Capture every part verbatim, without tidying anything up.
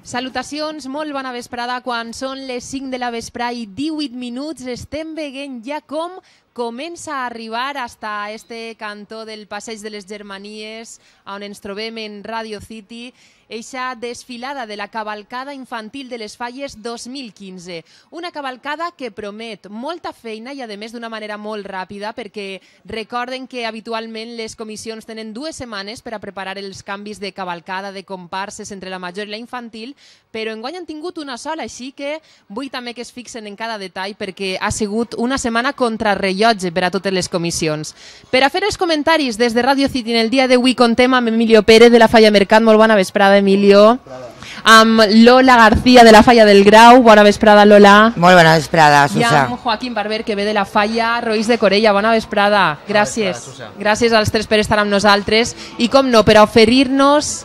Salutacions, molt bona vesprada. Quan són les cinc de la vesprà i divuit minuts estem veient ja com comença a arribar hasta este cantó del Passeig de les Germanies, on ens trobem en Radio City, eixa desfilada de la cavalcada infantil de les Falles dos mil quinze. Una cavalcada que promet molta feina i, a més, d'una manera molt ràpida, perquè recorden que habitualment les comissions tenen dues setmanes per a preparar els canvis de cavalcada, de comparses entre la major i la infantil, però enguany han tingut una sola, així que vull també que es fixen en cada detall, perquè ha sigut una setmana contrarrellotge per a totes les comissions. Per a fer els comentaris des de Radio City en el dia d'avui contem amb Emilio Pérez de la Falla Mercat. Molt bona vesprada, Emilio. Amb Lola García de la Falla del Grau. Bona vesprada, Lola. Molt bona vesprada, Susa. I amb Joaquín Barber, que ve de la Falla Roís de Corella. Bona vesprada. Gràcies. Gràcies als tres per estar amb nosaltres. I com no, per a oferir-nos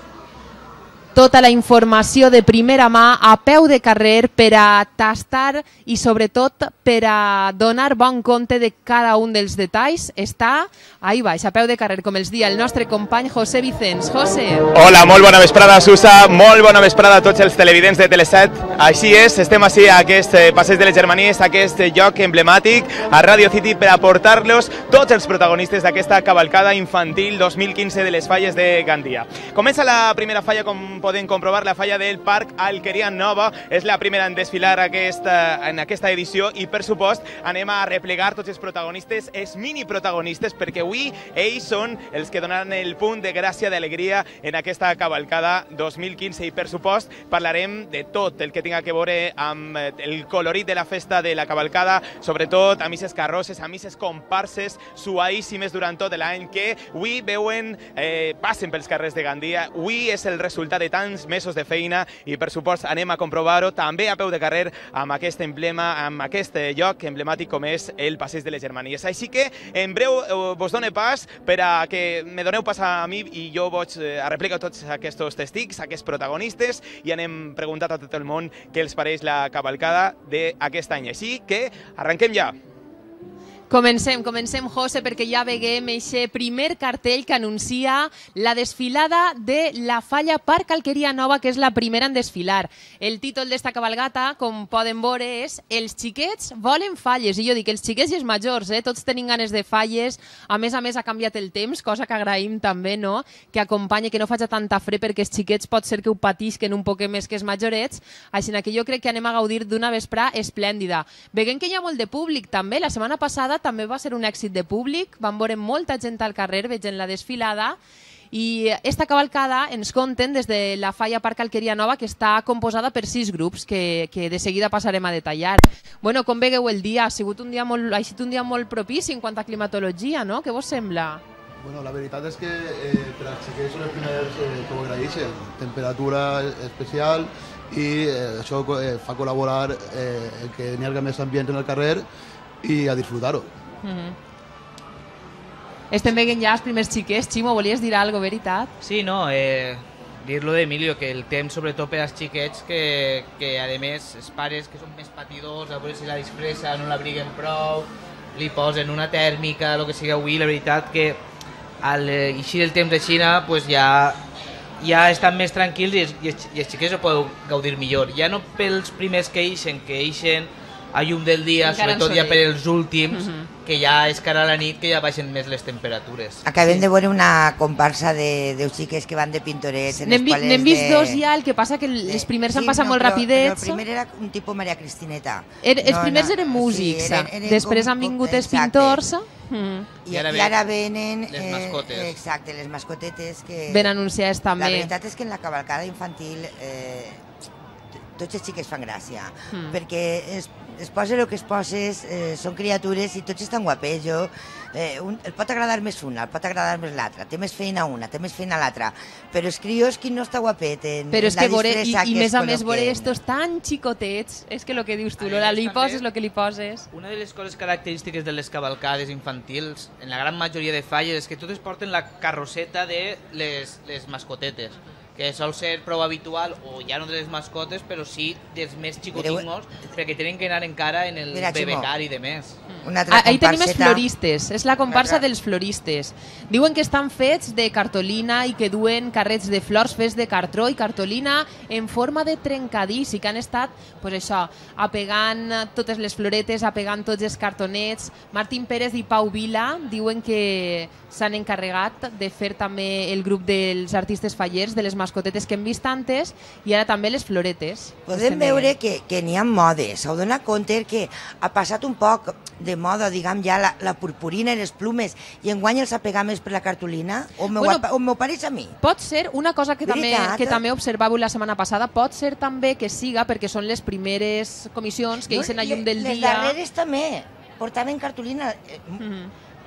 tota la informació de primera mà a peu de carrer per a tastar i sobretot per a donar bon compte de cada un dels detalls. Està ahí baix, a peu de carrer, com els dia el nostre company José Vicens. José. Hola, molt bona vesprada, Susa. Molt bona vesprada a tots els televidents de Teleset. Així és, estem així a aquest Passeig de les Germanies, a aquest lloc emblemàtic a Radio City per aportar-los tots els protagonistes d'aquesta cavalcada infantil dos mil quinze de les Falles de Gandia. Comença la primera falla, com poden comprovar, la falla del Parc Alqueria Nova. És la primera en desfilar aquesta, en aquesta edició i, per supost, anem a replegar tots els protagonistes, els mini protagonistes, perquè avui ells són els que donaran el punt de gràcia, d'alegria en aquesta cavalcada dos mil quinze i, per supost, parlarem de tot el que tinga que veure amb el colorit de la festa de la cavalcada, sobretot amb aquestes carrosses, amb aquestes comparses suaíssimes durant tot l'any que avui veuen, eh, passen pels carrers de Gandia. Avui és el resultat de tants mesos de feina i, per supost, anem a comprovar-ho també a peu de carrer amb aquest emblema, amb aquest lloc emblemàtic com és el Passeig de les Germanies. Així que, en breu, vos dono pas per a que me doneu pas a mi i jo vaig a replicar tots aquests testics, aquests protagonistes, i anem preguntant a tot el món què els pareix la cavalcada d'aquest any. Així que arrenquem ja. Comencem, comencem, José, perquè ja veiem aquest primer cartell que anuncia la desfilada de la Falla Parc Alqueria Nova, que és la primera en desfilar. El títol d'esta cavalgata, com poden veure, és Els xiquets volen falles. I jo dic, els xiquets i els majors, eh? Tots tenim ganes de falles. A més a més, ha canviat el temps, cosa que agraïm també, no? Que acompanya, que no faci tanta fred, perquè els xiquets pot ser que ho patisquen un poc més que els majorets. Així que jo crec que anem a gaudir d'una vesprà esplèndida. Veiem que hi ha molt de públic, també. La setmana passada també va ser un èxit de públic, van veure molta gent al carrer veient la desfilada, i esta cavalcada ens conten des de la Falla Parc Alqueria Nova que està composada per sis grups que, que de seguida passarem a detallar. Bueno, com vegueu el dia? Ha sigut un dia molt, ha sigut un dia molt propici en quant a climatologia, no? Què vos sembla? Bueno, la veritat és que eh, per als xiquets són els primers eh, que ho agraeixen. Temperatura especial i eh, això eh, fa col·laborar eh, que n'hi hagi més ambient en el carrer i a disfrutar-ho. Mm-hmm. Estem veient ja els primers xiquets. Ximo, volies dir alguna cosa, veritat? Sí, no, eh, dir-lo d'Emilio, que el temps sobretot per als xiquets que, que a més els pares que són més patidors, a veure si la disfressa no l'abriguen prou, li posen una tèrmica, el que sigui avui, la veritat que al eixir el temps de Xina pues ja, ja estan més tranquils i els, i els, i els xiquets ho poden gaudir millor. Ja no pels primers que eixen, que eixen a llum del dia, encara sobretot ja per els últims, uh -huh. que ja és cara a la nit, que ja baixen més les temperatures. Acabem sí. de veure una comparsa de, de xiques que van de pintorets. N'hem vi, vist de... dos ja, el que passa que els primers sí, han passat no, molt però, rapidets. Però el primer era un tipus Maria Cristineta. Er, els no, primers no, eren músics, sí, eren, eren després com, han vingut els pintors. Mm. I, I, ara, I ara venen les mascotes. Eh, exacte, les mascotetes que... Ben anunciades també. La veritat és que en la cavalcada infantil eh, tots els xiques fan gràcia, mm. perquè es, es posa el que es poses, eh, són criatures i tots estan guapets. Jo, eh, un, el pot agradar més una, el pot agradar més l'altra, té més feina una, té més feina l'altra, però els crios, qui no està guapet en, però és en la que veure, disfressa i, i que més es a més veure col·loquen. estos tan xicotets, és que el que dius tu, Lola, li poses el que li poses. Una de les coses característiques de les cavalcades infantils, en la gran majoria de falles, és que totes porten la carrosseta de les, les mascotetes, que sol ser prou habitual, o ja no de les mascotes, però sí dels més xicotingos, perquè tenen que anar encara en el Mira, Ximo, bebecar i de més. Una altra Ahí tenim els comparseta. floristes, és la comparsa Altra. dels floristes. Diuen que estan fets de cartolina i que duen carrets de flors fets de cartró i cartolina en forma de trencadís i que han estat, pues això, apegant totes les floretes, apegant tots els cartonets. Martín Pérez i Pau Vila diuen que s'han encarregat de fer també el grup dels artistes fallers, de les mascotetes que hem vist antes, i ara també les floretes. Podem veure que, que n'hi ha modes. S'heu donat compte que ha passat un poc de moda, diguem, ja la, la purpurina i les plumes, i enguany els apegam més per la cartolina? O m'ho Bueno, bueno, m'ho pareix a mi? Pot ser una cosa que també, Veritat? que també observàveu la setmana passada, pot ser també que siga perquè són les primeres comissions que eixen a llum del les dia. Les darreres també portaven cartolina. Mhm.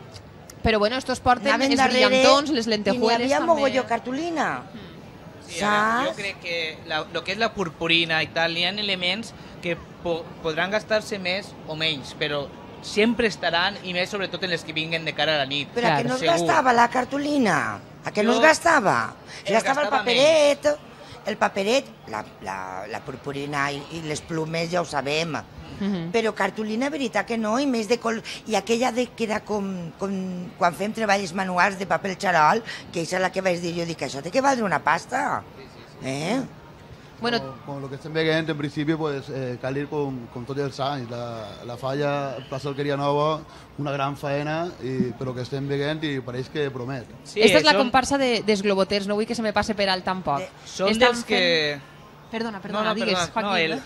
Però bueno, estos porten Anaven els darrere brillantons, les i lentejueles n'hi havia també. mogolló cartolina. Sí, a veure, jo Saps? crec que la, lo que és la purpurina i tal, hi ha elements que po podran gastar-se més o menys, però sempre estaran, i més sobretot en les que vinguen de cara a la nit. Però a Clar, què no es segur. gastava la cartolina? A què no Jo- es gastava? Es Es gastava el gastava paperet, el paperet, la, la, la purpurina i, i les plumes ja ho sabem. Mhm. Però cartolina, veritat que no, i més de col... I aquella de, que era com, com quan fem treballs manuals de paper xarol, que és la que vaig dir jo, dic, això té que valdre una pasta. Eh? Bueno, Con, con lo que estem veient, en principi, pues, eh, cal ir con, con tots els anys. La, la falla Plaça Alqueria Nova, una gran faena, i, però que estem veient i pareix que promet. Sí, esta és la són- comparsa de, dels globoters, no vull que se me passe per alt tampoc. De- Són Estan dels que... fent- Perdona, perdona, no, no, digues, perdona, no, Joaquín. el,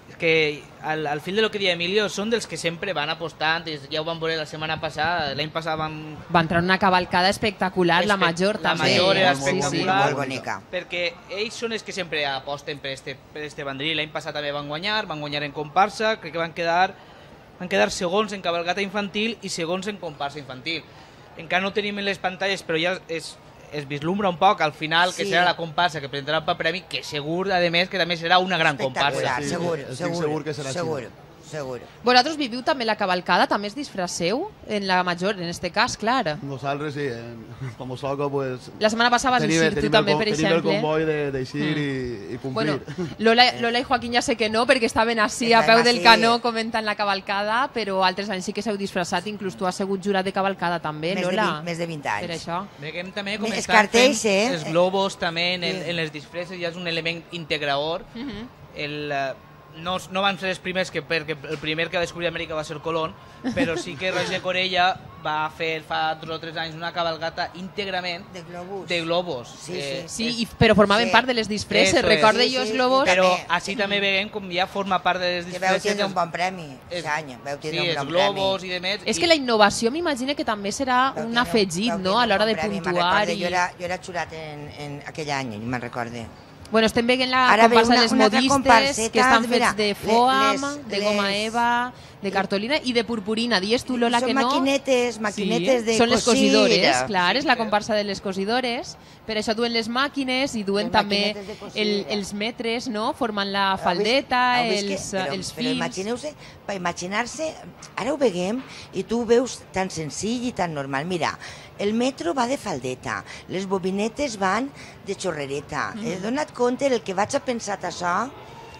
que al, al fil de lo que deia Emilio, són dels que sempre van apostant, des- ja ho vam veure la setmana passada, l'any passat vam... Va entrar una cavalcada espectacular, la Espe- major la també. major era eh? Sí, sí. espectacular. Molt bonica. Perquè ells són els que sempre aposten per este, per este bandrí. L'any passat també van guanyar, van guanyar en comparsa, crec que van quedar, van quedar segons en cabalgata infantil i segons en comparsa infantil. Encara no tenim en les pantalles, però ja es, es vislumbra un poc al final, que Sí. serà la comparsa que presentarà el premi, que segur, a més, que també serà una gran comparsa. Espectacular, Sí, segur, estic segur, segur que serà així. segur, segur. Vosaltres viviu també la cavalcada, també es disfraceu en la major, en este cas, clar. Nosaltres, sí, en, com us toca, pues, La setmana passada vas tenim, eixir tu tenim també, el, co- per tenim el exemple. comboi de- d'eixir Mm. i, i complir. Bueno, Lola, Lola i Joaquín ja sé que no, perquè estaven així a Estàvem peu del així. canó comentant la cavalcada, però altres anys sí que s'heu disfressat, inclús tu has sigut jurat de cavalcada també, Més de Lola. vint- més de vint anys. Per això. Veiem també com Els estan cartells, fent eh? els globus també en, el, Sí. en les disfresses, ja és un element integrador. Mhm. El, eh, no, no van ser els primers, que, perquè el primer que va descobrir Amèrica va ser Colón, però sí que Roger de Corella va fer fa dos o tres anys una cabalgata íntegrament De globus. de globos. Sí, Eh, Sí, i, però formaven Sí. part de les disfresses, Eso es. recorde Sí, jo sí, els globos. i Però també- així també veiem com ja forma part de les Que veu disfresses. tindre un els- bon premi, els- aquest any. Veu Sí, tindre els un bon globos premi. i demés. És i- que la innovació m'imagino que també serà Veu un tindre afegit, veu no?, tindre a un l'hora bon de premi, me'n puntuar. recorde. I... Jo era, jo era xurat en, en aquell any, me'n recorde. Bueno, estem veient la Ara ve comparsa una- de les una altra modistes, comparseta, que estan mira, fets de le- foam, les- de goma les- eva, de cartolina i de purpurina. Dies tu, Lola, Són que no? maquinetes, maquinetes de Són les cosir. cosidores, clar, Sí, és la sí. comparsa de les cosidores. Per això duen les màquines i duen Les també maquinetes de cosir. el, els metres, no?, formant la Heu vist- faldeta, heu vist que- els, però, els però fils. imagineu-se, per imaginar-se, ara ho veiem i tu ho veus tan senzill i tan normal. Mira, el metro va de faldeta, les bobinetes van de xorrereta. Mm. He donat compte el que vaig a pensar això,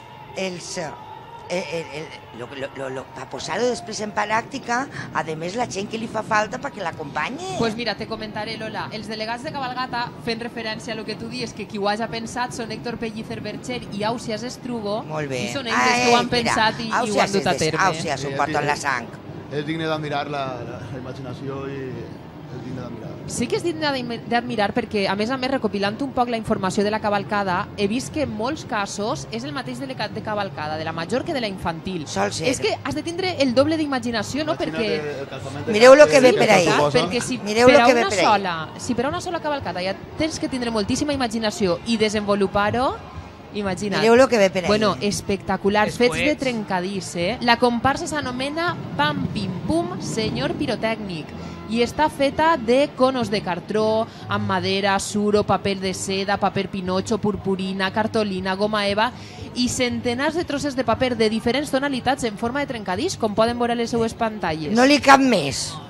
els... El, el, el, lo, lo, lo, lo, per posar-ho després en pràctica, a més la gent que li fa falta perquè l'acompanye. Pues mira, te comentaré, Lola. Els delegats de cabalgata, fent referència a lo que tu dius, que qui ho hagi pensat són Héctor Pellicer Bercher i Ausias Estrugo, Molt bé. i són ells els que ho han mira, pensat i, i ho Àusies han dut a és de- terme. Àusies Sí, ho porta sí, en la sí. sang. És digne d'admirar la, la, la imaginació i és digne d'admirar. Sí que és digne d'admi- d'admirar perquè, a més a més, recopilant un poc la informació de la cavalcada, he vist que en molts casos és el mateix delegat de cavalcada, de la major que de la infantil. Sol ser. És que has de tindre el doble d'imaginació, no? Imagina't Perquè... el calçament de Mireu lo cap que ve que per això ahí. suposa. Perquè si Mireu per, lo a que ve una per ahí. sola, si per a una sola cavalcada ja tens que tindre moltíssima imaginació i desenvolupar-ho, imagina't. Mireu lo que ve per ahí. Bueno, espectacular, Els fets de coets. trencadís, eh? La comparsa s'anomena Pam Pim Pum Senyor Pirotècnic i està feta de conos de cartró, amb madera, suro, paper de seda, paper pinotxo, purpurina, cartolina, goma eva i centenars de trosses de paper de diferents tonalitats en forma de trencadís, com poden veure a les seues pantalles. No li cap més.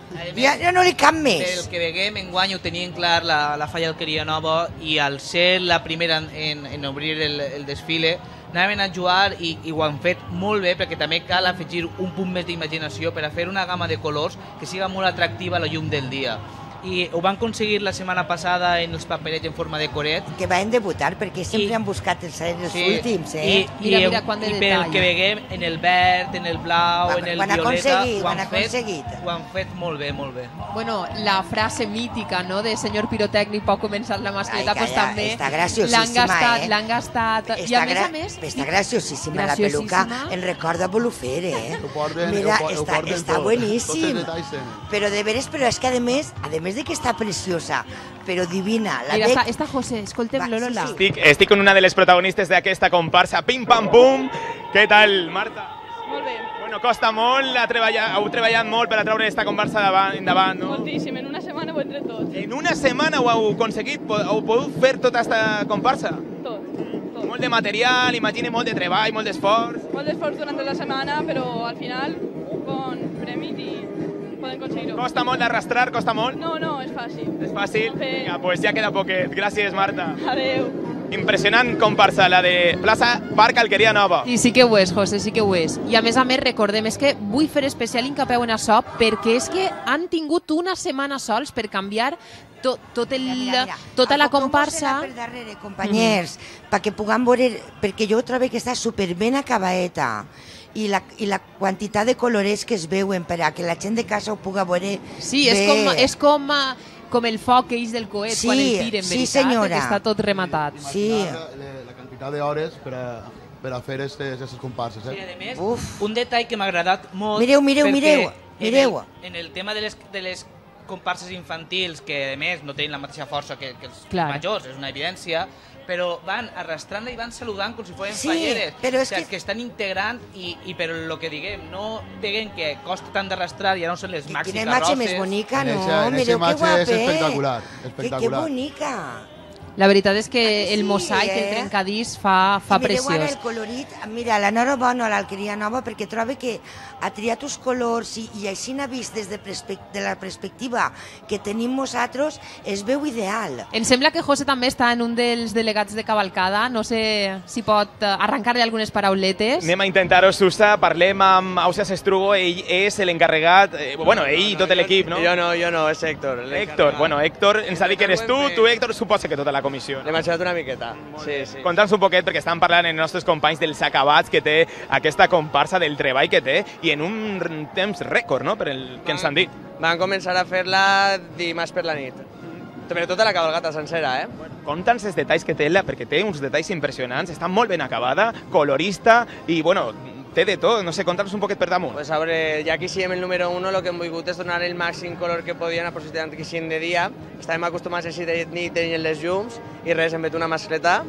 Ja, ja no li cap més. Pel que veguem, enguany ho tenien clar la, la Falla Alqueria Nova i al ser la primera en, en obrir el, el desfile anaven a jugar i, i ho han fet molt bé perquè també cal afegir un punt més d'imaginació per a fer una gamma de colors que siga molt atractiva a la llum del dia. I ho van aconseguir la setmana passada en els paperets en forma de coret. Que van debutar, perquè sempre I, han buscat els, els sí, últims, eh? I, Mira, i, mira quant de i detall. pel que veguem, en el verd, en el blau, Ho en el han violeta, aconseguit, ho ho han han, fet, aconseguit. ho han fet molt bé, molt bé. Bueno, la frase mítica, no?, de senyor pirotècnic pot començar la mascleta, Ai, pues calla, també està graciosíssima, l'han gastat, eh? l'han gastat. I Està, a més gra a més... està graciosíssima, la peluca, en recorda Bolufer, eh? Ho porten, Mira, ho, ho està, porten està tot. bueníssim. Tots els detalls tenen. Però de veres, però és que a més, a més de que està preciosa, però divina, la Mira, Bec... està, està José, escoltem, Va, Lolola. sí, sí. Estic, estic con una de les protagonistes d'aquesta comparsa, Pim Pam Pum. Què tal, Marta? Molt bé, Bueno, costa molt, ha treballat, heu treballat molt per a treure aquesta comparsa davant, endavant, no? moltíssim. En una setmana ho hem tret tot. En una setmana ho heu aconseguit, Po- heu pogut fer tota aquesta comparsa? Tot, tot. Molt de material, imagine molt de treball, molt d'esforç. Molt d'esforç durant la setmana, però al final un bon premi i podem aconseguir-ho. Costa molt d'arrastrar, costa molt. No, no, és fàcil. És fàcil? Sí. Vinga, pues ja queda poquet. Gràcies, Marta. Adeu. Impressionant comparsa, la de plaça Parc Alqueria Nova. Sí, sí que ho és, José, sí que ho és. I a més a més, recordem, és que vull fer especial incapeu en això perquè és que han tingut una setmana sols per canviar tot, tot el, Mira, mira, tota la acopeu-vos-la comparsa. per darrere, companyers, perquè puguem veure, perquè jo trobo que està superben acabadeta i la, i la quantitat de colorets que es veuen per a que la gent de casa ho puga veure Sí, és bé. com, és com, eh, com el foc que eix del coet Sí, quan el tiren, sí, veritat, senyora. que està tot rematat. Sí. La, la quantitat d'hores per a, per a fer aquestes comparses, Sí, eh? a més, Uf. un detall que m'ha agradat molt... Mireu, mireu, perquè mireu, en mireu. el- En el tema de les, de les comparses infantils, que a més no tenen la mateixa força que, que els Clar. majors, és una evidència, però van arrastrant i van saludant com si foren Sí, falleres. però és o sigui, que- que estan integrant i, i per lo que diguem, no diguem que costa tant d'arrastrar, ja no són les maxi Quina imatge carrosses. més bonica, En no? eixa- en eixa Mireu que imatge guapet. és espectacular, Que, que espectacular. bonica. La veritat és que Ah, que el sí, mosaic, eh? el trencadís, fa, fa I mireu ara preciós. el colorit, mira, la Nora Bona a l'Alqueria Nova, perquè trobo que ha triat uns colors i, i així n'ha vist des de, perspec de la perspectiva que tenim nosaltres, es veu ideal. Em sembla que José també està en un dels delegats de cavalcada. No sé si pot eh, arrencar-li algunes parauletes. Anem a intentar-ho, Susa. Parlem amb Ausias Estrugo. Ell és l'encarregat, eh, bueno, ell i tot l'equip, no? Jo no, jo no, és Héctor. Héctor, bueno, Héctor ens ha dit que eres tu, tu Héctor, suposa que tota la comissió. L'hem ajudat una miqueta. Sí, sí. Conta'ns un poquet, perquè estan parlant els nostres companys dels acabats que té aquesta comparsa, del treball que té, i en un temps rècord, no?, per el que ens han dit. Van començar a fer-la dimarts per la nit. Però tota la cabalgata sencera, eh? Conta'ns els detalls que té, la, perquè té uns detalls impressionants, està molt ben acabada, colorista, i, bueno, té de tot. No sé, conta'ns un poquet per damunt. Pues a veure, ja que siguem el número uno, el que hem volgut és donar el màxim color que podien, aprofitant que siguin de dia. Estàvem acostumats així de nit, tenien les llums, i res, hem fet una mascleta,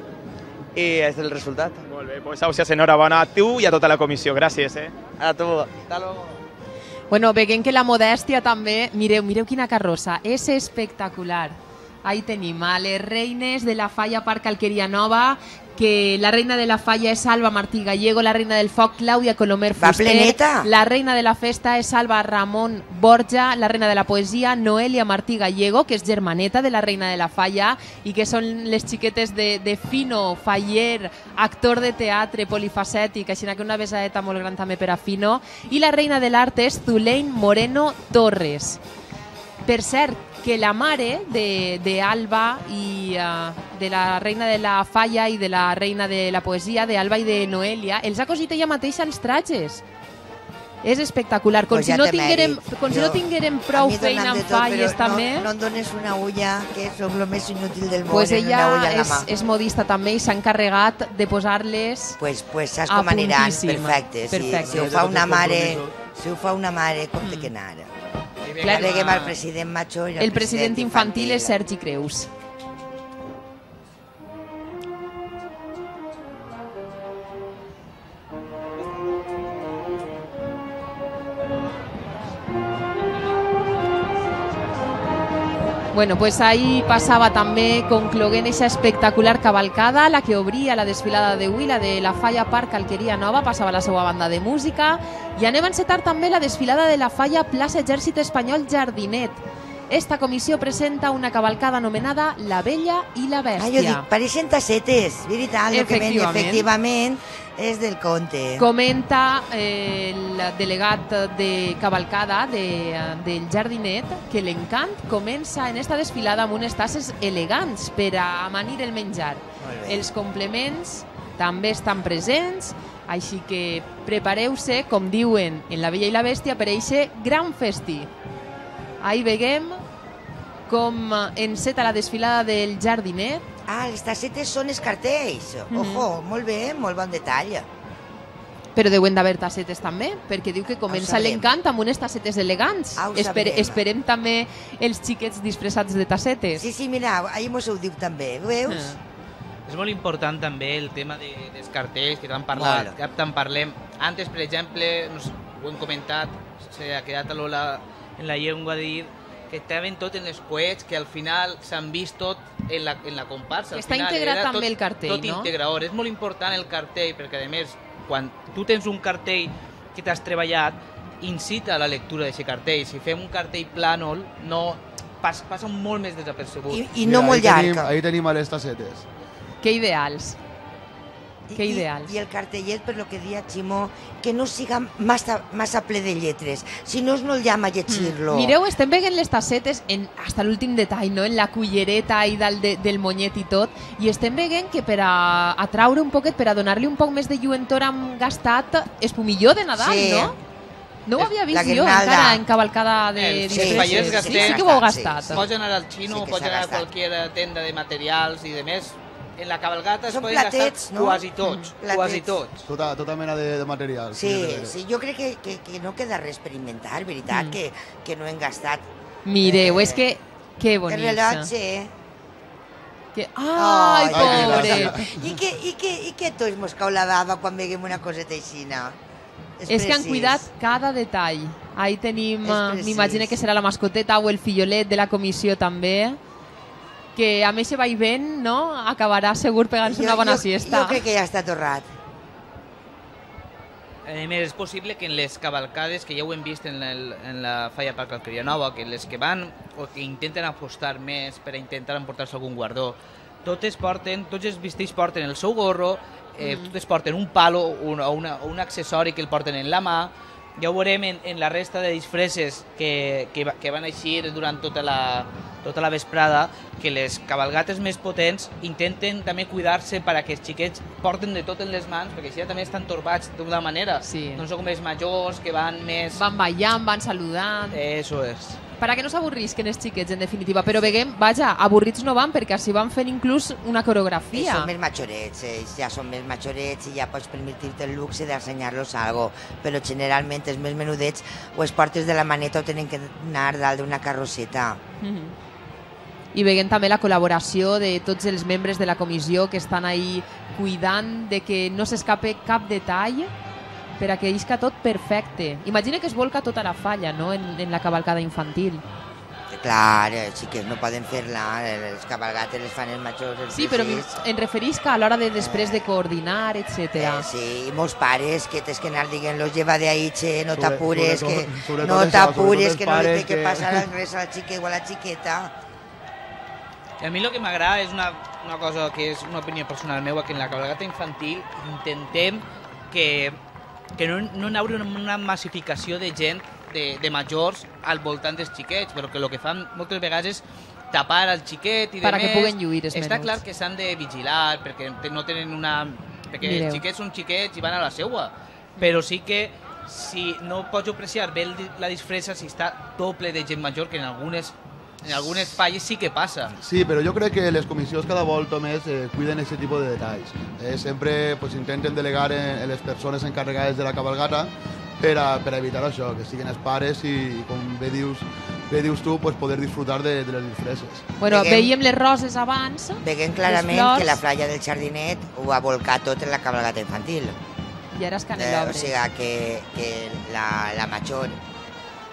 i és el resultat. Molt bé, doncs Ausias, enhorabona a tu i a tota la comissió. Gràcies, eh? A tu. Hasta luego. Bueno, veiem que la modèstia també... Mireu, mireu quina carrossa. És espectacular. Ahí tenim a les reines de la Falla Parc Alqueria Nova, que la reina de la falla és Alba Martí Gallego, la reina del foc Clàudia Colomer Va Fuster, pleneta. la reina de la festa és Alba Ramon Borja, la reina de la poesia Noelia Martí Gallego, que és germaneta de la reina de la falla i que són les xiquetes de, de Fino, faller, actor de teatre, polifacètic, així que una besadeta molt gran també per a Fino, i la reina de l'art és Zulein Moreno Torres. Per cert, que la mare de, de Alba i uh, de la reina de la falla i de la reina de la poesia, de Alba i de Noelia, els ha cosit ella mateixa els trajes. És espectacular. Com, Pues si, ja no té tinguérem, mèrit. com si Jo- no tinguérem A prou mi feina dona'm de amb tot, falles però també, No, no em dones una ulla, que sóc el més inútil del món, pues en una ella ulla a la és, mà. és modista també i s'ha encarregat de posar-les Pues, pues saps a com aniran, puntíssima. perfecte. Si, Perfecte. si ho fa una mare, si ho fa una mare, com té que anar. Clar, Pleguem al president major i al el president infantil és Sergi Creus. Bueno, pues ahí passava també, concloent aquesta espectacular cavalcada, la que obria la desfilada d'avui, la de la Falla Parc Alqueria Nova, passava la seva banda de música, i anem a encetar també la desfilada de la Falla Plaça Exèrcit Espanyol Jardinet. Esta comissió presenta una cavalcada anomenada La Bella i la Bèstia. Ah, jo dic, pareixen tassetes, veritat, el que ven, Efectivament. efectivament, és del conte. Comenta eh, el delegat de cavalcada de, del Jardinet que l'encant comença en esta desfilada amb unes tasses elegants per a amanir el menjar. Els complements també estan presents, així que prepareu-se, com diuen en La Bella i la Bèstia, per a eixe gran festí. Ahí veiem com enceta la desfilada del Jardinet. Ah, les tassetes són els cartells. Ojo, molt bé, molt bon detall. Però deuen d'haver tassetes també, perquè diu que comença sabrem. l'encant amb unes tassetes elegants. Ah, ho Espere, sabrem. esperem també els xiquets disfressats de tassetes. Sí, sí, mira, ahir mos ho diu també, veus? Ah. És molt important també el tema de, dels cartells, que tant, parlat, Molt. que tant parlem. Antes, per exemple, no sé, ho hem comentat, s'ha quedat a l'ola en la llengua de dir que estaven tot en les coets, que al final s'han vist tot en la, en la comparsa. Que Al està final integrat era també tot, el cartell, tot no? integrador. És molt important el cartell, perquè a més, quan tu tens un cartell que t'has treballat, incita a la lectura d'aquest cartell. Si fem un cartell plànol, no, pas, passa molt més desapercebut. I, i no molt ahí llarg. Tenim, ahí tenim a les tassetes. Que ideals. I- Que i- ideals. I el cartellet, per lo que dia Ximó, que no siga massa, massa ple de lletres, si no, no el llama a llegir-lo. Mireu, estem veient les tassetes en, hasta l'últim detall, no? En la cullereta i del, de, del monyet i tot, i estem veient que per a atraure un poquet, per a donar-li un poc més de lluentor hem gastat espumillor de Nadal, Sí. no? No ho havia vist La jo guirnalda. encara en cavalcada de Els disfresses. fallers Sí, gastem. sí que ho heu Sí, gastat. sí. Pots anar al xino, Sí que pots s'ha anar a gastat. qualsevol tenda de materials i de més. En la cabalgata es Són poden platets, gastar no? quasi tots, Mm, quasi platets. tots. Tota, tota mena de, de material. Sí, sí, jo crec que, que, que no queda res per inventar, veritat, Mm. que, que no hem gastat. Mireu, Eh, és que... Que El bonic. rellotge. Que... Ai, Ai, pobret. I que, i que, i que tots mos cau la bava quan veiem una coseta aixina? És que han cuidat cada detall. Ahí tenim, És eh, precís. m'imagino que serà la mascoteta o el fillolet de la comissió també, que a més se va i ven, no? Acabarà segur pegant-se una bona jo, siesta. Jo crec que ja està torrat. A més, és possible que en les cavalcades, que ja ho hem vist en, el, en la Falla Parc Alqueria Nova, que les que van o que intenten apostar més per a intentar emportar-se algun guardó, totes porten, tots els vestits porten el seu gorro, eh, mm. totes porten un palo un, o, una, o un accessori que el porten en la mà. Ja ho veurem en, en la resta de disfresses que, que, que van eixir durant tota la, tota la vesprada, que les cabalgates més potents intenten també cuidar-se per a que els xiquets porten de tot en les mans, perquè així també estan torbats d'una manera. Sí. No són com els majors que van més... Van ballant, van saludant... Eso és. Per a que no s'avorrisquen els xiquets, en definitiva. Però veiem, vaja, avorrits no van, perquè així van fent inclús una I coreografia. són més majorets, ells ja són més majorets i ja pots permetir-te el luxe d'ensenyar-los algo, però generalment els més menudets o els portes de la maneta o tenen que anar dalt d'una carrosseta. Mhm. I veiem també la col·laboració de tots els membres de la comissió que estan ahí cuidant de que no s'escape cap detall per a que isca tot perfecte. Imagina que es volca tota la falla, no?, en, en la cavalcada infantil. Clar, els xiquets no poden fer-la, les cabalgates les fan els majors, els Sí, però mi- petits. em referís que a l'hora de després de coordinar, etcètera. Eh, sí, i molts pares que tens que anar dient-los lleva de ahí, che, no Sobre- t'apures, que sobretot- sobretot no això, t'apures, sobretot que els no li té pares que que- passar res a la xica o a la xiqueta. I a mi el que m'agrada és una, una cosa que és una opinió personal meva, que en la cabalgata infantil intentem que, que no, no n'hi haurà una massificació de gent, de, de majors, al voltant dels xiquets, però que el que fan moltes vegades és tapar al xiquet i de Per a més. que puguen lluir els Està menuts. clar que s'han de vigilar, perquè te- no tenen una... Perquè Mireu. els xiquets són xiquets i van a la seua, però sí que si no pots apreciar bé el di- la disfressa si està doble de gent major, que en algunes, en algunes falles sí que passa. Sí, però jo crec que les comissions cada volta més eh, cuiden aquest tipus de detalls. Eh, sempre pues, intenten delegar en, en les persones encarregades de la cabalgata per a, per a evitar això, que siguin els pares i, com bé dius, bé dius tu, pues, poder disfrutar de, de les disfresses. Bueno, Veiem- veiem les roses abans. Veiem Les clarament flors. que la playa del Jardinet ho ha volcat tot en la cabalgata I infantil. ara és Eh, o Canelobres. sigui que, que la, la major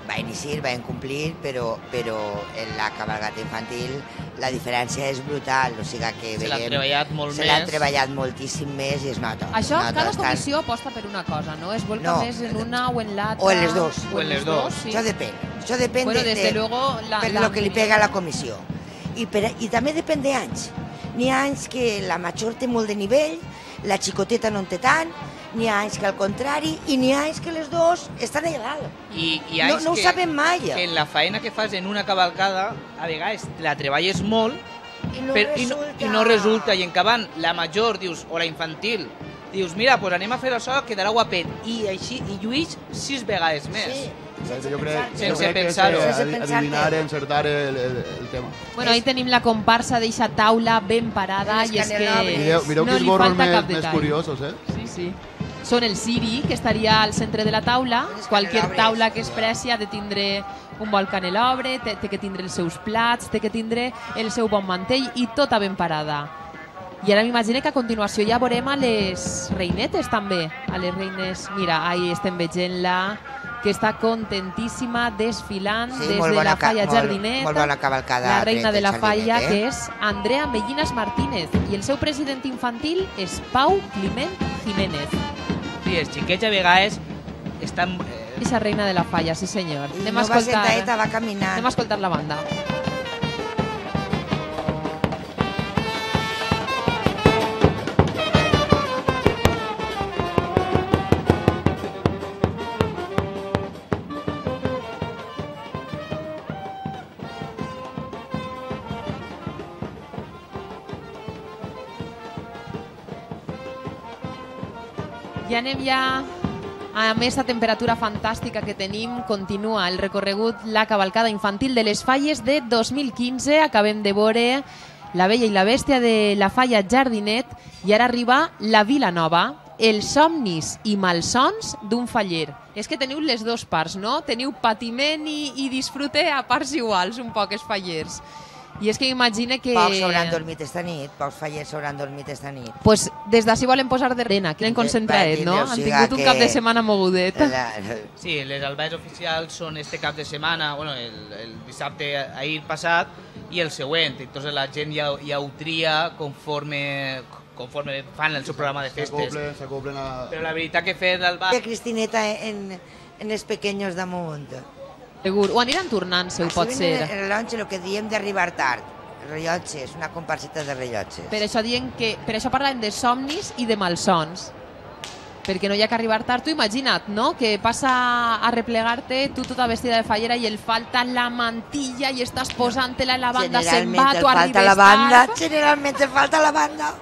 va iniciar, va incomplir, però, però en la cabalgata infantil la diferència és brutal, o sigui que Se l'ha veiem... treballat molt Se més. l'ha treballat moltíssim més i es nota. Això, es nota cada bastant. comissió aposta per una cosa, no? Es volca No. més en una o en l'altra. O en les dos. O en les dos, sí. Això depèn. Això depèn Bueno, de, desde de, luego, la- per la lo que li opinió. pega a la comissió. I, per, I també depèn d'anys. N'hi ha anys que la major té molt de nivell, la xicoteta no en té tant, n'hi ha anys que al contrari, i n'hi ha anys que les dues estan allà dalt. I, i No- anys no ho que, sabem mai. que en la feina que fas en una cavalcada, a vegades la treballes molt I no però, i, no, resulta. i no resulta, i en acabant la major, dius, o la infantil, dius, mira, pues anem a fer això, quedarà guapet, i així, i lluís sis vegades més. Sí. Jo crec, Sense jo crec que és pensar-ho. eh, Sense adi- pensar-te. adivinar, encertar el, el, el tema. Bueno, ahí tenim la comparsa d'eixa taula ben parada Els i és que canelabres. Mireu, mireu no quins li gorros falta més, cap més detall. curiosos, eh? Sí, sí. Són el Siri, que estaria al centre de la taula. Els Qualquer canelabres. taula que es preci ha de tindre un bon canelobre, té, té que tindre els seus plats, té que tindre el seu bon mantell i tota ben parada. I ara m'imagino que a continuació ja veurem a les reinetes també, a les reines. Mira, ahí estem veient-la, que està contentíssima desfilant Sí, des molt de bona la ca- Falla molt- Jardinet. molt bona cavalcada La reina de- de la de Falla, Jardinet, eh? que és Andrea Mellinas Martínez, i el seu president infantil és Pau Climent Jiménez. Sí, els xiquets a vegades estan... Eh, Esa reina de la Falla, sí senyor. I Anem no a va escoltar, sentadeta, va caminant. anem a escoltar la banda. I anem ja amb aquesta temperatura fantàstica que tenim. Continua el recorregut La cavalcada infantil de les Falles de dos mil quinze. Acabem de veure La Bella i la Bèstia de la Falla Jardinet i ara arriba La Vila Nova, els somnis i malsons d'un faller. És que teniu les dues parts, no? Teniu patiment i, i disfrute a parts iguals, un poc els fallers. I és que m'imagino que... Pocs s'hauran dormit esta nit, pocs fallers s'hauran dormit esta nit. Pues des d'ací volen posar de rena, que anem concentradet, no? o Han sigui tingut un que- cap de setmana mogudet. La, sí, les albaes oficials són este cap de setmana, bueno, el, el dissabte ahir passat, i el següent. Entonces la gent ja, ja ho tria conforme, conforme fan el seu programa de festes. S'acoplen, s'acoplen a... Però la veritat que fer l'alba... la Cristineta en, en els pequeños damunt. Segur. O aniran tornant-se, ho pot Així ser. viene el rellotge, el que diem d'arribar tard. Rellotges, una comparseta de rellotges. Per això dient que per això parlem de somnis i de malsons. Perquè no hi ha que arribar tard. Tu imagina't, no?, que passa a replegar-te, tu tota vestida de fallera i el falta la mantilla i estàs posant-te-la en la banda, se'n va, Generalment tu el falta arribes la banda, tard. generalment el falta la banda.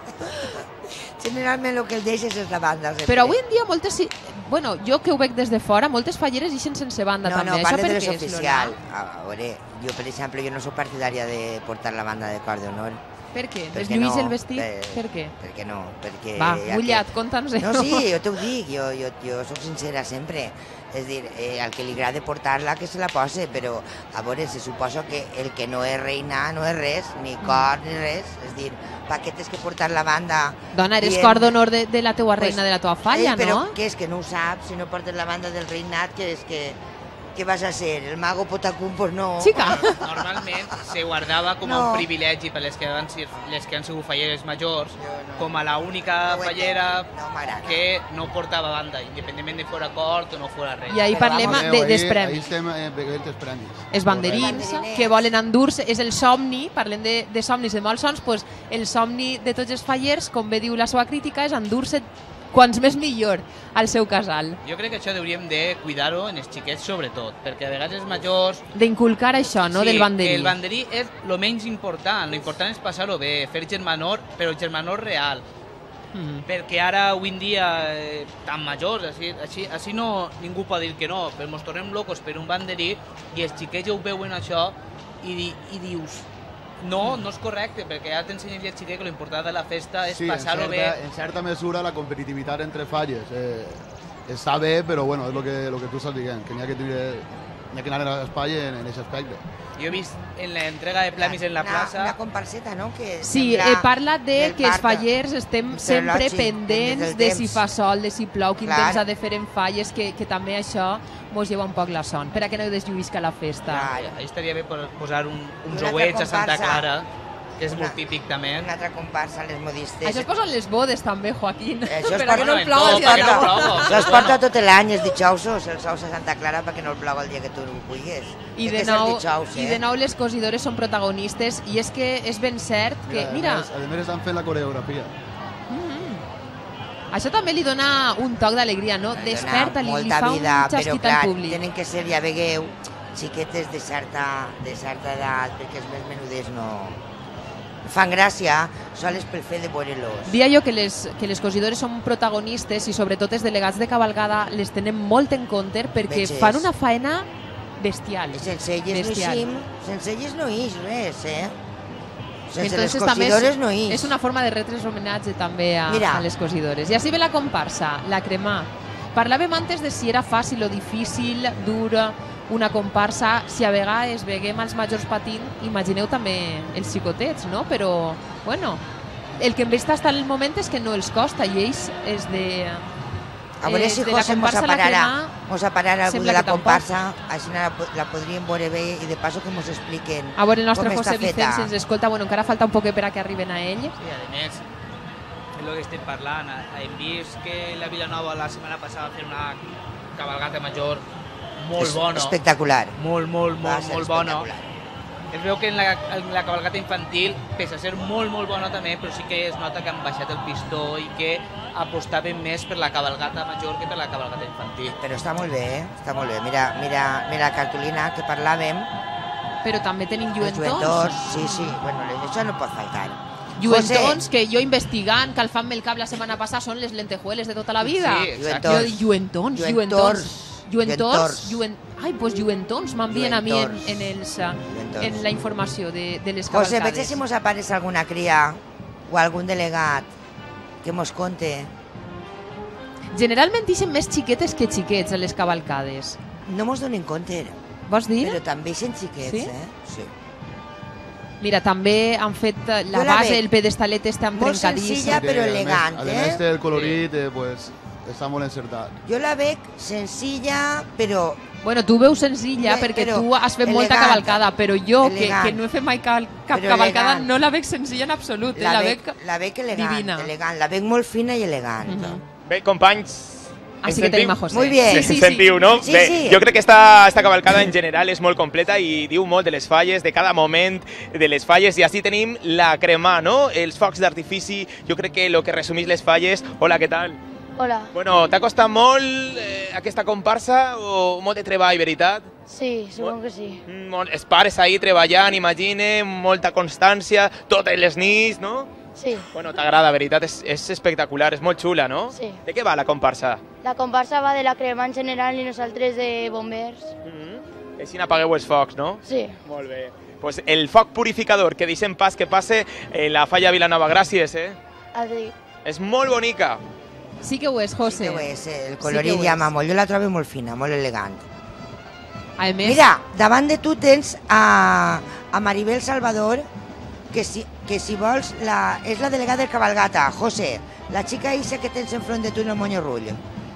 Generalment el que el deixes és la banda. Sempre. Però avui en dia moltes... sí- Bueno, jo que ho veig des de fora, moltes falleres ixen sense banda No, també. no, Això parle per de les què és, oficial. Lola? A veure, jo, per exemple, jo no soc partidària de portar la banda de cor d'honor. Per què? Per Es què lluís no? el vestit? Per- Per què? Perquè no, perquè... Va, ja mullat, que- conta'ns-ho. No, sí, jo t'ho dic, jo, jo, jo soc sincera sempre. És dir, eh, al que li agrada portar-la, que se la posi, però, a veure, se suposa que el que no és reina no és res, ni cor ni res. És dir, pa què tens que portar la banda... Dona, eres dient- cor d'honor de, de la teua Pues, reina, de la teua falla, eh, però no? què és que no ho saps? Si no portes la banda del reinat, què és que... Què vas a ser? El mago Potacum? Pues no. Xica. Normalment se guardava com a No. un privilegi per les que, han, sigut- les que han sigut falleres majors, Jo no. com a la única No ho entenc, fallera no m'agrada. que no portava banda, independentment de fora cort o no fora res. I ahí Però parlem vamos, de, Ahí- dels Ahí premis. estem eh, veient els premis. Els banderins Banderines. que volen endur-se, és el somni, parlem de, de somnis de malsons, pues el somni de tots els fallers, com bé diu la seva crítica, és endur-se quants més millor al seu casal. Jo crec que això hauríem de cuidar-ho en els xiquets sobretot, perquè a vegades els majors... D'inculcar això, no?, sí, del banderí. que el banderí és el menys important, l'important és passar-ho bé, fer germanor, però germanor real. Mm. Perquè ara, avui en dia, eh, tan majors, així, així, així no, ningú pot dir que no, però ens tornem locos per un banderí i els xiquets ja ho veuen això i, di, i dius, no, no és correcte, perquè ja t'ensenyen els xiquets que l'important de la festa és Sí, en passar-ho bé. certa, en certa mesura la competitivitat entre falles eh, està bé, però bueno, és el que, lo que tu estàs dient, que n'hi ha que tindre hi ha que anar a l'espai en aquest aspecte. Jo he vist en la entrega de premis en la una, plaça... Una comparseta, no? Que Sí, eh, parla de que els fallers estem sempre lògic, pendents del de temps. si fa sol, de si plou, quin Clar. temps ha de fer en falles, que, que també això mos lleva un poc la son, per a que no deslluïsca la festa. Clar. Ahí estaria bé per posar un, uns Una altra ouets a Santa comparsa. Clara, que és Una- molt típic també. Una altra comparsa, les modistes. Això es posa en les bodes també, Joaquín, Això es per a que porta- no el plou el Bueno, dia de en tot, la perquè no boda. plou. Això es porta tot l'any, els dijousos, els ous a Santa Clara perquè no el plou el dia que tu vulguis. I Té de, que ser nou, dijous, I eh? de nou les cosidores són protagonistes i és que és ben cert que, mira, A més, a més estan fent la coreografia. això també li dona un toc d'alegria, no? Desperta, li, li molta fa vida, un però xasquit clar, al públic. tenen que ser, ja vegueu, xiquetes de certa, de certa edat, perquè els més menuders no... Fan gràcia, sols pel fet de veure-los. Dia jo que les, que les cosidores són protagonistes i sobretot els delegats de cabalgada les tenen molt en compte perquè Veges. fan una faena bestial. I sense elles no bestial. eixim, sense elles no ix res, eh? Sense Entonces, les també cosidores és, no ix. és una forma de retres homenatge també a, Mira. a les cosidores. I així ve la comparsa, la cremà. Parlàvem antes de si era fàcil o difícil, dur una comparsa, si a vegades veguem els majors patint, imagineu també els xicotets, no? Però, bueno, el que em veig hasta el moment és que no els costa i ells és de... A veure eh, si de la José mos comparsa La apararà, Cremà, mos apararà algú sembla de la que tampoc. comparsa, així la, la podríem veure bé i de passo que mos expliquen A veure, el nostre com José està feta. Vicens ens escolta, bueno, encara falta un poquet per a que arriben a ell. Sí, a més, és el que estem parlant. Hem vist que la Vilanova la setmana passada va fer una cabalgata major molt És bona. espectacular. Molt, molt, Va molt, ser molt bona. espectacular. Es veu que en la, en la cabalgata infantil, pese a ser molt, molt bona també, però sí que es nota que han baixat el pistó i que apostaven més per la cabalgata major que per la cabalgata infantil. Però està molt bé, eh? Està molt bé. Mira, mira, mira la cartolina que parlàvem. Però també tenim Els lluentons. lluentors, sí, sí. Bueno, això no pot faltar. Lluentons, que jo investigant, calfant-me el cap la setmana passada, són les lentejueles de tota la vida. Sí, exacte. Jo dic lluentons, lluentons. Lluentors, Lluentors. lluent... Ai, doncs lluentons m'envien a mi en, Lluentors. en, els, eh, Lluentors. en la informació de, de les José, cavalcades. veig si mos apareix alguna cria o algun delegat que mos conte. Generalment ixen més xiquetes que xiquets a les cavalcades. No mos donen compte, Vols dir? però també ixen xiquets, Sí? eh? Sí. Mira, també han fet eh, la Jo la base, veig el pedestalet este amb molt trencadís. senzilla, però a més- elegant, a eh? més del colorit, eh, pues, està molt encertat. Jo la veig senzilla, però Bueno, tu veus senzilla Bé, perquè però tu has fet molta elegant. cavalcada, però jo, que, Elegant. que no he fet mai cal, cap Però cavalcada, elegant. no la veig senzilla en absolut. eh, la, La veig, veig la veig elegant, divina. elegant. La veig molt fina i elegant. Mhm. Bé, companys, Així ens que sentiu? tenim a José. Muy bien. Sí, Sí, sí, sentiu, sí. no? Sí, Bé, sí. jo crec que esta, esta cavalcada en general és molt completa i diu molt de les falles, de cada moment de les falles, i així tenim la cremà, no? Els focs d'artifici, jo crec que el que resumís les falles... Hola, què tal? Hola. Bueno, t'ha costat molt eh, aquesta comparsa o molt de treball, veritat? Sí, supongo que sí. Mm, Molt, els pares ahí treballant, imagine, molta constància, totes les nits, no? Sí. Bueno, t'agrada, veritat, és, és espectacular, és molt xula, no? Sí. De què va la comparsa? La comparsa va de la crema en general i nosaltres de bombers. Mm -hmm. Així n'apagueu els focs, no? Sí. Molt bé. Pues el foc purificador que deixem pas que passe en la falla Vilanova. Gràcies, eh? Adéu. És molt bonica. Sí que ho és, José. Sí que ho és, eh? El Sí colorit que ho llama és. molt. Jo la trobo molt fina, molt elegant. A més, Mira, davant de tu tens a, a Maribel Salvador, que si, que si vols, la, és la delegada de cabalgata, José, la xica Isa que tens enfront de tu en el Moño Rull.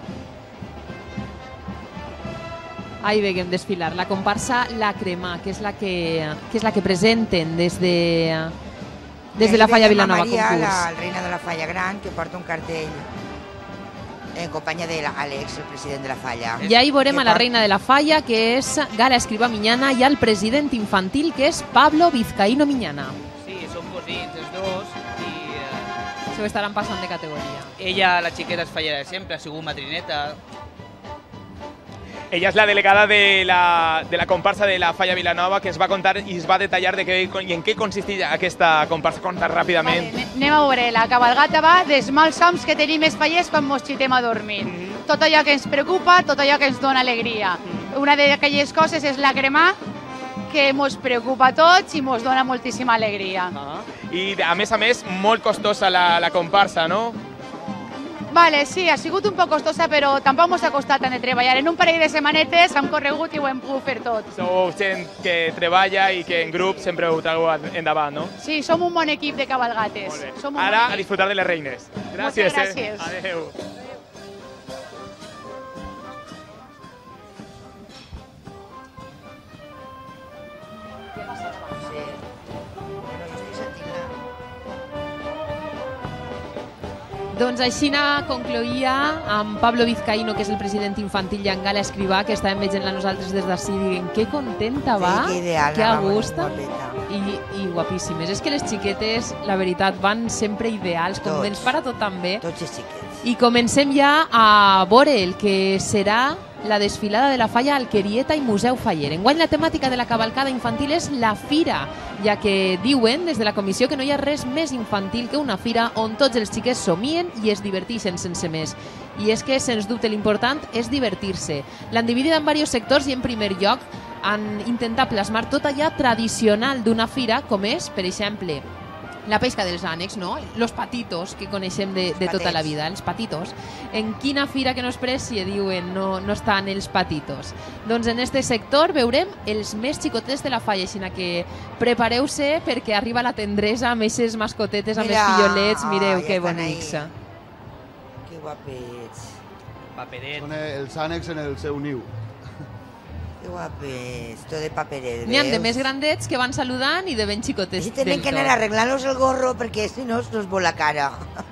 ahí veiem desfilar la comparsa La Crema, que és la que, que, és la que presenten des de, des de la falla Vilanova Maria, Concurs. la reina de la falla gran, que porta un cartell en companyia de l'Àlex, el president de la falla. I ahí veurem Que a la porta- reina de la falla, que és Gala Escrivà Miñana, i al president infantil, que és Pablo Vizcaíno Miñana. Sí, són cosins els dos i eh, Se ho estaran passant de categoria. ella, la xiqueta, es falla de sempre, ha sigut madrineta. Ella és la delegada de la, de la comparsa de la falla Vilanova, que ens va contar i es va detallar de què, i en què consistia aquesta comparsa. Contar ràpidament. Vale, anem a veure, la cabalgata va dels malsons que tenim els fallers quan mos xitem a dormir. Tot allò que ens preocupa, tot allò que ens dona alegria. Una d'aquelles coses és la cremà, que mos preocupa a tots i mos dona moltíssima alegria. Ah. I a més a més, molt costosa la, la comparsa, no? Vale, sí, ha sigut un poc costosa, però tampoc mos ha costat tant de treballar. En un parell de setmanetes hem corregut i ho hem pogut fer tot. Sou gent que treballa i que en grup sempre ho trau endavant, no? Sí, som un bon equip de cabalgates. Som un Ara, bon a equip. disfrutar de les reines. Gràcies. Moltes gràcies. Eh? Adéu. Doncs aixina concloïa amb Pablo Vizcaíno, que és el president infantil, i en Gala Escrivà, que estàvem veient-la nosaltres des d'ací, dient que contenta va, Sí, que ideal, que a anava gust guapeta. i, i guapíssimes. És que les xiquetes, la veritat, van sempre ideals, com Tots. ens para tot també. Tots els xiquets. I comencem ja a veure el que serà la desfilada de la Falla Alquerieta i Museu Faller. Enguany la temàtica de la cavalcada infantil és la fira, ja que diuen des de la comissió que no hi ha res més infantil que una fira on tots els xiquets somien i es diverteixen sense més. I és que, sens dubte, l'important és divertir-se. L'han dividida en diversos sectors i, en primer lloc, han intentat plasmar tot allà tradicional d'una fira, com és, per exemple, la pesca dels ànecs, no? Los patitos, que coneixem de, de tota la vida, els patitos. En quina fira que no es precie, diuen, no, no estan els patitos? Doncs en este sector veurem els més xicotets de la Falla, així que prepareu-se perquè arriba la tendresa amb aquestes mascotetes, amb els fillolets, mireu ja que estan bonics. ahí. Que guapets. Paperet. Són els ànecs en el seu niu. Que guapets. Tot de paperet, N'hi ha de veus? més grandets que van saludant i de ben xicotets I tenen del que anar tot. arreglant-los el gorro perquè si no nos vol la cara.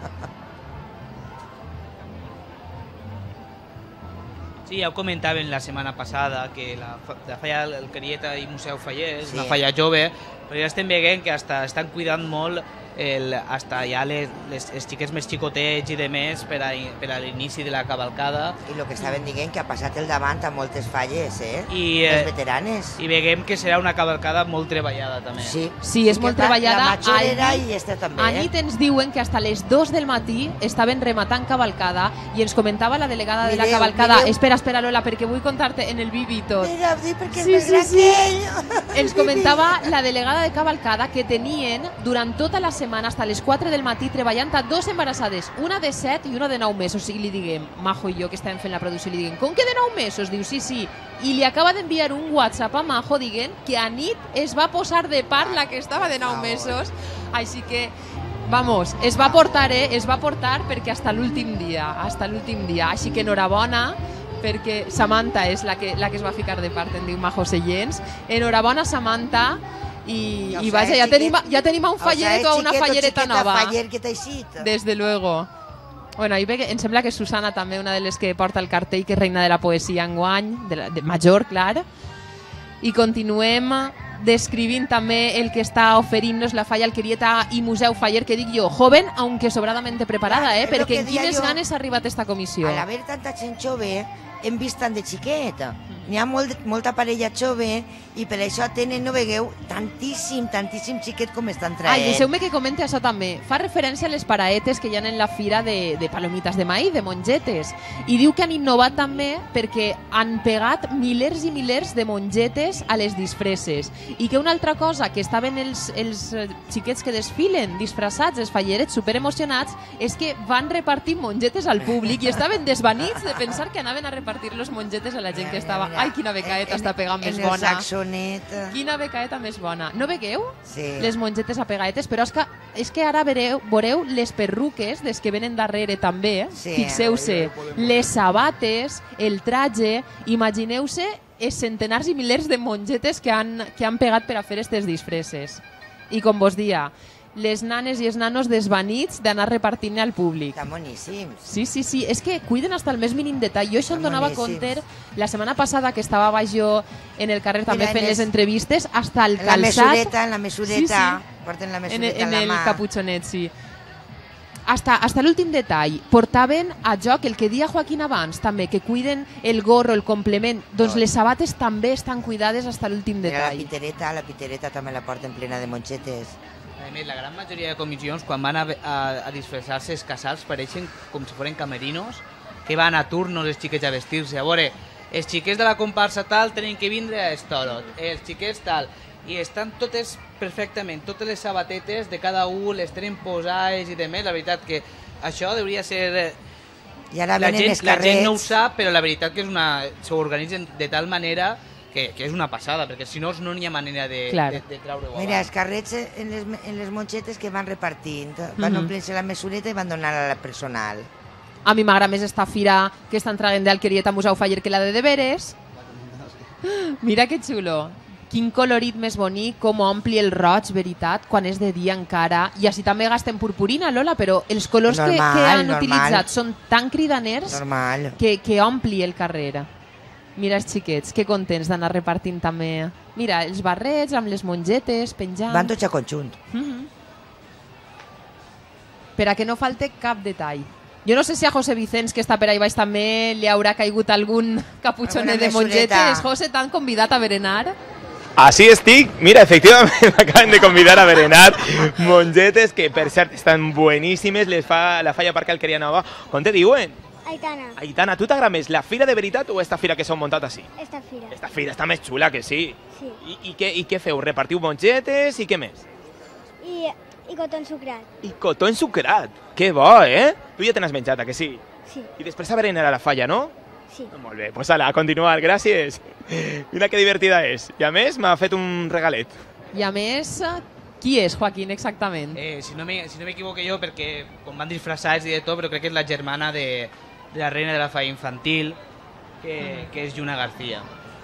Sí, ja ho comentàvem la setmana passada, que la, fa- la Falla Alquerieta i Museu Faller és Sí. una falla jove, però ja estem veient que hasta estan cuidant molt el, hasta ja les, les, els xiquets més xicotets i de més per a, per a l'inici de la cavalcada. I el que estaven dient que ha passat el davant a moltes falles, eh? I, Les eh, veteranes. I veiem que serà una cavalcada molt treballada també. Sí, Sí, és que molt va- treballada. La Machorera A nit- i esta també. A nit ens diuen que hasta les dos del matí estaven rematant cavalcada i ens comentava la delegada de la Mireu, cavalcada. mireu. Espera, espera, Lola, perquè vull contar-te en el Bibi tot. Mira, sí, perquè Sí, és sí, més sí. gran que ell. Ens comentava la delegada de cavalcada que tenien durant tota la setmana, hasta les quatre del matí, treballant a dos embarassades, una de set i una de nou mesos. I li diguem, Majo i jo, que estàvem fent la producció, li diguem, com que de nou mesos? Diu, sí, sí. I li acaba d'enviar un WhatsApp a Majo dient que a nit es va posar de part la que estava de nou mesos. Així que, vamos, es va portar, eh? Es va portar perquè hasta l'últim dia, hasta l'últim dia. Així que enhorabona, perquè Samantha és la que, la que es va ficar de part, em diu Majo Seyents. Enhorabona, Samantha, i, O i sea, vaja, ja xiquet- tenim, ja tenim un O sea, falleret és o una xiquet o fallereta xiqueta nova. faller que t'ha eixit. Desde luego. Bueno, ahí ve que em sembla que Susana també, una de les que porta el cartell, que és reina de la poesia enguany, de, la, de major, clar. I continuem descrivint també el que està oferint-nos la Falla Alquerieta i Museu Faller, que dic jo, joven, aunque sobradamente preparada, eh? És lo Perquè que en deia quines jo. ganes ha arribat esta comissió. Al haver tanta gent jove, hem vist tant de xiqueta. N'hi ha molt, molta parella jove i per això tenen, no vegueu, tantíssim, tantíssim xiquet com estan traient. Ai, deixeu-me que comente això també. Fa referència a les paraetes que hi ha en la fira de, de palomites de maïs, de mongetes. I diu que han innovat també perquè han pegat milers i milers de mongetes a les disfresses. I que una altra cosa que estaven els, els eh, xiquets que desfilen disfressats, els fallerets superemocionats, és que van repartir mongetes al públic i estaven desvanits de pensar que anaven a repartir los mongetes a la gent que estava... Mira, Ai, quina becaeta està pegant més en bona. el saxonet. Quina becaeta més bona. No vegueu? Sí. Les mongetes apegaetes, però és que, és que ara vereu, veureu les perruques des que venen darrere també. Sí. Fixeu-se, les sabates, el traje, imagineu-se els centenars i milers de mongetes que han, que han pegat per a fer aquestes disfresses. I com vos dia, les nanes i els nanos desvanits d'anar repartint al públic. Estan boníssims. Sí, sí, sí, és que cuiden hasta el més mínim detall. Jo això em Estan donava boníssims. compte la setmana passada que estava baix jo en el carrer també Mira, fent en les es- entrevistes, hasta el En la calçat... mesureta, en la mesureta. Porten la en, mesureta en en la el mà. caputxonet, sí. Hasta, hasta l'últim detall, portaven a joc el que dia Joaquín abans, també, que cuiden el gorro, el complement. Doncs les sabates també estan cuidades hasta l'últim Mira, la detall. pitereta, la pitereta també la porten plena de monxetes. A més, la gran majoria de comissions, quan van a, a, a disfressar-se els casals, pareixen com si foren camerinos, que van a turnos els xiquets a vestir-se. A veure, els xiquets de la comparsa tal tenen que vindre a Estorot, els xiquets tal, i estan totes perfectament, totes les sabatetes de cada un les tenen posades i de més. La veritat que això hauria ser I ara la venen gent, els la gent no ho carrets. sap, però la veritat que és una, s'ho organitzen de tal manera que, que és una passada, perquè si no no n'hi ha manera de, Clar. de, de treure-ho Mira, els abans. carrets en les, en les monxetes que van repartint, van Mhm. omplint-se la mesureta i van donar a la personal. A mi m'agrada més esta fira que estan traient d'Alquerieta Museu Faller que la de deberes. Mira que xulo. Quin colorit més bonic, com ompli el roig, veritat, quan és de dia encara. I així també gasten purpurina, Lola, però els colors que, Normal, que han normal. utilitzat són tan cridaners Normal. que, que ompli el carrer. Mira els xiquets, que contents d'anar repartint també. Mira, els barrets amb les mongetes penjant. Van tots a conjunt. Mhm. Per a que no falte cap detall. Jo no sé si a José Vicens, que està per ahí baix, també li haurà caigut algun caputxonet Alguna de mongetes. mesureta. José, t'han convidat a berenar? Así estic, mira, efectivament me acaben de convidar a berenar mongetes que per cert estan bueníssimes, les fa la Falla Parc Alqueria Nova. Com te diuen? Aitana, Aitana, tu t'agrada més la fira de veritat o esta fira que s'ha muntat així? esta fira. Esta fira està més xula que sí. Sí. I, i, què, I què feu? Repartiu mongetes i què més? I, i cotó ensucrat. I cotó ensucrat. Que bo, eh? Tu ja te n'has menjat, a que sí? Sí. I després a berenar a la Falla, no? Sí. Molt bé, doncs ala, a continuar, gràcies. Mira que divertida és. I a més m'ha fet un regalet. I a més, qui és Joaquín exactament? Eh, si no me- si no m'equivoco jo, perquè com van disfressats i de tot, però crec que és la germana de, de la reina de la falla infantil, que, que és Juna García.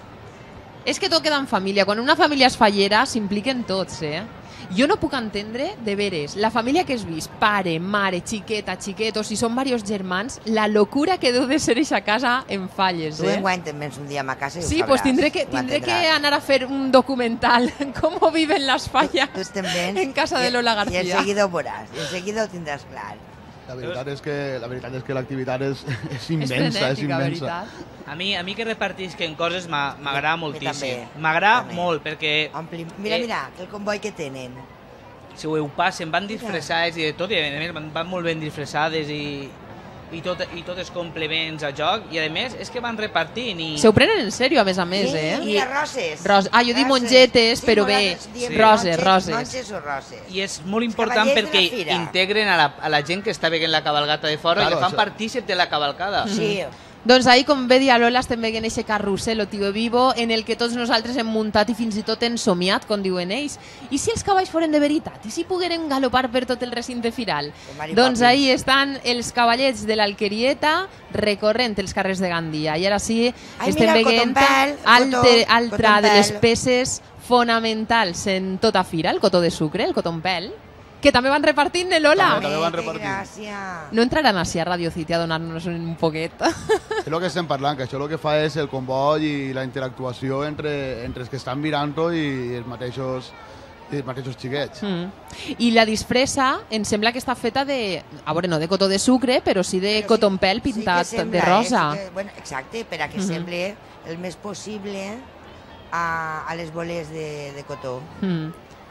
És que tot queda en família. Quan una família és fallera, s'impliquen tots, eh? Jo no puc entendre, de veres, la família que has vist, pare, mare, xiqueta, xiquet, o si són diversos germans, la locura que deu de ser eixa casa en falles, Tu eh? enguany te'n vens un dia a ma casa i ho Sí, sabràs. pues tindré que, ho tindré que entendràs. anar a fer un documental com viven les falles Tu te'n vens en casa de Lola I García. en seguida ho veuràs, i en seguida ho tindràs clar. La veritat és que la veritat és que l'activitat és, és És immensa, és, frenètica, immensa. veritat. A mi, a mi que repartisquen coses m'ha- m'agrada moltíssim. també, M'agrada també. molt, perquè Ompli... Mira, Eh. mira, el comboi que tenen. si ho passen, van disfressats i de tot, i a més van, van molt ben disfressades i, i, tot, i tots els complements al joc, i a més és que van repartint i... Se ho prenen en sèrio, a més a més, Sí, eh? mira, roses. Ros- ah, jo dic Roses. mongetes, Sí, però molt bé, roses, diem roses, monges- roses. Monges o roses. I és molt important cavallers de perquè la fira. integren a la, a la gent que està veient la cabalgata de fora Claro, i que fan això- partícip de la cavalcada. Sí, Doncs ahir, com bé dia Lola, estem veient aquest carrusel o tio vivo en el que tots nosaltres hem muntat i fins i tot hem somiat, com diuen ells. I si els cavalls foren de veritat? I si pogueren galopar per tot el recinte firal? Mary Doncs Poppins. ahir estan els cavallets de l'Alquerieta recorrent els carrers de Gandia. I ara sí, Ai, estem mira, el veient cotonpel, el altre, cotó, altra de les cotonpel. peces fonamentals en tota fira, el cotó de sucre, el cotonpel, que també van repartint, eh, Lola? També, també van que repartint. gràcia. No entraran així a Radio City a donar-nos un poquet. És el que estem parlant, que això el que fa és el comboi i la interactuació entre, entre els que estan mirant-ho i els mateixos, i els mateixos xiquets. Mm. I la disfressa em sembla que està feta de, a veure, no de cotó de sucre, però sí de Però cotonpel sí que pintat sembla, de rosa. Eh? Sí que, bueno, exacte, per a que Mhm. sembli el més possible a, a les boles de, de cotó. Mm.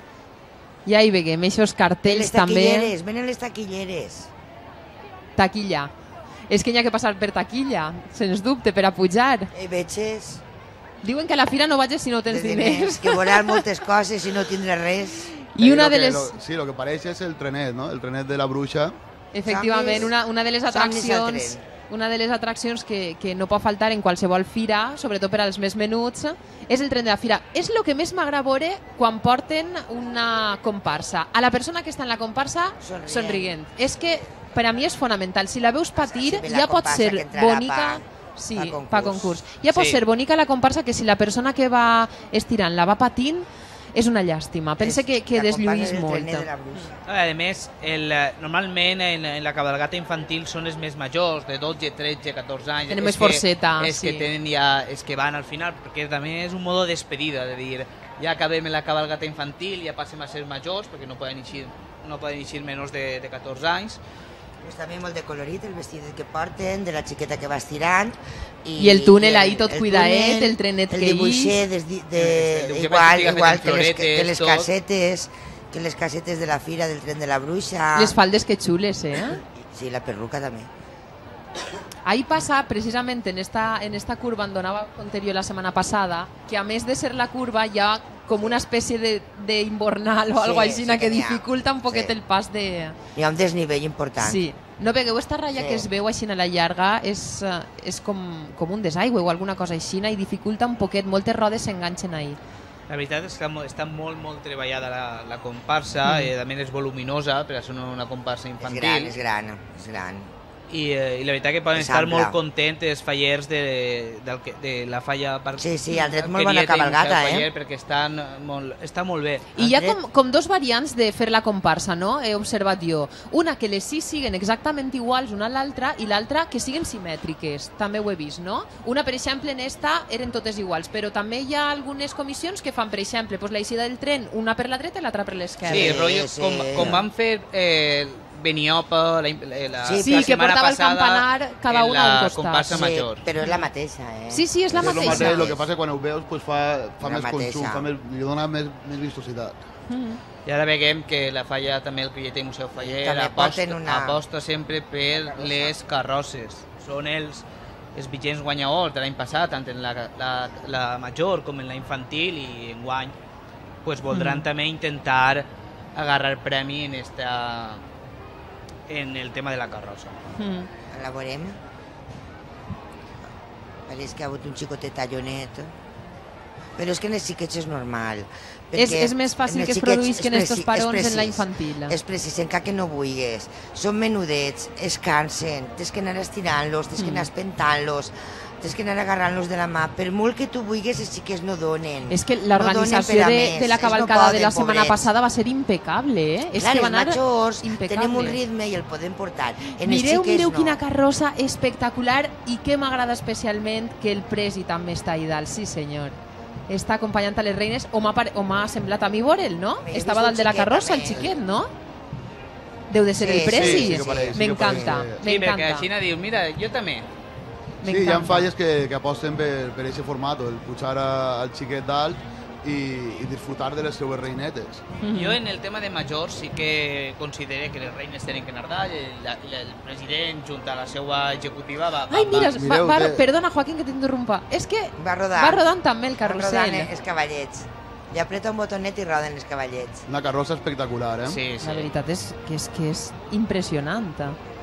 I ahí veiem, aquests cartells les també. taquilleres, venen les taquilleres. Taquilla. És que hi ha que passar per taquilla, sens dubte, per a pujar. I veges Diuen que a la fira no vagis si no tens de diners. que veuràs moltes coses i no tindràs res. I una lo de que- les... lo- sí, el que pareix és el trenet, no? El trenet de la bruixa. Efectivament, una, una de les Somnis al atraccions tren. una de les atraccions que, que no pot faltar en qualsevol fira, sobretot per als més menuts, és el tren de la fira. És el que més m'agrada veure quan porten una comparsa. A la persona que està en la comparsa, Somrient. somrient. És que per a mi és fonamental. Si la veus patir, Sí, la ja pot comparsa ser que entrarà bonica... pa- Sí, pa concurs. pa concurs. Ja pot Sí. ser bonica la comparsa que si la persona que va estirant la va patint, és una llàstima. Pense És que, que la deslluís comparsa del molt. trenet de la bruixa. A més, el, eh, normalment en, en la cabalgata infantil són els més majors, de dotze, tretze, catorze anys. Tenen És més que- forceta, És sí. que tenen ja, és que van al final, perquè també és un modo de despedida, de dir, ja acabem la cabalgata infantil, ja passem a ser majors, perquè no poden eixir, no poden eixir menys de, de catorze anys. És també molt de colorit el vestit que porten, de la xiqueta que va estirant. I el túnel ahí tot el cuidaet, túnel, el trenet el que dibuixet, ix. des di- El- de, el dibuixet igual, que igual feien que les, que floretes, les tot. casetes, que les casetes de la fira del tren de la bruixa. Les faldes que xules, eh? Sí, la perruca també. Ahí passa, precisament en esta, en esta curva on donava Conterio la setmana passada, que a més de ser la curva hi ha com una espècie de, de invernal o Sí, algo així sí que que n'hi ha. dificulta un poquet Sí. el pas de... Hi ha un desnivell important. Sí, No vegueu, esta ratlla Sí. que es veu així a la llarga és, eh, és com, com un desaigüe o alguna cosa així i dificulta un poquet, moltes rodes s'enganxen ahí. La veritat és que està molt, molt treballada la, la comparsa, Mm. eh, també és voluminosa per a ser una comparsa És infantil. gran, és gran, és gran. I, eh, i la veritat que poden És estar ampla. molt contents els fallers de, del que- de la falla per Sí, sí, han tret molt Querieta bona i cabalgata, Museu eh? Faller, perquè estan molt, està molt bé. I hi ha com, com dos variants de fer la comparsa, no? He observat jo. Una que les sis siguen exactament iguals una a l'altra i l'altra que siguen simètriques. També ho he vist, no? Una, per exemple, en esta eren totes iguals, però també hi ha algunes comissions que fan, per exemple, doncs l'eixida del tren, una per la dreta i l'altra per l'esquerra. Sí, rotllo, sí. com, com van fer eh, Beniopa la, la, la, Sí, la que setmana portava el passada campanar cada en una a un la costat. comparsa Sí, major. però és la mateixa, eh? Sí, sí, és la És lo mateixa. mateix, el que passa que quan ho veus pues, fa, fa La més mateixa. consum, fa més, li dona més, més vistositat. Mm. I ara veiem que la falla també el Querieta i Museu Faller També aposta, porten una- aposta sempre per les carrosses. Són els, els vigents guanyadors de l'any passat, tant en la, la, la major com en la infantil, i enguany pues, voldran Mm. també intentar agarrar premi en, esta, en el tema de la carrossa. Mm. La veurem. Pareix que ha hagut un xicotet tallonet. Però és que en els xiquets és normal. És, perquè és més fàcil en els que es xiquets produïsquen és estos preci- és parons en la precís. infantil. És precís, encara que no vulguis. Són menudets, es cansen, tens que anar estirant-los, tens que anar Mm. espentant-los, tens que anar agarrant-los de la mà. Per molt que tu vulguis, els xiquets no donen. És que No l'organització donen per a de, més, de la ells no cavalcada de la poden, setmana pobrets. passada va ser impecable, eh? És Clar, que els va anar majors impecable. tenim un ritme i el podem portar. En Mireu, els xiquets mireu no. quina carrossa espectacular i que m'agrada especialment que el presi també està ahí dalt, sí senyor. Està acompanyant a les reines, o m'ha pare- o m'ha semblat a mi veure'l, no? He Estava vist dalt un de la xiquet, carrossa, el també. xiquet, no? Deu de ser Sí, el presi. sí, sí que pareix, sí que M'encanta, pareix. Sí, perquè m'encanta. així diu, mira, jo també. Sí, hi ha M'encanta. falles que, que aposten per, per aquest format, el pujar a- al xiquet dalt i, i disfrutar de les seues reinetes. Mhm. Jo en el tema de majors sí que considero que les reines tenen que anar dalt, el, la- el president junt a la seva executiva va... va Ai, mira, va- va, Mireu, va, eh. perdona, Joaquín, que t'interrompa. És que Va rodant. va rodant també el Van rodant carrusel. els cavallets. Li apreta un botonet i roden els cavallets. Una carrossa espectacular, eh? Sí, sí. La veritat és que és, que és impressionant.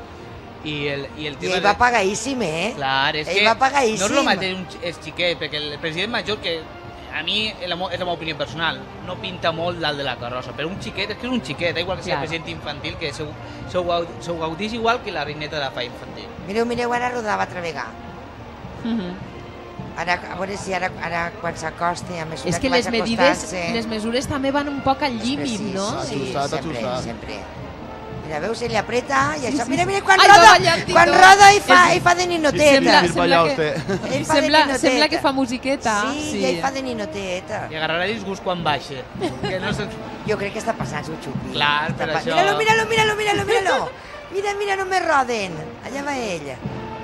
I el, i el I tema ell va pagadíssim, eh? Clar, és Ell que va pagadíssim. no és el mateix un, és xiquet, perquè el president major, que a mi és la, mo- és la meva opinió personal, no pinta molt dalt de la carrossa, però un xiquet és que és un xiquet, igual que sigui Clar. el president infantil, que se, se, ho gaud- se ho gaudís igual que la reineta de la fa infantil. Mireu, mireu, ara rodava altra vegada. Mhm. Ara, a veure si ara, ara quan s'acosta, a mesura És que vaig les medides, acostant-se, les mesures també van un poc al és límit, precís, no? Sí, Ajustat, sempre, ajustat. sempre. Mira, veus, se li apreta i Sí, això... sí, Mira, sí. mira, quan Ai, va roda, ballant i quan tot. roda i fa, És- i fa de Sí, ninoteta. Sembla- sí, sembla ballar que- usted. Ell fa de Sembla, ninoteta. sembla que fa musiqueta. Sí, i ell fa de ninoteta. I agarrarà disgust quan baixa. Que no se... Jo crec que està passant su xupi. Clar, per Està pa- això- Míralo, míralo, míralo, míralo, míralo. Mira, mira, no me roden. Allà va ell.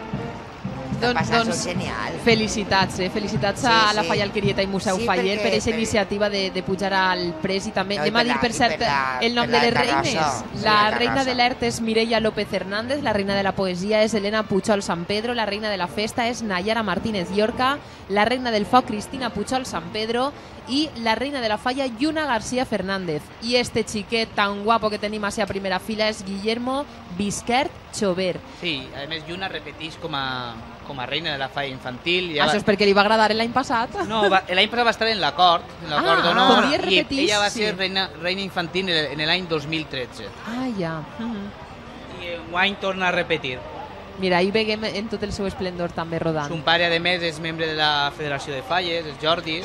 Està Doncs, passant doncs, su genial. felicitats, eh? Felicitats Sí, a la sí. Falla Alquerieta i Museu Sí, Faller perquè- per aquesta per- iniciativa de, de pujar al pres i també No, i anem per a dir, la- per i cert, per la- el nom per de la les carrossa. reines. Sí, La la reina carrossa. de l'Ert és Mireia López Hernández, la reina de la poesia és Elena Puchol San Pedro, la reina de la festa és Nayara Martínez Llorca, la reina del foc Cristina Puchol San Pedro i la reina de la falla Lluna García Fernández. I este xiquet tan guapo que tenim a la primera fila és Guillermo Bisquert Chover. Sí, a més Lluna repeteix com a, com a reina de la falla infantil. Ja Això és perquè li va agradar l'any passat. No, va- l'any passat va estar en l'acord, en l'acord Ah, d'honor, podria i repetir, ella va sí. ser reina, reina infantil en el- en l'any dos mil tretze. Ah, ja. Mhm. I enguany torna a repetir. Mira, ahí veiem en tot el seu esplendor també rodant. Son pare, a més, és membre de la Federació de Falles, és Jordi.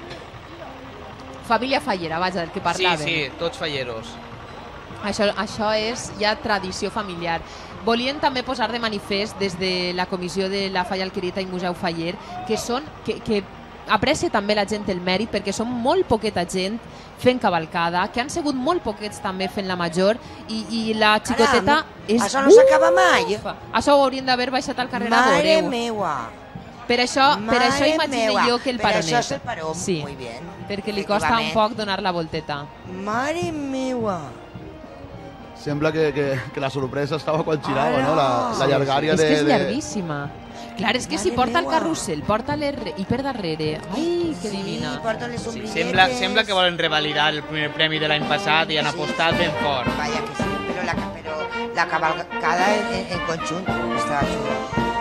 Família fallera, vaja, del que parlàvem. Sí, sí, tots falleros. Això, això és ja tradició familiar. Volien també posar de manifest des de la comissió de la Falla Alquerieta i Museu Faller que són que, que aprecia també la gent el mèrit perquè són molt poqueta gent fent cavalcada, que han sigut molt poquets també fent la major i, i la xicoteta Caram, és... això no s'acaba mai. Uf! Això ho haurien d'haver baixat al carrer a Mare veure-ho. meua. Per això, per Mare això imagino meua. jo que el Per paronet. això és el paró, sí, muy bien. perquè li costa un Efectivament. poc donar la volteta. Mare meua. Sembla que, que, que la sorpresa estava quan girava, Ara! no? La, la llargària És de... que és de- llarguíssima. Clar, és que si Mare porta el meua. carrusel, porta l'R i per darrere. Ai, que divina. Sí, porta les Sí, sombrilletes. sembla, sembla que volen revalidar el primer premi de l'any passat i han apostat ben fort. Vaya que sí, però, la, però la cavalcada en, en conjunt estava xula.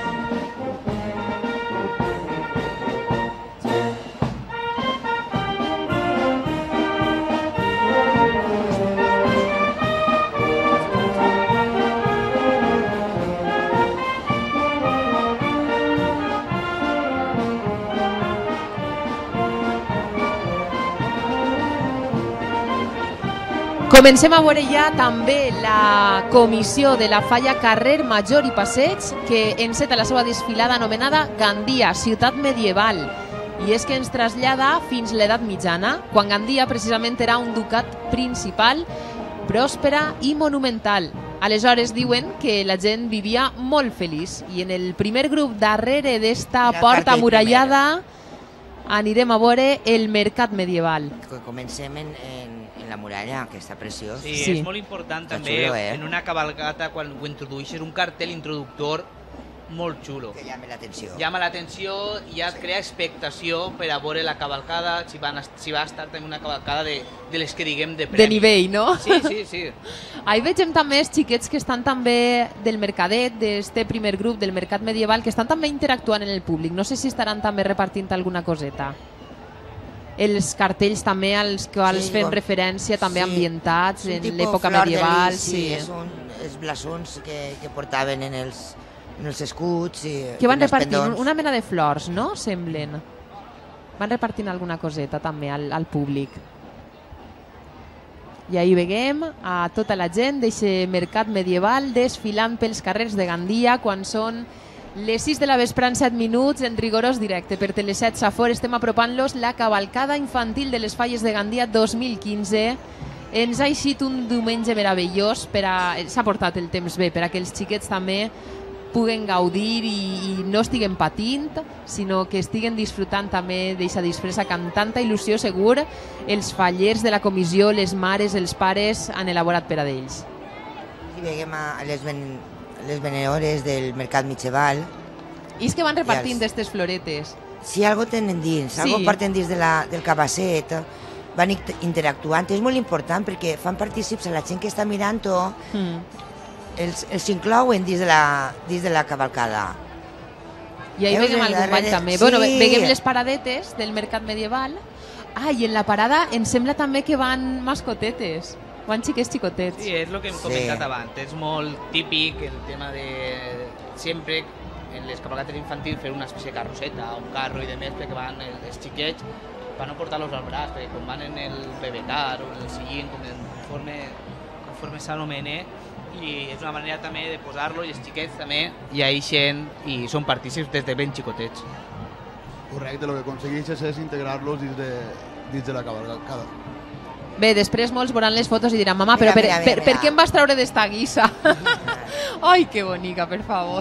Comencem a veure ja també la comissió de la Falla Carrer Major i Passeig, que enceta la seva desfilada anomenada Gandia, ciutat medieval. I és que ens trasllada fins l'edat mitjana, quan Gandia precisament era un ducat principal, pròspera i monumental. Aleshores diuen que la gent vivia molt feliç. I en el primer grup darrere d'esta porta murallada anirem a veure el mercat medieval. Comencem en, en, en la muralla, que està preciós. Sí, sí, és molt important també xulo, eh? En una cavalcata, quan ho introdueixes, un cartell introductor molt xulo. Que llama l'atenció. Llama l'atenció i ja crea expectació per a veure la cavalcada, si, van, si va estar també una cavalcada de, de les que diguem de premi. De nivell, no? Sí, sí, sí. Ahí vegem també els xiquets que estan també del mercadet, d'este primer grup del mercat medieval, que estan també interactuant en el públic. No sé si estaran també repartint alguna coseta. Els cartells també als quals sí, fem com... referència, també sí, ambientats en l'època medieval. Sí, sí. Són els blasons que, que portaven en els, en els escuts. I, que van repartint una mena de flors, no? Semblen. Van repartint alguna coseta també al, al públic. I ahí veiem a tota la gent d'aquest mercat medieval desfilant pels carrers de Gandia quan són les sis de la vesprà en set minuts, en rigorós directe per Teleset Safor. Estem apropant-los la cavalcada infantil de les Falles de Gandia dos mil quinze. Ens ha eixit un diumenge meravellós, s'ha portat el temps bé per a que els xiquets també puguen gaudir i, i no estiguen patint, sinó que estiguen disfrutant també d'aquesta disfressa que amb tanta il·lusió segur els fallers de la comissió, les mares, els pares han elaborat per a d'ells. I veiem a les ben... les venedores del mercat mitjeval. I és que van repartint d'aquestes floretes. Si algo tenen dins, sí. Algo porten dins de la, del cabasset, van interactuant. És molt important perquè fan partícips a la gent que està mirant-ho, mm. els, els inclouen dins de la, dins de la cavalcada. I ahí veiem algun ball també. Sí. Bueno, veiem les paradetes del mercat medieval. Ah, i en la parada em sembla també que van mascotetes. Van xiquets xicotets. Sí, és el que hem comentat sí. abans. És molt típic el tema de sempre en les cavalcates infantils fer una espècie de carroseta o un carro i demés perquè van els xiquets per no portar-los al braç, perquè quan van en el bebecar o en el sillín, conforme, conforme s'anomena, i és una manera també de posar-lo i els xiquets també hi eixen i són partícips des de ben xicotets. Correcte, el que aconsegueixes és integrar-los dins, de, dins de la cavalcada. Bé, després molts veuran les fotos i diran, mama, però per, mira, mira, per, per què em vas treure d'esta guisa? Ai, que bonica, per favor.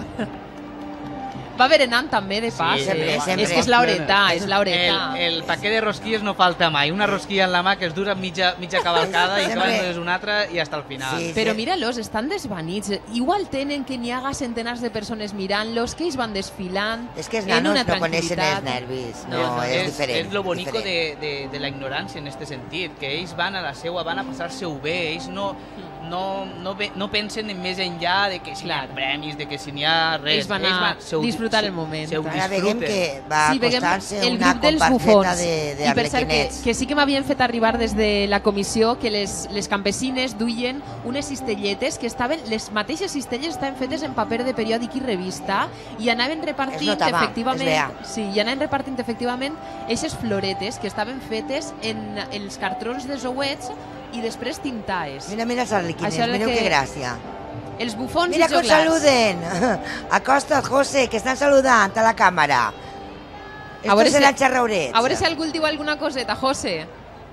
Va berenant també, de pas. Sí, sempre, eh? sempre. És que és l'horeta, és l'horeta. El, el paquet de rosquilles no falta mai. Una rosquilla en la mà que es dura mitja, mitja cavalcada i que van una altra i hasta el final. Sí, sí. Però mira-los, estan desvanits. Igual tenen que n'hi haga centenars de persones mirant-los, que ells van desfilant. És que els nanos no coneixen els nervis. No, no és, és diferent. És lo bonico de, de, de la ignorància en aquest sentit, que ells van a la seua, van a passar-se-ho bé, ells no... No, no, no pensen en més enllà de que si Clar. hi ha premis, de que si n'hi ha res. Ells van a Ells van, disfrutar el moment. Ara veiem que va sí, acostar-se una comparfeta d'arlequinets. Que, que sí que m'havien fet arribar des de la comissió que les, les campesines duien unes cistelletes que estaven, les mateixes cistelles estaven fetes en paper de periòdic i revista i anaven repartint notava, efectivament sí, i anaven repartint efectivament aquestes floretes que estaven fetes en els cartrons de zouets i després tintaes. Mira, mira els arlequines, mireu que... que gràcia. Els bufons mira i joglars. Mira que us saluden. Acosta't, José, que estan saludant a la càmera. Estos seran si... xarraurets. A veure si algú diu alguna coseta, José.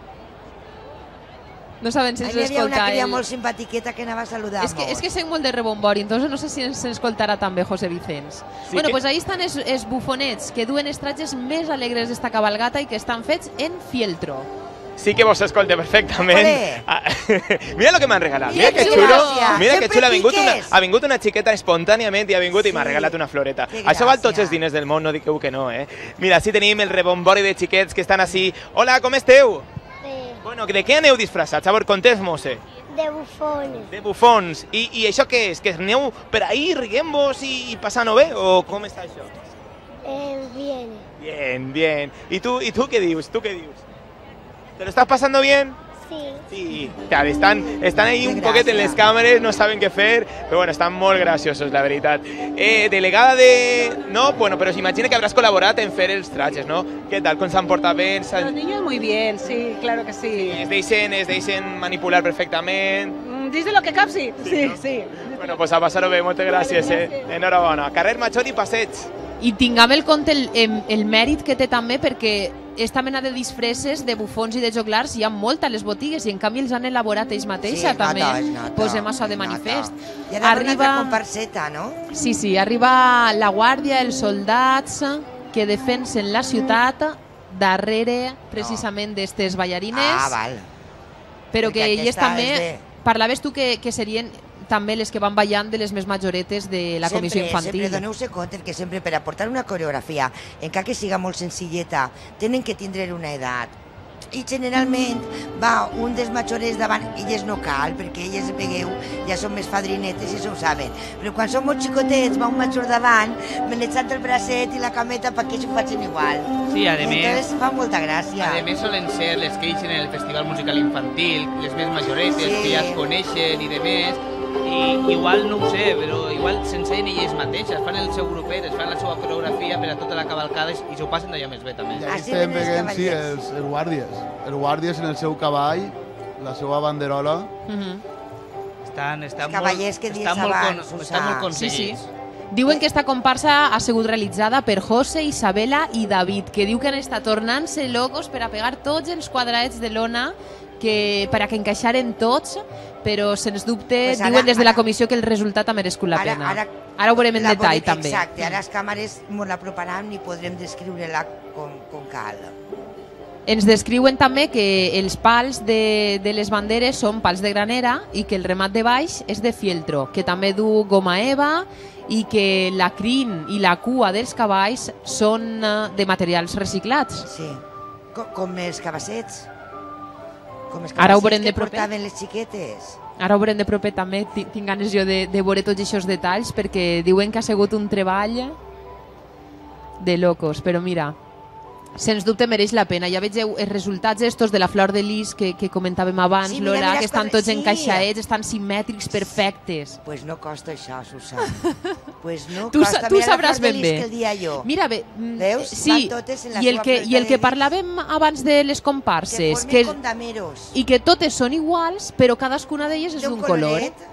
No saben si ens escolta. Hi havia una cria el... molt simpatiqueta que anava a saludar. És que, és que sent molt de rebombori, entonces no sé si ens escoltarà també José Vicens. Sí bueno, que... pues ahí estan els, els bufonets que duen els trajes més alegres d'esta cabalgata i que estan fets en fieltro. Sí que vos escolte perfectament. Ah, mira lo que m'han regalat. Mira, mira que xulo. Mira que xulo. Ha vingut, una, ha vingut una xiqueta espontàniament i ha vingut sí. i m'ha regalat una floreta. Això val tots els diners del món, no diqueu que no, eh? Mira, sí tenim el rebombori de xiquets que estan així. Hola, com esteu? Bé. Bueno, de què aneu disfressats? A veure, conteu-mos-ho. De bufons. De bufons. I, i això què és? Que aneu per ahí riguem-vos i, i passant-ho bé? O com està això? Eh, bien. Bien, bien. ¿Y tú, y tú qué dius? ¿Tú qué dius? ¿Te lo estás pasando bien? Sí. Sí, claro, están, están ahí un poquet en les càmeres, no saben què fer, però bueno, estan molt graciosos, la veritat. Eh, delegada de... No, bueno, pero s'imagina que habrás colaborat en fer els trajes, ¿no? ¿Qué tal? ¿Com s'han portat bé? Los niños muy bien, sí, claro que sí. Es deixen, es deixen manipular perfectament. Mm, Dice lo que cap, sí, sí, sí. sí. Bueno, pues a passar-ho bé, moltes gràcies, Vale, eh? Enhorabona. Carrer Major i Passeig. I tinguem el compte el, el, el mèrit que té també perquè esta mena de disfresses de bufons i de joglars hi ha molt a les botigues i en canvi els han elaborat ells mateixa Sí, també. nota, es nota, Posem això de es nota. manifest. I ara arriba... una altra comparseta, no? Sí, sí, arriba la guàrdia, els soldats que defensen la ciutat darrere precisament d'estes ballarines. Ah, val. Però Perquè que elles aquesta també... és de- Parlaves tu que, que serien també les que van ballant de les més majoretes de la comissió sempre, infantil. Sempre doneu-se compte que sempre per aportar una coreografia, encara que siga molt senzilleta, tenen que tindre una edat. I generalment va un dels majorets davant, elles no cal, perquè elles, vegueu, ja són més fadrinetes i això ho saben. Però quan són molt xicotets, va un major davant, me l'eixant el bracet i la cameta perquè s'ho facin igual. Sí, a més... Entonces fa molta gràcia. A més solen ser les que eixen en el Festival Musical Infantil, les més majoretes, Sí. que ja es coneixen i de més, i igual no ho sé, però igual s'ensenyen elles mateixes, fan el seu grupet, es fan la seva coreografia per a tota la cavalcada i s'ho passen d'allò més bé també. I aquí estem veient, sí, els, els guàrdies. Els guàrdies en el seu cavall, la seva banderola. Estan, estan Els cavallers que molt, dies estan molt, abans, con, ho estan molt saps. aconseguits. Sí, sí. Diuen que esta comparsa ha sigut realitzada per José, Isabela i David, que diu que han estat tornant-se locos per a pegar tots els quadradets de lona que, per a que encaixaren tots, però sens dubte Pues ara- diuen des de la ara- comissió que el resultat ha merescut la Ara- pena. ara- Ara ho veurem en La detall podem- també. Exacte, ara les càmeres ens l'aproparan i podrem descriure-la com, com cal. Ens descriuen també que els pals de, de les banderes són pals de granera i que el remat de baix és de fieltro, que també du goma eva i que la crin i la cua dels cavalls són eh, de materials reciclats. Sí, com, com els cabassets. Com els Ara ho cabassets veurem que de proper. portaven les xiquetes. Ara ho veurem de proper també, Ti- tinc ganes jo de, de veure tots aquests detalls perquè diuen que ha sigut un treball de locos, però mira, sens dubte mereix la pena. Ja vegeu els resultats estos de la flor de lis que, que comentàvem abans, Sí, mira, Lola, mira, que estan escolta, tots sí. encaixadets, estan simètrics, perfectes. Pues no costa això, Susan. Pues no Tu, costa. sa- tu Mira la sabràs flor de ben lis bé. que el dia jo. Mira bé, mm, Veus? sí, Van totes en la i el seva que, floreta i el de que lis. parlàvem abans de les Que comparses, formen que, com dameros. i que totes són iguals, però cadascuna d'elles és Té un d'un color. coloret.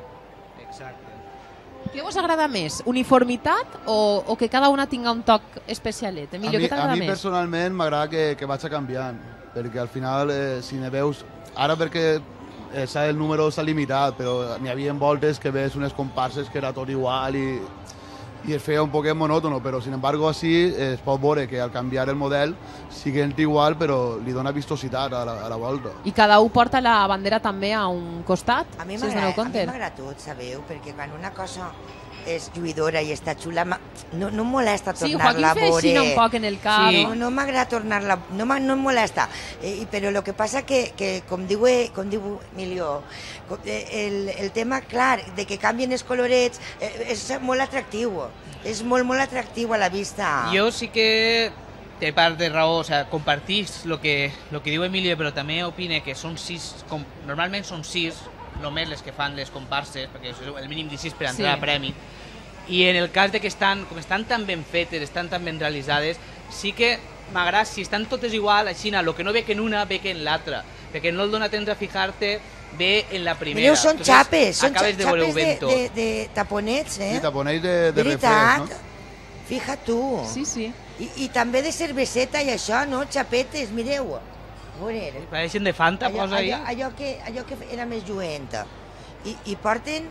Què vos agrada més? Uniformitat o, o que cada una tinga un toc especialet? A Emilio, mi, què a t'agrada mi més? personalment m'agrada que, que vaig canviant, perquè al final, eh, si ne veus... Ara perquè eh, s'ha- el número s'ha limitat, però n'hi havia voltes que ves unes comparses que era tot igual i, i es feia un poquet monòtono, però sin embargo així eh, es pot veure que al canviar el model sigue igual, però li dona vistositat a la, a la volta. I cada un porta la bandera també a un costat, A mi si us doneu m'agrada a mi compte. m'agrada tot, sabeu? Perquè quan una cosa és lluïdora i està xula, ma- no, no em molesta Sí, tornar-la a Joaquín veure. feia així un poc en el cap. Sí. No, no m'agrada tornar-la, no, m'ha- no em molesta. Eh, i- però el que passa que, que com diu, eh, com diu Emilio, com- eh, el, el tema, clar, de que canvien els colorets, eh, és molt atractiu. És molt, molt atractiu a la vista. Jo sí que té part de raó, o sea, compartís lo que, lo que diu Emilio, però també opine que són sis, com, normalment són sis, només les que fan les comparses, perquè és el mínim de sis per entrar Sí. a premi. I en el cas de que estan, com estan tan ben fetes, estan tan ben realitzades, sí que m'agrada, si estan totes igual, així, el que no ve que en una, ve que en l'altra, perquè no el dona temps a fijar-te, ve en la primera. Mireu, són Entonces, xapes, són acabes de veure-ho xapes de, ben tot. de, de taponets, eh? Sí, taponells de, de Veritat? refresc, no? Fija tu. Sí, sí. I, I també de cerveseta i això, no? Xapetes, mireu. A veure, Pareixen de Fanta, allò, posa ahí. allò, allò, que, allò que era més lluent. I, i porten...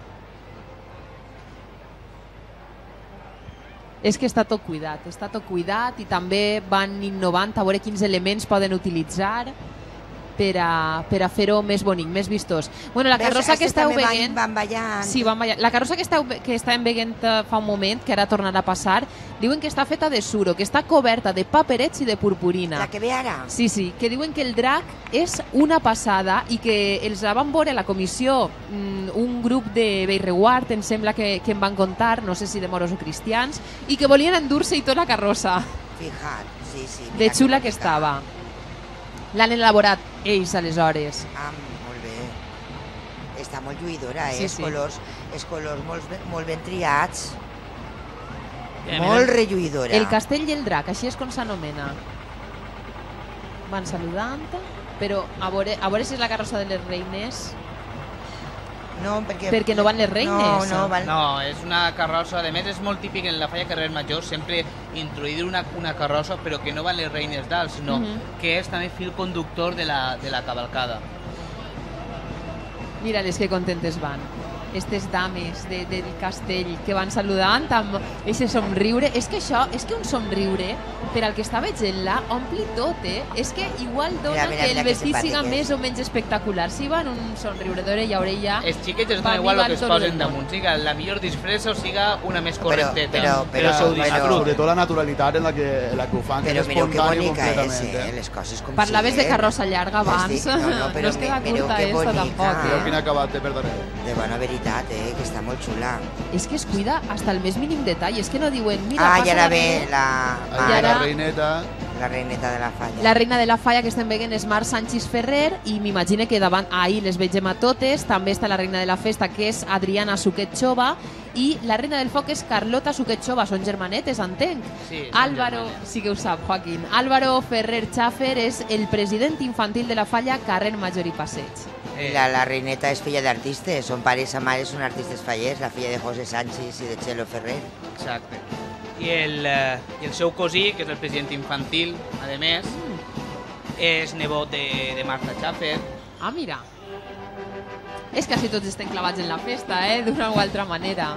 És que està tot cuidat, està tot cuidat i també van innovant a veure quins elements poden utilitzar. per a, per a fer-ho més bonic, més vistós. Bueno, la carrossa que esteu veient... Van ballant. Sí, van ballant. La carrossa que, esteu, que estàvem veient fa un moment, que ara tornarà a passar, diuen que està feta de suro, que està coberta de paperets i de purpurina. La que ve ara? Sí, sí, que diuen que el drac és una passada i que els la van veure a la comissió un grup de Bellreguard, em sembla que, que em van contar, no sé si de moros o cristians, i que volien endur-se i tota la carrossa. Fijat, sí, sí. De xula que estava. L'han elaborat ells, aleshores. Ah, molt bé. Està molt lluïdora, eh? Sí, Els sí. colors, els colors molt, ben- molt ben triats. Eh, Molt mira. relluïdora. El castell i el drac, així és com s'anomena. Van saludant, però a veure, a veure si és la carrossa de les reines. No, perquè... Perquè no van les reines. No, no, van... No, és una carrossa, a més és molt típic en la falla carrer major sempre introduir una, una carrossa però que no van les reines dalt, sinó Mhm. que és també fil conductor de la, de la cavalcada. Mira les que contentes van. Estes dames de, del castell que van saludant amb aquest somriure. És que això, és que un somriure, per al que està veient-la, ompli tot, eh? És que igual dona Mira, mira, que mira el que vestit siga simpàtic més o menys espectacular. Si van un somriure d'orella a orella... Els xiquets els pa dona mi igual el van que es tot el posen món. damunt, siga la millor disfressa o siga una més Però- correcteta. però- però- s'ho però- disfruten. Sobretot la naturalitat en la que, en la que ho fan, que Però és mireu que espontani bonica és, completament. eh? Les coses com Parlaves sí, de eh? carrossa llarga abans. Estic- no, no, però es queda mi- mireu curta que esta bonica. tampoc, Però eh? quin acabat té per darrere. De bona veritat, eh? Que està molt xula. És que es cuida hasta el més mínim detall. És que no diuen, mira, Ah, passa i ara la ve neu. la... Ahí I ve la ara- reineta. La reineta de la falla. La reina de la falla que estem veient és Mar Sánchez Ferrer i m'imagine que davant, ahir les vegem a totes, també està la reina de la festa que és Adriana Suquet Xova i la reina del foc és Carlota Suquet Xova, són germanetes, entenc. Sí, són Álvaro, germanes. sí que ho sap, Joaquín. Álvaro Ferrer Xafer és el president infantil de la falla Carrer Major i Passeig. Eh, La, la reineta és filla d'artistes, son pare i sa mare són artistes fallers, la filla de José Sánchez i de Chelo Ferrer. Exacte. I el, eh, i el seu cosí, que és el president infantil, a més, és nebot de, de Marta Schaffer. Ah, mira. És que així tots estem clavats en la festa, eh? D'una o altra manera.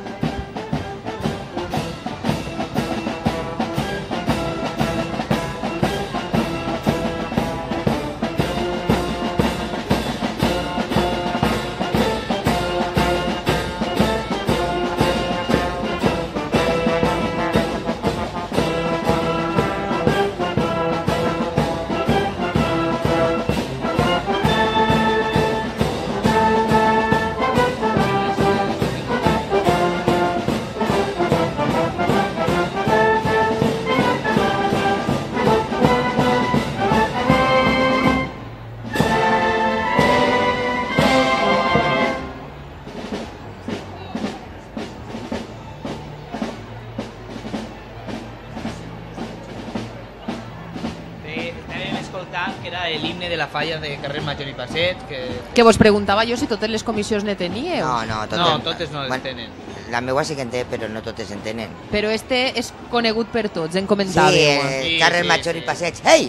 Bé, estàvem escoltant que era l'himne de la falla de carrer Major i Passeig, que... Que vos preguntava jo si totes les comissions ne teníeu. No, no, totes, No, totes no les tenen. La meua sí que en té, però no totes en tenen. Però este és conegut per tots, en Sí, comentàveu. eh, Sí, carrer sí, Major sí. i Passeig. Ei!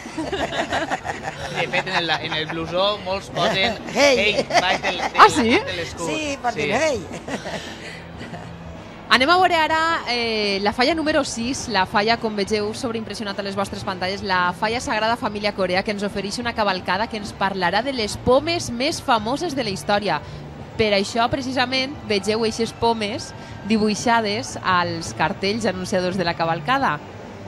De fet, en el, en el blusó molts posen Hey! hey baix del, del, Ah, sí? de l'escut. Sí, portin, ei! Anem a veure ara eh, la falla número sis, la falla, com vegeu sobreimpressionat a les vostres pantalles, la falla Sagrada Família Corea, que ens ofereix una cavalcada que ens parlarà de les pomes més famoses de la història. Per això, precisament, vegeu eixes pomes dibuixades als cartells anunciadors de la cavalcada.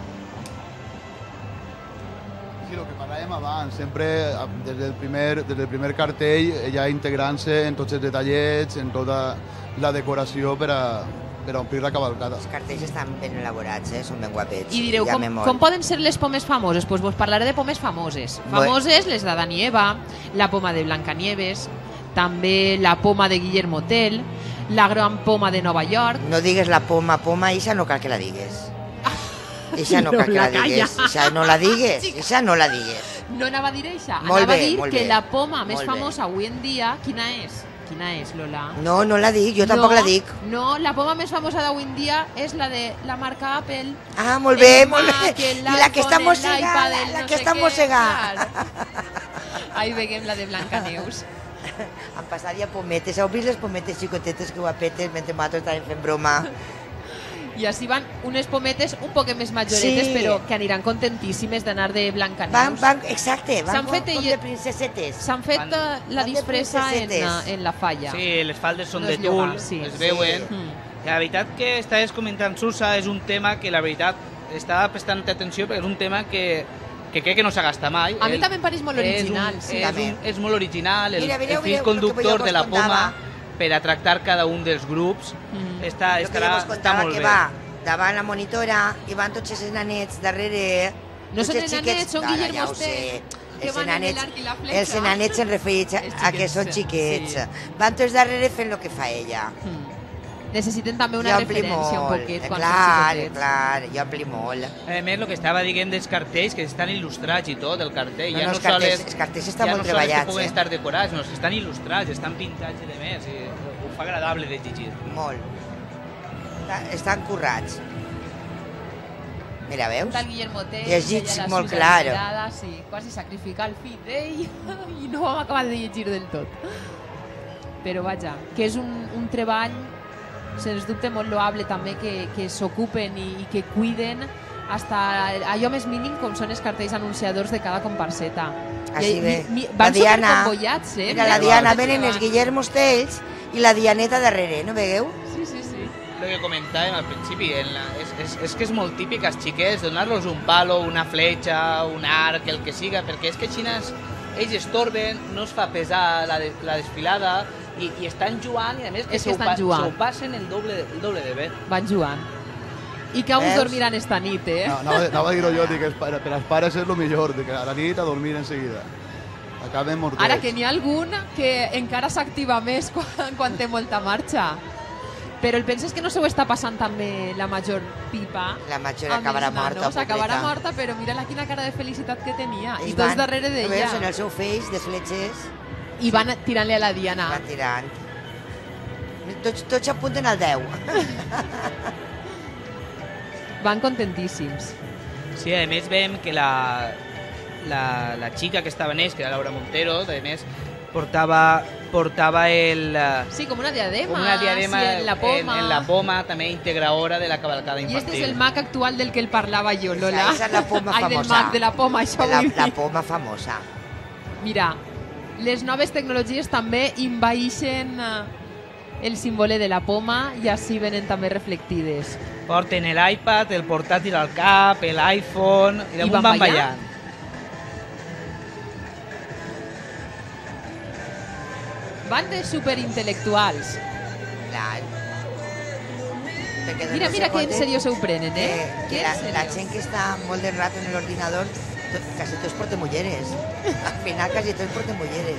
Sí, el que parlàvem abans, sempre des del primer, des del primer cartell ja integrant-se en tots els detallets, en tota la decoració per a, per a omplir la cavalcada. Els cartells estan ben elaborats, eh? Són ben guapets. I direu, Ja com, m'he molt. com poden ser les pomes famoses? Doncs vos parlaré de pomes famoses. Famoses, les d'Adán i Eva, la poma de Blancanieves, també la poma de Guillermo Tell, la gran poma de Nova York. No digues la poma, poma, ixa no cal que la digues. Ixa no cal que la la digues. calla. Ixa no la digues. Ixa no la digues. No anava a dir això, Molt anava bé, a dir molt que bé. la poma més Molt bé. famosa avui en dia, quina és? Quina és, Lola? No, no la dic, jo tampoc no, la dic. No, la poma més famosa d'avui en dia és la de la marca Apple. Ah, molt bé, El molt bé. Mac, el I la que està iPhone, el mossegada, iPad, el la no que sé està què, mossegada. clar. Ahí veiem la de Blancaneus. Em passaria pometes. Heu vist les pometes xicotetes que guapetes mentre nosaltres estàvem fent broma? I així van unes pometes un poc més majoretes, Sí. però que aniran contentíssimes d'anar de Blancaneus. Van, van, exacte, van S'han com, fet com ella- de princesetes. S'han fet Van- eh, la van de disfressa en, princesetes. en la falla. Sí, les faldes són No de és llogar, tul, sí. es Sí. veuen. Mm. La veritat que estaves comentant, Susa, és un tema que la veritat estava prestant atenció perquè és un tema que, que crec que no s'ha gastat mai. A mi El- també em pareix molt original, és un, sí. És, També. un, és molt original, el, Mira, mireu, el fil mireu, conductor el que de la vos contava. poma per a tractar cada un dels grups Mm. està, El que estarà, ja vos està contava molt que bé. va davant la monitora i van tots els nanets darrere. No tots són els enanets, xiquets. són Ara, Guillermo ja ho Esther, sé. que Els van en enanets, l'arc i la fletxa. els enanets en referits a, Els a que són xiquets, xiquets. sí. Van tots darrere fent el que fa ella. Mm. Necessiten també una Jo ampli referència un molt. poquet quan Clar, són xicotets. clar, jo ampli molt. A més, el que estava dient dels cartells, que estan il·lustrats i tot, el cartell. No, ja no, no, els cartells- soles, els cartells estan ja molt no soles treballats, que puguen eh? estar decorats, no, estan il·lustrats, estan pintats i de més. I ho fa agradable de llegir. Molt. Estan currats. Mira, veus? Tal Guillermo Tell, Llegits ella la molt Susa clar. Mirada, sí, quasi sacrificar el fill d'ell i no vam acabar de llegir del tot. Però vaja, que és un, un treball, sens dubte, molt loable també, que, que s'ocupen i, i que cuiden hasta allò més mínim com són els cartells anunciadors de cada comparseta. Així I- bé. mi- mi- La Van Diana, superconvollats, eh? mira, la Diana, venen els Guillermo Tells i la Dianeta darrere, no vegueu? Sí, sí, sí. El que comentàvem al principi, en la, és, és, és que és molt típic als xiquets donar-los un palo, una fletxa, un arc, el que siga, perquè és que xines ells estorben, no es fa pesar la, de, la desfilada i, i estan jugant i a més que, És que s'ho estan pa, jugant. s'ho passen el doble, el doble de bé. Van jugant. I que us Veus? dormiran esta nit, eh? No, anava, anava a dir-ho jo, dic, que és per, per als pares és el millor, dic, a la nit a dormir en seguida. Acaben mortets. Ara que n'hi ha algun que encara s'activa més quan, quan té molta marxa. Però el penses que no se ho està passant també la major pipa? La major amb acabarà els morta, nanos? Acabarà pobreta. morta, però mira-la quina cara de felicitat que tenia. I Ells tots van, darrere no veus, en d'ella. el seu feix de fletxes, I van tirant-li a la Diana. van tirant. Tots, tots apunten al deu. Van contentíssims. Sí, a més veiem que la, la, la xica que estava en ells, que era Laura Montero, a més, portava, portava el... eh, Sí, com una diadema. com una diadema sí, en la poma. En, en la poma, també integradora de la cavalcada I infantil. este és el mag actual del que el parlava jo, Lola. Esa és la poma Ai, del famosa. mag, de la poma, això La, vull la dir. poma famosa. Mira, les noves tecnologies també invaïxen eh, el símbole de la poma i així venen també reflectides. Porten l'iPad, el portàtil al cap, l'iPhone, i I damunt van van ballant? ballant. Van de superintel·lectuals. Clar. Perquè Mira, donar-se mira que en compte serio s'ho prenen, eh? que- Que que en la, serio. la gent que està molt de rato en el ordenador, to, casi tots porten mulleres. Al final quasi tots porten mulleres.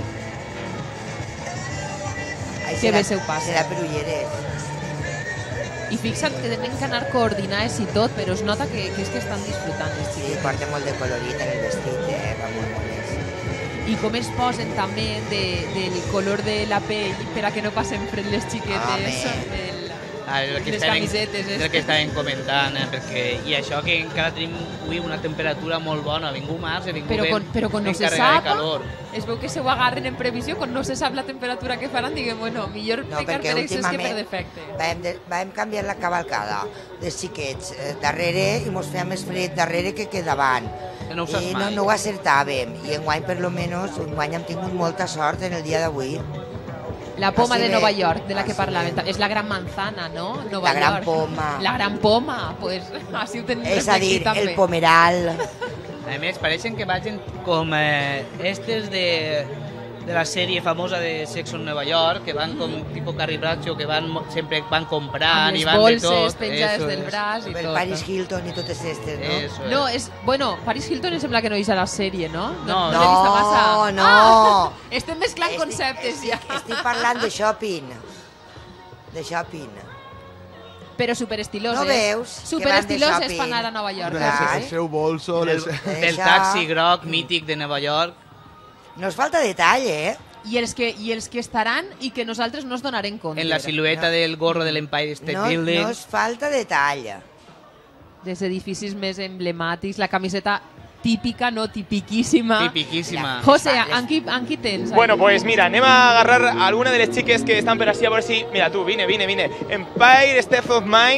Ai, Que bé se ho passa. Serà per ulleres. I fixa't que tenen que anar coordinades i tot, però es nota que, que és que estan disfrutant les Sí, xiques. porten molt de colorit en el vestit, eh? Va molt mones. I com es posen també de, del color de la pell per a que no passen fred les xiquetes. Home. El, Ah, el que les estaven, camisetes. és el que estàvem comentant, eh? Perquè, i això que encara tenim avui una temperatura molt bona, ha vingut març, ha vingut Però ben, con, però con no ben se carregada sap, de calor. es veu que se ho agarren en previsió, quan no se sap la temperatura que faran, diguem, bueno, millor No, pecar perquè per excés que per últimament defecte. vam, de, vam canviar la cavalcada dels xiquets eh, darrere i mos feia més fred darrere que, que davant. Que no ho saps I no, mai. no ho acertàvem. I enguany, per lo menos, enguany hem tingut molta sort en el dia d'avui. La poma Així de ve. Nova York, de la que Així parlaven, ve. és la gran manzana, no? Nova La gran York. poma. La gran poma, pues, així ho tenim És a dir, reflectit també. el pomeral. A més, pareixen que vagin com eh, estes de, de la sèrie famosa de Sex on Nova York, que van com tipus Carrie Bradshaw, que van, mo- sempre van comprant Amb i les van bolses de tot. penjades Eso del es. braç i El tot. Paris Hilton i totes aquestes, no? Eso No, es. és... Bueno, Paris Hilton em sembla que no hi a la sèrie, no? No, no, l'he vista massa. No, no. Ah, estem mesclant Estic- conceptes estic, ja. Estic parlant de shopping. De shopping. Però superestiloses. No veus que van de Superestiloses shopping? fan ara a Nova York. El, Clar. el seu bolso, El, les... el Això- taxi groc mític de Nova York. No es falta detall, eh? I els, que, I els que estaran i que nosaltres no es donarem compte. En la silueta del gorro de l'Empire State No, Building. no es falta detall. Dels edificis més emblemàtics, la camiseta típica, no tipiquíssima. Tipiquíssima. José, en qui, en qui tens? ahí? Bueno, pues mira, anem a agarrar a alguna de les xiques que estan per així, a veure si... Mira tu, vine, vine, vine. Empire State of Mind,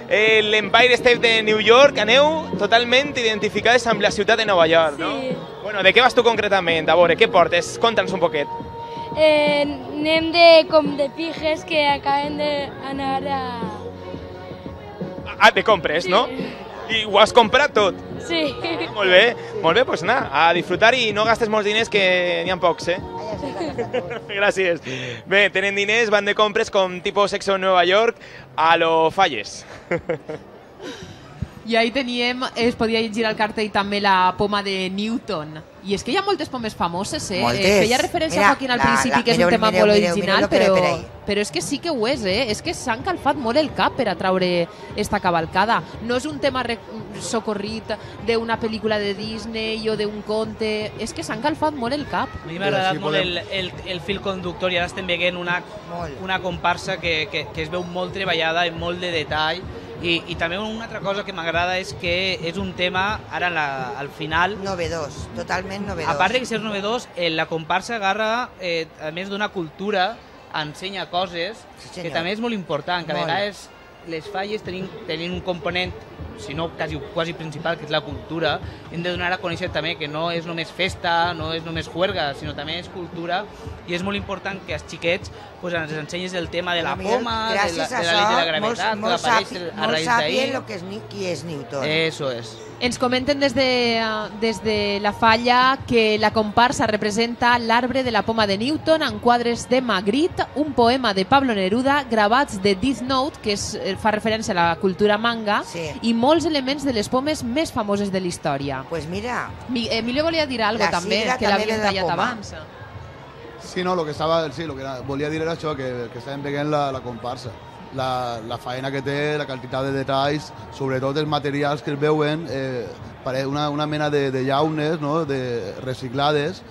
l'Empire State de New York, aneu totalment identificades amb la ciutat de Nova York, no? Sí. Bueno, de què vas tu concretament? A veure, què portes? Conta'ns un poquet. Eh, anem de, com de pijes que acaben d'anar a... Ah, de compres, no? I ho has comprat tot? Sí. Molt bé, molt bé, doncs anar, a disfrutar i no gastes molts diners que n'hi ha pocs, eh? Gràcies. Bé, tenen diners, van de compres com tipus Sexo en Nova York a lo Falles. I ahí teníem, es podia llegir al cartell també la poma de Newton. I és que hi ha moltes pomes famoses, eh? Moltes. Eh, feia referència Mira, a Joaquín al la- principi, la- que és mireu, un tema mireu, molt mireu, original, mireu lo que ve però, per ahí. però és que sí que ho és, eh? És que s'han calfat molt el cap per a traure esta cavalcada. No és un tema re- socorrit d'una pel·lícula de Disney o d'un conte, és que s'han calfat molt el cap. A mi m'ha agradat molt el, el, el fil conductor i ara estem veient una, una comparsa que, que, que es veu molt treballada i molt de detall i, i també una altra cosa que m'agrada és que és un tema, ara la, al final... Novedós, totalment novedós. A part de que ser novedós, eh, la comparsa agarra, eh, a més d'una cultura, ensenya coses Sí, que senyor. també és molt important, que a Molt. vegades les falles tenim, tenim un component, si no quasi, quasi principal, que és la cultura. Hem de donar a conèixer també que no és només festa, no és només juerga, sinó també és cultura, i és molt important que als xiquets pues, ens ensenyes el tema de la Millor, poma, de la, gràcies de a la llei de la això, gravetat, molt, que apareix sapi, a molt raïs sàpien d'ahir. lo que és, ni- qui és Newton. Eso és. Ens comenten des de, eh, des de la falla que la comparsa representa l'arbre de la poma de Newton en quadres de Magritte, un poema de Pablo Neruda gravats de Death Note, que és, eh, fa referència a la cultura manga, Sí. i molts elements de les pomes més famoses de la història. Pues mira, Mi, Emilio volia dir alguna La cosa també, sigla que també l'havien de la tallat poma. abans. Sí, no, lo que estava, sí, lo que era, volia dir era això, que, que estàvem veient la, la comparsa. La, la faena que té, la quantitat de detalls, sobretot els materials que es veuen, eh, pare- una, una mena de, de llaunes, no?, de reciclades.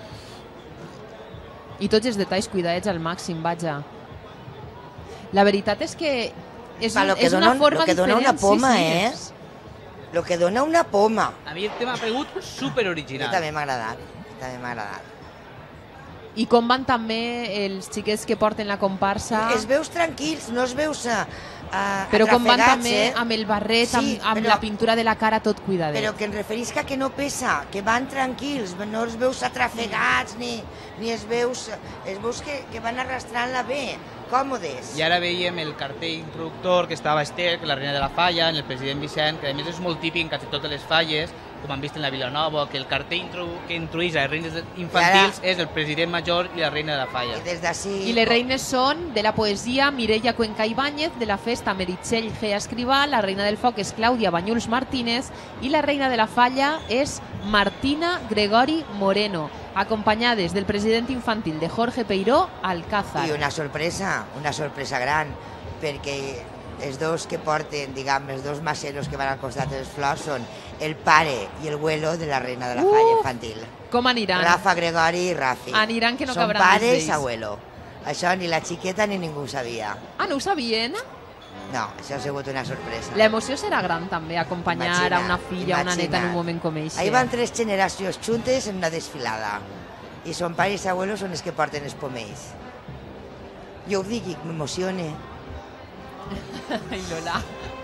I tots els detalls cuidats al màxim, vaja. La veritat és que és, Va, un, lo que és dona una un- forma lo que dona diferent. una poma, sí, sí, eh? és- lo que dona una poma. A mi el tema m'ha paregut A superoriginal. mi també m'ha agradat, també m'ha agradat. I com van també els xiquets que porten la comparsa? Es veus tranquils, no es veus uh, Però com van atrafegats, també eh? amb el barret, Sí, amb, amb però- la pintura de la cara tot cuidadet. Però que em referisca que no pesa, que van tranquils, no els veus atrafegats, ni, ni es veus, es veus que, que van arrastrant-la bé, còmodes. I ara veiem el cartell introductor que estava Esther, que la reina de la falla, en el president Vicent, que a més és molt típic en quasi totes les falles, com han vist en la Vilanova, que el cartell intro, que introdueix a les reines infantils és el president major i la reina de la falla. I des d'ací... I les reines són de la poesia Mireia Cuenca Ibáñez, de la festa Meritxell G. Escrivà, la reina del foc és Clàudia Banyuls Martínez i la reina de la falla és Martina Gregori Moreno, acompanyades del president infantil de Jorge Peiró Alcázar. I una sorpresa, una sorpresa gran, perquè els dos que porten, diguem, els dos maceros que van al costat dels flors són el pare i el abuelo de la reina de la falla infantil. Com aniran? Rafa, Gregori i Rafi. Aniran que no Són cabran pare dins i d'ells. abuelo. Això ni la xiqueta ni ningú ho sabia. Ah, no ho sabien? No, això ha sigut una sorpresa. L'emoció serà gran també, acompanyar Imagina, a una filla, a una neta en un moment com eixe. Ahí van tres generacions juntes en una desfilada. I son pares i abuelos són els que porten els pomells. Jo ho dic, m'emocione. Ai, Lola.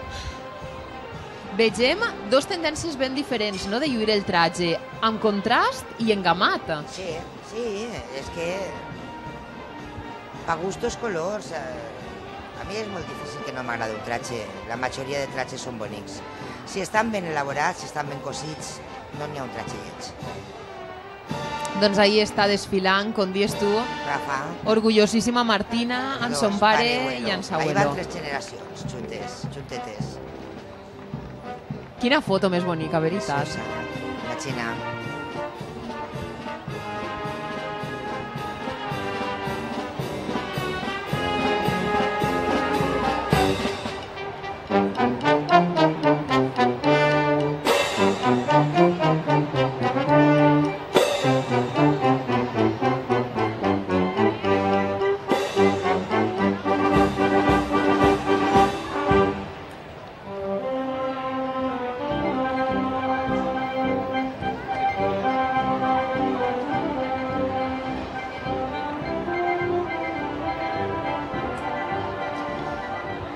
Vegem dos tendències ben diferents, no?, de lluir el traje, amb contrast i engamat. Sí, sí, és que pa gustos colors. eh, A mi és molt difícil que no m'agradi un traje. La majoria de trajes són bonics. Si estan ben elaborats, si estan ben cosits, no n'hi ha un traje lleig. Doncs ahí està desfilant, com dius tu, Rafa. orgullosíssima Martina, en Dos, son pare abuelo. i en sa Ahí abuelo. van tres generacions, juntes, juntetes. Quina foto més bonica, veritat. Sí, la Xina.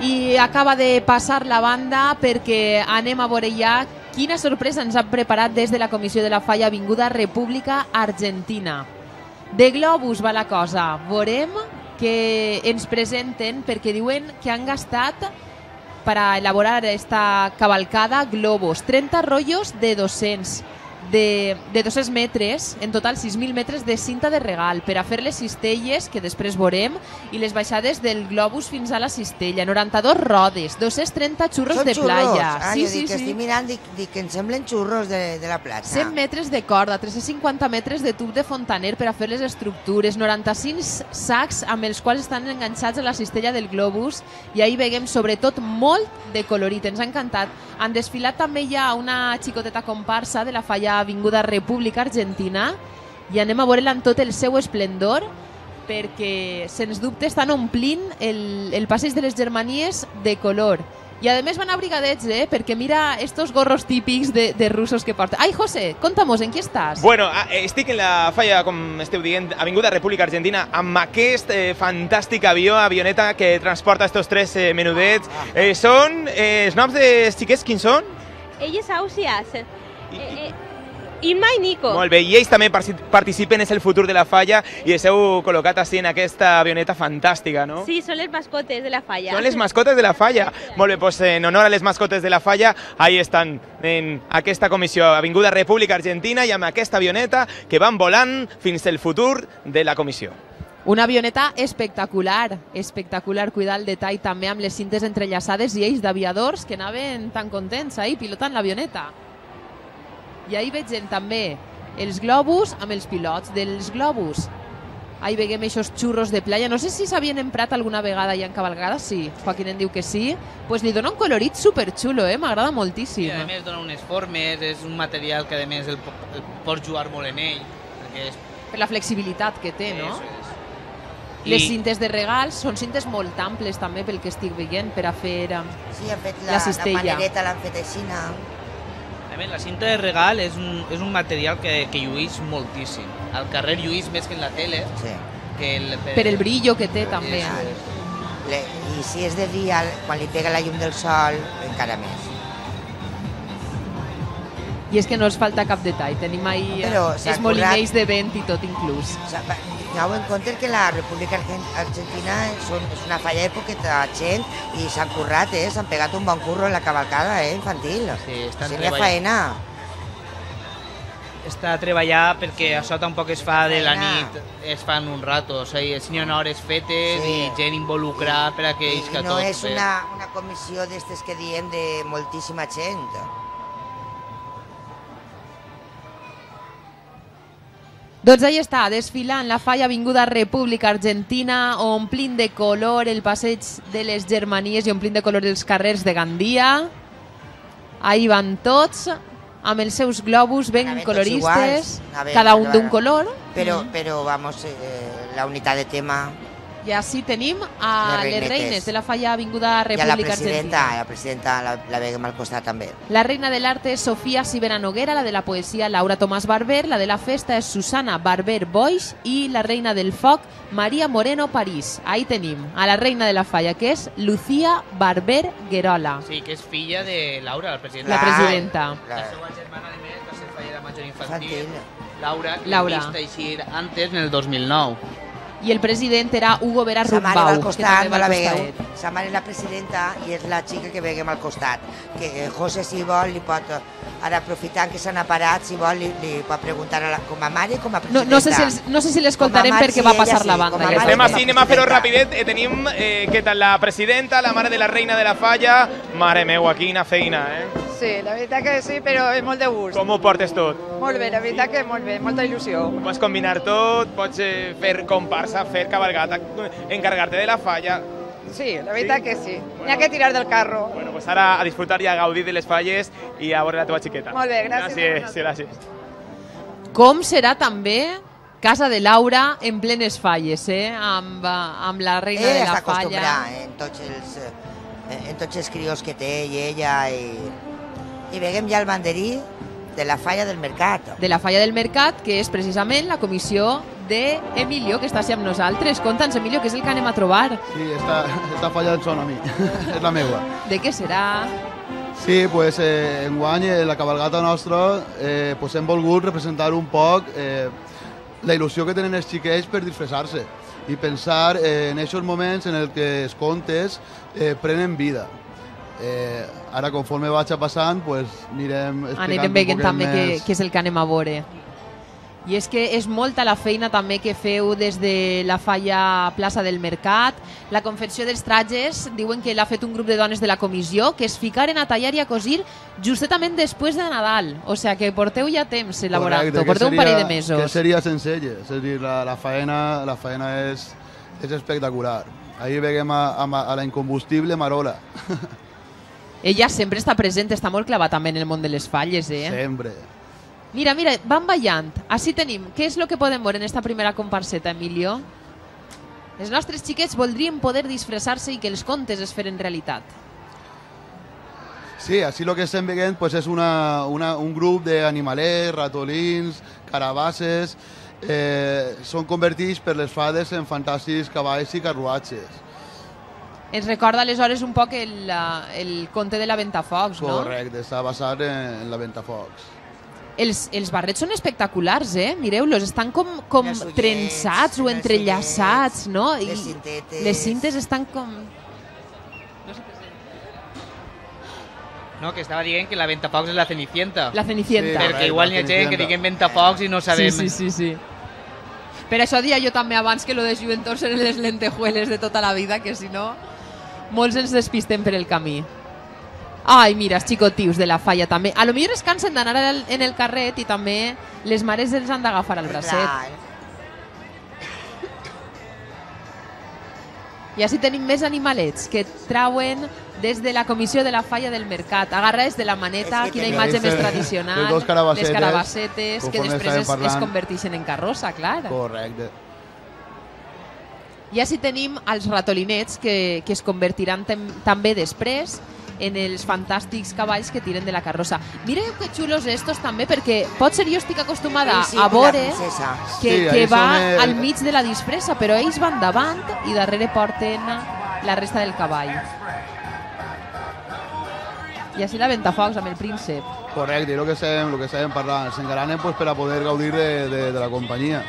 I acaba de passar la banda perquè anem a veure ja quina sorpresa ens han preparat des de la Comissió de la Falla Avinguda República Argentina. De globus va la cosa. Veurem que ens presenten perquè diuen que han gastat per a elaborar esta cavalcada globos, trenta rotllos de dos-cents. De, de dos-cents metres, en total sis mil metres de cinta de regal per a fer les cistelles, que després veurem, i les baixades del globus fins a la cistella. noranta-dos rodes, dos-cents trenta xurros Són de xurros. playa. Ah, sí, jo sí, dic que sí. estic mirant, dic, dic que em semblen xurros de, de la platja. cent metres de corda, tres-cents cinquanta metres de tub de fontaner per a fer les estructures, noranta-cinc sacs amb els quals estan enganxats a la cistella del globus, i ahí veiem sobretot molt de colorit, ens ha encantat. Han desfilat també ja una xicoteta comparsa de la Falla Avinguda República Argentina i anem a veure-la en tot el seu esplendor perquè, sens dubte, estan omplint el, el passeig de les Germanies de color. I a més van abrigadets, eh? Perquè mira estos gorros típics de, de russos que porten. Ai, José, conta'mos, en qui estàs? Bueno, estic en la Falla, com esteu dient, Avinguda República Argentina, amb aquest eh, fantàstic avió, avioneta que transporta estos tres eh, menudets. Eh, són eh, els noms dels xiquets, quins són? Ells Ausias, eh, eh, Imma i Nico. Molt bé, i ells també participen, és el futur de la Falla, i els heu col·locat així en aquesta avioneta fantàstica, no? Sí, són les mascotes de la Falla. Són les mascotes de la Falla. Molt bé, doncs en honor a les mascotes de la Falla, ahí estan, en aquesta comissió Avinguda República Argentina, i amb aquesta avioneta que van volant fins al futur de la comissió. Una avioneta espectacular, espectacular, cuidar el detall també amb les cintes entrellaçades i ells d'aviadors que anaven tan contents ahí pilotant l'avioneta. I ahí vegem també els globus amb els pilots dels globus. Ahí veiem aquests xurros de playa. No sé si s'havien emprat alguna vegada ja en cavalgada. Sí, Joaquín en diu que sí. Pues li dona un colorit superxulo, eh? M'agrada moltíssim. I a més dona unes formes, és un material que a més el, el pots jugar molt en ell. Perquè és... Per la flexibilitat que té, no? Eso és. Les I- cintes de regals són cintes molt amples també pel que estic veient per a fer eh, Sí, han fet la la, la cistella. manereta, l'han fet així. A més, la cinta de regal és un, és un material que, que lluís moltíssim. Al carrer lluís més que en la tele. Sí. Que el, Per el brillo que té també. Eso és. Le, I si és de dia, quan li pega la llum del sol, encara més. I és que no els falta cap detall. Tenim ahí Però eh, s'ha els molinells currat. de vent i tot inclús. O sea, Tingueu en compte que la República Argen- Argentina són, és una falla de poqueta gent i s'han currat, eh? S'han pegat un bon curro en la cavalcada, eh? Infantil. Sí, estan Sí, n'hi ha treballant. faena. Està a treballar perquè això tampoc es fa de la Feina. nit, es fa en un rato. O sigui, es n'hi ha hores fetes Sí. i gent involucrada per a que ells que I no tot. és bé. una, una comissió d'estes que diem de moltíssima gent. Doncs ahí està, desfilant la Falla Avinguda República Argentina, omplint de color el passeig de les Germanies i omplint de color els carrers de Gandia. Ahí van tots, amb els seus globus ben Anaven tots coloristes, iguals. Anaven, cada un claro. d'un color. Però, Mm. però vamos, eh, la unitat de tema I així tenim a Les les reinetes. reines de la Falla Avinguda i a la República presidenta, Argentina. la presidenta la, la veiem al costat també. La reina del arte es Sofía Sibera Noguera, la de la poesía Laura Tomás Barber, la de la festa es Susana Barber Boix i la reina del foc María Moreno París. Ahí tenim a la reina de la falla, que és Lucía Barber Guerola. Sí, que és filla de Laura, la presidenta. La presidenta. La seva germana, a més, va ser fallera major infantil. Infantil. Laura, que Laura. hem vist eixir antes, en el dos mil nou. I el president era Hugo Vera Sa mare va al Rumbau, que costat, també no va la al veieu. costadet. Sa mare és la presidenta i és la xica que veiem al costat. Que eh, José, si vol, li pot, ara aprofitant que s'han aparat, si vol, li, li pot preguntar a la, com a mare i com a No, presidenta. no sé si els- no sé si l'escoltarem Com a mare, perquè sí, va ella passar sí, la com a banda. mare, Estem com a així, anem a fer-ho presidenta. rapidet. Eh, tenim, eh, què tal, la presidenta, la mare de la reina de la falla. Mare meva, quina feina, eh? Sí, la veritat que sí, però és molt de gust. Com ho portes tot? Molt bé, la veritat que molt bé, molta il·lusió. Pots combinar tot, pots eh, fer comparsa, fer cabalgata, encargar-te de la falla. Sí, la veritat que sí. N'hi ha que tirar del carro. Bueno, pues ara a disfrutar i a gaudir de les falles i a veure la teva xiqueta. Molt bé, gràcies. Gràcies, gràcies. Com serà també casa de Laura en plenes falles, eh? Amb, eh, amb la reina Ella de està la acostumbrada falla. eh, en tots els, eh, en tots els crios que té i ella. I, i veiem ja el banderí de la falla del mercat. De la falla del mercat, que és precisament la comissió d'Emilio, que està així amb nosaltres. Conta'ns, Emilio, què és el que anem a trobar? Sí, esta, esta falla em sona a mi, és la meva. De què serà? Sí, pues, eh, enguany eh, la cabalgata nostra eh, pues, hem volgut representar un poc eh, la il·lusió que tenen els xiquets per disfressar-se i pensar eh, en aquests moments en els que els contes eh, prenen vida. Eh, ara, conforme vaig passant, pues, anirem explicant Anirem veient un també què, més... què és el que anem a veure. I és que és molta la feina també que feu des de la falla plaça del Mercat. La confecció dels trajes, diuen que l'ha fet un grup de dones de la comissió, que es ficaren a tallar i a cosir justament després de Nadal. O sigui que porteu ja temps elaborant-ho, porteu un parell de mesos. Que seria senzilla, és a dir, la, la faena, la faena és, és espectacular. Ahir veiem a, a, a la incombustible Marola. Ella sempre està present, està molt clavat també en el món de les falles, eh? Sempre. Mira, mira, van ballant. Així tenim. Què és el que podem veure en esta primera comparseta, Emilio? Els nostres xiquets voldrien poder disfressar-se i que els contes es feren realitat. Sí, així el que estem veient pues, és una, una, un grup d'animalers, ratolins, carabasses, eh, són convertits per les fades en fantàstics cavalls i carruatges. Ens recorda aleshores un poc el, el conte de la Ventafocs, no? Correcte, està basat en, en la Ventafocs. Els, els barrets són espectaculars, eh? Mireu-los, estan com, com Les ullets, trensats o entrellaçats, no? I les cintetes. les cintes estan com... No, que estava dient que la Ventafocs és la Cenicienta. La Cenicienta. Sí, perquè igual n'hi ha gent que diguen Ventafocs i no sabem. Sí, sí, sí, sí. Per això dia jo també abans que lo de Juventus eren les lentejueles de tota la vida, que si no, molts ens despistem per el camí. Ai, mira, els xicotius de la falla també. A lo millor es cansen d'anar en el carret i també les mares els han d'agafar al bracet. I així tenim més animalets que trauen des de la comissió de la falla del Mercat. Agarra-es de la maneta, quina imatge més tradicional. Les carabassetes, carabassetes que després es, es converteixen en carrossa, clar. Correcte. I així tenim els ratolinets que, que es convertiran també després en els fantàstics cavalls que tiren de la carrossa. Mireu que xulos estos també, perquè potser jo estic acostumada sí, sí, a veure que, sí, que va el... al mig de la disfressa, però ells van davant i darrere porten la resta del cavall. I així la Ventafocs amb el príncep. Correcte, i el que estem, el que estem parlant. S'engaranen pues, per a poder gaudir de, de, de la companyia.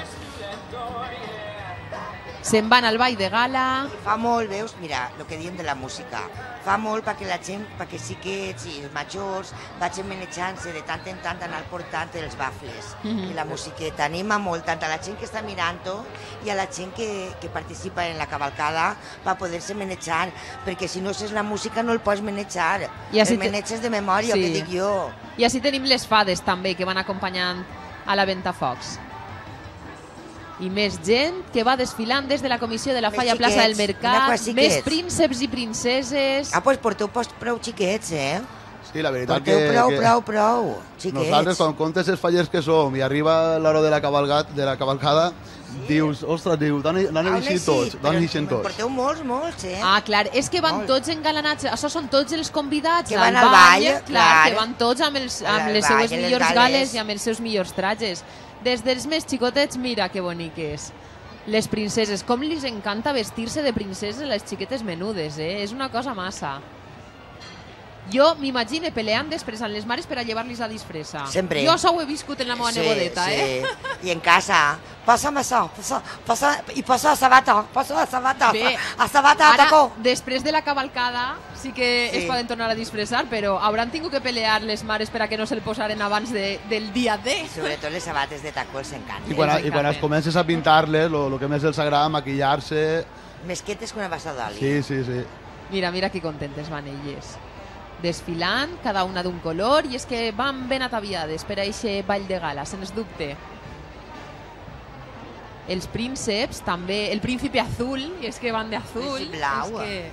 Se'n van al ball de gala. Fa molt, veus, mira, el que diem de la música. Fa molt perquè la gent, perquè sí que i els majors vagin manejant-se de tant en tant anar portant els bafles. Mhm. I la musiqueta anima molt tant a la gent que està mirant-ho i a la gent que, que participa en la cavalcada per poder-se manejar, perquè si no és la música no el pots manejar. I així el te- maneges de memòria, Sí. el que dic jo. I així tenim les fades també que van acompanyant a la Ventafocs. I més gent que va desfilant des de la comissió de la Més falla xiquets, plaça del mira Mercat, quants xiquets. més prínceps i princeses. Ah, doncs porteu post prou xiquets, eh? Sí, la veritat Porteu que... prou, que... prou, prou, xiquets. Nosaltres, quan comptes els fallers que som i arriba l'hora de la cabalgat, de la cavalcada, dius, ostres, diu, n'han Ah, eixit sí, tots, però n'han eixit tots. Porteu molts, molts, eh? Ah, clar, és que van Molt. tots engalanats, això són tots els convidats Que van al ball, clar, clar. que van tots amb, els, amb Al les ball, seues les millors gales. gales i amb els seus millors trajes. Des dels més xicotets, mira que boniques. Les princeses, com li encanta vestir-se de princeses a les xiquetes menudes, eh? És una cosa massa. Jo m'imagine peleant després amb les mares per a llevar-los la disfressa. Sempre. Jo això ho he viscut en la meva Sí, nebodeta, sí. eh? I en casa, posa'm això, posa, posa, i posa la sabata, posa la sabata, Bé, la sabata, ara, tacó. després de la cavalcada, sí que Sí. es poden tornar a disfressar, però hauran tingut que pelear les mares per a que no se'l posaren abans de, del dia D. Sobretot les sabates de tacó els encanten. I quan, i quan es comences a pintar-les, el que més els agrada, maquillar-se... Més quietes que una bassa d'oli. Sí, sí, sí. Mira, mira que contentes van elles. Desfilant, cada una d'un color, i és que van ben ataviades per a eixe ball de gala, sens dubte. Els prínceps també, el príncipe azul, i és que van de azul. Príncipe blau. És que...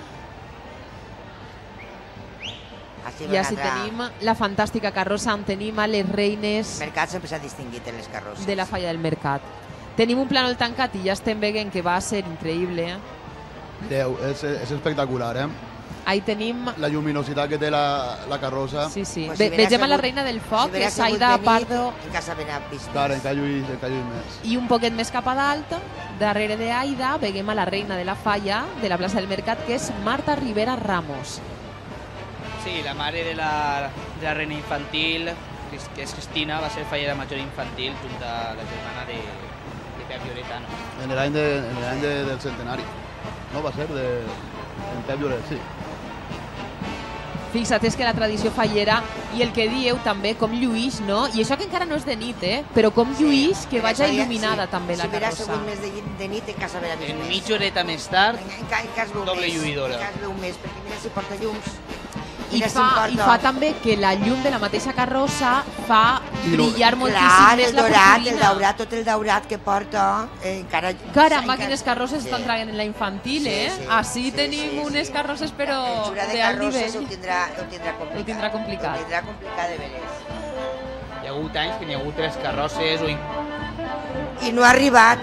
Així I van així altra- tenim la fantàstica carrossa on tenim a les reines El mercat sempre s'ha distingit en les carrosses. de la falla del Mercat. Tenim un plànol tancat i ja estem veient que va ser increïble. Eh? Déu, és, és espectacular, eh? Ahí tenim... La lluminositat que té la, la carrossa. Sí, sí. Pues Ve, si hubiera vegem a la sigut- reina del foc, si hubiera que és sigut Aida de nit, Pardo, encara ben vist. Clar, encara lluís, encara lluís més. i un poquet més cap a dalt, darrere d'Aida, veiem a la reina de la falla de la plaça del Mercat, que és Marta Rivera Ramos. Sí, la mare de la, de la reina infantil, que és Cristina, va ser fallera major infantil, junt a la germana de, de Pep Lloretano. En l'any de, en l'any de, del centenari. No, va ser de... En Pep Lloret, sí. Fixa't, és que la tradició fallera i el que dieu també, com lluís, no? I això que encara no és de nit, eh? Però com lluís, que Però vaja això ja- il·luminada sí. també la Si hubiera carrossa. sigut més de, de nit, encara s'haurà vist En més. mitja horeta més tard, Encara, encara es veu doble més, lluïdora. encara es veu més, perquè mira si porta llums. I Mira si fa, em I porta- fa també que la llum de la mateixa carrossa fa brillar moltíssim Clar, més el la daurat, el purpurina. daurat, tot el daurat que porta, eh, encara... Caramba, encara- quines carrosses Sí. estan traient en la infantil, Sí, eh? sí, Així sí, tenim sí, unes sí. carrosses, però El jurat de d'alt carrosses ho nivell. tindrà, ho tindrà complicat. Ho tindrà complicat. Ho tindrà complicat de veres. hi ha hagut anys que n'hi ha hagut tres carrosses o... in- I no ha arribat.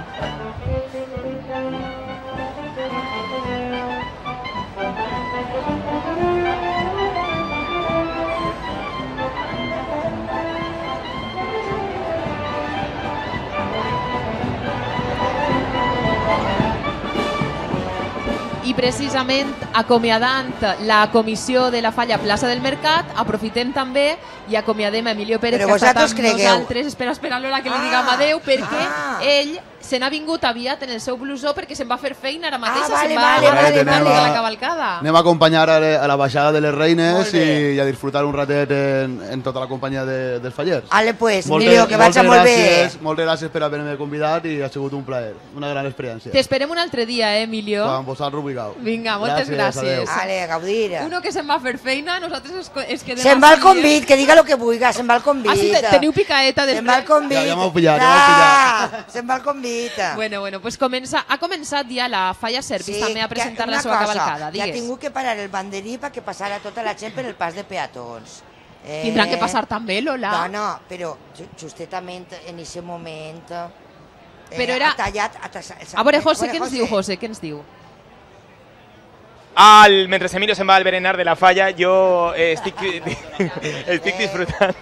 I precisament acomiadant la comissió de la falla Plaça del Mercat, aprofitem també i acomiadem a Emilio Pérez, Però que ha estat vosaltres amb cregueu- nosaltres. Espera, espera, l'hora que li Ah, diguem adeu, perquè ah. ell se n'ha vingut aviat en el seu blusó perquè se'n va fer feina ara mateix, Ah, vale, se'n va vale, a vale, disfrutar vale. de la cavalcada. Anem a acompanyar a, la- a la baixada de les Reines Molt bé. i, i a disfrutar un ratet en, en tota la companyia de, dels fallers. Ale, pues, Moltes- Emilio, que vaig a molt bé. gràcies, moltes gràcies per haver-me convidat i ha sigut un plaer, una gran experiència. T'esperem un altre dia, eh, Emilio? Quan vosaltres vulgueu. Vinga, moltes gràcies. Ale, a gaudir. Uno que se'n va a fer feina, nosaltres es, es quedem Se'n va al així, eh? convit, que diga el que vulgui, se'n va al convit. Ah, sí, te- teniu picaeta Se'n va al després? convit. Ja- ja m'heu pillat, ja m'heu Ah, Se'n va al convit. Bueno, bueno, pues comença, ha començat ja la Falla Service també a presentar que la una seva cosa, cavalcada. Ja ha Digues. tingut que parar el banderí perquè passara tota la gent per el pas de peatons. Eh, Tindran que passar també, Lola. No, no, però ju- justament en aquest moment eh, Però era- ha tallat... Ha tallat A veure, José, què ens diu, José? Què ens diu? Al, mentre Emilio se'n va al berenar de la falla, jo eh, estic, estic disfrutant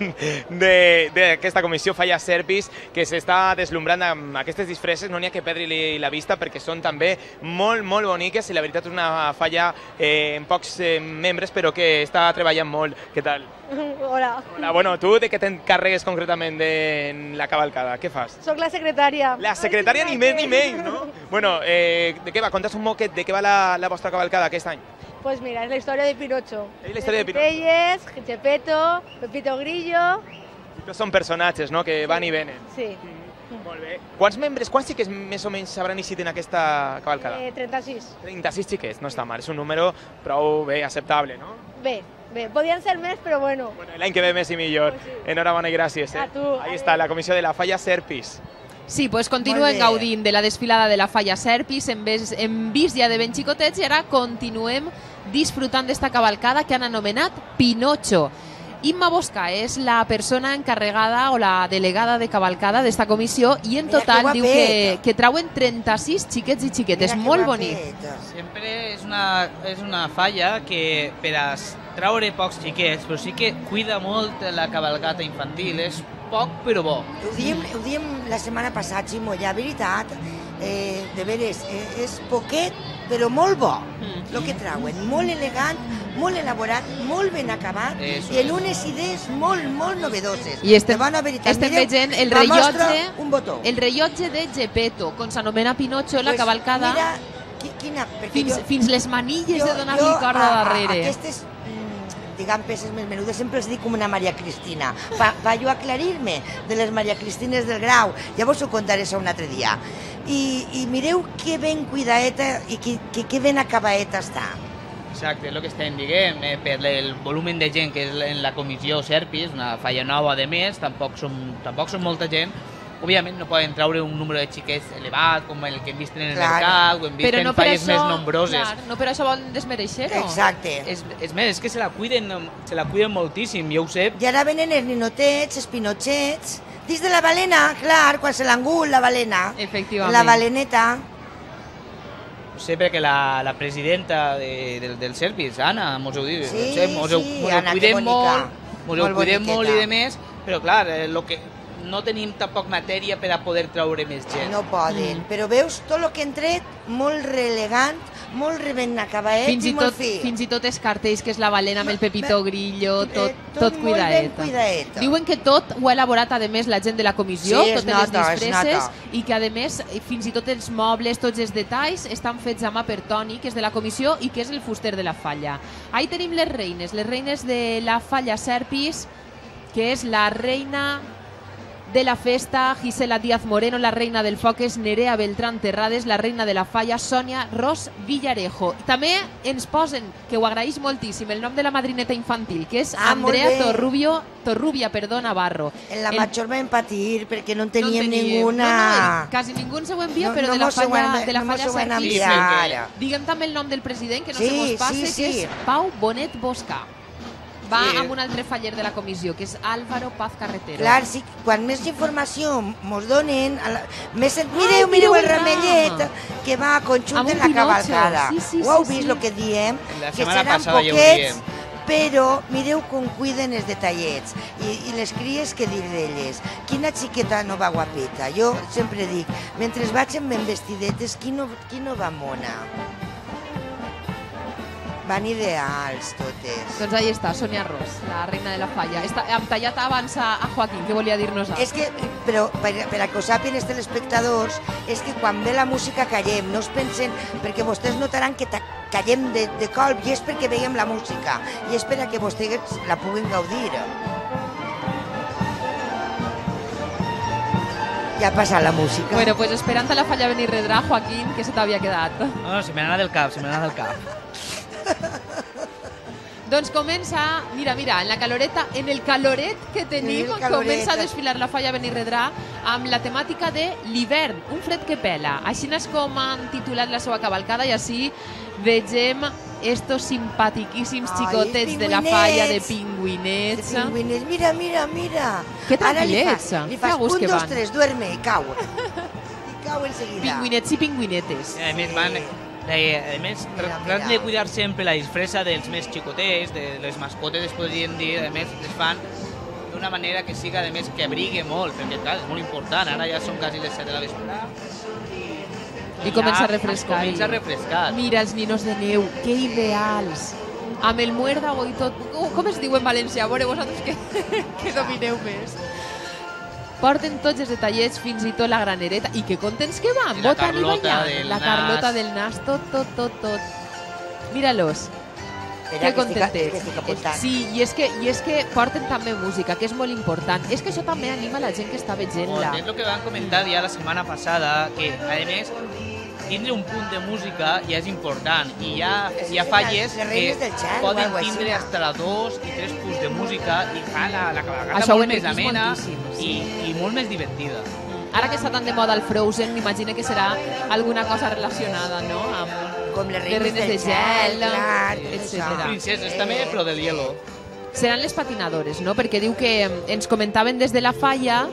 de- d'aquesta comissió Falla Service que s'està deslumbrant amb aquestes disfresses. No n'hi ha que perdre-li la vista perquè són també molt, molt boniques i la veritat és una falla eh, amb pocs eh, membres però que està treballant molt. Què tal? Hola. Hola, bueno, tu de què t'encarregues concretament de la cavalcada? Què fas? Soc la secretària. La secretària ni més ni menys, no? Bueno, eh, de què va? Conta'ns un moquet de què va la, la vostra cavalcada aquest any. Pues mira, es la historia de Pinocho. És la història de Pinocho. Telles, Gepeto, Pepito Grillo. Tots són personatges, no?, que van i venen. Sí. Molt bé. Quants membres, quants xiquets més o menys s'hauran eixit en aquesta cavalcada? Eh, trenta-sis. trenta-sis xiquets, no està mal, és un número prou bé, acceptable, no? Bé, bé. Podien ser més, però bueno. L'any que ve més i millor. Enhorabona i gràcies. Eh? A tu. Ahí està, la comissió de la Falla Serpis. Sí, pues Molt continuen bé. gaudint de la desfilada de la Falla Serpis, hem, ves, hem vist ja de ben xicotets i ara continuem disfrutant d'esta cavalcada que han anomenat Pinocho. Imma Bosca és la persona encarregada o la delegada de cavalcada d'esta comissió i en Mira total que diu guapet. que, que trauen trenta-sis xiquets i xiquetes, Mira que molt guapet. bonic. Sempre és una, és una falla que per a traure pocs xiquets, però sí que cuida molt la cavalcata infantil, és poc però bo. Ho diem, ho diem la setmana passada, Ximo, ja, veritat, eh, de veres, eh, és poquet, però molt bo, el que trauen, molt elegant, molt elaborat, molt ben acabat Eso i en es. unes idees molt, molt novedoses. I estem, de bona veritat. estem Mireu, veient el va mostra rellotge, un botó. el rellotge de Gepeto, com s'anomena Pinocho, la Pues cavalcada, Mira, qui- quina, perquè fins, jo, fins les manilles jo- de donar-li jo corda a- a- darrere. Aquestes, mm, diguem, peces més menudes, sempre els dic com una Maria Cristina. Pa, pa jo aclarir-me de les Maria Cristines del Grau. Llavors ho contaré això un altre dia. I, i mireu que ben cuidaeta i que, que, que ben acabaeta està. Exacte, és el que estem dient, eh, per el volum de gent que és en la comissió Serpis, una falla nova a més, tampoc som, tampoc som molta gent. Òbviament no poden traure un número de xiquets elevat com el que hem vist en el Clar. mercat o hem vist Però en no per falles això, més nombroses. clar, no per això volen desmereixer-ho. Exacte. És, és més, és que se la cuiden, se la cuiden moltíssim, jo ho sé. I ara venen els ninotets, els pinotxets, dins de la balena, clar, quan se l'engul, la balena. Efectivament. La baleneta. sé perquè la, la presidenta de, del, del Serpis, Anna, mos ho diu. Sí, sé, mos, sí, mos Anna, ho cuidem que molt, bonica. mos ho Molt cuidem molt i boniqueta. de més, però clar, eh, lo que no tenim tampoc matèria per a poder treure més gent. No poden, Mm. però veus tot el que han tret, molt relegant, molt ben acabaet Fins i, i, molt tot, fi. fins i tot els cartells, que és la balena amb el Pepito Grillo, tot, Eh, tot tot molt ben cuidaet. cuidaet. Diuen que tot ho ha elaborat, a més, la gent de la comissió, Sí, es totes nota, les es disfresses, nota. i que, a més, fins i tot els mobles, tots els detalls, estan fets a mà per Toni, que és de la comissió i que és el fuster de la falla. Ahí tenim les reines, les reines de la falla Serpis, que és la reina de la festa, Gisela Díaz Moreno, la reina del foc és Nerea Beltrán Terrades, la reina de la falla, Sònia Ros Villarejo. També ens posen, que ho agraeix moltíssim, el nom de la madrineta infantil, que és Ah, molt Andrea bé. Torrubio, Torrubia perdó, Navarro. En la El- major vam patir perquè no en no teníem teníem. ninguna. No, no, quasi ningú ens ho envia, No, però no de la mos ho falla, van- de la no mos falla ho van Serpis. enviar. Diguem també el nom del president, que no Sí, se mos passe, sí, que sí. és Pau Bonet Bosca. Va Sí. amb un altre faller de la comissió, que és Álvaro Paz Carretero. Clar, sí, quan més informació mos donen, a la, més, Ai, mireu, mireu el mireu el ramellet ram. que va conjunt Amb en un la Pinocho. cavalcada. Sí, sí, ho heu sí, vist sí. el que diem? La Que setmana seran passada ja ho poquets, diem. però mireu com cuiden els detallets. I, i les cries, què dir d'elles? Quina xiqueta no va guapeta? Jo sempre dic, mentre vagin ben vestidetes, qui no, qui no va mona? Van ideals totes. Doncs ahí està, Sònia Ros, la reina de la falla. Està, hem tallat abans a, a Joaquín, que volia dir-nos ara. És que, però per, per a que ho sàpien els telespectadors, és que quan ve la música callem, no es pensen, perquè vostès notaran que ta- callem de, de colp, i és perquè veiem la música, i és per a que vostès la puguin gaudir. Ja ha passat la música. Bueno, pues esperant a la falla venir redrà, Joaquín, que se t'havia quedat. No, no, se me n'ha del cap, se me n'ha del cap. Doncs comença, mira, mira, en la caloreta, en el caloret que tenim, En el caloret. comença a desfilar la falla Benirredrà amb la temàtica de l'hivern, un fred que pela. Així és com han titulat la seva cavalcada i així vegem estos simpatiquíssims Ai, xicotets de la pingüinets. falla de pingüinets. De pingüines, mira, mira, mira. Que Ara li tranquil·lets, fa- Li que fas a gust un, que dos, van. tres, duerme, i cau. I cau enseguida. Pingüinets i pingüinetes. A més, van, eh, a més Mira, tracten mira. de cuidar sempre la disfressa dels més xicotets, de les mascotes, es podrien dir, a més, les fan d'una manera que siga, a més, que abrigue molt, perquè, clar, és molt important. Ara ja són quasi les set de la vesprada. I comença ja a refrescar. Comença a refrescar. Mira els ninos de neu, que ideals. Amb el muérdago i tot. Uh, com es diu en valencià? A veure, vosaltres que, que domineu més. Porten tots els detallets, fins i tot la granereta. I que contents que van, I la botant i Carlota ballant. del La nas. Carlota del nas, tot, tot, tot, tot. Míralos. Espera, Que que estic- contentets. que estic apuntant. Sí, i és, que, i és que porten també música, que és molt important. És que això també anima la gent que està veient-la. És el que vam comentar ja la setmana passada, que, a més, tindre un punt de música ja és important i hi ha, hi ha falles les reines que del xat, poden o algo tindre així. fins a dos i tres punts de música i fa la, la cavalcada Això ho molt més enriqueix amena moltíssim, i, i molt més divertida. Ara que està tan de moda el Frozen, m'imagino que serà alguna cosa relacionada, no? Amb Com les les reines del de gel, gel, clar, etcètera. Princeses també, però del hielo. Seran les patinadores, no? Perquè diu que ens comentaven des de la falla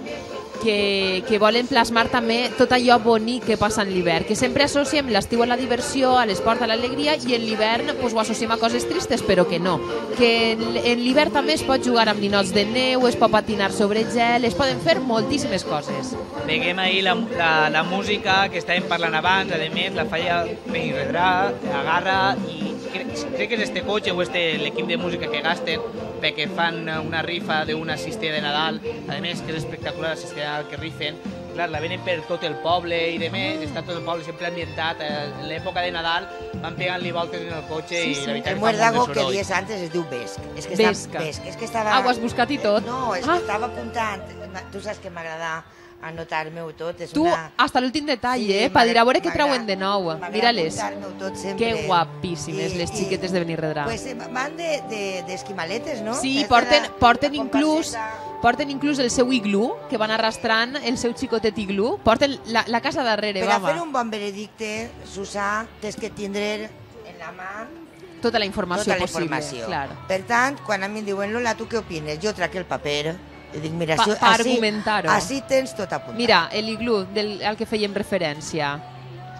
que, que volen plasmar també tot allò bonic que passa en l'hivern, que sempre associem l'estiu a la diversió, a l'esport, a l'alegria, i en l'hivern pues, ho associem a coses tristes, però que no. Que en en l'hivern també es pot jugar amb ninots de neu, es pot patinar sobre gel, es poden fer moltíssimes coses. Veiem ahir la, la, la música que estàvem parlant abans, a més, la falla Benirredrà, agarra i crec, crec que és este cotxe o este l'equip de música que gasten perquè fan una rifa d'una cistella de Nadal, a més que és espectacular la cistella de Nadal que rifen, clar, la venen per tot el poble i de més, està tot el poble sempre ambientat, en l'època de Nadal van pegant-li voltes en el cotxe Sí, i sí. la veritat El que fa molt muérdago de que soroll. dies antes es diu Vesc. És que Vesca. Està, Vesc. És que estava... Ah, ho has buscat i tot? No, és Ah. que estava apuntant. Tu saps que m'agrada anotar-me-ho tot. És Tu, una... hasta l'últim detall, Sí, eh? Per dir a veure què m'agrada- trauen de nou. m'agrada Mira-les. apuntar-me-ho tot sempre. Que guapíssimes, les xiquetes de Benirredrà. Pues eh, van de- de- d'esquimaletes, de, no? Sí, És de porten, la- porten, la inclús, comparseta. porten inclús el seu iglú, que van arrastrant el seu xicotet iglú. Porten la, la casa darrere, Per a vama. fer un bon veredicte, Susà, tens que tindre en la mà Tota la informació tota la possible. informació. Clar. Per tant, quan a mi em diuen, Lola, tu què opines? Jo trac el paper i dic, mira, Pa- això, pa així, argumentar-ho. així tens tot apuntat. Mira, l'iglú del, al que fèiem referència.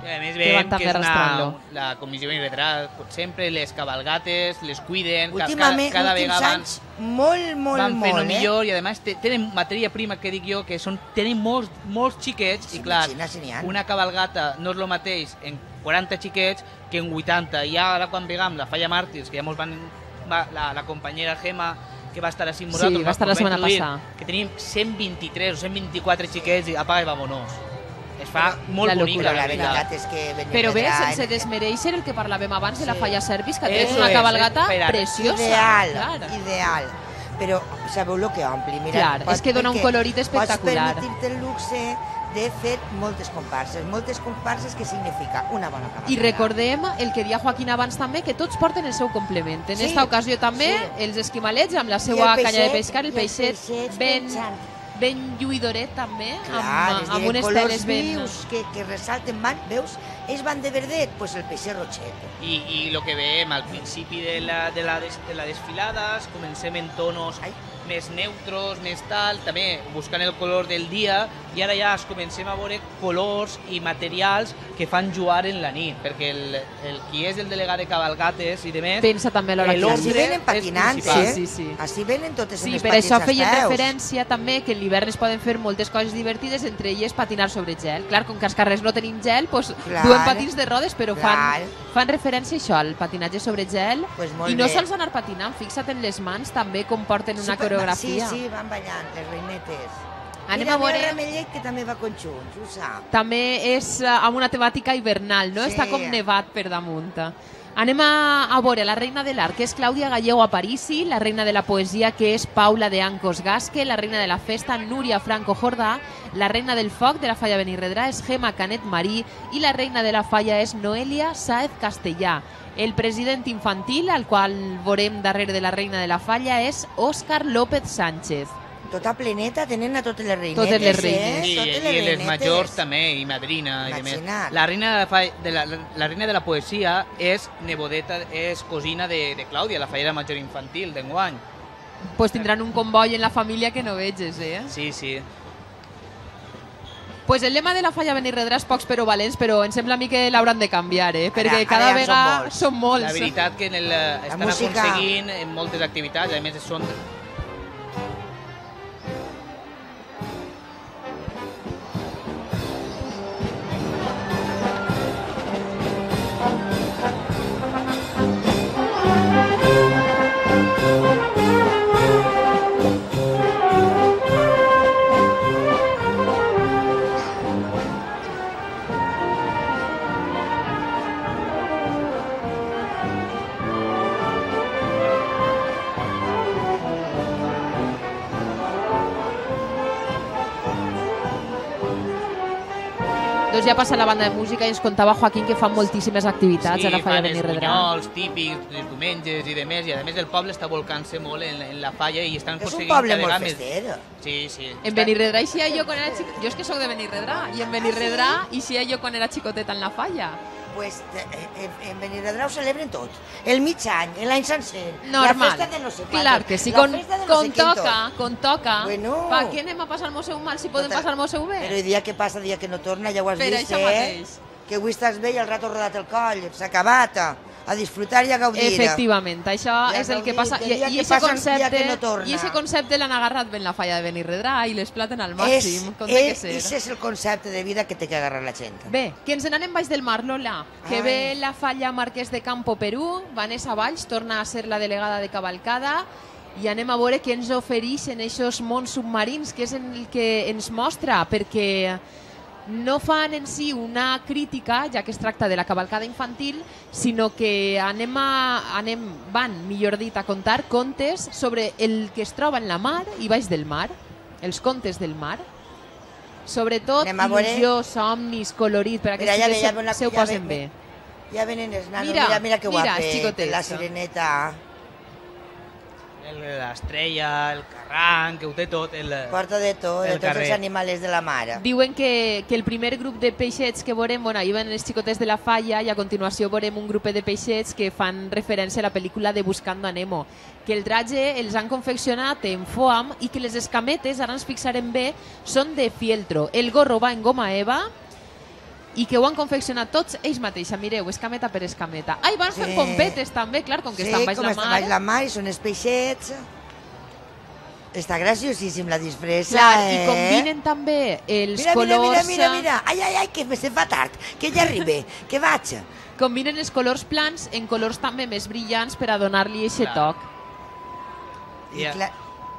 I a més que veiem van que també és una, arrastrant-lo. la comissió benirredrà, sempre les cabalgates, les cuiden, ca- Últimament, cada últims vegada van, anys, molt, molt, van fent molt, el eh? millor i a més te- tenen matèria prima, que dic jo, que són, tenen molts, molts xiquets Sí, i clar, Xina, sí n'hi ha. una cabalgata no és el mateix en quaranta xiquets que en vuitanta. I ara quan vegam la Falla Màrtirs, que ja mos van, va, la, la companyera Gemma, que va estar així amb Sí, nosaltres, va estar la ens setmana introduir, passada. que tenim cent vint-i-tres o cent vint-i-quatre xiquets i apaga i vámonos. Es fa molt La bonica, locura, la La veritat. veritat és que Benirredrà... Però bé, sense desmereixer el que parlàvem abans de la Falla Servis, que té Eso una es, cabalgata eh, per- preciosa. Ideal, Clar. ideal. Però sabeu el que ompli? Mira, Clar, pots- és que dona un perquè colorit espectacular. Pots permetir-te el luxe de fer moltes comparses. Moltes comparses, que significa una bona cabalgata. I recordem el que dia Joaquín abans també, que tots porten el seu complement. En Sí, esta ocasió també, sí. els esquimalets amb la I seva el canya de peixet, pescar, el i els peixet peixets ben, penjant. ben lluïdoret també, Clar, amb, és amb dir, unes colors teles ben... vius que, que ressalten, van, veus? Ells van de verdet, doncs pues el peixet rotxet. I, i el que veiem al principi de la, de la, des, de la desfilada, comencem en tonos Ai. més neutros, més tal, també buscant el color del dia, i ara ja es comencem a veure colors i materials que fan jugar en la nit, perquè el, el qui és el delegat de cabalgates i demés... Pensa també a l'hora que Així l'ombre venen és patinant, principal. eh? Sí, sí, sí. Així venen totes Sí, les per patins això als feien peus. referència també que en l'hivern es poden fer moltes coses divertides, entre elles patinar sobre gel. Clar, com que als carrers no tenim gel, doncs Clar. duen patins de rodes, però fan, Clar. fan referència a això, al patinatge sobre gel. Pues molt I no bé. sols anar patinant, fixa't en les mans també com porten una Super- coreografia. Sí, sí, van ballant, les reinetes. Anem Mira, a veure- mira Ramellet, que també va conjunts, ho sap. També és eh, amb una temàtica hivernal, no? Sí. Està com nevat per damunt. Anem a, a veure la reina de l'art, que és Clàudia Gallego Aparici, la reina de la poesia, que és Paula de Ancos Gasque, la reina de la festa, Núria Franco Jordà, la reina del foc de la Falla Benirredrà és Gemma Canet Marí i la reina de la falla és Noelia Sáez Castellà. El president infantil, al qual veurem darrere de la reina de la falla, és Òscar López Sánchez. Tota pleneta, tenen a totes les reinetes, Totes les eh? reines. Sí, Totes i les reinetes. majors també, i madrina. I demés. Imagina't. La reina de la, fa- de la, la reina de la poesia és nebodeta, és cosina de, de Clàudia, la fallera major infantil d'enguany. Pues tindran un comboi en la família que no veges, eh? Sí, sí. Pues el lema de la Falla Benirredrà és pocs però valents, però em sembla a mi que l'hauran de canviar, eh? Perquè Ara- cada ara ja són vegada molts. són molts. La veritat que en el, eh, estan música- aconseguint en moltes activitats, a més són... Doncs ja passa la banda de música i ens contava Joaquín que fan moltíssimes activitats Sí, a la Falla fan els Benirredrà. bunyols típics, els diumenges i demés, i a més el poble està volcant-se molt en, en la falla i estan És un aconseguint poble cada molt vegada més... fester. Sí, sí. En Benirredrà hi jo quan era xic... Jo és que sóc de Benirredrà, i en Benirredrà hi jo quan era xicoteta en la falla. Pues eh, eh, en Benirredrà ho celebren tot. El mig any, l'any sencer. Normal. La festa de no sé quantos. Clar que sí, la con, festa de no con sé quintos. toca, con toca. Bueno. Per què anem a passar-nos seu mal si podem Tota- passar-nos seu bé? Però el dia que passa, el dia que no torna, ja ho has Per vist, això eh? mateix. Que avui estàs bé i el rato rodat el coll, s'ha acabat. A disfrutar i a gaudir. Efectivament, això Ja és el que gaudir, passa. que I, dia i, que ese passa, concepte, dia que no torna. I ese concepte l'han agarrat ben la Falla de Benirredrà i l'exploten al És, màxim, com té que és, ser. ese és el concepte de vida que té que agarrar la gent. Bé, que ens n'anem baix del mar, Lola. Que Ai. ve la Falla Marquès de Campo Perú, Vanessa Valls torna a ser la delegada de cavalcada i anem a veure què ens ofereix en aquests mons submarins, que és el que ens mostra, perquè no fan en si una crítica, ja que es tracta de la cavalcada infantil, sinó que anem a, anem, van, millor dit, a contar contes sobre el que es troba en la mar i baix del mar, els contes del mar. Sobretot Anem a veure. il·lusió, somnis, colorit, per a que Mira, ja ve, ja se, ve una- se ho ja posen ve- bé. Ja venen els nanos, Mira, mira, mira que mira, guapet, xicotets. la sireneta. L'estrella, el carranc, que ho té tot. El, Porta de tot, de el tots els carrer. animals de la mare. Diuen que, que el primer grup de peixets que veurem, bueno, ahir van els xicotets de la falla i a continuació veurem un grup de peixets que fan referència a la pel·lícula de Buscando a Nemo, que el traje els han confeccionat en foam i que les escametes, ara ens fixarem bé, són de fieltro. El gorro va en goma eva i que ho han confeccionat tots ells mateixos. Mireu, escameta per escameta. Ai, van fent pompetes també, clar, com que estan baix la mar. Sí, com estan baix la mar i són els peixets. Està graciosíssim la disfressa, Clar, eh? i combinen també els mira, colors... Mira, mira, mira, mira. Ai, ai, ai, que se fa tard, que ja arribe, que vaig. Combinen els colors plans en colors també més brillants per a donar-li aquest toc. I clar...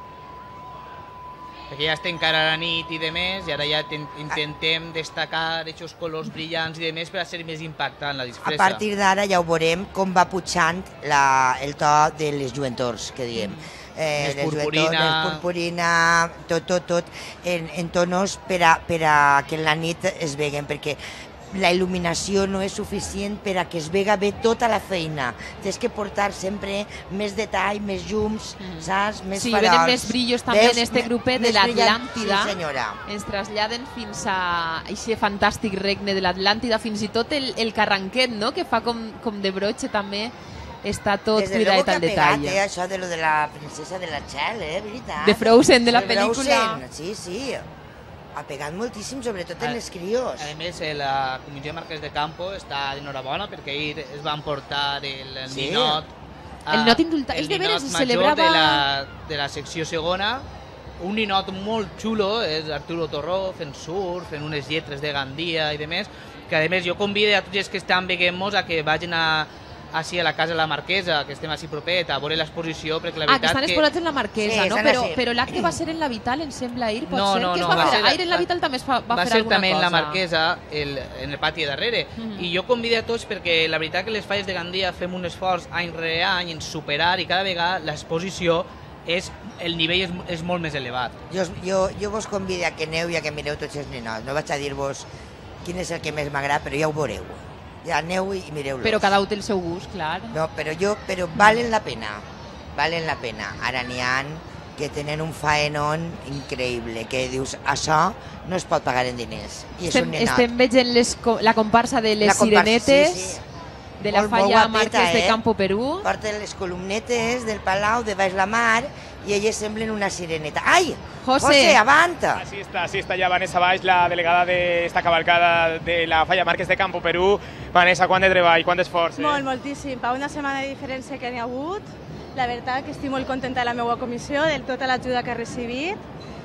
Perquè ja estem cara a la nit i de més, i ara ja intentem destacar aquests colors brillants i de més per a ser més impactant la disfressa. A partir d'ara ja ho veurem com va pujant la, el to de les lluentors, que diem. Mm. Eh, més purpurina... Més purpurina, tot, tot, tot, en, en tonos per a, per a que en la nit es veguen, perquè la il·luminació no és suficient per a que es vega bé tota la feina. Tens que portar sempre més detall, més llums, mm. saps? Més sí, farols. venen més brillos també en este grupet de l'Atlàntida. Sí, senyora. Ens traslladen fins a aquest fantàstic regne de l'Atlàntida, fins i tot el, el carranquet, no?, que fa com, com de broche també. Està tot cuidat al detall. Desde luego que ha pegat, eh, això de lo de la princesa de la Txell, eh, veritat. De Frozen, de la de pel·lícula. Frozen, sí, sí. Ha pegat moltíssim, sobretot en els crios. A més, la Comissió de Marques de Campo està d'enhorabona perquè ahir es van portar el, el Sí. ninot... El ninot indultat, és de veres, se celebrava- de la, de la secció segona, un ninot molt xulo, és Arturo Torró fent surf, fent unes lletres de Gandia i de més, que a més jo convido a tots els que estan veient-nos a que vagin a així a la casa de la Marquesa, que estem així propet, a veure l'exposició, perquè la Ah, que veritat estan exposats en la Marquesa, Sí, no? estan Però, així. però l'acte va ser en la Vital, em sembla, ahir, pot No, ser? no, Què es no, va va fer? ser- Ahir en la Vital també es fa, va, va fer ser alguna també cosa. en la Marquesa, el, en el pati darrere. Mhm. I jo convido a tots perquè la veritat que les falles de Gandia fem un esforç any rere any en superar i cada vegada l'exposició és, el nivell és, és molt més elevat. Jo, jo, jo vos convido a que aneu i a que mireu tots els ninots. No vaig a dir-vos quin és el que més m'agrada, però ja ho veureu. Ja aneu i mireu-los. Però cada un té el seu gust, clar. No, però jo, però valen la pena. Valen la pena. Ara n'hi ha que tenen un faenón increïble, que dius, això no es pot pagar en diners. I és Estem, un ninot. estem veient les, co- la comparsa de les La comparsa, sirenetes, sí, sí. de la Molt, molt falla guapeta, Marquès de eh? Campo Perú. Porten les columnetes del Palau de baix la mar i elles semblen una sireneta. Ai! José. José, avanta! Así está, así está ya Vanessa Baix, la delegada de esta cabalcada de la Falla Marquès de Campo Perú. Vanessa, quant de treball, quant d'esforç? Eh? Molt, moltíssim. Per una setmana de diferència que n'hi ha hagut, la veritat que estic molt contenta de la meva comissió, de tota l'ajuda que he recibit,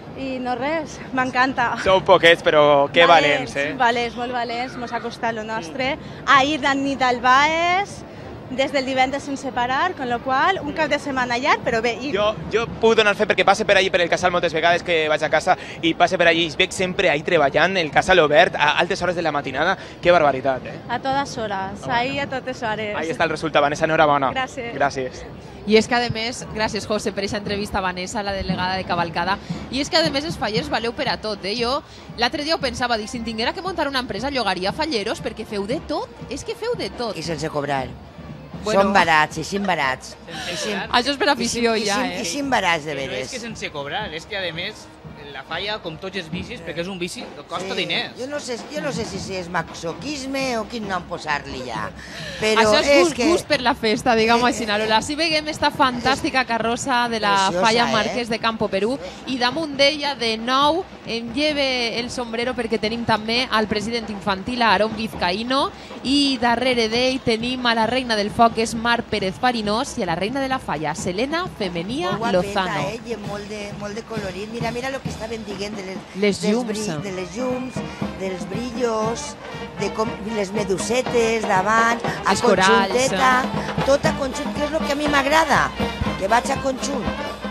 i no res, m'encanta. Sou poquets, però que valents, eh? Valents, molt valents, mos ha costat lo nostre. Ahir la nit al Baes, des del divendres sense parar, con lo qual un cap de setmana llarg, però bé. I... Jo, jo puc donar fe perquè passe per allí, per el casal, moltes vegades que vaig a casa i passe per allí i veig sempre ahí treballant, el casal obert, a altes hores de la matinada. Que barbaritat, eh? A totes hores, ahir a totes hores. Ahí està el resultat, Vanessa, enhorabona. Gràcies. Gràcies. I és que, a més, gràcies, José, per aquesta entrevista a Vanessa, la delegada de Cavalcada, i és que, a més, els fallers valeu per a tot, eh? Jo l'altre dia ho pensava, dic, si en tinguera que muntar una empresa, llogaria falleros, perquè feu de tot, és que feu de tot. I sense cobrar. Bueno. Són barats, i xin barats. I xin, Això és per afició, i xin, ja, i xin, eh? I xin barats, de Però és veres. que sense cobrar, és que a més la falla, com tots els vicis, perquè és un vici, costa diners. Jo no sé, jo no sé si és masoquisme o quin nom posar-li ja. Però Això és, és gust, que... gust per la festa, diguem-ho així, Lola. Així veiem esta fantàstica carrossa de la Preciosa, Falla eh? Marquès de Campo Perú, i damunt d'ella, de nou, em lleve el sombrero perquè tenim també al president infantil, a Aarón Vizcaíno, i darrere d'ell tenim a la reina del foc, que és Mar Pérez Farinós, i a la reina de la Falla, Selena Femenia Molt guapeta, Lozano. eh? I molt de, molt de colorit. Mira, mira el que estaven dient de les, Les dels llums. bri- de les llums, dels brillos, de com, les medusetes davant, a Els corals, conjunteta, tot a conjunt, que és el que a mi m'agrada, que vaig a conjunt.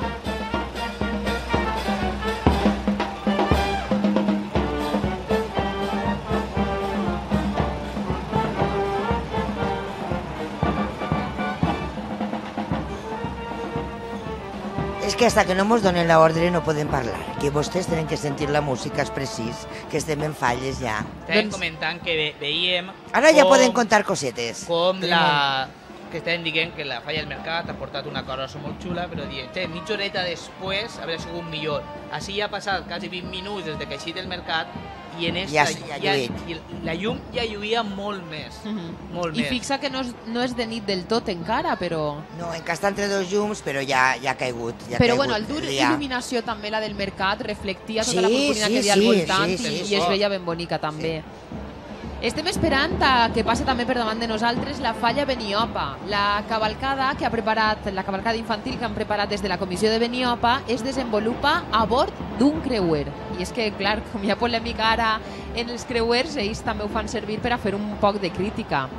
És que hasta que no mos donen l'ordre no podem parlar, que vostès tenen que sentir la música, és precís, que estem en falles ja. Estàvem comentant que ve, veiem... Ara ja com- poden contar cosetes. Com Tenim la... que estàvem dient que la Falla del Mercat ha portat una carrossa molt xula, però dient, té, mitja horeta després hauria sigut millor. Així ja ha passat quasi vint minuts des de que ha eixit el mercat i en esta, Ja- ja ha lluït. i la llum ja lluïa molt més. Mhm. Molt I més. fixa que no és, no és de nit del tot encara, però... No, encara està entre dos llums, però ja, ja ha caigut. Ja ha Però caigut bueno, el dur dia. il·luminació també, la del mercat, reflectia tota Sí, la purpurina sí, que hi havia al sí, voltant sí, i, sí, i sí. es veia ben bonica també. Estem esperant a que passi també per davant de nosaltres la Falla Beniopa. La cavalcada que ha preparat, la cavalcada infantil que han preparat des de la comissió de Beniopa es desenvolupa a bord d'un creuer. I és que, clar, com hi ha polèmica ara en els creuers, ells també ho fan servir per a fer un poc de crítica.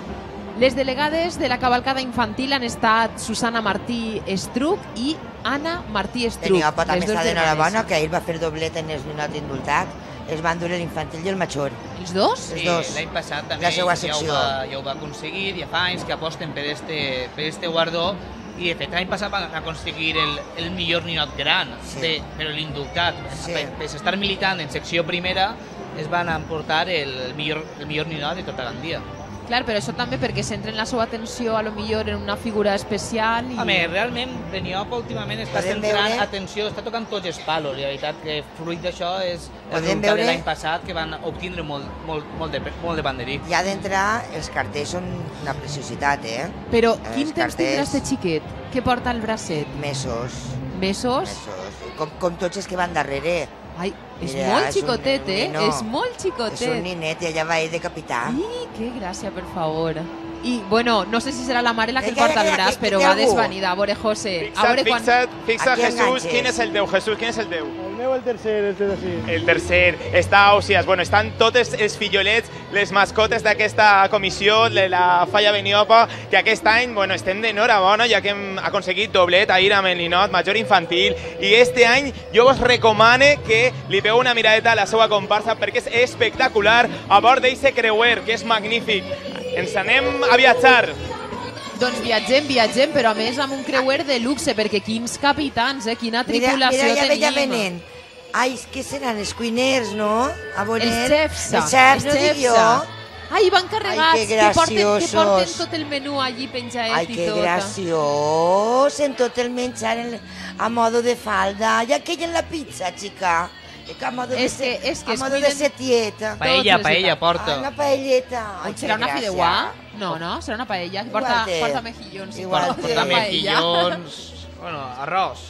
Les delegades de la cavalcada infantil han estat Susana Martí Estruc i Anna Martí Estruc. Beniopa també està d'enhorabona, que ahir va fer doblet en els ninot indultat. Es van dur l'infantil i el major. Els dos? Sí, l'any passat també ja ho, va, ja ho va aconseguir, ja fa anys que aposten per este, per este guardó, i de fet l'any passat van aconseguir el, el millor ninot gran, sí. de, però l'indultat. Sí. Per, per estar militant en secció primera es van emportar el, el, millor, el millor ninot de tota Gandia. Clar, però això també perquè centren la seva atenció a lo millor en una figura especial. I... Home, realment Beniopa últimament està centrant atenció, està tocant tots els palos, i la veritat que fruit d'això és el resultat de l'any passat, que van obtindre molt, molt, molt, de, molt de banderí. Ja d'entrar, els cartells són una preciositat, eh? Però quin temps tindrà este xiquet? Què porta al bracet? Mesos. Mesos? Mesos. Com, com tots els que van darrere. Ai, és Mira, molt xicotet, eh? No. És molt xicotet. És un ninet i allà va ell de capità. Ai, que gràcia, per favor. I, bueno, no sé si serà la mare la que el porta al braç, però va desvanida. A veure, José. Fixa't, a veure quan... fixa't, fixa't, Jesús, quin és el teu, Jesús, quin és el teu? El meu el tercer, el tercer. El tercer. Està, o sigui, bueno, estan totes els fillolets, les mascotes d'aquesta comissió, de la Falla Beniopa, que aquest any, bueno, estem d'enhorabona, ja que hem aconseguit doblet ahir amb el ninot major infantil, i este any jo us recomane que li feu una miradeta a la seva comparsa, perquè és espectacular, a bord d'eixe creuer, que és magnífic. Ens anem a viatjar. Doncs viatgem, viatgem, però a més amb un creuer de luxe, perquè quins capitans, eh? Quina tripulació mira, mira, ja tenim. ja venen. Ai, què seran? Els cuiners, no? A veure... Els xefs. Els xefs, no dic jo. Ai, van carregats, Ai, que, que, porten, que porten tot el menú allí penjadet Ai, i tot. Ai, que graciós, en tot el menjar en, a modo de falda. Ja que hi ha la pizza, xica. A modo de, és que, és que a modo de setieta. Paella, paella, porta. Ah, una paelleta. Ai, serà una fideuà? No, no, serà una paella. Porta, porta mejillons. Igual porta mejillons, bueno, arròs.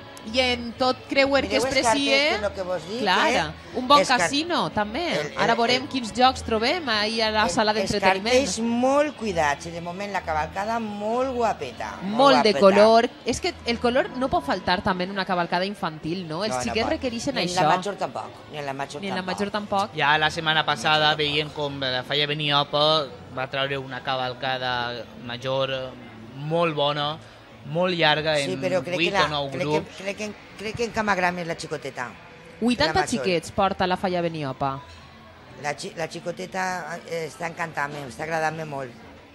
I en tot creuer que es precie... Clar, un bon casino, també. Ara veurem quins jocs trobem ahir a la sala d'entreteniment. Els cartells molt cuidats, i de moment la cavalcada molt guapeta. Molt de color. És que el color no pot faltar també en una cavalcada infantil, no? Els xiquets requereixen això. Ni en la major tampoc. Ni en la major Ni en la major tampoc. Ja la setmana passada veiem com la Falla Beniopa va treure una cavalcada major molt bona, molt llarga, en vuit o nou grups. Crec que, crec que en Camagram és la xicoteta. vuitanta xiquets porta la Falla Beniopa. La, la xicoteta està encantant-me, està agradant-me molt.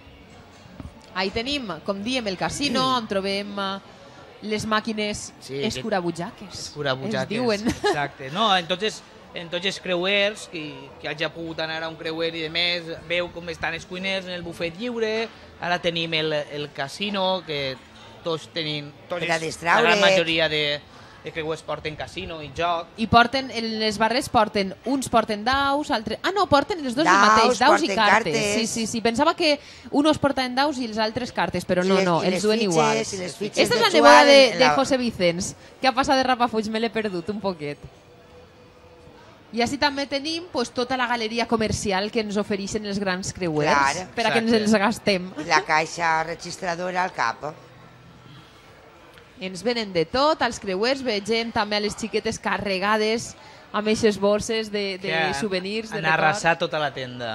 Ahí tenim, com diem, el casino, on trobem les màquines sí, escurabutxaques. Escurabutxaques, es diuen. Exacte. No, entonces... en tots els creuers, que, que hagi pogut anar a un creuer i de més, veu com estan els cuiners en el bufet lliure, ara tenim el, el casino, que tots tenim, tots per a distraure. La gran majoria de, de creuers porten casino i joc. I porten, les barres porten, uns porten daus, altres... Ah, no, porten els dos daus, el mateix, daus i cartes. cartes. Sí, sí, sí, pensava que uns portaven daus i els altres cartes, però no, no, els duen igual. Esta és la neboda de, de José Vicens, que ha passat de Rapafuig, me l'he perdut un poquet. I així també tenim pues, tota la galeria comercial que ens ofereixen els grans creuers, Clar, per a que ens els gastem. La caixa registradora al cap. Ens venen de tot, als creuers vegem també a les xiquetes carregades amb aquestes borses de, de ja, souvenirs. Han arrasat tota la tenda.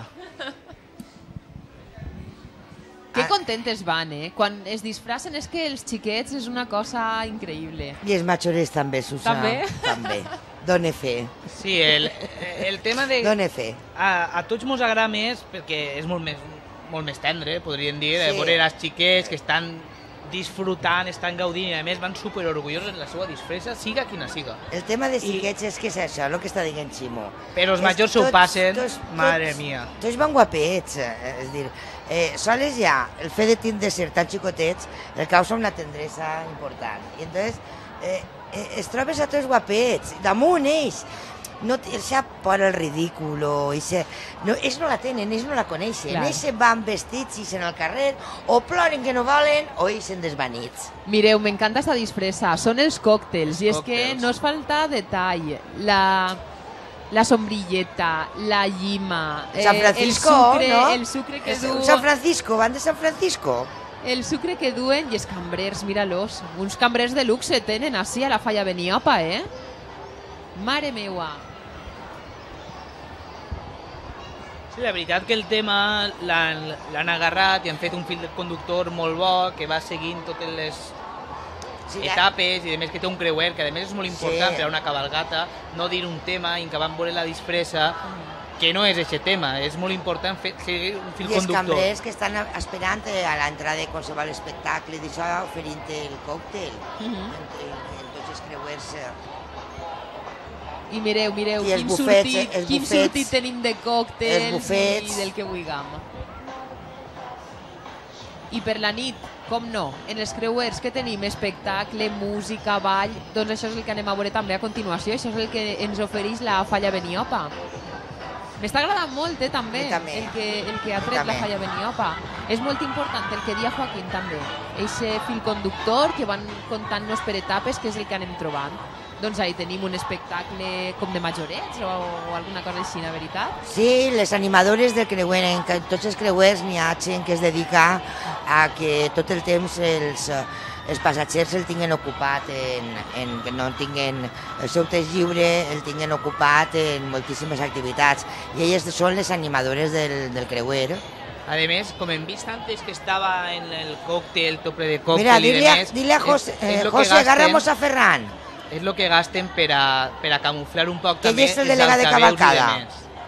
Que contentes van, eh? Quan es disfracen és que els xiquets és una cosa increïble. I els majorets també, Susana. També? També. Dóna fe. Sí, el, el tema de... Dóna fe. A, a tots mos agrada més, perquè és molt més, molt més tendre, podríem dir, de sí. veure els xiquets que estan disfrutant, estan gaudint, i a més van superorgullosos en la seva disfressa, siga quina siga. El tema de xiquets I... és que és això, el que està dient Ximo. Però els majors s'ho passen, tots, madre tots, mia. Tots van guapets, és dir, eh, soles ja, el fet de tindre de ser tan xicotets, el causa una tendresa important. I entonces, eh, eh, es trobes a tots guapets, damunt ells. No, ells por el ridícul, no, ells no la tenen, ells no la coneixen, Clar. ells van vestits i en el carrer, o ploren que no volen, o ells en desvanits. Mireu, m'encanta esta disfressa, són els còctels, i és que no es falta detall. La, la sombrilleta, la llima, San eh, Francisco, el sucre, no? el sucre que Es du... San Francisco, van de San Francisco. El sucre que duen i els cambrers, mira-los. Uns cambrers de luxe tenen així a la Falla Beniopa, eh? Mare meua. Sí, la veritat que el tema l'han agarrat i han fet un fil conductor molt bo que va seguint totes les sí, etapes i a més que té un creuer que a més és molt important sí. per a una cabalgata, no dir un tema i que van veure la disfressa que no és aquest tema, és molt important fer, seguir un fil I els conductor. cambrers que estan esperant a l'entrada de qualsevol espectacle d'això oferint el còctel uh -huh. en, en, en tots els creuers. I mireu, mireu, I els quin, bufets, sortit, els quin bufets, sortit tenim de còctels els bufets. i del que vulguem. I per la nit, com no, en els creuers que tenim espectacle, música, ball, doncs això és el que anem a veure també a continuació, això és el que ens ofereix la Falla Beniopa. M'està agradant molt, eh, també, també, el que, el que ha tret la Falla Beniopa. És molt important el que dia Joaquín, també. Eixe fil conductor que van contant-nos per etapes, que és el que anem trobant. Doncs ahí tenim un espectacle com de majorets o, o alguna cosa així, la veritat? Sí, les animadores del creuer, en tots els creuers n'hi ha gent que es dedica a que tot el temps els, els passatgers el tinguin ocupat, en, en, que no tinguin el seu temps lliure, el tinguin ocupat en moltíssimes activitats. I elles són les animadores del, del creuer. A més, com hem vist antes que estava en el còctel, tope de còctel Mira, i dile, demés... Dile a José, és, és eh, José, agárramos a Ferran. És el que gasten per a, per a camuflar un poc que també els altaveus de cavalcada.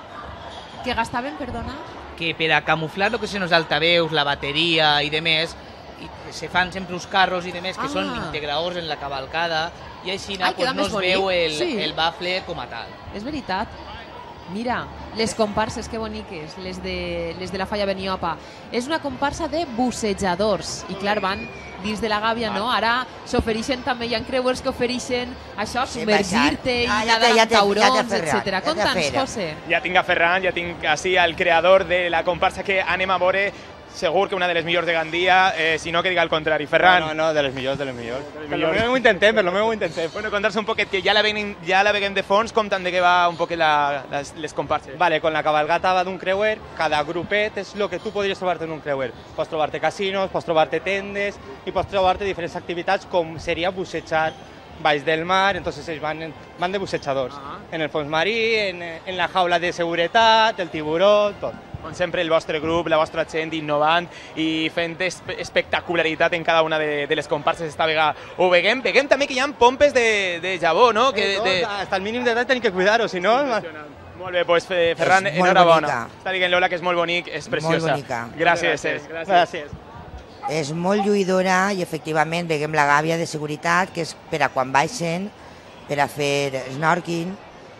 Que gastaven, perdona? Que per a camuflar el que són els altaveus, la bateria i demés, i se fan sempre uns carros i demés que ah. són integradors en la cavalcada i així Ai, pues, no es bonic. veu el, sí. el bafle com a tal. És veritat. Mira, les comparses, que boniques, les de, les de la Falla Beniopa. És una comparsa de bussejadors. I clar, van dins de la gàbia, no? Ara s'ofereixen també, hi ha creuers que ofereixen això, submergir-te i nadar amb taurons, etcètera. Conta'ns, José. Ja tinc a Ferran, ja tinc així el creador de la comparsa que anem a veure. Segur que una de les millors de Gandia, eh, si no que diga el contrari. Ferran. No, no, no, de les millors, de les millors. Per lo meu ho intentem, per lo meu ho intentem. Bueno, contar-se un poquet, que ja la, venim, ja la veiem de fons, comptant de què va un poquet la, les, les comparses. Vale, con la cabalgata va d'un creuer, cada grupet és el que tu podries trobar-te en un creuer. Pots trobar-te casinos, pots trobar-te tendes i pots trobar-te diferents activitats com seria bussejar baix del mar, entonces ells van, van de bussejadors. Uh-huh. En el fons marí, en, en la jaula de seguretat, el tiburó, tot. Com sempre, el vostre grup, la vostra gent innovant i fent espectacularitat en cada una de, de les comparses esta vegada. Ho veiem, veiem també que hi ha pompes de, de jabó, no? Que eh, de... Hasta el mínim d'edat tenim que cuidar-ho, si no... Molt bé, doncs Ferran, enhorabona. Està dient Lola que és molt bonic, és preciosa. Molt bonica. Gràcies. Gràcies. Gràcies. És molt lluïdora i efectivament veiem la gàbia de seguretat, que és per a quan baixen, per a fer snorkeling,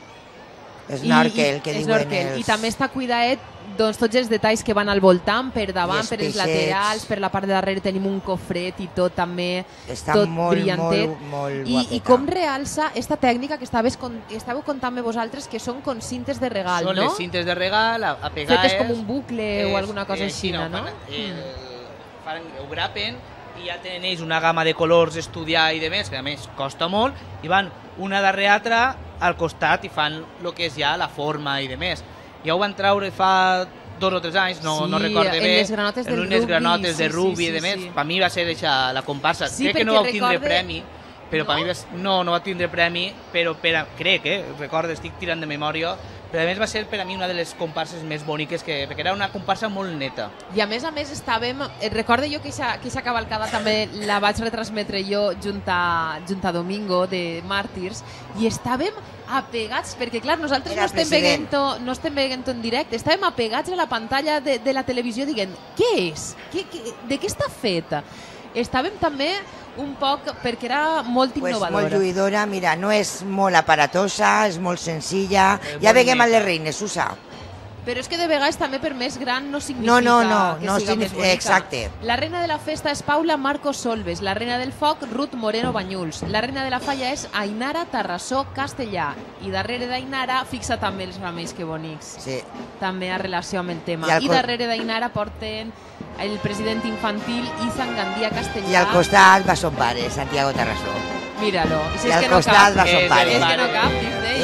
snorkel, I, que i, diuen snorkel. els... I també està cuidadet doncs, tots els detalls que van al voltant, per davant, els per els peixets. laterals, per la part de darrere tenim un cofret i tot també, Està tot molt, brillantet. molt, molt I, guapeta. I com realça esta tècnica que estaves, estàveu contant-me vosaltres, que són con cintes de regal, són no? Són les cintes de regal, a, a pegar fetes com un bucle és, o alguna cosa eh, així, no? no? Fan, eh, mm. fan, ho grapen i ja tenen ells una gamma de colors a estudiar i de més, que a més costa molt, i van una darrere altra al costat i fan el que és ja la forma i de més. Ja ho van treure fa dos o tres anys, no, sí, no recorde en bé, les granotes en del unes rugby, granotes de sí, rugby sí, i de sí, més, sí. per mi va ser eixa la comparsa. Sí, crec que no va tindre recorde... premi, però no? per mi va... no, no va tindre premi, però per a... crec, eh, recordo, estic tirant de memòria, però a més va ser per a mi una de les comparses més boniques, que, perquè era una comparsa molt neta. I a més a més estàvem, eh, recordo jo que aquesta cavalcada també la vaig retransmetre jo junt a, junt a Domingo de Màrtirs, i estàvem apegats, perquè clar, nosaltres no estem, veient, no estem veient en directe, estàvem apegats a la pantalla de, de la televisió dient, què és? Què, què, de què està feta? Estàvem també un poc, perquè era molt innovadora. Pues molt lluïdora, mira, no és molt aparatosa, és molt senzilla, eh, ja veiem a les reines, Susa. Però és que de vegades també per més gran no significa no, no, no, que no siga més bonica. Exacte. La reina de la festa és Paula Marcos Solves, la reina del foc Ruth Moreno Banyuls, la reina de la falla és Ainara Tarrasó Castellà, i darrere d'Ainara, fixa també els ramells que bonics. Sí. També a relació amb el tema. I, I darrere d'Ainara porten el president infantil Izan Gandia Castellà. I al costat va son pare, Santiago Tarrasó. Míralo. I, si I és al que no costat cap, va son pare. És que no cap, dius d'ell. Eh,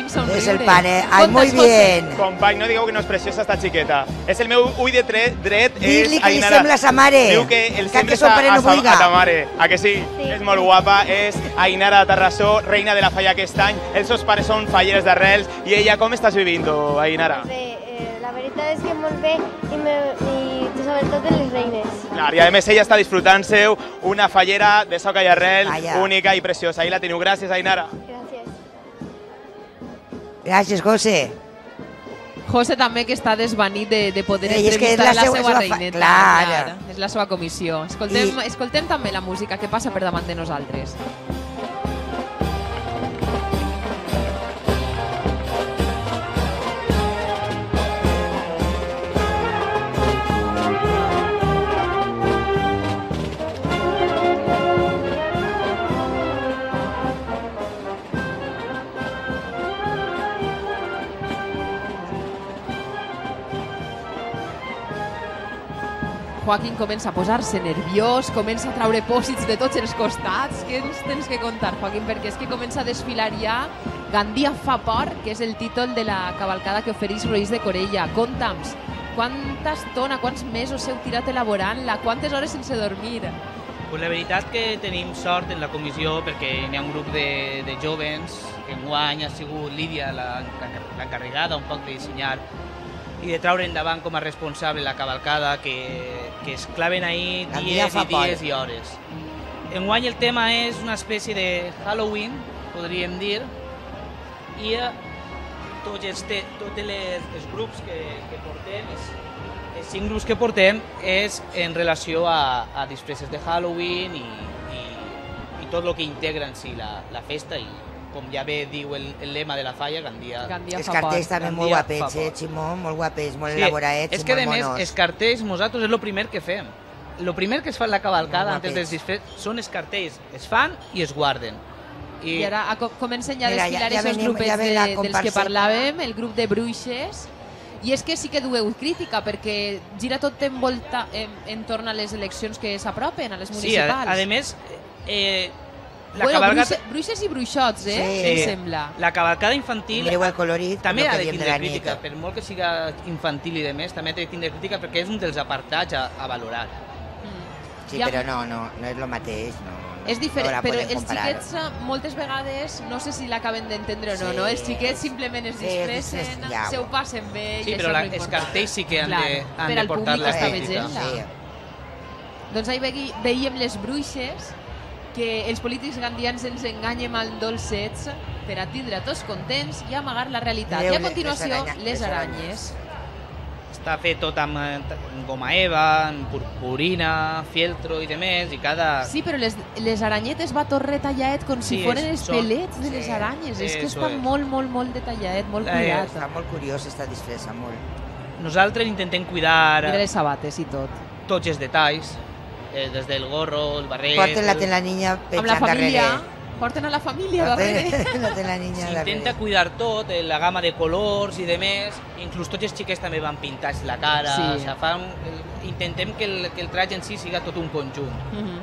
quin somriure. És el pare. Ai, muy bien. Company, no digueu que no és preciosa esta xiqueta. És el meu ull de dret, dret és Dir-li que li Ainara. sembla a sa mare. Diu que el Que sembles son a, pare no a, sa- vulga. a ta mare. A que sí? És molt guapa. És Ainara de Tarrasó, reina de la falla aquest any. Els seus pares són falleres d'arrels. I ella, com estàs vivint, Ainara? Bé, eh, la veritat és que molt bé i, me, i sobretot de les reines. Clar, i a més ella està disfrutant-seu una fallera de soca i arrel Vaya. única i preciosa. Ahí la teniu. Gràcies, Ainara. Gràcies. Gràcies, José. José també, que està desvanit de, de poder Ei, és que és entrevistar la a la seua- seva seua fa- reineta. clar. Clar, és la seva comissió. Escoltem, I- escoltem també la música que passa per davant de nosaltres. Joaquín comença a posar-se nerviós, comença a traure pòsits de tots els costats. Què ens tens que contar, Joaquín? Perquè és que comença a desfilar ja Gandia fa por, que és el títol de la cavalcada que ofereix Roís de Corella. Conta'ns, quanta estona, quants mesos heu tirat elaborant-la, quantes hores sense dormir? Pues la veritat que tenim sort en la comissió perquè n'hi ha un grup de, de jovens que enguany ha sigut Lídia la- l'encarregada un poc de dissenyar i de treure endavant com a responsable la cavalcada que, que es claven ahir Gandia dies fa i por. dies i hores. Enguany el tema és una espècie de Halloween, podríem dir, i eh, tots els, te, tots les, els grups que, que portem, els, els cinc grups que portem, és en relació a, a disfresses de Halloween i, i, i tot el que integra en si la, la festa i com ja bé diu el, el lema de la falla, Gandia, Gandia Els fa por. cartells també molt Gandia guapets, fa eh, por. Ximó? Molt guapets, molt Sí, elaborats és i que, a molt més, monos. els cartells, nosaltres és el primer que fem. El primer que es fa en la cavalcada, Molt antes guapets. dels disfresses, són els cartells. Es fan i es guarden. I ara a, co- comencen ja a Mira, ja- desfilar ja aquests venim- grupets ja ve de, la dels que comparseta. parlàvem, el grup de bruixes, i és que sí que dueu crítica, perquè gira tot envolta en, entorn a les eleccions que s'apropen, a les Sí, a, municipals. a més, eh, la bueno, cavalcada... bruixes, bruixes i bruixots, eh? Sí. Em sembla. La cavalcada infantil Mireu el colorit, també el ha que de diem de tindre la crítica, nieta. per molt que siga infantil i de més, també ha de tindre crítica perquè és un dels apartats a, a valorar. Sí, Ja- però no, no, no és el mateix. No, no, És diferent, no la però podem els comparar. xiquets eh, moltes vegades, no sé si l'acaben d'entendre o no, Sí. no? Els xiquets simplement es Sí, es disfressen, disfressen, ja. se ho passen bé, Sí, i però això la, és lo els important. cartells sí que han Clar, de, han per de al portar públic la està estètica. veient-la. Sí. Doncs ahir vegui- veiem les bruixes, que els polítics gandians ens enganyem al dolcets per a tindre a tots contents i amagar la realitat. Mireu I a les continuació, aranya- les les aranyes. Està fet tot amb, eh, amb goma eva, amb purpurina, fieltro i demés, i cada... Sí, però les, les aranyetes va tot retalladet com si Sí, foren és- els són- pelets de les sí, aranyes. És que eso està és. molt, molt, molt detalladet, molt Eh, cuidat. Està molt curiós, està disfressa, molt. Nosaltres intentem cuidar Mira les sabates i tot. tots els detalls, eh, des del gorro, el barret... Porten la el- ten la niña Amb la penjant família, darrere. porten a la família La darrere. ten la ten la niña S'intenta darrere. cuidar tot, eh, la gamma de colors i de més, inclús tots els xiquets també van pintats la cara, Sí. o sigui, fan, el, intentem que el, que el traje en si siga tot un conjunt. Mhm.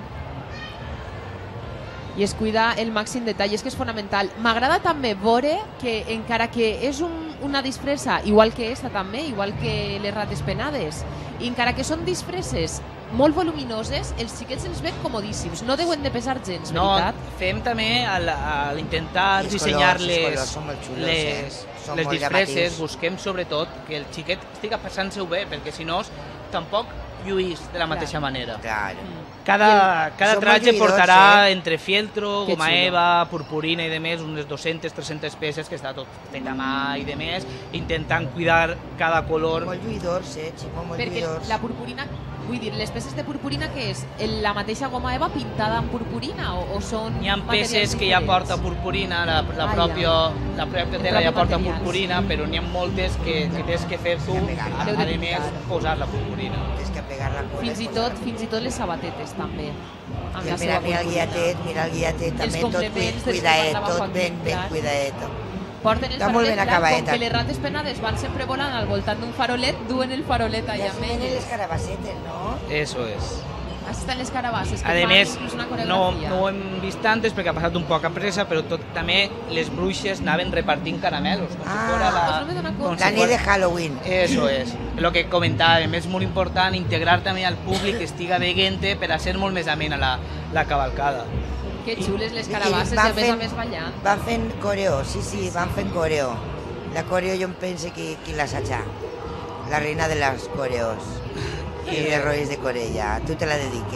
I es cuida el màxim detall, és que és fonamental. M'agrada també veure que encara que és un, una disfressa, igual que esta també, igual que les rates penades, i encara que són disfresses molt voluminoses, els xiquets els ven comodíssims, no deuen de pesar gens, No, veritat? fem també al, al intentar I els dissenyar colors, els les, colors són molt xulos, les, eh? Són les molt disfresses, llamatius. busquem sobretot que el xiquet estiga passant-se-ho bé, perquè si no tampoc lluís de la mateixa manera. Clar. Cada, cada Són molt traje lluïdors, portarà eh? entre fieltro, Que goma xulo. eva, purpurina i de més, unes dues-centes tres-centes peces que està tot fet a mà i de més, intentant cuidar cada color. Molt lluïdors, eh, Ximo, molt Perquè lluïdors. la purpurina, vull dir, les peces de purpurina què és? El- La mateixa goma eva pintada amb purpurina o, o són Hi ha materials peces que ja diferents? porta purpurina, la, la, Ah, pròpia, la pròpia tela propi ja porta materials. purpurina, però n'hi ha moltes que, que tens que fer tu, a, Heu de a més, pintar. posar la purpurina. Tens que pegar la cola. Fins i tot, fins i tot les sabatetes també. Amb la Mira, seva mira el purpurina. guiatet, mira el guiatet, també tot complements cuid- dels que cuidadet, parlava tot Joaquim, ben, ben clar. cuidadet. Porten el Està molt ben farolet, clar, acabadet. com que les rates penades van sempre volant al voltant d'un farolet, duen el farolet allà amb Les elles. carabassetes, no? Eso es. Així estan les carabasses, que A fan més, inclús una no, coreografia. no ho hem vist antes perquè ha passat un poc a pressa, però tot, també les bruixes anaven repartint caramelos. Com si fuera la, pues no me dona com compte. si La nit fuera- de Halloween. Eso es, lo que comentàvem, és molt important integrar també al públic que estiga veient per a ser molt més amena la, la cavalcada. Que xules les I carabasses i van a més a fent- més ballant. Van fent coreo, sí, sí, van fent coreo. La coreo jo em penso que qui l'assajà. La reina de les coreos. I de rolls de Corella. Tu te la dedique.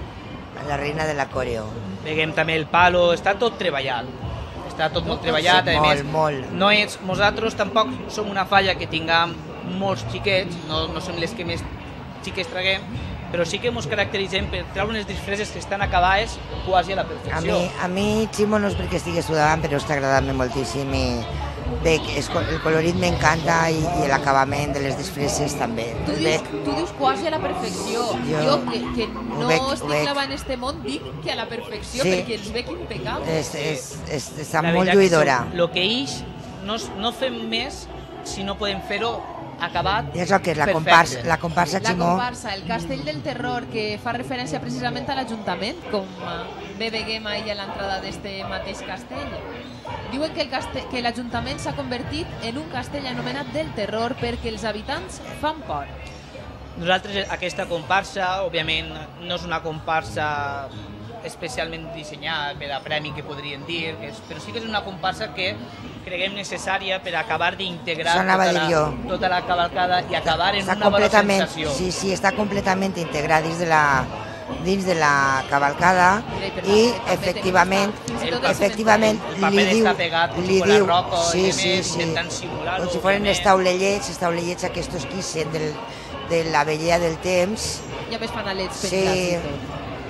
La reina de la coreo. Veiem també el palo, està tot treballat. Està tot molt treballat, Sí, a més, molt, molt. no és, nosaltres tampoc som una falla que tinguem molts xiquets, no, no som les que més xiquets traguem, però sí que ens caracteritzem per treure unes disfresses que estan acabades quasi a la A perfecció. mi, a mi Ximo, no és perquè estigui sudant, però està agradant-me moltíssim i bé, és, el colorit m'encanta i, i l'acabament de les disfresses també. Tu dius, tu dius quasi a la perfecció. Jo- Jo, que, que no ho veig, ho estic veig. clavant en este món, dic que a la perfecció, Sí. perquè els veig impecables. És, és, és, està La molt veritat que lluïdora. som- Lo que ix, no, es- no fem més si no podem fer-ho acabat I és el que és la perfecte. comparsa, la comparsa La Ximó. comparsa, el castell del terror, que fa referència precisament a l'Ajuntament, com eh, bé veiem ahir a l'entrada d'este mateix castell. Diuen que el castell, que l'Ajuntament s'ha convertit en un castell anomenat del terror perquè els habitants fan por. Nosaltres aquesta comparsa, òbviament, no és una comparsa especialment dissenyada per a premi, que podríem dir, que és, però sí que és una comparsa que creguem necessària per acabar d'integrar Això anava a tota, dir la, jo. tota la cavalcada i acabar en Està una bona completament, sensació. sí, sí, està completament integrat dins de la dins de la cavalcada i efectivament efectivament El paper li diu, està pegat com si li fuera diu roca i sí, demés, sí, sí, intentant simular-ho, com si foren òbviament. els taulellets, els taulellets aquests que hicen del, de la vellea del temps. Ja ves fanalets Sí, penjats i tot.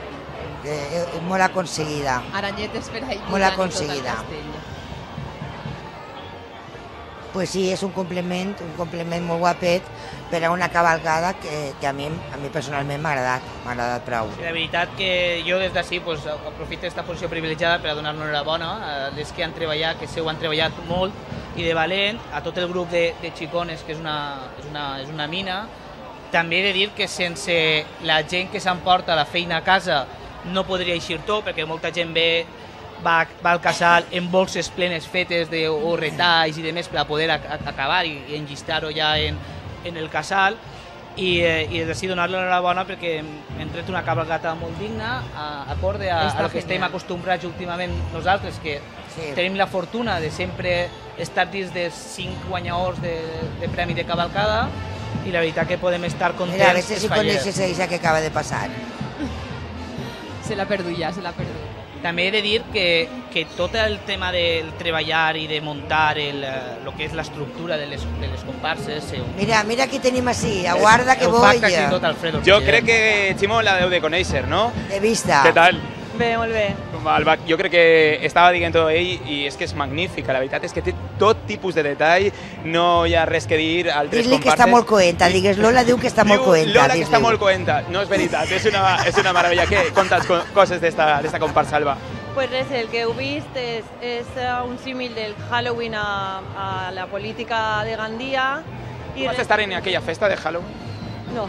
eh, eh, molt aconseguida. Aranyetes per ahí. Molt voltant i tot el aconseguida. castell. Pues sí, és un complement, un complement molt guapet per a una cavalcada que, que a mi, a mi personalment m'ha agradat, m'ha agradat prou. Sí, la veritat que jo des d'ací pues, aprofito aquesta posició privilegiada per a donar-nos enhorabona a les que han treballat, que se ho han treballat molt i de valent, a tot el grup de, de xicones, que és una, és, una, és una mina. També he de dir que sense la gent que s'emporta la feina a casa no podria eixir tot, perquè molta gent ve, va, va al casal en bolses plenes fetes de o retalls i demés per a poder a, a, acabar i, i enllistar-ho ja en, en el casal. I, eh, i des d'ací donar-li l'enhorabona perquè hem tret una cabalgata molt digna, a, acorde a, a lo que estem acostumbrats últimament nosaltres, que Sí. tenim la fortuna de sempre estar dins dels cinc guanyadors de, de premi de cavalcada i la veritat que podem estar contents. Mira, a veure si els fallers. coneixes això que acaba de passar. Se l'ha perdut ja, se l'ha perdut. També he de dir que, que tot el tema del treballar i de muntar el, eh, lo que és l'estructura de les, de les comparses... Se, Mira, mira qui tenim així, aguarda que ho fa voy. quasi tot Alfredo. Jo president. crec que Ximo la deu de conèixer, no? De vista. Què tal? Bé, molt bé. Val, va, jo crec que estava dient tot ell i és que és magnífica, la veritat és que té tot tipus de detall, no hi ha res que dir, altres Dis-li que està molt coenta, digues, Lola diu que està molt Diu coenta. Lola que dis-li. està molt coenta, no és veritat, és una, és una meravella. Què contes co coses d'esta d'esta comparsa, Alba? Pues res, el que heu vist és, és eh, un símil del Halloween a, a la política de Gandia. Tu vas estar en aquella festa de Halloween? No.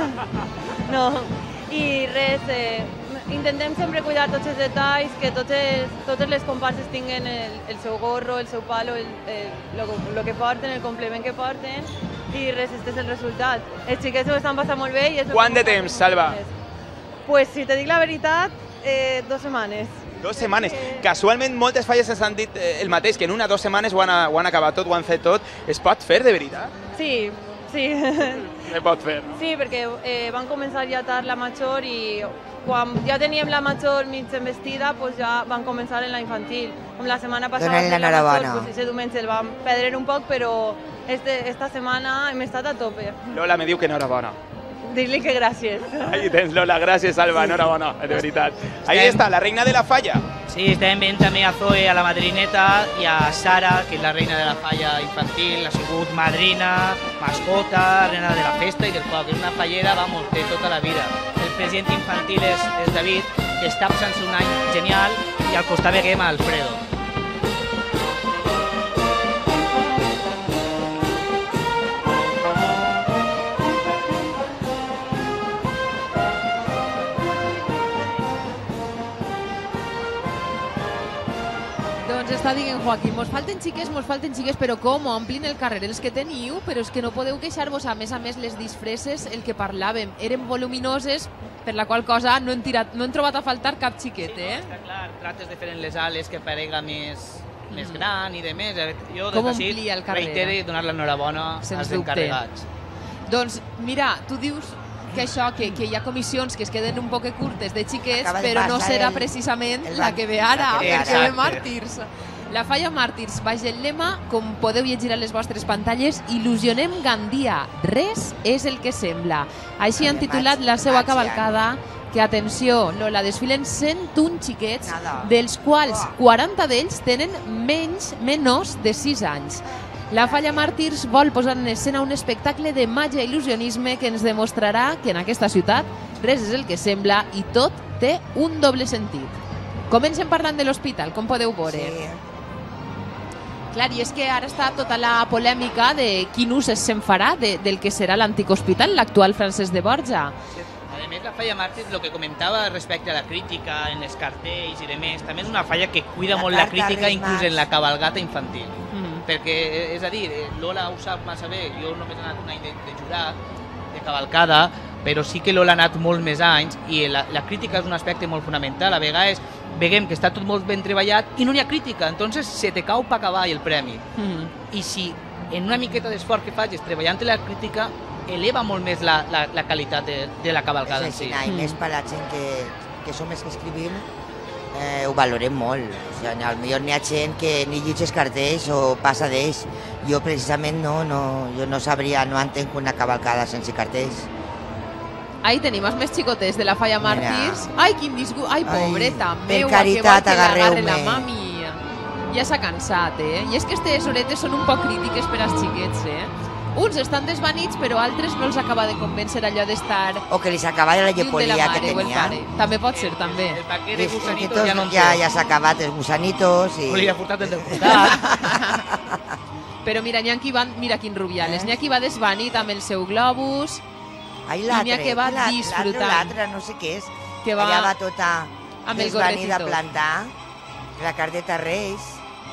no. I res, eh, intentem sempre cuidar tots els detalls, que totes, totes les comparses tinguen el, el seu gorro, el seu palo, el, el, lo, lo que porten, el complement que porten, i res, este és el resultat. Els xiquets ho estan passant molt bé i és... Quant de temps, Salva? Pues si te dic la veritat, eh, dos setmanes. Dos setmanes. Casualment, moltes falles ens han dit eh, el mateix, que en una o dues setmanes ho han, ho han acabat tot, ho han fet tot. Es pot fer, de veritat? Sí, sí. Se pot fer, no? Sí, perquè eh, van començar ja tard la major i quan ja teníem la major mig embestida, pues ja van començar en la infantil. Com la setmana passada Donar-li fent la l'enhorabona. major, pues ese diumenge el vam perdre un poc, però este, esta setmana hem estat a tope. Lola me diu que enhorabona. Dir-li que gràcies. Ahí tens, Lola, gràcies, Alba, enhorabona, de veritat. Ahí està, la reina de la falla. Sí, estem veient també a Zoe, a la madrineta, i a Sara, que és la reina de la falla infantil, ha sigut madrina, mascota, reina de la festa i del foc. És una fallera, vamos, de tota la vida. El president infantil és, és David, que està passant-se un any genial, i al costat veiem a Alfredo. està dient Joaquim, mos falten xiques, mos falten xiques, però com? Omplin el carrer els que teniu, però és que no podeu queixar-vos. A més a més, les disfresses, el que parlàvem, eren voluminoses, per la qual cosa no hem, tirat, no hem trobat a faltar cap xiquet, eh? Sí, està clar, trates de fer en les ales que parega més, més gran i de més. Jo, Com des d'ací, omplia el carrer? reitero i donar l'enhorabona Sens als dubte. encarregats. Doncs mira, tu dius que això, que, que hi ha comissions que es queden un poc curtes de xiquets, Acaba de però no passar serà el- precisament el la ban- que ve ara, la que ve perquè ara. ve Màrtirs. La Falla Màrtirs, baix el lema, com podeu llegir a les vostres pantalles, il·lusionem Gandia, res és el que sembla. Així han titulat la seva cavalcada, que, atenció, Lola, desfilen cent un xiquets, dels quals quaranta d'ells tenen menys, menys de sis anys. La Falla Màrtirs vol posar en escena un espectacle de màgia i il·lusionisme que ens demostrarà que en aquesta ciutat res és el que sembla i tot té un doble sentit. Comencem parlant de l'hospital, com podeu veure. Sí. Clar, i és que ara està tota la polèmica de quin ús se'n farà de, del que serà l'antic hospital, l'actual Francesc de Borja. A més, la Falla Màrtirs, el que comentava respecte a la crítica en els cartells i demés, també és una falla que cuida La molt la carta crítica, Reis inclús Mags. en la cabalgata infantil. Mm. Perquè, és a dir, Lola ho sap massa bé, jo només he anat un any de, de jurat, de cavalcada, però sí que Lola ha anat molt més anys i la, la crítica és un aspecte molt fonamental. A vegades veiem que està tot molt ben treballat i no hi ha crítica, entonces se te cau pa cavall el premi. Mm. I si en una miqueta d'esforç que facis treballant la crítica, eleva molt més la, la, la qualitat de, de la cavalcada en És si. així, i més per la gent que, que som els que escrivim, eh, ho valorem molt. O sigui, potser n'hi ha gent que ni llegeix cartells o passa d'ells. Jo precisament no, no, jo no sabria, no entenc una cavalcada sense cartells. Ahí tenim els més xicotets de la Falla Màrtirs. Ai, quin disgust. Ai, pobreta per meua, caritat, que vol que l'agarre agarreu-me. la mami. Ja s'ha cansat, eh? I és que aquestes horetes són un poc crítiques per als xiquets, eh? Uns estan desvanits, però altres no els acaba de convèncer allò d'estar... O que li s'acaba la lluny de llepolia la que mare o el tenia. pare. També pot ser, també. El paquet I- de i gusanitos tots ja no en ja, té. ja s'ha acabat els gusanitos. I... O li ha portat el del costat. Però mira, n'hi ha qui van... Mira quin rubiales. N'hi ha qui va desvanit amb el seu globus. Ai, I n'hi ha que va l'altre, disfrutant. L'altre, no sé què és. Que va Allà va tota amb el desvanida a gorretito. plantar. La cardeta Reis.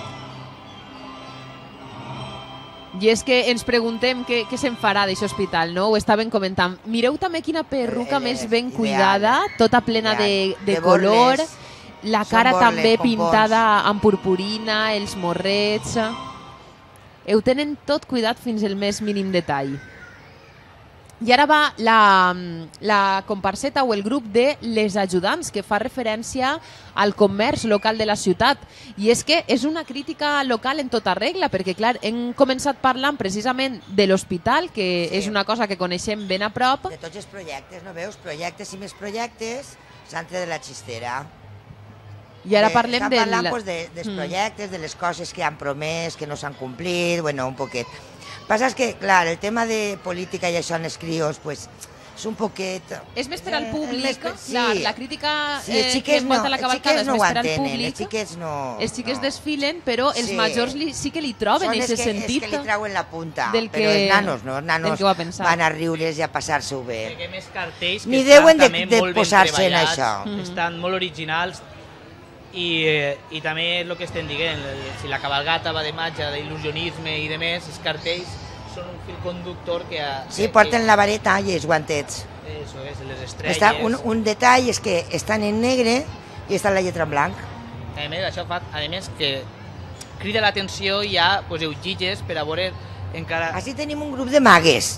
I és que ens preguntem què, què se'n farà d'això hospital, no? Ho estaven comentant. Mireu també quina perruca Eh, més ben ideal. cuidada, tota plena de, Ideal. de, De color, borles. la Són cara borles, també pompons. pintada amb purpurina, els morrets... Ho tenen tot cuidat fins al més mínim detall. I ara va la, la comparseta o el grup de Les Ajudants, que fa referència al comerç local de la ciutat. I és que és una crítica local en tota regla, perquè clar, hem començat parlant precisament de l'hospital, que Sí. és una cosa que coneixem ben a prop. De tots els projectes, no veus? Projectes i més projectes, centre de la xistera. I ara Eh, parlem estan del... parlant pues, de, dels Mm. projectes, de les coses que han promès, que no s'han complit, bueno, un poquet. Passa és que, clar, el tema de política i això en els crios, pues, és un poquet... És més per al públic, més per- clar, sí. la crítica Sí, eh, els que xiquets envolta no, la els cavalcada xiquets és no més ho per al entenen, públic. els xiquets no... Els xiquets no. desfilen, però els Sí. majors li, sí que li troben Són els aquest que, sentit els que li trauen la punta, del però que- els nanos no, els del nanos que ho ha pensat. van a riure's i a passar-s'ho bé. Perquè més cartells que Ni estan deuen de- també de molt ben posar-se en treballats, això. Mm. estan molt originals i, eh, i també el que estem dient, el- si la cabalgata va de màgia, d'il·lusionisme i de més, els cartells són un fil conductor que... Ha, Sí, que, porten la vareta i els guantets. Eso és, les estrelles. Està, un, un detall és que estan en negre i està la lletra en blanc. A més, això fa, a més, que crida l'atenció i ja pues, ho gitges per a veure encara... Així tenim un grup de magues.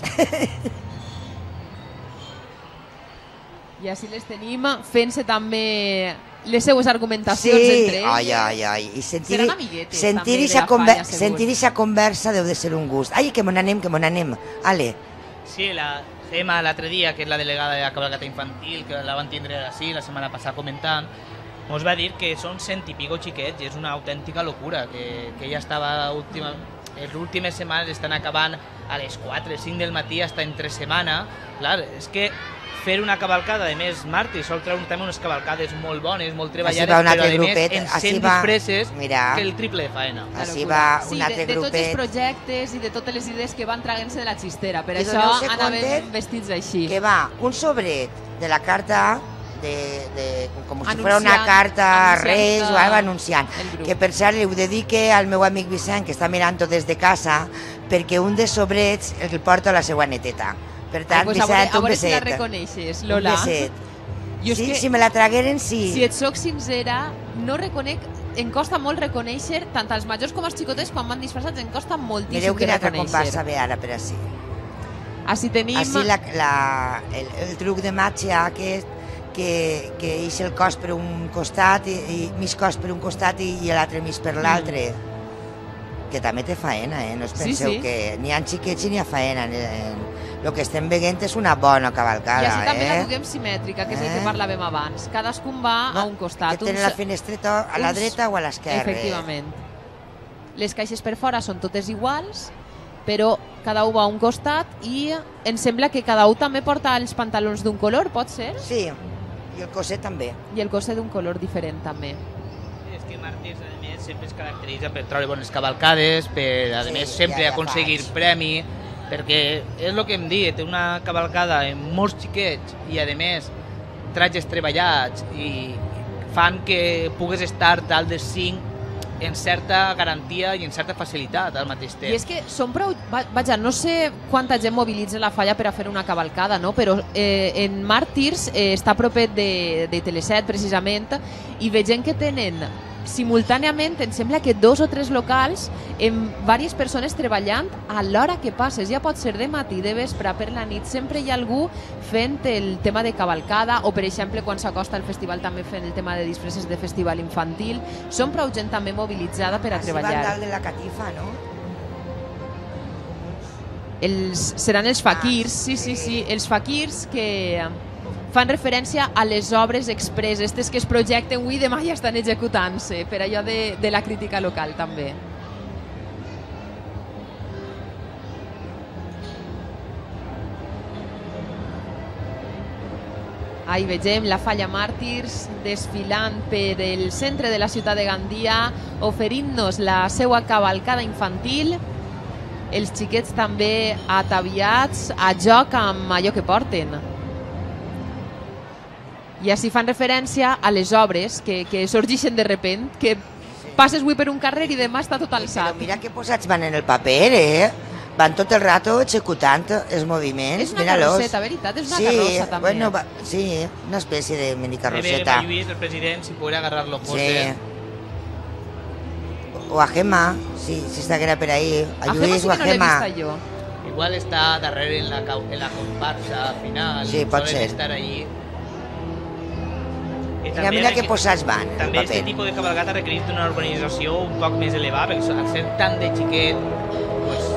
I així les tenim fent-se també les seues argumentacions Sí, entre ells. ai, ai, ai. I sentir, Seran amiguetes sentir també de ixa la conver falla, segur. sentir ixa conversa deu de ser un gust. Ai, que mon anem, que mon anem. Ale. Sí, la Gemma l'altre dia, que és la delegada de la cabalgata infantil, que la van tindre així la setmana passada comentant, ens va dir que són cent i pico xiquets i és una autèntica locura, que, que ja estava última, les últimes setmanes estan acabant a les quatre, cinc del matí, hasta entre setmana. Clar, és que fer una cavalcada, a més, Martí sol treure també unes cavalcades molt bones, molt treballades, va un però altre a més grupet, en així cent va- disfresses mira. que el triple de faena. Així va un Sí, altre de, de tots els grupet. projectes i de totes les idees que van traguent-se de la xistera. Per I això doneu-se anaven compte vestits així. Que va un sobret de la carta de, de, com si fos una carta, res, o algo anunciant. Que per cert, ho dedique al meu amic Vicent, que està mirant-ho des de casa, perquè un dels sobrets el porta a la seva neteta. Per tant, pues Vicent, a un veure si la beset. reconeixes, Lola. Un beset. Jo és Sí, que, si me la tragueren, sí. si et soc sincera, no reconec, em costa molt reconèixer, tant als majors com als xicotes, quan van disfressats, em costa moltíssim Mireu de quina altra reconèixer. comparsa ve ara per així. Així tenim... Així la, la, el, el truc de màgia aquest, que, que ix el cos per un costat, i, i mig cos per un costat i, i l'altre mig per l'altre. Mm. Que també té faena, eh? No us penseu Sí, sí. que ni ha xiquets ni ha faena. El que estem veient és una bona cavalcada, I així també eh? la duguem simètrica, que és el que Eh? parlàvem abans. Cadascun va a un costat. Que tenen Uns- la finestreta a la uns- dreta o a l'esquerra. Efectivament. Les caixes per fora són totes iguals, però cada un va a un costat i em sembla que cada un també porta els pantalons d'un color, pot ser? Sí, i el coset també. I el coset d'un color diferent també. És que Màrtirs, a més, sempre es caracteritza per treure bones cavalcades, per, a Sí, més, ja- sempre ja aconseguir faig. premi, perquè és el que hem dit, té una cavalcada amb molts xiquets i, a més, tratges treballats i fan que pugues estar dalt dels cinc en certa garantia i en certa facilitat al mateix temps. I és que són prou... va- Vaja, no sé quanta gent mobilitza la falla per a fer una cavalcada, no? Però eh, en Màrtirs eh, està a propet de, de Teleset, precisament, i veiem que tenen simultàniament, em sembla que dos o tres locals amb diverses persones treballant a l'hora que passes. Ja pot ser de matí, de vespre, per la nit. Sempre hi ha algú fent el tema de cavalcada o, per exemple, quan s'acosta el festival també fent el tema de disfresses de festival infantil. Són prou gent també mobilitzada per a Així van treballar. dalt de la catifa, no? Els, seran els faquirs, sí, sí, sí, els faquirs que fan referència a les obres express, aquestes que es projecten avui i demà ja estan executant-se, per allò de, de la crítica local també. Ahí vegem la falla Màrtirs desfilant per el centre de la ciutat de Gandia, oferint-nos la seva cavalcada infantil, els xiquets també ataviats a joc amb allò que porten. I així fan referència a les obres que, que sorgeixen de repent, que passes avui per un carrer i demà està tot alçat. Però mira que posats van en el paper, eh? Van tot el rato executant els moviments. És una Míralos. carrosseta, veritat? És una sí, carrossa, també. Bueno, va, sí, una espècie de minicarrosseta. Debe Lluís, el president, si pudiera agarrar-lo Sí. José. O a Gemma, si, si estiguera per ahí. A, A Lluís Gemma o a sí que no l'he Gemma. vista jo. Igual está darrere en la, cau- en la comparsa final. Sí, pot suelen ser. estar allí. I Mira, mira que requi- posats van en el També paper. aquest tipus de cabalgata requereix d'una urbanització un poc més elevada, perquè al ser tan de xiquet, pues,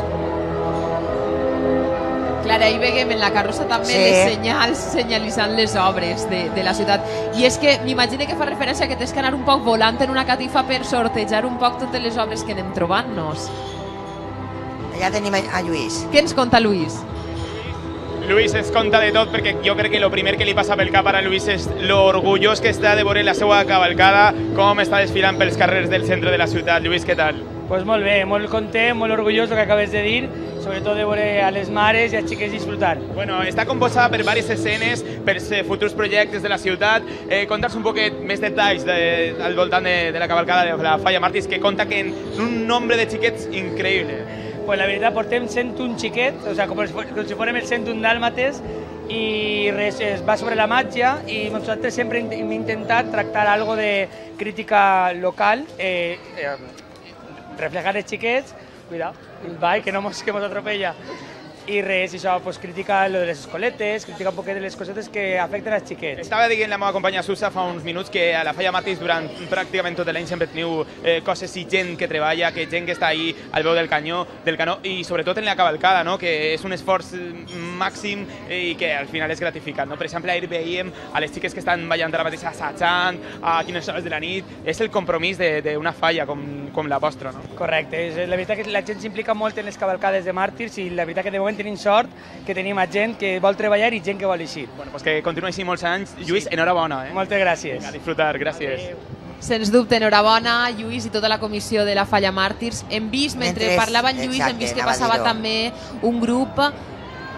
Clar, ahí veiem en la carrossa també Sí. les senyals senyalitzant les obres de, de la ciutat. I és que m'imagino que fa referència que tens que anar un poc volant en una catifa per sortejar un poc totes les obres que anem trobant-nos. Allà tenim a a Lluís. Què ens conta Lluís? Lluís ens conta de tot perquè jo crec que el primer que li passa pel cap ara a Lluís és lo orgullós que està de veure la seva cavalcada, com està desfilant pels carrers del centre de la ciutat. Lluís, què tal? Pues molt bé, molt content, molt orgullós del que acabes de dir, sobretot de veure a les mares i als xiquets disfrutant. Bueno, està composada per diverses escenes, per eh, futurs projectes de la ciutat. Eh, Conta'ns un poquet més detalls de, al voltant de, de la cavalcada de la Falla Màrtirs, que conta que en un nombre de xiquets increïble. Pues la veritat, portem cent un xiquets, o sea, com, si fos- com si fórem els cent un dàlmates, i res, es va sobre la màgia, i nosaltres sempre int- hem intentat tractar algo de crítica local, eh, eh, reflejar els xiquets, cuidado, vai, que no mos, que mos atropella, i res, i això, pues, critica lo de les escoletes, critica un poquet de les cosetes que afecten als xiquets. Estava dient la meva companya Susa fa uns minuts que a la Falla Màrtirs durant pràcticament tot l'any sempre teniu eh, coses i gent que treballa, que gent que està ahí al peu del canyó, del canó, i sobretot en la cavalcada, no? Que és un esforç eh, màxim eh, i que al final és gratificant. No? Per exemple, ahir veiem a les xiques que estan ballant ara mateix assajant a quines hores de la nit. És el compromís d'una falla com, com la vostra, no? Correcte, és, la veritat que la gent s'implica molt en les cavalcades de màrtirs i la veritat que de moment tenim sort que tenim a gent que vol treballar i gent que vol eixir. Bueno, pues que continuï així molts anys. Lluís, sí. Enhorabona. Eh? Moltes gràcies. A disfrutar, gràcies. Sens dubte, enhorabona, Lluís i tota la comissió de la Falla Màrtirs. Hem vist, mentre Mentre- parlava en Lluís, hem exacte, vist que anava a passava dir-ho. també un grup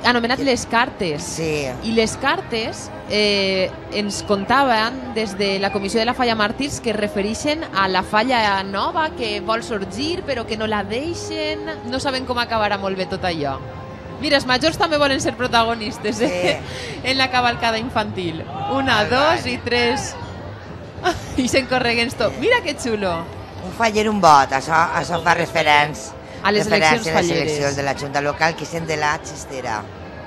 anomenat Les Cartes. Sí. I les cartes eh, ens contaven des de la Comissió de la Falla Màrtirs que es refereixen a la falla nova que vol sorgir però que no la deixen. No saben com acabarà molt bé tot allò. Mira, els majors també volen ser protagonistes eh? sí. en la cavalcada infantil. Una, Al dos ball. i tres. I s'encorreguen tot. Mira que xulo. Un faller, un vot, això, això fa referència a les eleccions a les falleres. eleccions de la Junta Local que sent de la Xistera.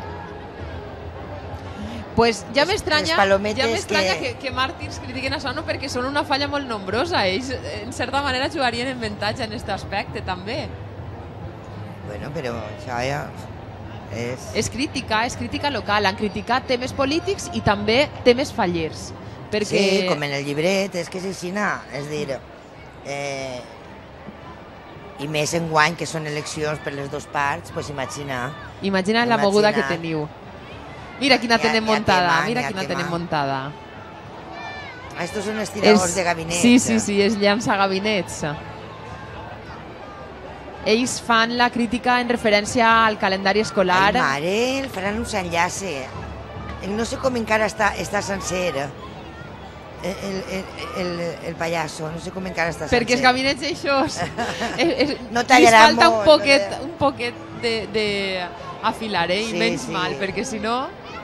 Pues ja m'estranya les palometes ja m'estranya que- que... Que, Màrtirs critiquen això, no? Perquè són una falla molt nombrosa. Ells, en certa manera, jugarien en avantatge en aquest aspecte, també. Bueno, però això ja és... És crítica, és crítica local. Han criticat temes polítics i també temes fallers. Perquè... Sí, com en el llibret, és que és així, no? És dir, eh, i més en guany, que són eleccions per les dues parts, doncs imagina. Imagina la Imagina. moguda que teniu. Mira quina Ja- tenen ja muntada, tema, mira ja quina tema. tenen muntada. Estos són els tiradors de gabinet. Sí, sí, sí, és llança gabinets. Ells fan la crítica en referència al calendari escolar. Ai, mare, el faran un enllace. No sé com encara està, està sencer. El, el, el, el, el pallasso, no sé com encara està sencer. Perquè els gabinets eixos no li tallarà falta molt, un poquet, no un poquet de, de afilar, eh? I Sí, menys sí. mal, perquè si no...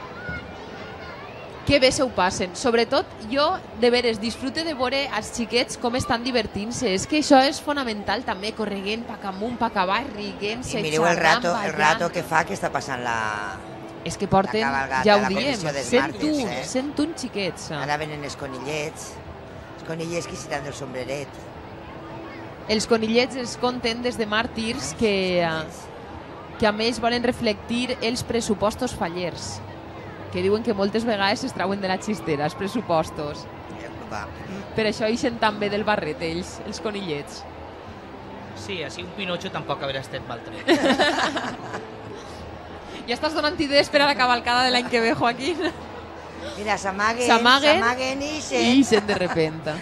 Que bé se ho passen. Sobretot, jo, de veres, disfrute de veure els xiquets com estan divertint-se. És que això és fonamental, també, correguent, pac amunt, pac avall, riguent-se, I mireu el xerrant, rato, el ballant. rato que fa que està passant la... És que porten, la cabalgata, ja ho la diem, comissió dels cent màrtirs, un, eh? cent un xiquets. Ara venen els conillets. Els conillets que seran del sombreret. Els conillets es conten des de màrtirs que, que a més volen reflectir els pressupostos fallers, que diuen que moltes vegades es trauen de la xistera, els pressupostos. Va. Per això ixen també del barret, ells, els conillets. Sí, així un Pinocho tampoc haurà estat mal tret. Ja estàs donant idees per a la cavalcada de l'any que ve, Joaquín. Mira, s'amaguen, S'amaguen s'amaguen i i ixen. ixen de repente.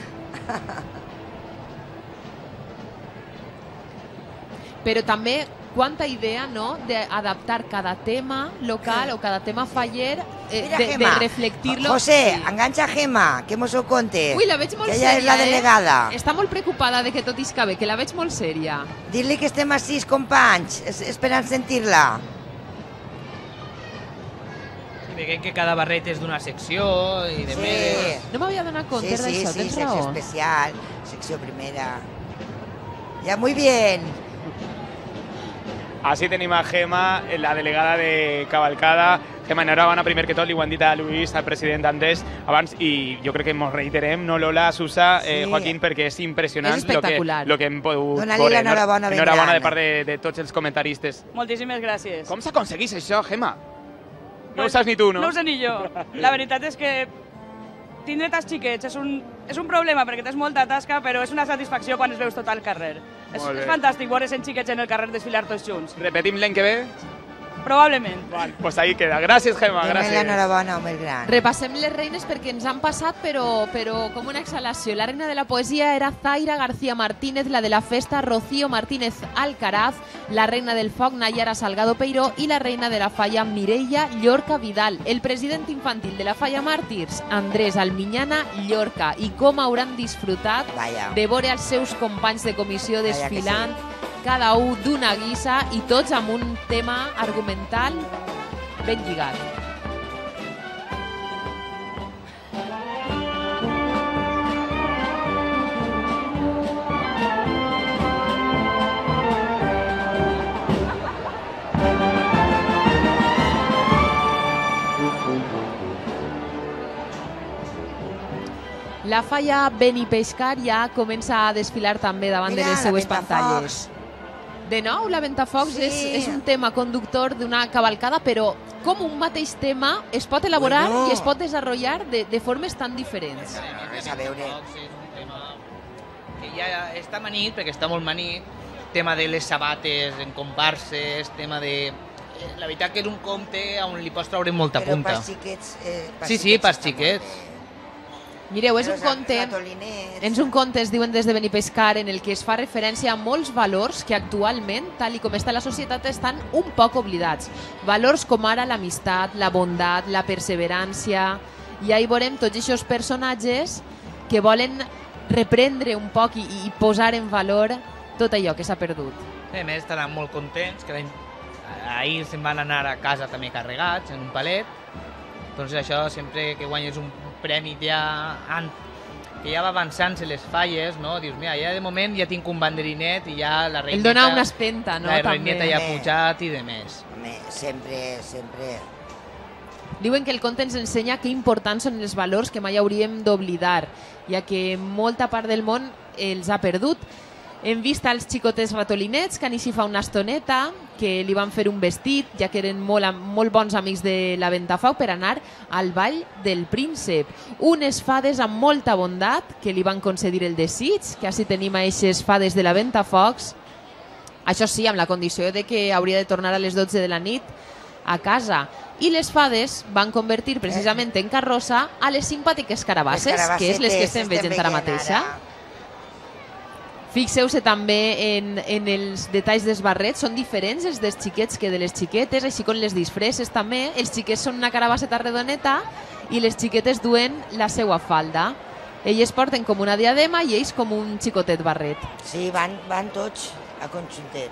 Però també quanta idea, no?, d'adaptar cada tema local o cada tema faller, eh, Mira, de, de Gemma. reflectir-lo. José, Sí. enganxa a Gemma, que mos ho conte. Ui, la veig molt que ella sèria, és la delegada. eh? Està molt preocupada de que tot isca bé, que la veig molt sèria. Dir-li que estem així, companys, es- esperant sentir-la. I veiem que cada barret és d'una secció i de Sí. més. No m'havia donat compte Sí, sí, d'això, sí, tens secció raó. especial, secció primera. Ya, muy bien. Així tenim a Gemma, la delegada de Cavalcada. Gemma, enhorabona, primer que tot, li ho han dit a Luis, al president antes, abans, i jo crec que ens reiterem, no, Lola, Susa, eh, Sí. Joaquín, perquè és impressionant És lo que, espectacular. lo que hem pogut Dona-li veure. l'enhorabona ben Enhorabona gran. de part de, de tots els comentaristes. Moltíssimes gràcies. Com s'aconsegueix això, Gemma? No ho Pues, saps ni tu, no? No ho sé ni jo. La veritat és que tindre tants xiquets és un, és un problema perquè tens molta tasca, però és una satisfacció quan els veus tot al carrer. És, Molt bé. és fantàstic veure cent xiquets en el carrer desfilar tots junts. Repetim l'any que ve? Probablement. Vale, pues ahí queda. Gràcies, Gemma, Dona-li gràcies. l'enhorabona, home, el gran. Repassem les reines perquè ens han passat, però, però com una exhalació. La reina de la poesia era Zaira García Martínez, la de la festa Rocío Martínez Alcaraz, la reina del foc Nayara Salgado Peiró i la reina de la falla Mireia Llorca Vidal. El president infantil de la falla Màrtirs, Andrés Almiñana Llorca. I com hauran disfrutat Vaya. de veure els seus companys de comissió Vaya que desfilant, cada un d'una guisa i tots amb un tema argumental ben lligat. La falla Benipeixcar ja comença a desfilar també davant Mira, de les la seues Ventafocs. pantalles. De nou, la Ventafocs Sí. és, és un tema conductor d'una cavalcada, però com un mateix tema es pot elaborar Bueno. i es pot desenvolupar de, de formes tan diferents. Res a veure. És un tema que ja està manit, perquè està molt manit, tema de les sabates en comparses, tema de... eh, La veritat que és un conte on li pots treure molta Però punta. pels xiquets... Eh, pels Sí, sí, pels està molt xiquets. bé. Mireu, és un conte, és un conte, es diuen des de Benipescar, en el que es fa referència a molts valors que actualment, tal i com està la societat, estan un poc oblidats. Valors com ara l'amistat, la bondat, la perseverància... I ahí veurem tots aquests personatges que volen reprendre un poc i, i posar en valor tot allò que s'ha perdut. A més, estaran molt contents, que ahir se'n van anar a casa també carregats, en un palet. Doncs això, sempre que guanyes un premi ja, que ja va avançant-se les falles, no? Dius, mira, ja de moment ja tinc un banderinet i ja la reineta... El dona una espenta, no? La reineta ja ha pujat i de més. Home, sempre, sempre... Diuen que el conte ens ensenya que importants són els valors que mai hauríem d'oblidar, ja que molta part del món els ha perdut. Hem vist els xicotets ratolinets, que ni s'hi fa una estoneta, que li van fer un vestit, ja que eren molt, molt bons amics de la Ventafoc, per anar al ball del príncep. Unes fades amb molta bondat, que li van concedir el desig, que així tenim a eixes fades de la Ventafocs. Això sí, amb la condició de que hauria de tornar a les dotze de la nit a casa. I les fades van convertir precisament en carrossa a les simpàtiques carabasses, que és les que estem veient ara mateixa. Fixeu-se també en, en els detalls dels barrets, són diferents els dels xiquets que de les xiquetes, així com les disfresses també. Els xiquets són una carabasseta redoneta i les xiquetes duen la seva falda. Elles porten com una diadema i ells com un xicotet barret. Sí, van, van tots a conjuntet.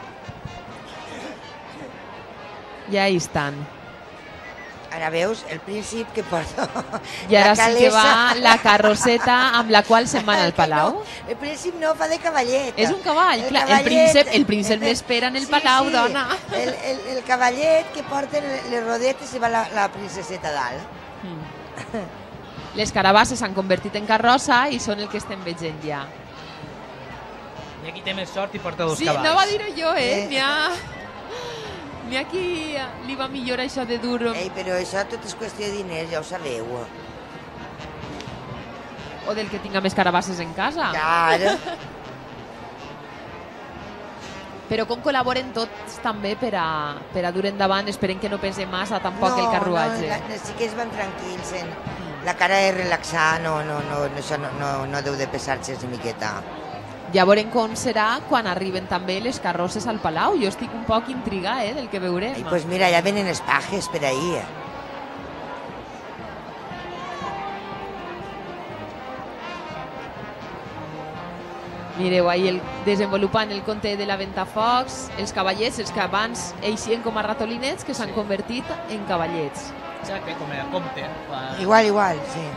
I ahí estan. Ara veus el príncip que porta I ara sí que va la carrosseta amb la qual se'n van al palau. No, el príncip no, fa de cavallet. És un cavall, el, clar, cavallet, el príncep, el príncep l'espera en el sí, palau, sí, dona. El, el, el cavallet que porten les rodetes i va la, la princeseta dalt. Mm. Les carabasses s'han convertit en carrossa i són el que estem veient ja. I aquí té més sort i porta dos sí, cavalls. Sí, no va dir jo, eh? eh. N'hi ha... N'hi ha qui li va millor això de dur... Ei, però això tot és qüestió de diners, ja ho sabeu. O del que tinga més carabasses en casa. Claro. Però com col·laboren tots també per a, per a dur endavant, esperem que no pese massa tampoc no, el carruatge. No, no, sí que es van tranquils, en... la cara és relaxar, no, no, no, això no, no, no deu de pesar-se una miqueta. Ja veurem com serà quan arriben també les carrosses al Palau. Jo estic un poc intrigada eh, del que veurem. Ai, pues mira, ja venen els pajes per ahí. Mireu, ahí el, desenvolupant el conte de la Ventafocs, els cavallets, els que abans eixien com a ratolinets, que s'han sí. convertit en cavallets. Exacte, com era compte. Igual, igual, sí.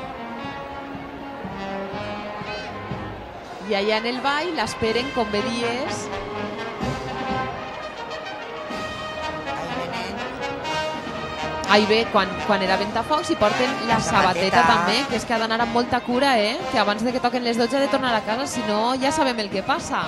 I allà en el ball l'esperen, com bé dies. Ahí ve, quan, quan era Ventafocs, i porten la sabateta també, que és que ha d'anar amb molta cura, eh? Que abans de que toquen les dotze ha de tornar a casa, si no ja sabem el que passa.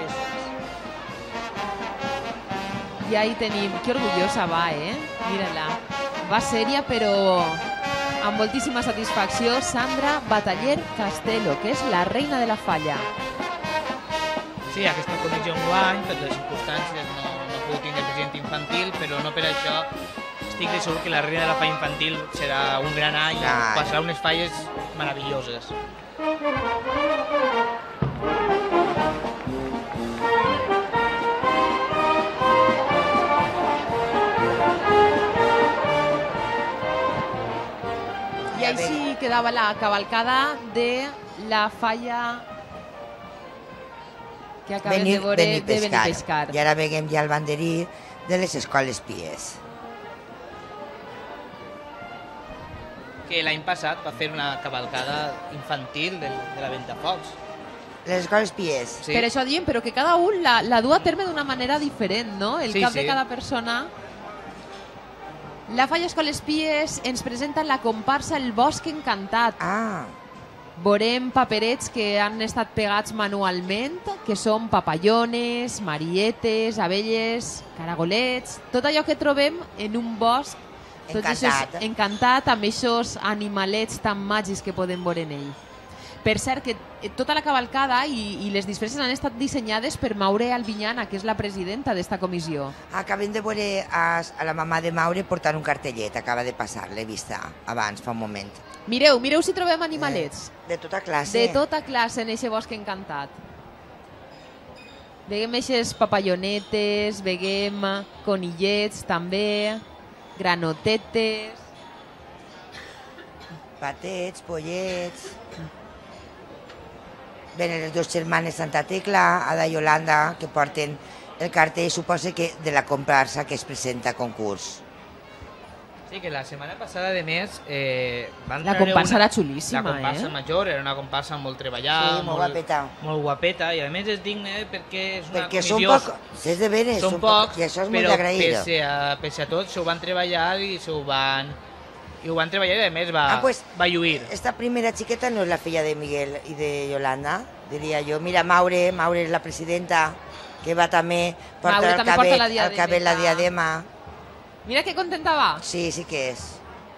I ahí tenim, que orgullosa va, eh? Mira-la. Va sèria, però amb moltíssima satisfacció, Sandra Bataller Castelo, que és la reina de la falla. Sí, aquesta comissió enguany, per les circumstàncies, no, no ha pogut tindre president infantil, però no per això estic de segur que la reina de la falla infantil serà un gran any i passarà unes falles meravelloses. I així quedava la cavalcada de la falla que acabem de veure de Benipescar. I ara veiem ja el banderí de les escoles pies. Que l'any passat va fer una cavalcada infantil de, de la Ventafocs. Les escoles pies. Sí. Per això diem, però que cada un la, la du a terme d'una manera diferent, no? El sí, cap sí. de cada persona. La Falla Escoles Pies ens presenta la comparsa El Bosc Encantat. Ah. Veurem paperets que han estat pegats manualment, que són papallones, marietes, abelles, caragolets, tot allò que trobem en un bosc encantat, encantat amb aquests animalets tan màgics que podem veure en ell. Per cert, que tota la cavalcada i, i les disfresses han estat dissenyades per Maure Albinyana, que és la presidenta d'esta comissió. Acabem de veure a, a la mamà de Maure portant un cartellet, acaba de passar, l'he vista abans, fa un moment. Mireu, mireu si trobem animalets. De tota classe. De tota classe en aquest bosc encantat. Veiem eixes papallonetes, veiem conillets també, granotetes... Patets, pollets... Venen les dues germanes Santa Tecla, Ada i Yolanda, que porten el cartell, suposa que de la comparsa que es presenta a concurs. Sí, que la setmana passada, de més, eh, van La treure comparsa una- era xulíssima, La comparsa eh? major era una comparsa molt treballada, Sí, molt guapeta. molt guapeta, i a més és digne perquè és una Perquè són comissió... poc, és de veres, són són poc, pocs, i això és molt però d'agrair. pese a, pese a tot, s'ho van treballar i s'ho van... I ho van treballar i a més va, Ah, pues, va lluir. Esta primera xiqueta no és la filla de Miguel i de Yolanda, diria jo. Mira, Maure, Maure és la presidenta, que va també portar Maure el també porta cabell, la el diademeta. cabell la diadema. Mira que contenta va. Sí, sí que és.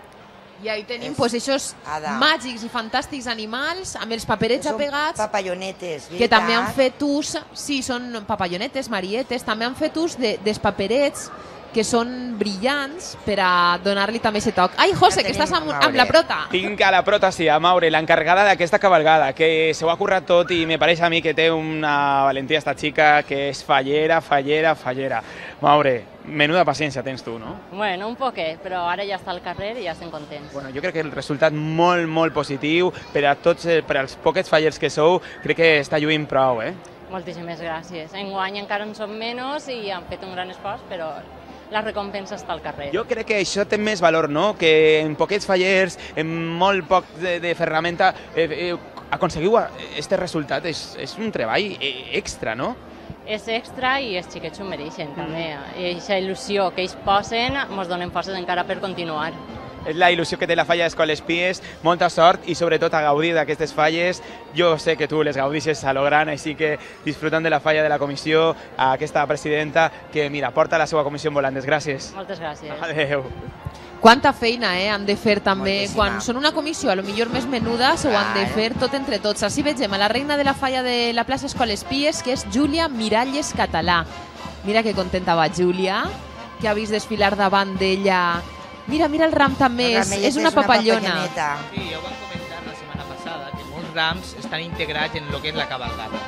I ahí tenim És pues, aquests Ada. màgics i fantàstics animals amb els paperets Són apegats papallonetes, que també han veritat? fet ús, sí, són papallonetes, marietes, també han fet ús de, dels paperets que són brillants per a donar-li també aquest toc. Ai, José, que estàs amb, amb la prota. Tinc a la prota, sí, a Maure, l'encarregada d'aquesta cabalgada, que se ho ha currat tot i me pareix a mi que té una valentia esta xica que és fallera, fallera, fallera. Maure, menuda paciència tens tu, no? Bueno, un poquet, però ara ja està al carrer i ja estem contents. Bueno, jo crec que el resultat molt, molt positiu per a tots, eh, per als poquets fallers que sou, crec que està lluint prou, eh? Moltíssimes gràcies. Enguany encara en som menys i han fet un gran esforç, però la recompensa està al carrer. Jo crec que això té més valor, no? Que en poquets fallers, en molt poc de, de ferramenta, eh, eh, aconseguiu aquest resultat. És, és un treball eh, extra, no? És extra i els xiquets ho mereixen, també. I aquesta il·lusió que ells posen ens donen forces encara per continuar. És la il·lusió que té la falla d'Escoles Pies, molta sort i sobretot a gaudir d'aquestes falles. Jo sé que tu les gaudixes a lo gran, així que disfrutant de la falla de la comissió, a aquesta presidenta que, mira, porta la seva comissió en volandes. Gràcies. Moltes gràcies. Adéu. Quanta feina eh, han de fer també. Moltíssima. Quan són una comissió, a lo millor més menuda, s'ho han de fer tot entre tots. Així vegem a la reina de la falla de la plaça Escoles Pies, que és Júlia Miralles Català. Mira que contenta va Júlia, que ha vist desfilar davant d'ella. Mira, mira el ram també, és, és una papallona. Sí, ja ho vam comentar la setmana passada, que molts rams estan integrats en el que és la cabalgada.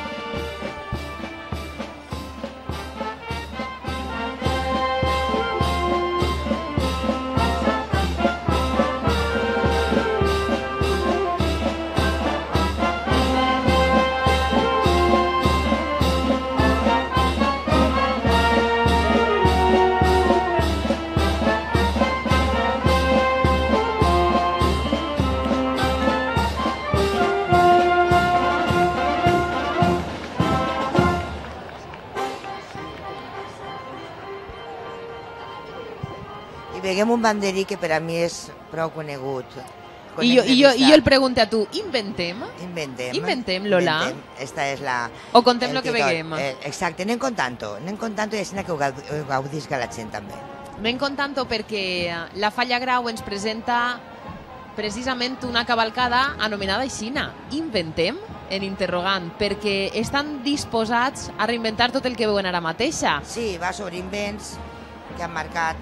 I veiem un banderí que per a mi és prou conegut. I jo, i, jo, I jo el pregunto a tu, inventem? Inventem. Inventem, Lola? Inventem. Esta és la... O contem el lo que títol. veiem? Eh, exacte, anem contant-ho. Anem contant-ho i així que ho gaud- ho gaudisca la gent també. Anem contant perquè la Falla Grau ens presenta precisament una cavalcada anomenada aixina. Inventem? En interrogant, perquè estan disposats a reinventar tot el que veuen ara mateixa. Sí, va sobre invents que han marcat...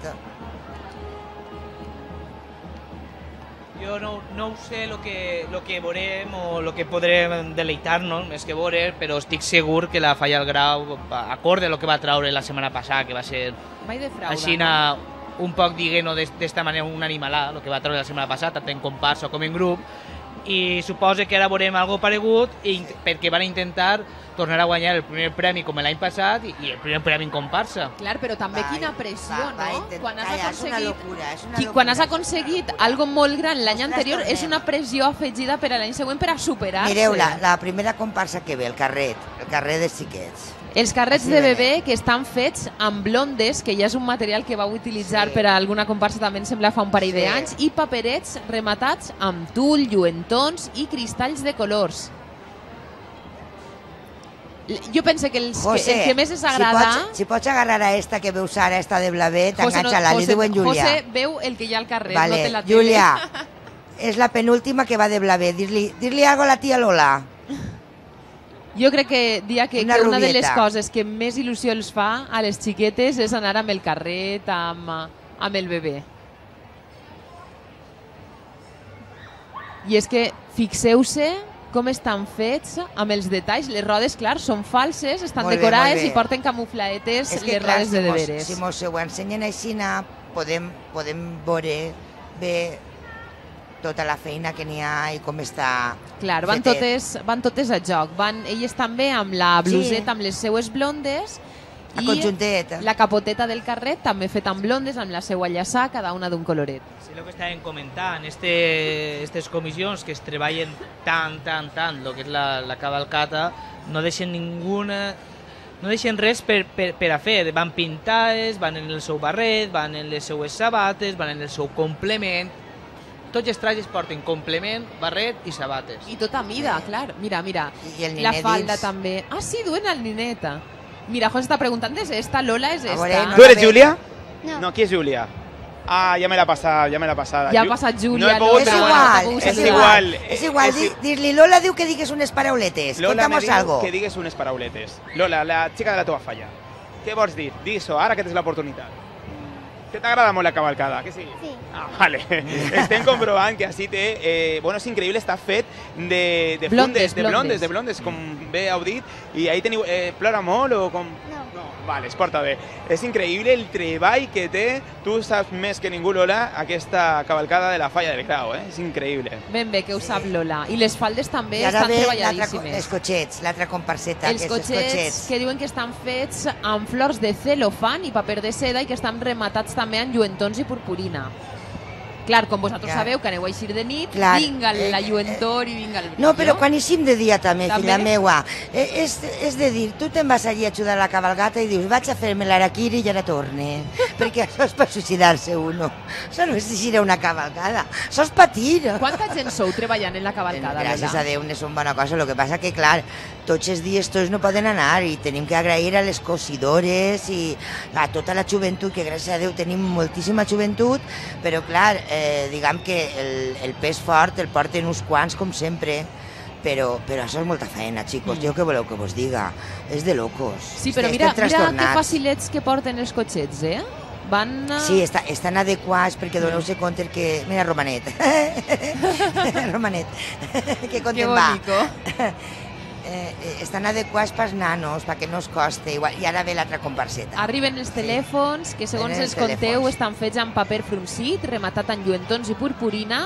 Jo no, no ho sé el que, lo que veurem o el que podrem deleitar-nos, més que veure, però estic segur que la Falla al Grau, acorde a lo que va traure la setmana passada, que va ser Mai defrauda. així un poc, diguem-ho d'esta manera, un animalà, el que va traure la setmana passada, tant en comparsa com en grup, i suposo que ara veurem algo paregut i, perquè van intentar tornar a guanyar el primer premi com l'any passat i, i el primer premi en comparsa. Clar, però també Va, quina pressió, va, va, no? intent- Quan has Calla, és una aconseguit, locura, és una qui- locura. quan has aconseguit algo molt gran l'any Ostres, anterior, és tornem. una pressió afegida per a l'any següent per a superar-se. Mireu, la, la primera comparsa que ve, el carret, el carrer dels xiquets. Els carrets Així de venem. bebè que estan fets amb blondes, que ja és un material que vau utilitzar Sí. per a alguna comparsa també em sembla fa un parell Sí. d'anys, i paperets rematats amb tul, lluentons i cristalls de colors. L- Jo pense que, els, José, que el que més es agrada... si pots, si pots agarrar a esta que veus ara, esta de Blavet, José, no- enganxa-la, li José- diuen Júlia. José veu el que hi ha al carrer, Vale, no té la tele. Júlia, és la penúltima que va de Blavet. Dir-li dir algo a la tia Lola. Jo crec que, dia que, Una que una de les rubieta. coses que més il·lusió els fa a les xiquetes és anar amb el carret, amb, amb el bebè. I és que fixeu-se com estan fets amb els detalls. Les rodes, clar, són falses, estan Molt bé, decorades molt bé. i porten camuflaetes És que, les clar, rodes de si mos- deberes. Si mos ho ensenyen així, podem, podem veure bé tota la feina que n'hi ha i com està Clar, van fetet. totes, van totes a joc. Van elles també amb la bluseta, Sí. amb les seues blondes, A i conjuntet. la capoteta del carret també feta amb blondes, amb la seua llaçà, cada una d'un coloret. Sí, el que estàvem comentant, este, estes comissions que es treballen tant, tant, tant, el que és la, la cavalcata, no deixen ninguna... No deixen res per, per, per a fer. Van pintades, van en el seu barret, van en les seues sabates, van en el seu complement. Tots els trajes porten complement, barret i sabates. I tot a mida, clar. Mira, mira. I el La ninet falda dins. també. Ah, sí, duen el nineta. Mira, José està preguntant, ¿es esta? Lola, ¿es esta? ¿Tú eres Julia? No. No, ¿quién es Julia? Ah, ya me la ha pasado, ya me la ha pasado. Ja ha Ju- passat Júlia. No he pogut, És però igual, bueno, és és igual. igual. És igual, És di- dir-li Lola diu que digues unes parauletes. Lola me Contamos diu algo. que digues unes parauletes. Lola, la xica de la teva falla. Què vols dir? Digues-ho, ara que tens l'oportunitat. Que t'agrada molt la cavalcada, que sí? Sí. Ah, vale. Estem comprovant que així té... Eh, bueno, és increïble, està fet de, de Blondes, fundes, de blondes. blondes, de blondes, com bé heu dit. I ahí teniu... Eh, plora molt o com... No. No, vale, es porta bé. És increïble el treball que té, tu saps més que ningú, Lola, aquesta cavalcada de la falla del Grau, eh? És increïble. Ben bé, que ho sap Lola. I les faldes també I ara estan ve l'altre co- treballadíssimes. els cotxets, l'altra comparseta, Els que és els cotxets cotxets. que diuen que estan fets amb flors de celofan i paper de seda i que estan rematats també amb lluentons i purpurina. Clar, com vosaltres Clar. sabeu que aneu a eixir de nit, Clar. vinga Eh, la lluentor i vinga el brillo. No, però quan eixim de dia també, També? filla meua. Eh, és, és de dir, tu te'n vas allí a ajudar a la cabalgata i dius, vaig a fer-me l'araquiri i ara torne. Perquè això és per suïcidar-se uno. Això no és eixir a una cavalcada, això és patir. Quanta gent sou treballant en la cavalcada, Gràcies Lola? a Déu, és una bona cosa. El que passa que, clar, tots els dies tots no poden anar i tenim que agrair a les cosidores i a tota la joventut, que gràcies a Déu tenim moltíssima joventut, però, clar, eh, diguem que el, el pes fort el porten uns quants, com sempre, però, però això és molta feina, xicos. Mm. Jo què voleu que vos diga? És de locos. Sí, però Estem mira, mira que trastornats. facilets que porten els cotxets, eh? Van... a- Sí, està, estan adequats perquè doneu-se compte que... Mira, Romanet. Romanet. que content Que va. bonico. Eh, eh, estan adequats pels nanos, perquè no es coste. Igual. I ara ve l'altra comparseta. Arriben els telèfons, que segons Venen els els conteu telèfons. estan fets amb paper frunzit, rematat en lluentons i purpurina.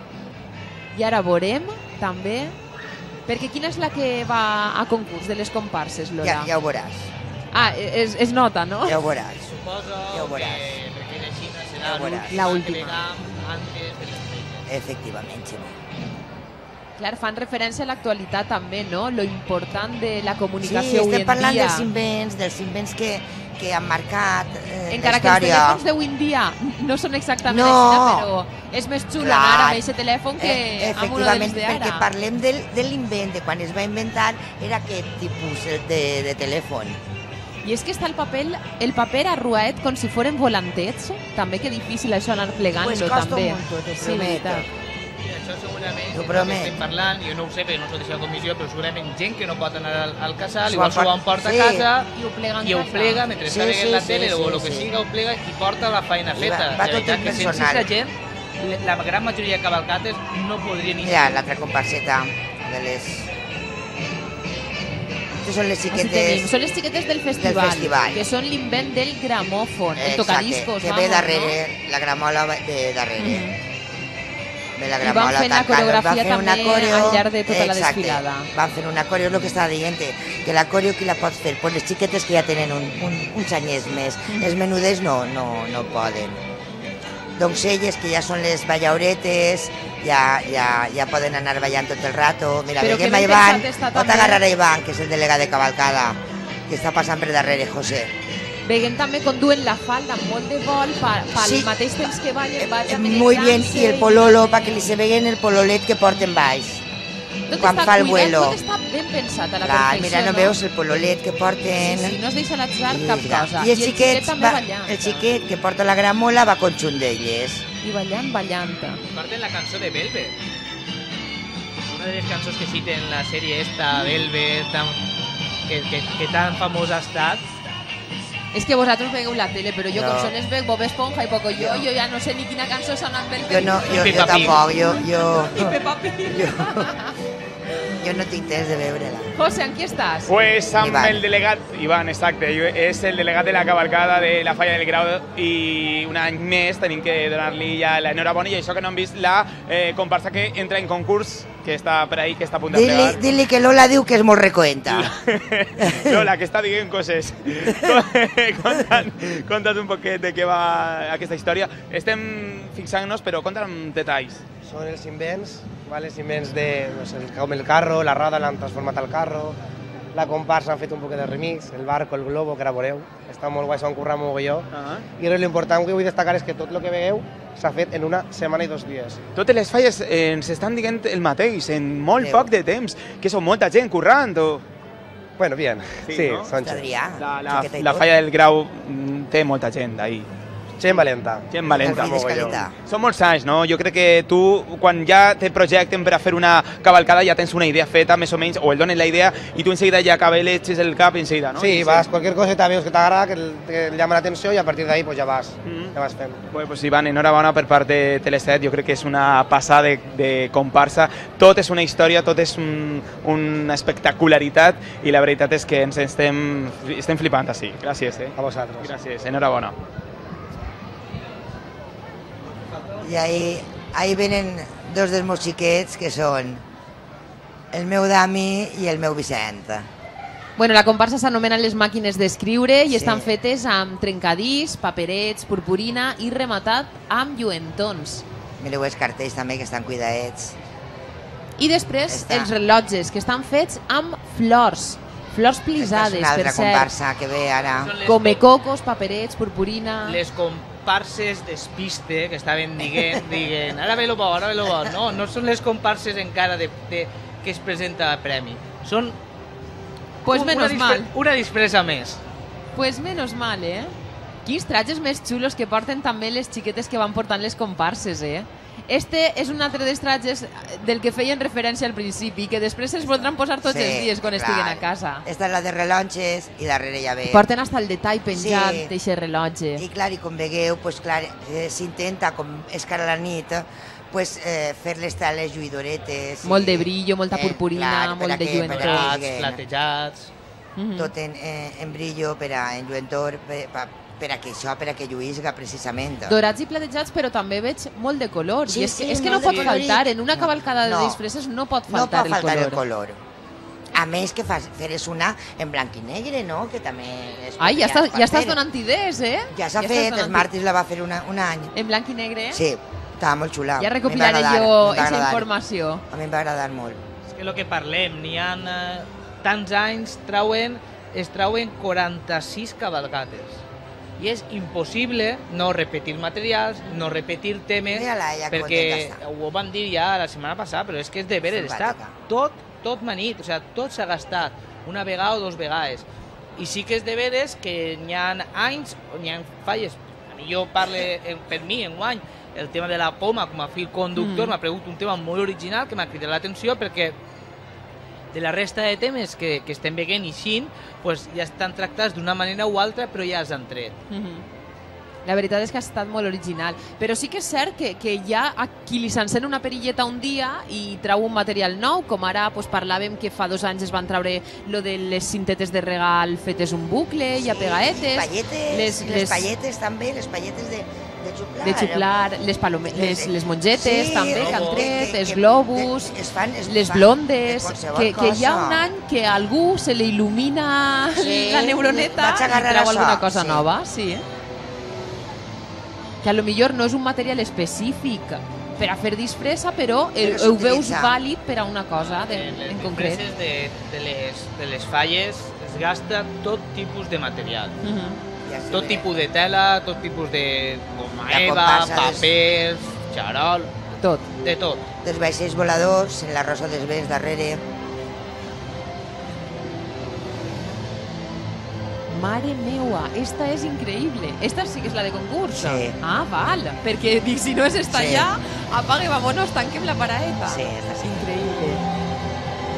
I ara veurem, també, perquè quina és la que va a concurs de les comparses, Lola? Ja, ja ho veuràs. Ah, es, es nota, no? Ja ho veuràs. Suposo Ja ho veuràs. que perquè la Xina Ja serà ho veuràs. La l'última última. que antes de les feites. Efectivament, Xema. Clar, fan referència a l'actualitat també, no? Lo important de la Sí, comunicació avui estem en parlant dia. dels invents, dels invents que, que han marcat eh, Encara la que els història. telèfons d'avui en dia no són exactament No. així, però és més xulo Clar. anar amb aquest telèfon que Eh, amb uno dels efectivament, perquè d'ara. parlem del, de l'invent, de quan es va inventar, era aquest tipus el de, de telèfon. I és que està el paper, el paper arruat com si foren volantets, també que difícil això anar plegant-lo, Pues costa també. un mundo, te sí, prometo. veritat. I això segurament, T'ho és el que promet. estem parlant, jo no ho sé perquè no soc de la comissió, però segurament gent que no pot anar al, al casal, S'ho igual s'ho emport- emporta sí. a casa I ho plega en i ho casa. plega mentre Sí, està veient sí, la sí, tele sí, o el que sí. siga, ho plega i porta la feina I feta. va- va de tot veritat el que sense personal. aquesta gent, la gran majoria de cavalcates no podrien ni Mira, l'altra comparseta de les... Aquestes són les Així xiquetes... tenim. Són les xiquetes del festival, festival. que són l'invent del gramòfon, el Exacte, tocadiscos, que ve vamos, darrere, la gramola ve darrere. Mhm. Ve la I van gramola fent la tancada, coreografia van fent una també coreo, al llarg de tota la exacte, desfilada. Van fent una coreo, és el que estava dient, que la coreo qui la pot fer? Pues les xiquetes que ja tenen un, un, uns anyers més. Mhm. Els menudes no, no, no poden. Doncs elles, que ja són les ballauretes, ja, ja, ja poden anar ballant tot el rato. Mira, Però que veiem a ben Ivan, pensat està pot també. agarrar a Ivan, que és el delegat de cavalcada, que està passant per darrere, José. Veiem també com duen la falda amb molt de vol pa, pel Sí. mateix temps que ballen, vayan Muy bien, y el pololo, para que li se veguen el pololet que porten baix. quan fa el vuelo. Tot està ben pensat a la Clar, perfecció, mira, no veus el pololet que porten... Sí, sí, no es deixa l'atzar I cap mira, cosa. I el xiquet, també va, ballant. el xiquet que porta la gramola va conjunt d'elles. I ballant, ballant. Porten la cançó de Velvet. Una de les cançons que citen la sèrie esta, Velvet, tan, que, que, que tan famosa ha estat. És que vosaltres vegueu la tele, però jo No. com sols veig Bob Esponja i poco jo, jo ja no sé ni quina cançó sona amb el Jo no, jo, jo tampoc, jo, jo, I Peppa Pig. jo no tinc temps de veure-la. José, amb qui estàs? Pues amb Iván. el delegat, Iván, exacte, és el delegat de la cavalcada de la Falla del Grau i un any més tenim que donar-li ja l'enhorabona i això que no hem vist la eh, comparsa que entra en concurs, que està per ahí, que està a punt de Dili, plegar. dili que Lola diu que és molt recoenta. Lola, que està dient coses. Conta't, conta't un poquet de què va aquesta història. Estem fixant-nos, però conta't amb detalls. Són els invents, ¿vale? els invents de, no sé, com el carro, la roda l'han transformat al carro, la comparsa han fet un poquet de remix, el barco, el globo, que ara veureu, està molt guai, s'ho han currat molt jo. Uh -huh. I l'important que vull destacar és que tot el que veieu s'ha fet en una setmana i dos dies. Totes les falles eh, ens estan dient el mateix, en molt poc de temps, que són molta gent currant o... Bueno, bien, sí, sí no? són Adrià, La, la, la Falla del Grau mm, té molta gent ahí. Gent valenta. Gent valenta. Molt fiscalitat. Són molts anys, no? Jo crec que tu, quan ja te projecten per a fer una cavalcada, ja tens una idea feta, més o menys, o el donen la idea, i tu enseguida ja acaba l'etxes el cap enseguida, no? Sí, I vas, cualquier coseta veus que t'agrada, que, el- que et llama l'atenció i a partir d'ahí pues, ja vas, Mm. ja vas fent. Bueno, pues Ivan, enhorabona per part de Teleset, jo crec que és una passada de, de comparsa, tot és una història, tot és un, una espectacularitat i la veritat és que ens estem, estem flipant així. Gràcies, eh? A vosaltres. Gràcies, enhorabona. I ahí, ahí venen dos dels meus xiquets, que són el meu Dami i el meu Vicent. Bueno, la comparsa s'anomena Les màquines d'escriure i Sí. estan fetes amb trencadís, paperets, purpurina i rematat amb lluentons. Mireu els cartells també, que estan cuidadets. I després Està. els rellotges, que estan fets amb flors. Flors Aquesta plisades, és una altra per cert. comparsa que ve ara. Comecocos, paperets, purpurina... Les comparses despiste que estaven dient, dient ara ve lo bo, ara ve lo bo. No, no són les comparses encara de, de, que es presenta a premi. Són Pues un- menos una, mal. una disfressa més. Pues menos mal, eh? Quins trajes més xulos que porten també les xiquetes que van portant les comparses, eh? Este és un altre dels trajes del que feien referència al principi, que després els voldran posar tots Sí, els dies quan clar. estiguen a casa. Esta és la de rellotges i darrere ja ve... Porten hasta el detall penjat Sí. d'eixe rellotge. I clar, i com vegueu, pues, clar, eh, s'intenta, com és cara a la nit, pues, eh, fer-les estar les lluïdoretes. Molt i- de brillo, molta eh, purpurina, clar, per molt a de que- per a que lluentor. siguen platejats... Mhm. Tot en, eh, en brillo, per a, en lluentor, per, per, per a que això, per a que lluïsga precisament. Dorats i platejats, però també veig molt de color. Sí, I és, sí, que, és que molt no pot de colorit. faltar, en una No, cavalcada de no. disfresses no pot No faltar, pot faltar el el color. color. A més que fas, feres una en blanc i negre, no? Que també... Es Ai, ja, es estàs, pot ja estàs fer. donant idees, eh? Ja s'ha estàs fet, donant el Martis la va fer una, un any. En blanc i negre? Sí, estava molt xula. Ja A mi em va recopilaré agradar, jo em va aquesta agradar. informació. A mi em va agradar molt. És que el que parlem, n'hi ha eh, tants anys, trauen, es trauen quaranta-sis cavalgates. I és impossible no repetir materials, no repetir temes, Mira-la, ella perquè contenta ho van dir ja la setmana passada, però és que és de veres, està Simpàtica. tot, tot manit, o sigui, tot s'ha gastat, una vegada o dos vegades. I sí que és de veres que n'hi ha anys, n'hi ha falles. A mi jo parle en, per mi, en guany, el tema de la poma com a fil conductor Mm. m'ha pregut un tema molt original que m'ha cridat l'atenció perquè de la resta de temes que, que estem veient i xin, pues, ja estan tractats d'una manera o altra, però ja els han tret. Mhm. La veritat és que ha estat molt original, però sí que és cert que, que hi ha a qui li s'encén una perilleta un dia i trau un material nou, com ara pues, parlàvem que fa dos anys es van traure lo de les cintetes de regal fetes un bucle i a pegaetes. Palletes, les, les palletes també, les palletes de, de xuplar. de xuplar, les, palome, les, les mongetes Sí, també que han que- tret, que- els que- globus, es fan- es les fan blondes, de qualsevol que, que hi ha cosa. un any que a algú se li il·lumina Sí, la neuroneta vaig i agarrar treu això, alguna cosa sí. nova. Sí, eh? Que a lo millor no és un material específic per a fer disfressa, però el, Però ho veus s'utilitza. vàlid per a una cosa de, En les en concret. disfresses de, de, les, de les falles es gasta tot tipus de material. Mhm. Ja se Tot ve. tipus de tela, tot tipus de goma La eva, comparsa dels- papers, xarol, Tot. de tot. Dels vaixells voladors, en la Rosa dels Vents darrere. Mare meua, esta és increïble. Esta sí que és la de concurs. Sí. Ah, val. Perquè dic, si no és esta Sí. ja, apague, vámonos, tanquem la paraeta. Sí, esta sí. Increïble.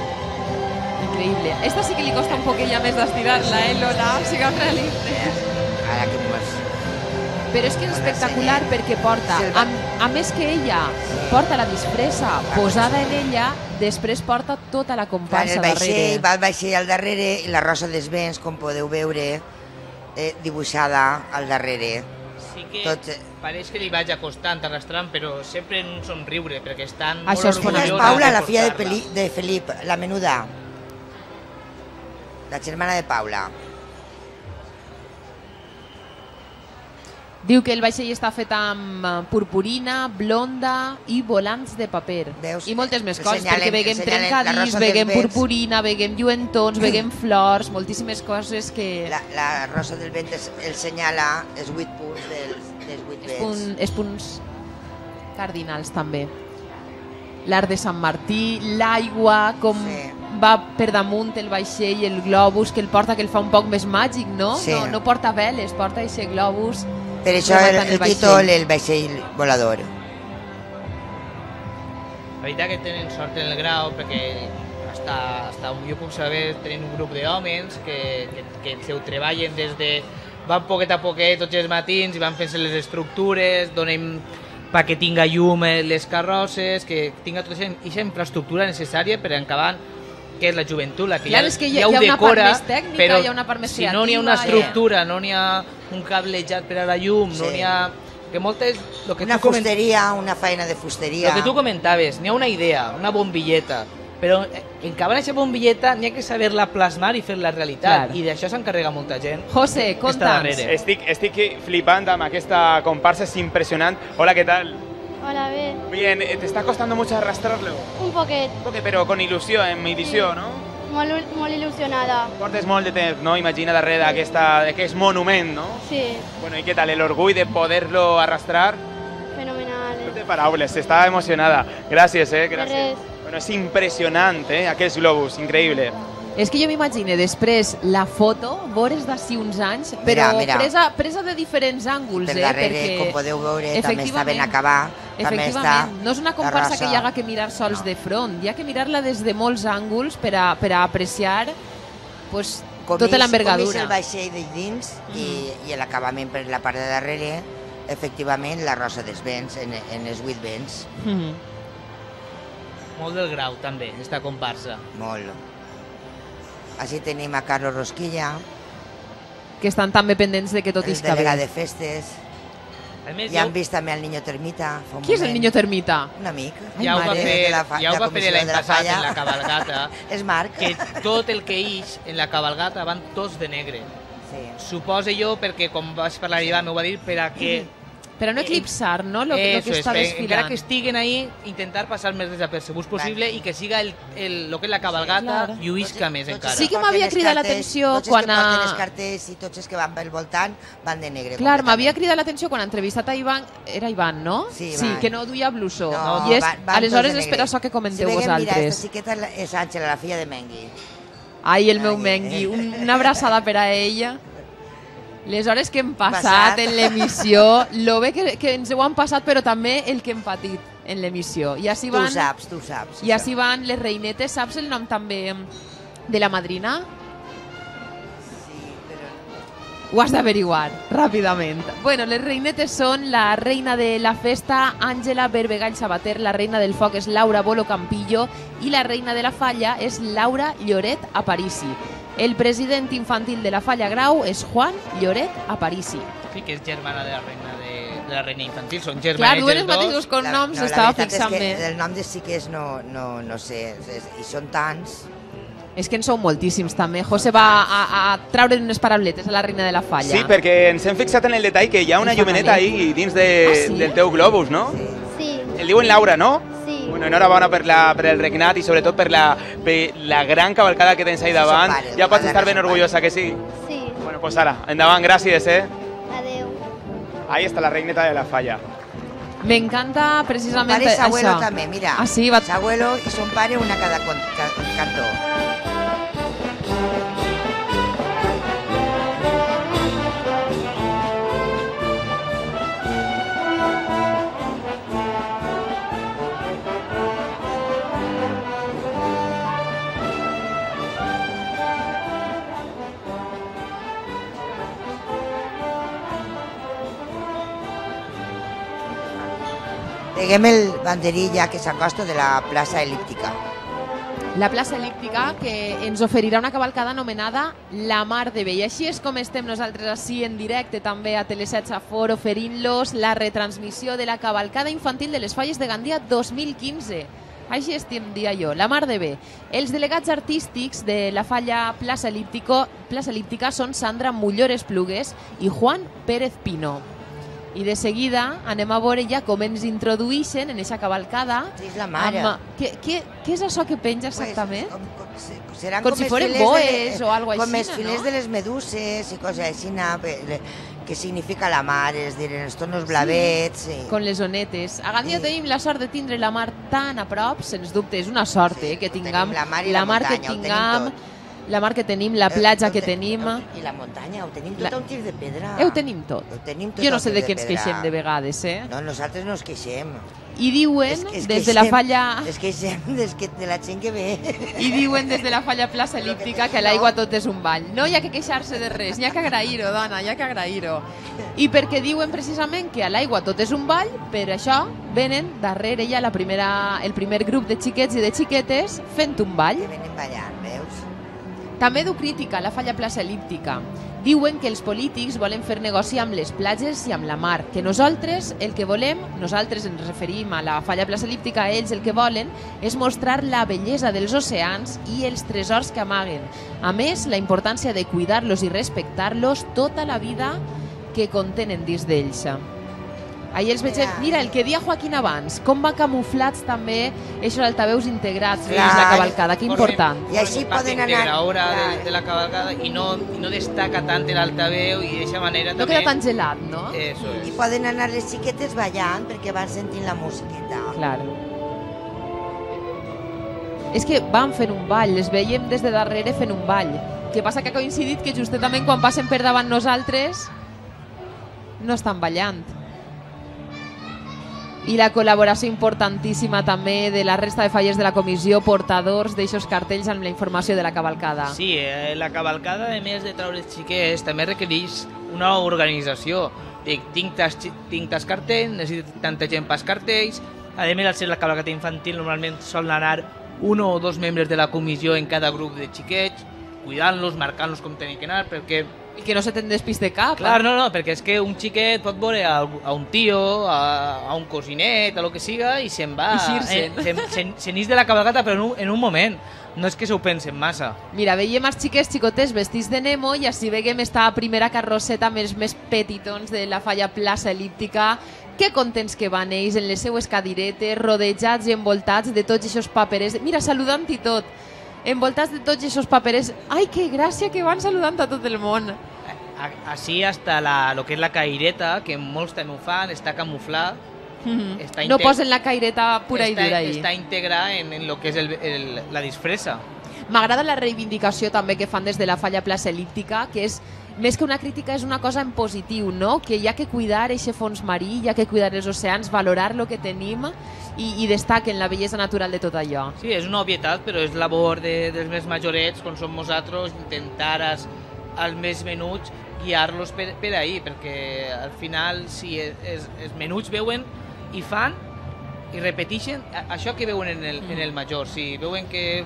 Increïble. Esta sí que li costa un poquet ja més d'estirar-la, eh, Lola? Siguem realistes. encara que més... Però és que és espectacular perquè porta, a, a més que ella porta la disfressa posada en ella, després porta tota la comparsa el vaixell, darrere. va el vaixell al darrere i la Rosa dels Vents, com podeu veure, eh, dibuixada al darrere. Sí que Tot... pareix que li vaig acostant, arrastrant, però sempre en un somriure, perquè estan Això molt és orgullosos. és Paula, la filla de, Peli, de Felip, la menuda. La germana de Paula. Diu que el vaixell està fet amb purpurina, blonda i volants de paper. Veus? I moltes més coses, Senyalen- perquè veguem senyalen la trencadís, Rosa dels veguem Vents. purpurina, veguem lluentons, veguem flors, moltíssimes coses que... La, la Rosa del Vent es, el senyala els vuit punts dels, dels vuit Els, vents. punt, els punts cardinals també. L'art de Sant Martí, l'aigua, com sí. va per damunt el vaixell, el globus que el porta, que el fa un poc més màgic, no? Sí. No, no porta veles, porta aquest globus. Per això el, el títol, el vaixell volador. La veritat que tenen sort en el grau, perquè hasta, hasta on jo puc saber tenen un grup d'homes que, que, que se ho treballen des de... Van poquet a poquet tots els matins i van fent les estructures, donem perquè tinga llum les carrosses, que tinga tota aquesta infraestructura necessària per acabar, que és la joventut, la que Clar, ja, és que hi ja ha, ho hi ha una decora, part més tècnica, però hi ha una part més si creativa. no n'hi ha una eh? estructura, no n'hi ha un cablejat per a la llum, Sí. no n'hi ha... Que moltes, lo que Una tu comen- fusteria, una feina de fusteria. Lo que tu comentaves, n'hi ha una idea, una bombilleta, però en acabar aquesta bombilleta n'hi ha que saber-la plasmar i fer-la realitat, Clar. i d'això s'encarrega molta gent. José, que està conta'ns. darrere. Estic, estic flipant amb aquesta comparsa, es impresionant. Hola, ¿qué tal? Hola, bé. Bien, eh, ¿te está costando mucho arrastrarlo? Un poquet. Un poquet, però con il·lusió, amb il·lusió, no? Molt, molt il·lusionada. Portes molt de temps, no? Imagina darrere d'aquesta- d'aquest monument, no? Sí, Bueno, ¿y qué tal? El orgull de poderlo arrastrar. fenomenal. No té paraules, està emocionada. Gràcies, eh? De Gràcies. res. Bueno, és impressionant, eh? Aquests globus, increïble. És que jo m'imagine després la foto, veures d'ací uns anys, però Mira, mira. Presa, presa de diferents ànguls, Per eh? darrere, perquè, com podeu veure, també està ben efectivament, acabat. També està Efectivament, no és una la comparsa que Rosa. hi haga que mirar sols de front, hi ha que mirar-la des de molts ànguls per a, per a apreciar pues, Com tota és- Com és l'envergadura. el vaixell de dins i, i l'acabament per la part de darrere, efectivament, la Rosa dels Vents, en, en els vuit vents. Mhm. Molt del grau, també, esta comparsa. Molt. Així tenim a Carlos Rosquilla, Que estan també pendents de que tot el isca bé. delegat de festes. A més, I han vist també el Niño Termita. fa un Qui és el moment. Niño Termita? Un amic. Ja ho va Mare fer, de la fa- ja de ho la va fer comissió l'any de la passat falla. en la cabalgata. És Marc. Que tot el que ix en la cabalgata van tots de negre. Sí. Suposo jo, perquè com vaig parlar allà m'ho va dir, per a que... Per a no eclipsar, no?, lo, que- lo Eso que es, està per- encara desfilant. que estiguen ahí, intentar passar més desapercebuts possible i que siga el, el, lo que és la cabalgata Clar. lluïsca més encara. Sí que m'havia cridat l'atenció tots quan els que porten a- els cartells i tots els que van pel voltant van de negre. Clar, m'havia cridat l'atenció quan ha entrevistat a Ivan, era Ivan, no? Sí, sí Ivan. que no duia blusó. No, I és, van- van aleshores tots de és per negre. això que comenteu si veiem, Mira, vosaltres. esta xiqueta és Àngela, la filla de Mengui. Ai, el meu Mengui, un- una abraçada per a ella. Les hores que hem passat Passat. en l'emissió, lo bé que, que ens ho han passat, però també el que hem patit en l'emissió. I així Tu van, ho saps, tu ho saps. I així van les reinetes. Saps el nom també de la madrina? Ho has d'averiguar ràpidament. Bueno, les reinetes són la reina de la festa, Àngela Berbegall Sabater, la reina del foc és Laura Bolo Campillo i la reina de la falla és Laura Lloret Aparici. El president infantil de la Falla Grau és Juan Lloret Aparici. Sí, que és germana de la reina, de, de la reina infantil, són Clar, germanets duen els els dos. mateixos cognoms, la estava veritat és fixant que bé. del nom de xiques no, no, no sé, és- i són tants. És que en són moltíssims també. José va a, a traure unes parauletes a la reina de la Falla. Sí, perquè ens hem fixat en el detall que hi ha una El llumeneta fanalet. ahí dins de, Ah, sí? del teu globus, no? Sí, El diuen Laura, no? sí. Bueno, enhorabona per, la, per el regnat i sobretot per la, per la gran cavalcada que tens ahí davant. pares, Ja pots madre, estar ben son orgullosa, que sí? Sí, Bueno, pues ara, endavant, gràcies, eh? adeu. Ahí està la reineta de la falla. M'encanta precisament Pare i abuelo això. també, mira. Ah, sí, va... Abuelo i son pare, una a cada con- ca- cantó. Veiem el banderí ja que s'acosta de la plaça el·líptica. La plaça el·líptica que ens oferirà una cavalcada anomenada La Mar de Bé. I així és com estem nosaltres així en directe també a Teleset Safor oferint-los la retransmissió de la cavalcada infantil de les Falles de Gandia dos mil quinze. Així estem, dia jo, La Mar de Bé. Els delegats artístics de la falla Plaça el·líptica són Sandra Mullores Plugues i Juan Pérez Pino. I de seguida anem a veure ja com ens introdueixen en aquesta cavalcada. Sí, és la mare. Què, què, què és això que penja exactament? Pues, com, com, seran com com si foren boes boes o alguna cosa així, com els no? filers de les meduses i coses així, que significa la mar, és dir, els tonos blavets. Sí, con les onetes. A Gandia sí. Tenim la sort de tindre la mar tan a prop, sens dubte, és una sort sí, eh, que tinguem la mar, i la la mar muntanya, que tinguem, la mar que tenim, la platja que tenim. I la muntanya, ho tenim tot a un tir de pedra. Ho tenim tot. Ho tenim tot jo no sé de de què ens queixem de vegades, eh? No, nosaltres no ens queixem. I diuen, es, es des queixem, de la falla... Es queixem des que, de la gent que ve. I diuen des de la falla Plaça el·líptica que l'aigua tot és un ball. No hi ha que queixar-se de res, n'hi ha que agrair-ho, dona, n'hi ha que agrair-ho. I perquè diuen precisament que a l'aigua tot és un ball, per això venen darrere ja la primera, el primer grup de xiquets i de xiquetes fent un ball. Que venen ballant, veus? També du crítica a la falla Plaça el·líptica. Diuen que els polítics volen fer negoci amb les platges i amb la mar, que nosaltres el que volem, nosaltres ens referim a la falla Plaça el·líptica, ells el que volen és mostrar la bellesa dels oceans i els tresors que amaguen. A més, la importància de cuidar-los i respectar-los tota la vida que contenen dins d'ells. Ahir els veig, mira, el que dia Joaquín abans, com va camuflats també aquests altaveus integrats dins la cavalcada, que important. I així poden anar... Hora de, de la cavalcada i no, i no destaca tant l'altaveu i d'aquesta manera no també... No queda tan gelat, no? Eso es. I poden anar les xiquetes ballant perquè van sentint la musiqueta. Claro. És que van fent un ball, les veiem des de darrere fent un ball. Que passa que ha coincidit que justament quan passen per davant nosaltres no estan ballant. I la col·laboració importantíssima també de la resta de falles de la comissió, portadors d'aixos cartells amb la informació de la cavalcada. Sí, eh, la cavalcada, a més de treure els xiquets, també requereix una organització. Dic, tinc tas, tinc tas cartells, necessito tanta gent pels cartells. A més, al ser la cavalcada infantil, normalment solen anar un o dos membres de la comissió en cada grup de xiquets, cuidant-los, marcant-los com tenen que anar, perquè... I que no se te'n despiste cap. Clar, no, no, perquè és que un xiquet pot veure a, a un tio, a, a un cosinet, a lo que siga, i se'n va... I se, se, se n'ix de la cavalcada, però en un, en un moment. No és que se ho pensen massa. Mira, veiem els xiquets xicotes vestits de Nemo i així veiem esta primera carrosseta amb els més petitons de la falla Plaça el·líptica. Que contents que van ells en les seues cadiretes, rodejats i envoltats de tots aquests paperers. Mira, saludant i tot. Envoltats de tots aquests paperers. Ai, que gràcia que van saludant a tot el món. Així hasta la, lo que és la caireta, que molts també ho fan, està camuflat. Mm-hmm. Està no posen la caireta pura està, i dura ahí. Està integrada en, en lo que és el, el, la disfressa. M'agrada la reivindicació també que fan des de la falla Plaça el·líptica, que és més que una crítica, és una cosa en positiu, no? Que hi ha que cuidar aquest fons marí, hi ha que cuidar els oceans, valorar el que tenim i, i destaquen la bellesa natural de tot allò. Sí, és una obvietat, però és labor de, dels més majorets, com som nosaltres, intentar als, als més menuts guiar-los per, per ahí, perquè al final si els, els menuts veuen i fan i repeteixen això que veuen en el, en el major. Si veuen que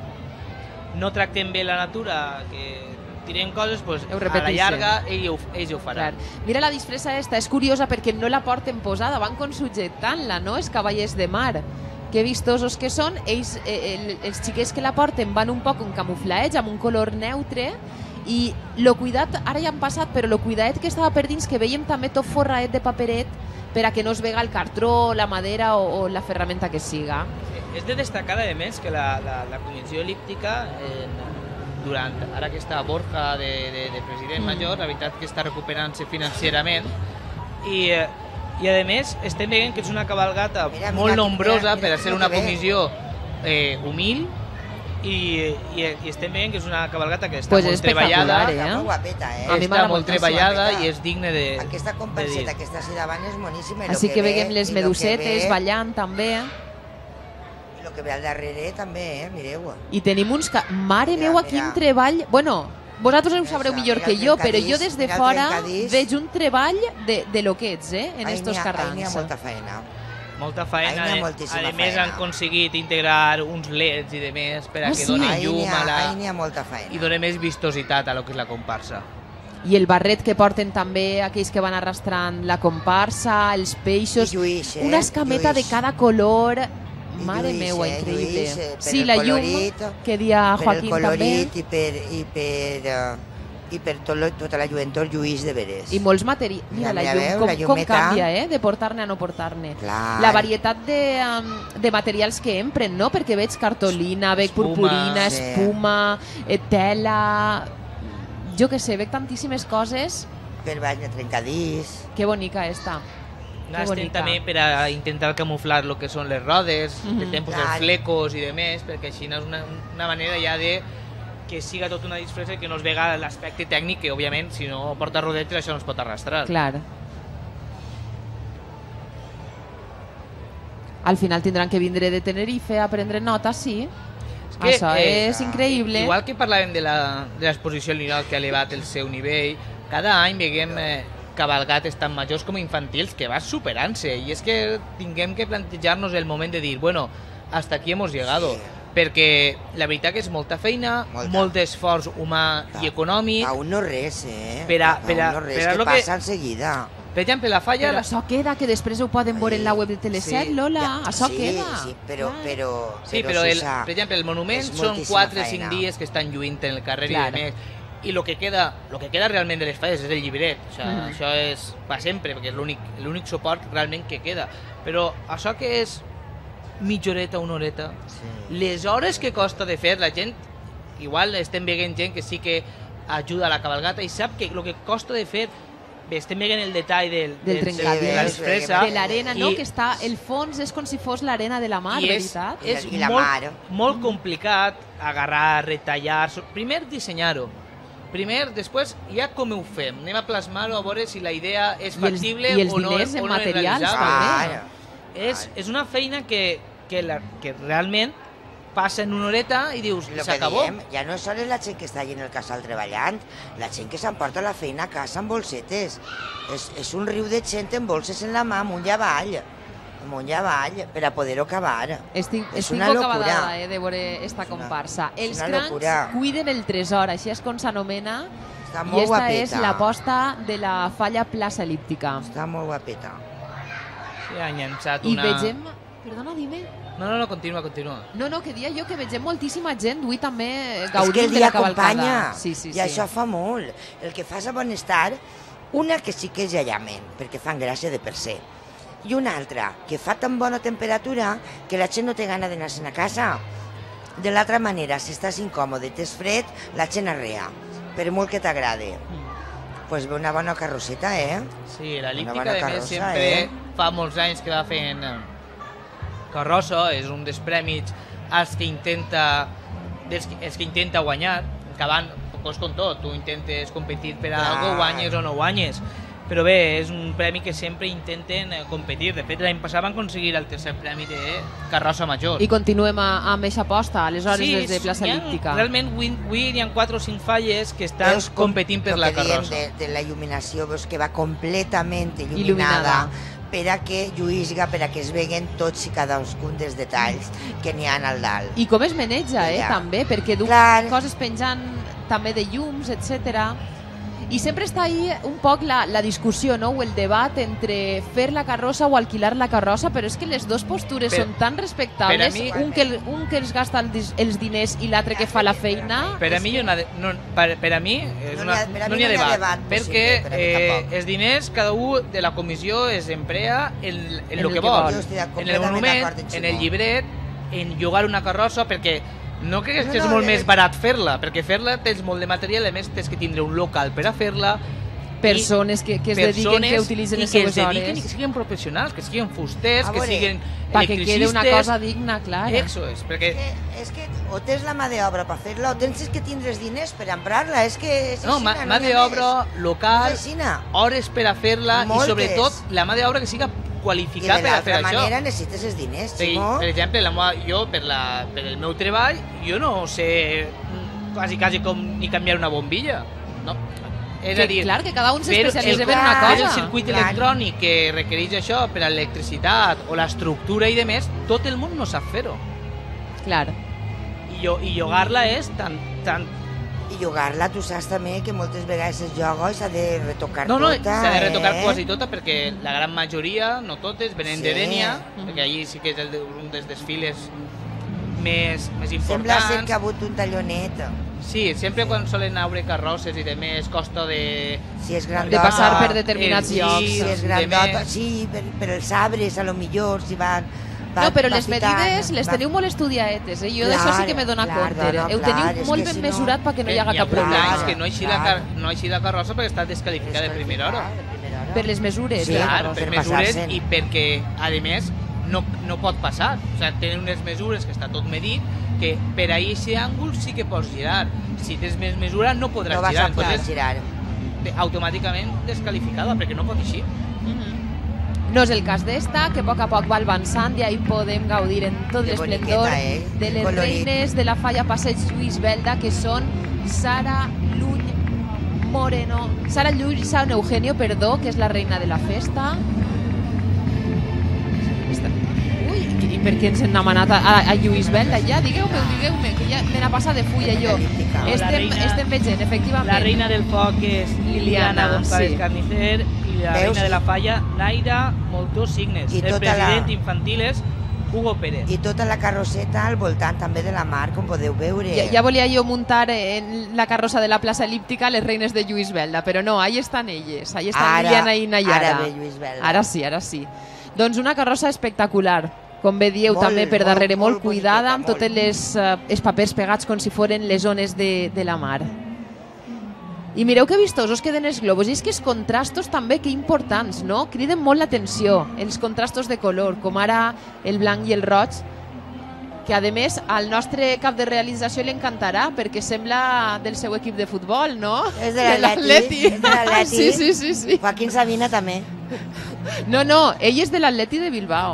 no tractem bé la natura, que tirem coses, pues, a la llarga ells ho, ells ho faran. Clar. Mira la disfressa esta, és curiosa perquè no la porten posada, van con subjectant-la, no? Els cavallers de mar. Que vistosos que són, ells, eh, el, els xiquets que la porten van un poc en camuflaets, amb un color neutre, i lo cuidat, ara ja han passat, però lo cuidadet que estava per dins, que veiem també tot forraet de paperet per a que no es vega el cartró, la madera o, o la ferramenta que siga. Sí, és de destacar, a més, que la, la, la comissió el·líptica, eh, durant, ara que està Borja de, de, de president mm. major, la veritat que està recuperant-se financerament, i, i a més estem veient que és una cabalgata mira, molt mira, nombrosa mira, mira, per a ser una comissió eh, humil, i, i, i estem veient que és una cabalgata que està pues molt treballada, eh? Està molt guapeta, eh? Està molt treballada i és digne de... Aquesta comparseta que està així davant és moníssima. Així que, que veiem les medusetes ballant també. I el que ve al darrere també, eh? Mireu. I tenim uns... Ca... Mare meva, quin treball... Bueno, vosaltres ho sabreu millor que jo, però jo des de fora veig un treball de, de loquets, eh? En estos carrans. Ahí n'hi ha molta feina. molta feina. Ahí n'hi ha A moltíssima més, feina. han aconseguit integrar uns leds i de més per a Ah, que sí? donen Ahí llum n'hi ha- a la... ahí n'hi ha molta feina. I donen més vistositat a lo que és la comparsa. I el barret que porten també aquells que van arrastrant la comparsa, els peixos, I lluís, eh? una escameta Lluís. de cada color, I mare lluís, meua, eh? increïble. Lluís, eh, per Sí, el la llum colorit, que dia per Joaquín el també. colorit i per, i per, eh, i per tot lo, tota la lluentor lluís de veres. I molts materials. Mira, la Ja llum, veu, com, la com llumeta. canvia, eh? De portar-ne a no portar-ne. Clar. La varietat de, um, de materials que empren, no? Perquè veig cartolina, veig Espuma, purpurina, sí. espuma, eh, tela... Jo que sé, veig tantíssimes coses. Per baix de trencadís. Que bonica esta. Que Estem bonica. també per a intentar camuflar el que són les rodes, Mhm. de tempos Clar. els flecos i de més, perquè així és una, una manera ja de que siga tot una disfressa i que no es vega l'aspecte tècnic, que òbviament si no porta rodetes això no es pot arrastrar. Clar. Al final tindran que vindre de Tenerife a prendre nota, sí. que, Això eh, és increïble. Igual que parlàvem de la- de l'exposició lineal que ha elevat el seu nivell, cada any veiem eh, cabalgates tan majors com infantils que va superant-se, i és que tinguem que plantejar-nos el moment de dir, bueno, hasta aquí hemos llegado, Sí. perquè la veritat que és molta feina, Molta. molt d'esforç humà i econòmic. Aún no res, eh? Per a- Aún per a- no res, per a que lo que- passa enseguida. Per exemple, la falla... Però això queda, que després ho poden veure en la web de Teleset, Sí, Lola. Això sí, queda. sí, però, però, Sí, però, el, Susa, per exemple, el monument és són moltíssima quatre o cinc feina. dies que estan lluint en el carrer Clar. i de més. I el que queda, lo que queda realment de les falles és el llibret. O sigui, Mhm. Això és per sempre, perquè és l'únic l'únic suport realment que queda. Però això que és mitja horeta, una horeta, Sí. les hores que costa de fer, la gent, igual estem veient gent que sí que ajuda a la cabalgata i sap que el que costa de fer, bé, estem veient el detall del, Del trencadís, de la disfressa, de l'arena, no? i- Que està, el fons és com si fos l'arena de la mar, i és, veritat? és I la molt, mar. molt complicat agarrar, retallar, so- primer dissenyar-ho, primer, després ja com ho fem, anem a plasmar-ho a veure si la idea és I els- factible i els o no, diners en o no és materials, realitzable. també. Clar. És, és una feina que, que, la, que realment passa en una horeta i dius, Lo que s'acabó. diem, ja no sols la gent que està allà en el casal treballant, la gent que s'emporta la feina a casa amb bolsetes. És, és un riu de gent amb bolses en la mà, amunt i avall, amunt i avall, per a poder-ho acabar. Estic, És estic una bocabadada, locura. eh, de veure esta comparsa. és Els una crancs locura. cuiden el tresor, així és com s'anomena, Està i molt esta guapeta. és l'aposta de la falla plaça elíptica. Està molt guapeta. Sí, han llançat I una... vegem... Perdona, dime. No, no, no, continua, continua. No, no, que dia jo que vegem moltíssima gent avui també És que gaudint el de dia la cavalcada. acompanya, Sí, sí, i sí. això fa molt. El que fa és a bon estar, una que sí que és allament, perquè fan gràcia de per se, i una altra que fa tan bona temperatura que la gent no té gana d'anar-se'n a casa. De l'altra manera, si estàs incòmode, tens fred, la gent arrea, per molt que t'agrade. Pues ve una bona carrosseta, eh? Sí, la Una elíptica, bona a més, carrossa, sempre eh? fa molts anys que va fent eh, carrossa, és un dels prèmits els que intenta, dels, que- els que intenta guanyar, que van, doncs com tot, tu intentes competir per a Clar. algo, guanyes o no guanyes. Però bé, és un premi que sempre intenten eh, competir. De fet, l'any passat van aconseguir el tercer premi de carrossa major. I continuem a, amb aquesta aposta, aleshores des de plaça hi ha- elíptica. Realment, avui, avui hi ha quatre o cinc falles que estan Veus com- competint per el la que diem carrossa. De, de la il·luminació, veus que va completament il·luminada, Il·luminada. per a que lluïsga, per a que es veguen tots i cadascun dels detalls que n'hi ha al dalt. I com es maneja, eh, Ja. també, perquè du Clar. coses penjant també de llums, etcètera. I sempre està ahí un poc la, la discussió, no? O el debat entre fer la carrossa o alquilar la carrossa, però és que les dues postures Per- són tan respectables, per a mi- un, que, el- un que els gasta el dis- els diners i l'altre que fa la feina. Per a mi, una, de- no, per, per a mi és No una, n'hi ha- per a no mi n'hi ha no n'hi ha debat, debat perquè possible, per a mi eh, tampoc. els diners cada un de la comissió es emprea en, en, En el el que que vol. vol. Jo estic En el completament monument, d'acord amb en el Ximo. llibret, en llogar una carrossa, perquè no cregues No, que és no, molt eh, més barat fer-la, perquè fer-la tens molt de material, a més tens que tindre un local per a fer-la, Persones que, que es dediquen, que utilitzen i les que seues es dediquen hores. i que siguin professionals, que siguin fusters, A que veure, siguin Perquè quede una electricistes. cosa digna, clara. Eso és, perquè És que, és que o tens la mà d'obra per fer-la o tens que tindres diners per emprar-la. És que és no, aixina, mà, no mà n'hi ha d'obra més. local, És aixina. hores per a fer-la i Moltes. sobretot la mà d'obra que siga I qualificada de per a fer l'altra això. manera necessites els diners, Sí, Ximo. per exemple, la meva, jo per, la, per el meu treball jo no sé mm, quasi, quasi com ni canviar una bombilla. No. És que, a dir, clar, que cada un fer s'especialitza el- en una fer cosa. el circuit Clar. electrònic que requereix això per a l'electricitat o l'estructura i demés, tot el món no sap fer-ho. Clar. I, jo- i llogar-la és tan, tan... I llogar-la, tu saps també que moltes vegades es lloga i s'ha de retocar No, no, tota, s'ha de retocar eh? quasi tota perquè la gran majoria, no totes, venen Sí. de Dénia, perquè allí sí que és el de, un dels desfiles més, més importants. Sembla ser que ha hagut un tallonet. Sí, sempre quan solen aure carrosses i demés costa de... Si és grandota. De passar per determinats Sí, llocs. Si és grandota, sí, per, per els arbres, a lo millor, si van... va- No, però va les fitant, medides les va- teniu molt estudiaetes, eh? Jo Clar, d'això sí que me dona clar, compte. no, no, Heu clar, teniu és molt que ben si no- mesurat perquè no hi haga Hi ha cap problema. anys que no així, la, car no així la carrossa perquè està desqualificada de primera hora. Per les mesures. Sí, de la clar, carrossa. per mesures i perquè, a més, no, no pot passar. O sigui, tenen unes mesures que està tot medit, que per ahir aquest àngul sí que pots girar. Si tens més mesura no podràs No vas girar. a poder Entonces, girar. de- automàticament desqualificada, perquè no pot així. No és el cas d'esta, que a poc a poc va avançant i ahí podem gaudir en tot Que l'esplendor boniqueta, eh? de les Colorit. reines de la falla Passeig Lluís Belda, que són Sara Lull Moreno, Sara Llull San Eugenio, perdó, que és la reina de la festa. Ui, i per què ens hem anat a, a, a Lluís Belda ja? Digueu-me, digueu-me, que ja me n'ha passat de fulla jo. La Estem, reina- estem veient, efectivament. La reina del foc és Liliana Liliana, González sí. Carnicer i la Veus? reina de la falla Naira Moltó Signes. I El tota la- president infantil és Hugo Pérez. I tota la carrosseta al voltant també de la mar, com podeu veure. Ja, ja volia jo muntar en la carrossa de la plaça elíptica les reines de Lluís Belda, però no, ahí estan elles, ahí estan Ara- Liliana i Nayara. ara ve Lluís Belda. Ara sí, ara sí. Doncs una carrossa espectacular, com bé dieu, Molt, també per molt, darrere molt, molt cuidada, amb boniqueta, tots les, uh, els papers pegats com si foren les zones de, de la mar. I mireu que vistosos queden els globus, i és que els contrastos també, que importants, no? Criden molt l'atenció, els contrastos de color, com ara el blanc i el roig, que a més al nostre cap de realització li encantarà perquè sembla del seu equip de futbol, no? És de l'Atleti. És de l'Atleti. Sí, sí, sí, sí. Joaquín Sabina també. No, no, ell és de l'Atleti de Bilbao.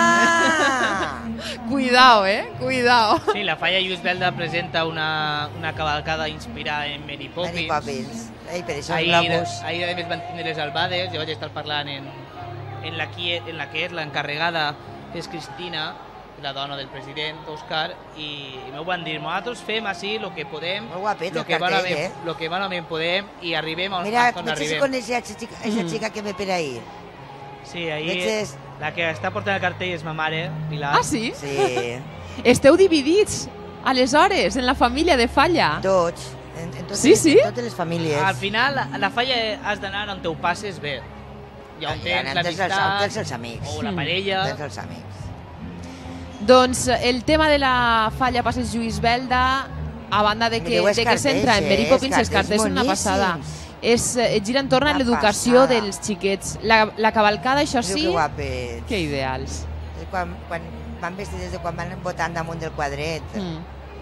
Ah! Cuidao, eh? Cuidao. Sí, la falla Lluís Belda presenta una, una cavalcada inspirada en Mary Poppins. Mary Poppins. Ei, per això els Ahir, globus. ahir a més van tindre les albades, jo vaig estar parlant en, en, la, qui, en la que és l'encarregada, que és Cristina, la dona del president, Òscar, i, i m'ho van dir, nosaltres fem així el que podem, Molt guapet lo el que cartell, malament, eh? lo que malament podem, i arribem on, Mira, on no sé si arribem. coneix a esa chica, esa Mm. chica que ve per ahí. Sí, ahir Veig la que està portant el cartell és ma mare, Pilar. Ah, sí? Sí. Esteu dividits, aleshores, en la família de Falla. Tots. En, en totes, Sí, sí? En totes les famílies. Al final, la, la falla has d'anar on teu passes bé. Ja on I tens on tens els- on l'amistat, tens els amics. o la Mm. parella. Tens els amics. Doncs el tema de la falla Passeig Lluís Belda, a banda de que, Mireu els de que s'entra cartells, en Mary eh? Poppins, Els els cartells són una cartells passada. boníssims. És, eh, gira entorn a Una l'educació passada. dels xiquets. La, la cavalcada, això Mireu sí, que guapets. que ideals. Quan, quan van vestides de quan van votant damunt del quadret. Mm.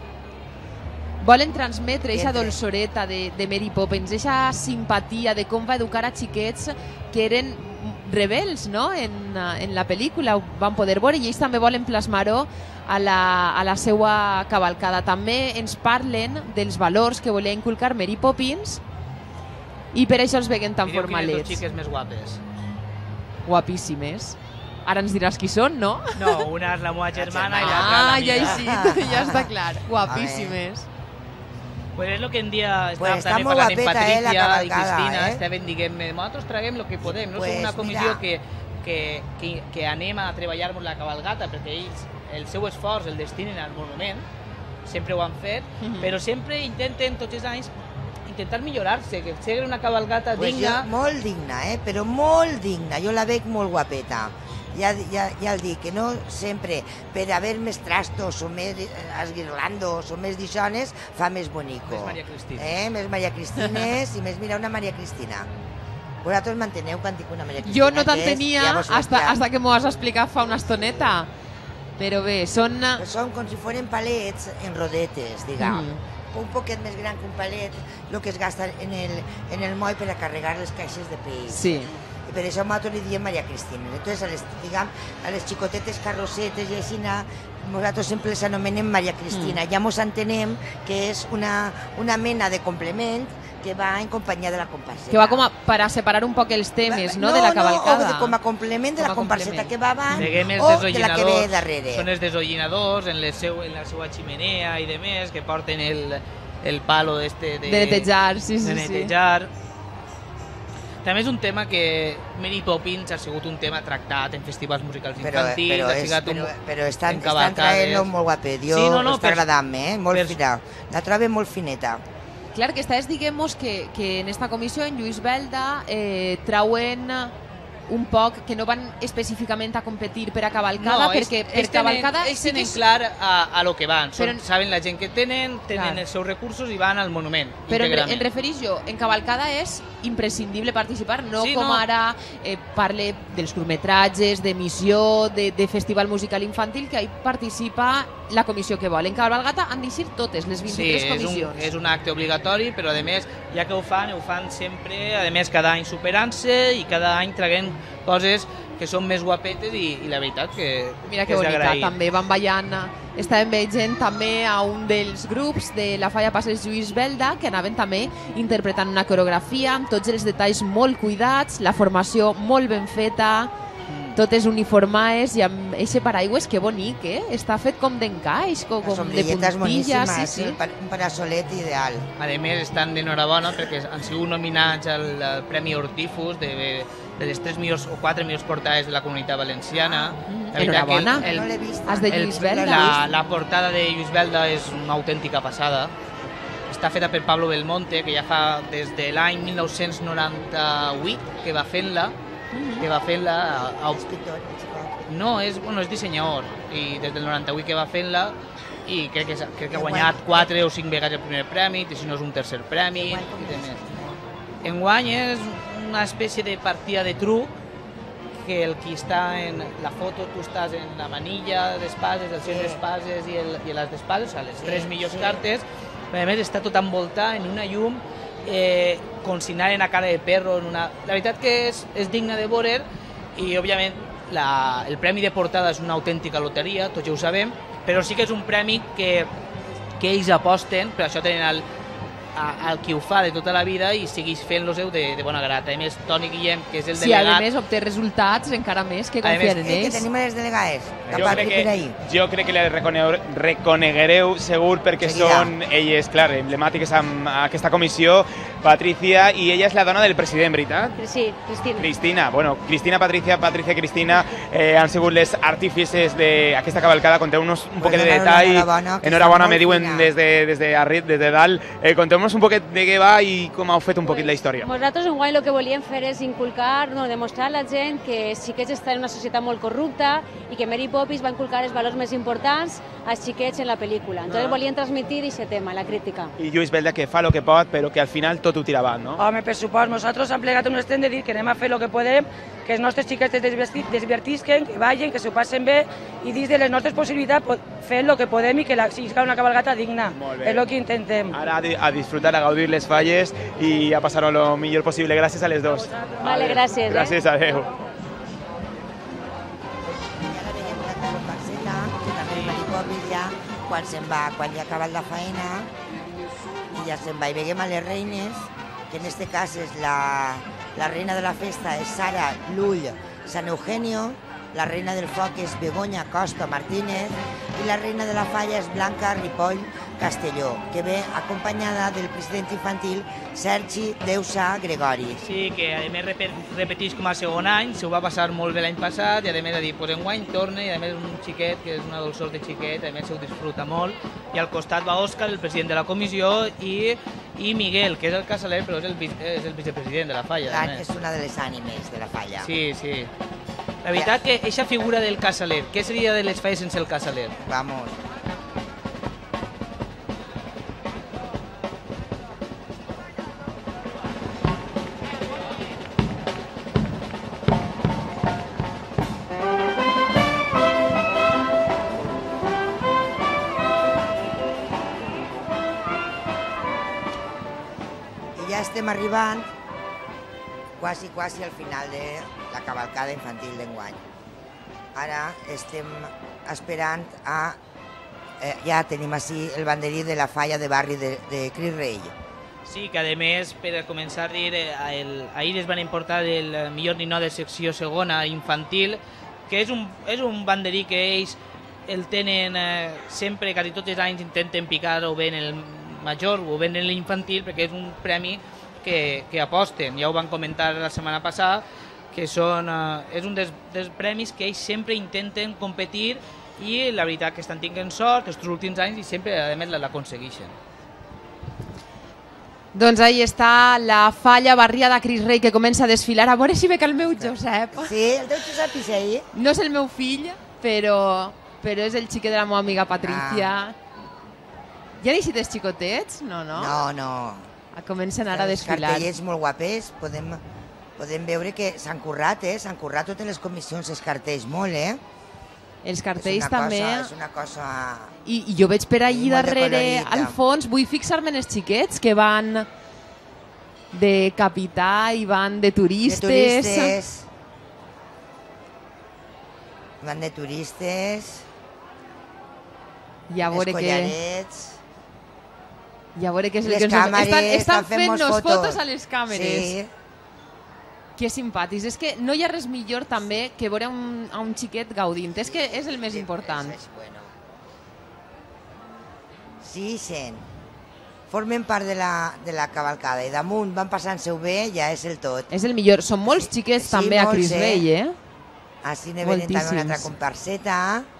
Volen transmetre aquesta Entre. dolçoreta de, de Mary Poppins, aquesta simpatia de com va educar a xiquets que eren rebels, no?, en, eh, en la pel·lícula, ho van poder veure, i ells també volen plasmar-ho a la, a la seva cavalcada. També ens parlen dels valors que volia inculcar Mary Poppins i per això els veiem tan Mireu quines dos formalets. xiques més guapes. Guapíssimes. Ara ens diràs qui són, no? No, una és la meva germana i l'altra Ah, la ja meva. hi sí, ja està clar. Guapíssimes. Pues és el que en dia estàvem Pues està també molt parlant amb guapeta, eh, la Patricia i cavalcada, Cristina, eh? estaven dient-me, nosaltres traguem el que podem, no Pues som una comissió mira. que, que, que, que anem a treballar-nos la cavalgata, perquè ells, el seu esforç el destinen al monument, sempre ho han fet, Mhm. però sempre intenten tots els anys intentar millorar-se, que sigui una cavalgata Pues digna. jo, molt digna, eh? Però molt digna. Jo la veig molt guapeta. Ja, ja, ja el dic, que no sempre per haver més trastos o més eh, esguirlandos o més dixones fa més bonico. Més Maria Cristina. Eh? Més Maria Cristines i més, mira, una Maria Cristina. Vosaltres m'enteneu quan dic una Maria Cristina? Jo no que és- t'entenia ja vos ho hasta, explico. hasta que m'ho has explicat fa una estoneta. Però bé, són... Que són com si foren palets en rodetes, diguem. Mm. Un poquet més gran que un palet, el que es gasta en el, en el moll per a carregar les caixes de peix. Sí. I per això nosaltres li diem Maria Cristina. Entonces, a les, diguem, a les xicotetes carrossetes i així, nosaltres sempre les anomenem Maria Cristina. Mm. Ja mos entenem que és una, una mena de complement que va en companyia de la comparseta. Que va com a, per a separar un poc els temes, no?, de la cavalcada. No, o com a complement de la comparseta que va abans Veiem els o de la que ve desollinadors, darrere. són els desollinadors en, les seu, en la seva ximenea i demés, que porten el, el palo este de, De netejar, sí, sí, de netejar. També és un tema que Mary Poppins ha sigut un tema tractat en festivals musicals Però, infantils, però, ha és, sigut un, però, però estan, en estan cavalcades. traient-lo molt guapet. Jo Sí, no, no, està per- agradant-me, eh? molt per- fina. La trobo molt fineta. Clar, que estàs diguem-nos que, que en esta comissió, en Lluís Belda, eh, trauen un poc que no van específicament a competir per a cavalcada, No, és- perquè per ells tenen- cavalcada ells sí que tenen és... clar a, a lo que van, Són, Però- saben la gent que tenen, tenen Clar. els seus recursos i van al monument, Però en, íntegrament. en referís jo, en cavalcada és imprescindible participar, no Sí, com no. ara eh, parle dels curtmetratges, d'emissió, de, de festival musical infantil, que ahí participa la comissió que vol. En cavalgata han d'eixir totes les Sí, vint-i-tres és un, comissions. és un acte obligatori, però a més, ja que ho fan, ho fan sempre, a més cada any superant-se i cada any traguent coses que són més guapetes i, i la veritat que, Mira que que és bonica, d'agrair. també van ballant, estàvem veient també a un dels grups de la Falla Passeig Lluís Belda, que anaven també interpretant una coreografia amb tots els detalls molt cuidats, la formació molt ben feta, totes uniformades i amb eixe paraigües, que bonic, eh? Està fet com d'encaix, com, La com de sombrilleta és puntilles. boníssima, Sí, és sí. un pa- un parasolet ideal. A més, estan d'enhorabona perquè han sigut nominats al, al Premi Hortifus de, de les tres millors o quatre millors portades de la Comunitat Valenciana. La veritat que Enhorabona. el- No l'he vist. Has de el- Lluís Belda. La, la portada de Lluís Belda és una autèntica passada. Està feta per Pablo Belmonte, que ja fa des de l'any mil nou-cents noranta-vuit que va fent-la, que va fent-la a, a, no, és, bueno, és dissenyador i des del noranta-vuit que va fent-la i crec que, crec que ha guanyat quatre o cinc vegades el primer premi, i si no és un tercer premi i de més. Enguany és una espècie de partida de truc que el qui està en la foto, tu estàs en la manilla d'espases, els seus espases i, el, i les d'espases, o sigui, les tres millors cartes, però a més està tot envoltat en una llum eh, consignant en a cara de perro. En una... La veritat que és, és digna de veure i, òbviament, la, el premi de portada és una autèntica loteria, tots ja ho sabem, però sí que és un premi que, que ells aposten, per això tenen el, a, el qui ho fa de tota la vida i segueix fent-los de, de bona grata. A més, Toni Guillem, que és el Sí, delegat... a més, obté resultats encara més que A més, confiar en Eh, que ells. tenim les delegades, Jo cap crec, per ahí. que, jo crec que les reconeu- reconeguereu segur perquè Seguida. són elles, clar, emblemàtiques amb aquesta comissió. Patricia, i ella és la dona del president, veritat? Sí, Cristina. Cristina, bueno, Cristina, Patricia, Patricia i Cristina eh, han sigut les artífices d'aquesta cavalcada. Conteu-nos un poquet de Bueno, detall. enhorabona, que Enhorabona, està me molt diuen fina. des de, des de, arri- des de dalt. Eh, Conteu-nos un poquet de què va i com heu fet un poquet la història. Nosaltres en guany el que volíem fer és inculcar, no, demostrar a la gent que els xiquets estan en una societat molt corrupta i que Mary Poppins va inculcar els valors més importants als xiquets en la pel·lícula. Entonces Ah. volien transmitir aquest tema, la crítica. I Lluís Belda, que fa el que pot, però que al final tot ho tira avant, no? Home, per supost, nosaltres hem plegat un estem de dir que anem a fer el que podem, que els nostres xiquets es diverti- divertisquen, que vagin, que s'ho passen bé i dins de les nostres possibilitats po- fer el que podem i que la, sigui una cabalgata digna. Molt bé. És el que intentem. Ara a, di- a disfrutar, a gaudir les falles i a passar-ho el millor possible. Gràcies a les dos. Vale, gràcies. Gràcies, eh? adeu. Mary Poppins ja, quan se'n va, quan ja ha acabat la faena, i ja se'n va. I veiem a les reines, que en este cas és la, la reina de la festa és Sara Lull San Eugenio, la reina del foc és Begoña Costa Martínez i la reina de la falla és Blanca Ripoll Castelló, que ve acompanyada del president infantil Sergi Deusa Gregori. Sí, que a més rep repeteix com a segon any, s'ho va passar molt bé l'any passat i a més a dir, pues enguany torna i a més un xiquet, que és una dolçor de xiquet, a més s'ho disfruta molt. I al costat va Òscar, el president de la comissió, i, i Miguel, que és el casaler, però és el, és el vicepresident de la falla. La, també. és una de les ànimes de la falla. Sí, sí. La veritat que aquesta figura del casaler, què seria de les falles sense el casaler? Vamos. I ja estem arribant quasi, quasi al final de la cavalcada infantil d'enguany. Ara estem esperant a... Eh, ja tenim així el banderí de la falla de barri de, de Cris Rei. Sí, que a més, per començar a dir, el, ahir es van importar el millor ninot de secció segona infantil, que és un, és un banderí que ells el tenen eh, sempre, quasi tots els anys intenten picar o bé en el major o bé en l'infantil, perquè és un premi que, que aposten. Ja ho van comentar la setmana passada, que són, eh, és un dels, dels premis que ells sempre intenten competir i la veritat que estan tinguent sort els últims anys i sempre, a més, l'aconsegueixen. Doncs ahí està la falla barriada Cris Rei que comença a desfilar. A veure si ve que el meu Josep. Sí, el teu Josep és ahí. No és el meu fill, però, però és el xiquet de la meva amiga Patricia. Ah. Ja han eixit els xicotets? No, no? No, no. Comencen ara a desfilar. Els cartellets molt guapers. Podem, podem veure que s'han currat, eh? S'han currat totes les comissions, els cartells molt, eh? Els cartells també. Cosa, és una cosa... I, I jo veig per allí darrere, al fons, vull fixar-me en els xiquets que van de capità i van de turistes. De turistes. Van de turistes. I a veure els collarets. I a veure què és el les que ens... càmeres, estan, estan, estan fent fent-nos fotos. fotos a les càmeres. Sí. Que simpàtics. És que no hi ha res millor també que veure un, a un xiquet gaudint. És que és el més sí, important. És, és bueno. Sí, sent. Formen part de la, de la cavalcada i damunt van passant-se-ho bé, ja és el tot. És el millor. Són molts xiquets sí, també molts, a Cris eh? Rei, eh? Així ne venen també una altra comparseta.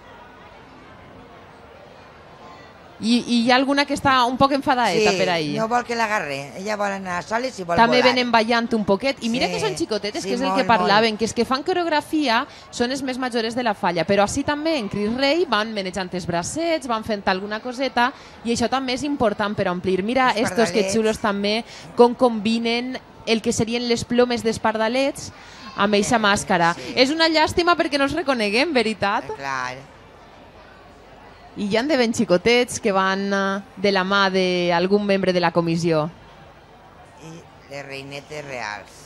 I, I hi ha alguna que està un poc enfadaeta sí, per ahir. no vol que l'agarre. Ella vol anar sola i vol també volar. Venen ballant un poquet. I mira sí, que són xicotetes, sí, que és el molt, que parlaven, molt. que els que fan coreografia són els més majores de la falla. Però així també en Cris Rei van manejant els bracets, van fent alguna coseta i això també és important per omplir. Mira els estos que xulos també, com combinen el que serien les plomes dels pardalets amb eixa màscara. Sí. És una llàstima perquè no els reconeguem, veritat? Clar. I hi ha de ben xicotets que van de la mà d'algun membre de la comissió. I les reinetes reals.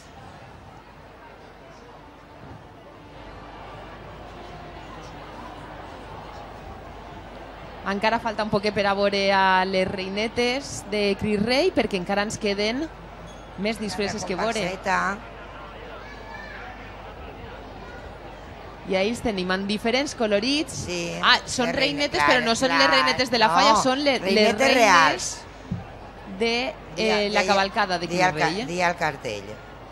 Encara falta un poquet per a veure a les reinetes de Cris Rei perquè encara ens queden més disfresses que veure. I ahí els tenim en diferents colorits. Sí, ah, són reinetes, clar, però no són clar. les reinetes de la falla, no, són le, les reinetes reines reals de eh, la cavalcada de Cris Rei. Dia al cartell.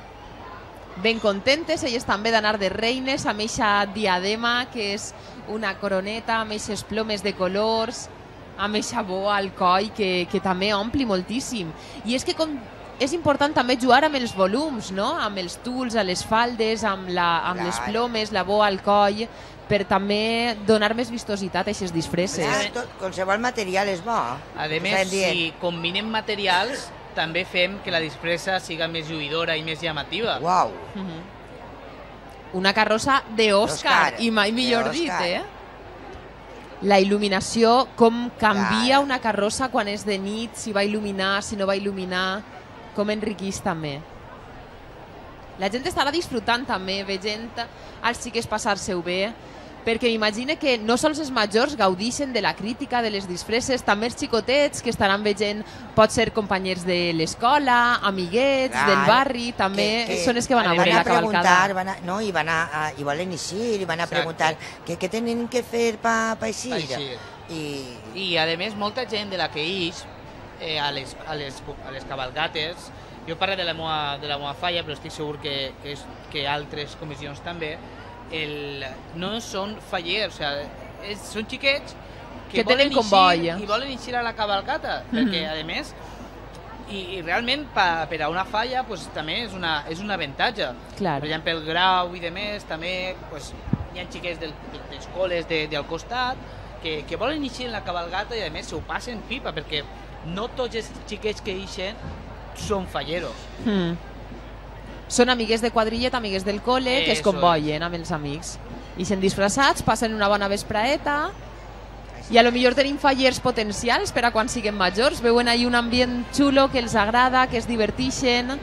Ben contentes, elles també d'anar de reines amb eixa diadema, que és una coroneta, amb eixes plomes de colors, amb eixa boa al coll, que, que també ompli moltíssim. I és que com és important també jugar amb els volums, no? Amb els tuls, a les faldes, amb, la, amb les plomes, la boa al coll, per també donar més vistositat a aquestes disfresses. Clar, tot, qualsevol material és bo. A més, si combinem materials, també fem que la disfressa siga més lluïdora i més llamativa. Uau! Uh -huh. Una carrossa d'Òscar, i mai millor dit, eh? La il·luminació, com canvia Clar. una carrossa quan és de nit, si va il·luminar, si no va il·luminar, com enriquís també. La gent estarà disfrutant també, veient els xiques passar-se-ho bé, perquè m'imagino que no sols els majors gaudixen de la crítica, de les disfresses, també els xicotets que estaran veient, pot ser companys de l'escola, amiguets, Clar, del barri, també que, que són els que van a veure la cavalcada. Van a, no, i, van a, a, i volen eixir, i van a Exacte. preguntar què, què tenen que fer per pa eixir. Pa eixir. I... I, a més, molta gent de la que ix, eh, a, les, a, les, a les cavalgates, jo parlo de la meva, de la meva falla, però estic segur que, que, és, que altres comissions també, el, no són fallers, o sea, és, són xiquets que, que volen eixir i volen eixir a la cavalcata, mm -hmm. perquè a més, i, i realment pa, per a una falla pues, també és, una, és un avantatge. Claro. Per exemple, el grau i demés, també pues, hi ha xiquets del, d'escoles de, del costat que, que volen eixir en la cavalgata i a més s'ho passen pipa, perquè no tots els xiquets que eixen són falleros. Mm. Són amigues de quadrillet, amigues del col·le, que es convoien amb els amics. I sent disfressats, passen una bona vespraeta i a lo millor tenim fallers potencials per a quan siguem majors. Veuen ahí un ambient xulo que els agrada, que es divertixen.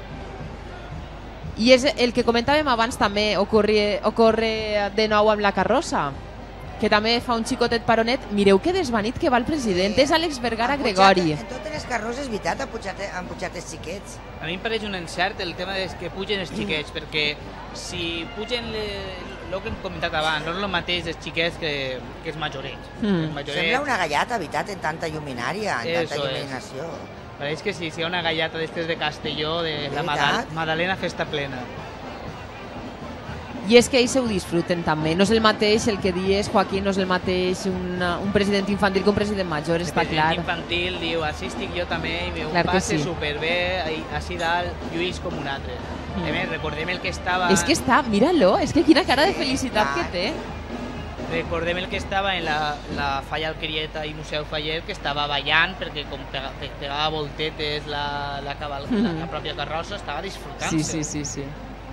I és el que comentàvem abans també, ocorre, ocorre de nou amb la carrossa. que també fa un xicotet paronet. Mireu que desvanit que va el president, és Àlex Vergara Gregori. En totes les carrosses, és veritat, han pujat, han pujat els xiquets. A mi em pareix un encert el tema de que pugen els xiquets, perquè si pugen el que hem comentat abans, no és el mateix els xiquets que, que els majorets. Mm. Sembla una gallata, veritat, en tanta lluminària, en tanta il·luminació. Pareix que sí, si hi ha una gallata després de Castelló, de la Madal Madalena Festa Plena. I és que ells ho disfruten també. No és el mateix el que dius, Joaquín, no és el mateix una, un president infantil que un president major, està clar. El president infantil diu, així estic jo també, i m'ho passe superbé, així dalt, lluís com un altre. A més, recordem el que estava... És que està, mira-lo, és que quina cara de felicitat que té. Recordem el que estava en la, la Falla Alquerieta i Museu Faller, que estava ballant perquè com pega, pegava voltetes la, la, cabal, mm -hmm. la pròpia carrossa, estava disfrutant-se. Sí, sí, sí, sí.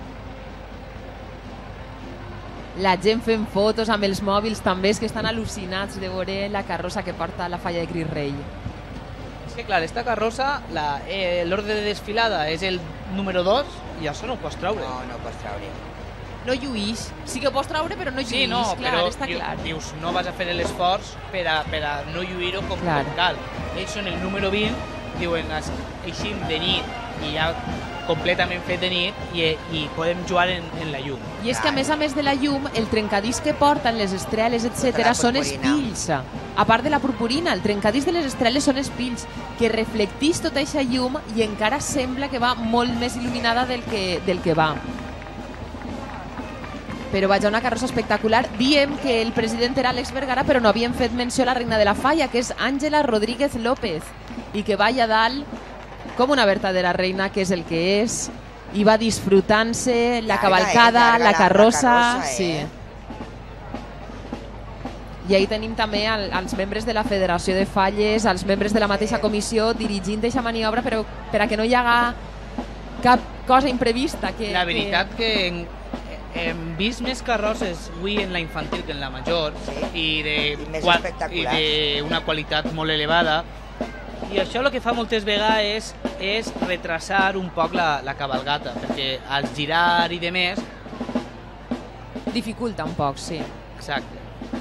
La gent fent fotos amb els mòbils també, és que estan al·lucinats de veure la carrossa que porta la Falla de Cris Rei. És que clar, esta carrossa, l'ordre de desfilada és el número dos i això no ho pots traure. No, no ho pots traure. No lluís, sí que ho pots traure però no lluís, sí, no, clar, però està clar. Dius, no vas a fer l'esforç per, a, per a no lluir-ho com, com cal. Ells són el número vint, diuen, eixim de nit i ja completament fet de nit i, i podem jugar en, en la llum. I és que a més a més de la llum, el trencadís que porten, les estreles, etcètera, són espills. A part de la purpurina, el trencadís de les estreles són espills, que reflectís tota aquesta llum i encara sembla que va molt més il·luminada del que, del que va. Però vaja, una carrossa espectacular. Diem que el president era Àlex Vergara, però no havien fet menció a la reina de la Falla, que és Àngela Rodríguez López, i que va allà dalt com una verdadera reina, que és el que és, i va disfrutant-se la cavalcada, la carrossa... Sí. I ahí tenim també els membres de la Federació de Falles, els membres de la mateixa comissió, dirigint aquesta maniobra però per a que no hi haga cap cosa imprevista. Que, la veritat que... en... hem vist més carrosses avui en la infantil que en la major, sí, i d'una qualitat molt elevada, i això el que fa moltes vegades és, és retrasar un poc la, la cabalgata, perquè al girar i demés dificulta un poc, sí. Exacte.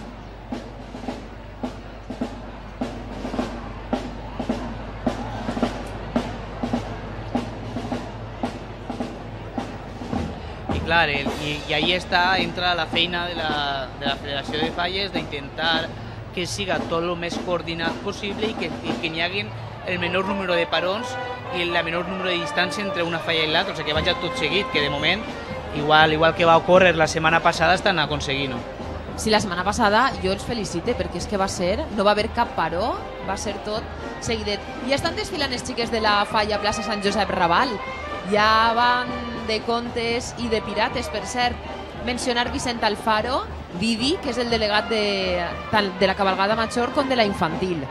Clar, el, i, i ahí està, entra la feina de la, de la Federació de Falles d'intentar que siga tot el més coordinat possible i que, i que n'hi hagi el menor número de parons i el menor número de distància entre una falla i l'altra, o sigui que vaja tot seguit, que de moment, igual, igual que va ocórrer la setmana passada, estan aconseguint-ho. Sí, la setmana passada jo els felicite perquè és que va ser, no va haver cap paró, va ser tot seguidet. I estan desfilant els xiques de la Falla Plaça Sant Josep Raval. Ja van de contes i de pirates, per cert. Mencionar Vicent Alfaro, Vivi, que és el delegat de, tant de la cabalgada major com de la infantil.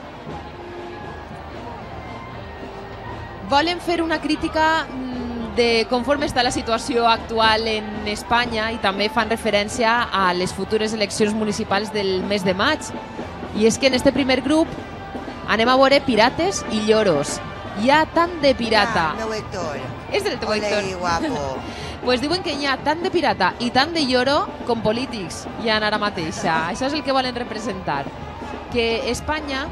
Volen fer una crítica de conforme està la situació actual en Espanya i també fan referència a les futures eleccions municipals del mes de maig. I és que en este primer grup anem a veure pirates i lloros. Hi ha tant de pirata. Ah, meu Héctor. És del teu Héctor. Ole, guapo. Pues diuen que hi ha tant de pirata i tant de lloro com polítics hi ha ara mateixa. Això és el que volen representar. Que Espanya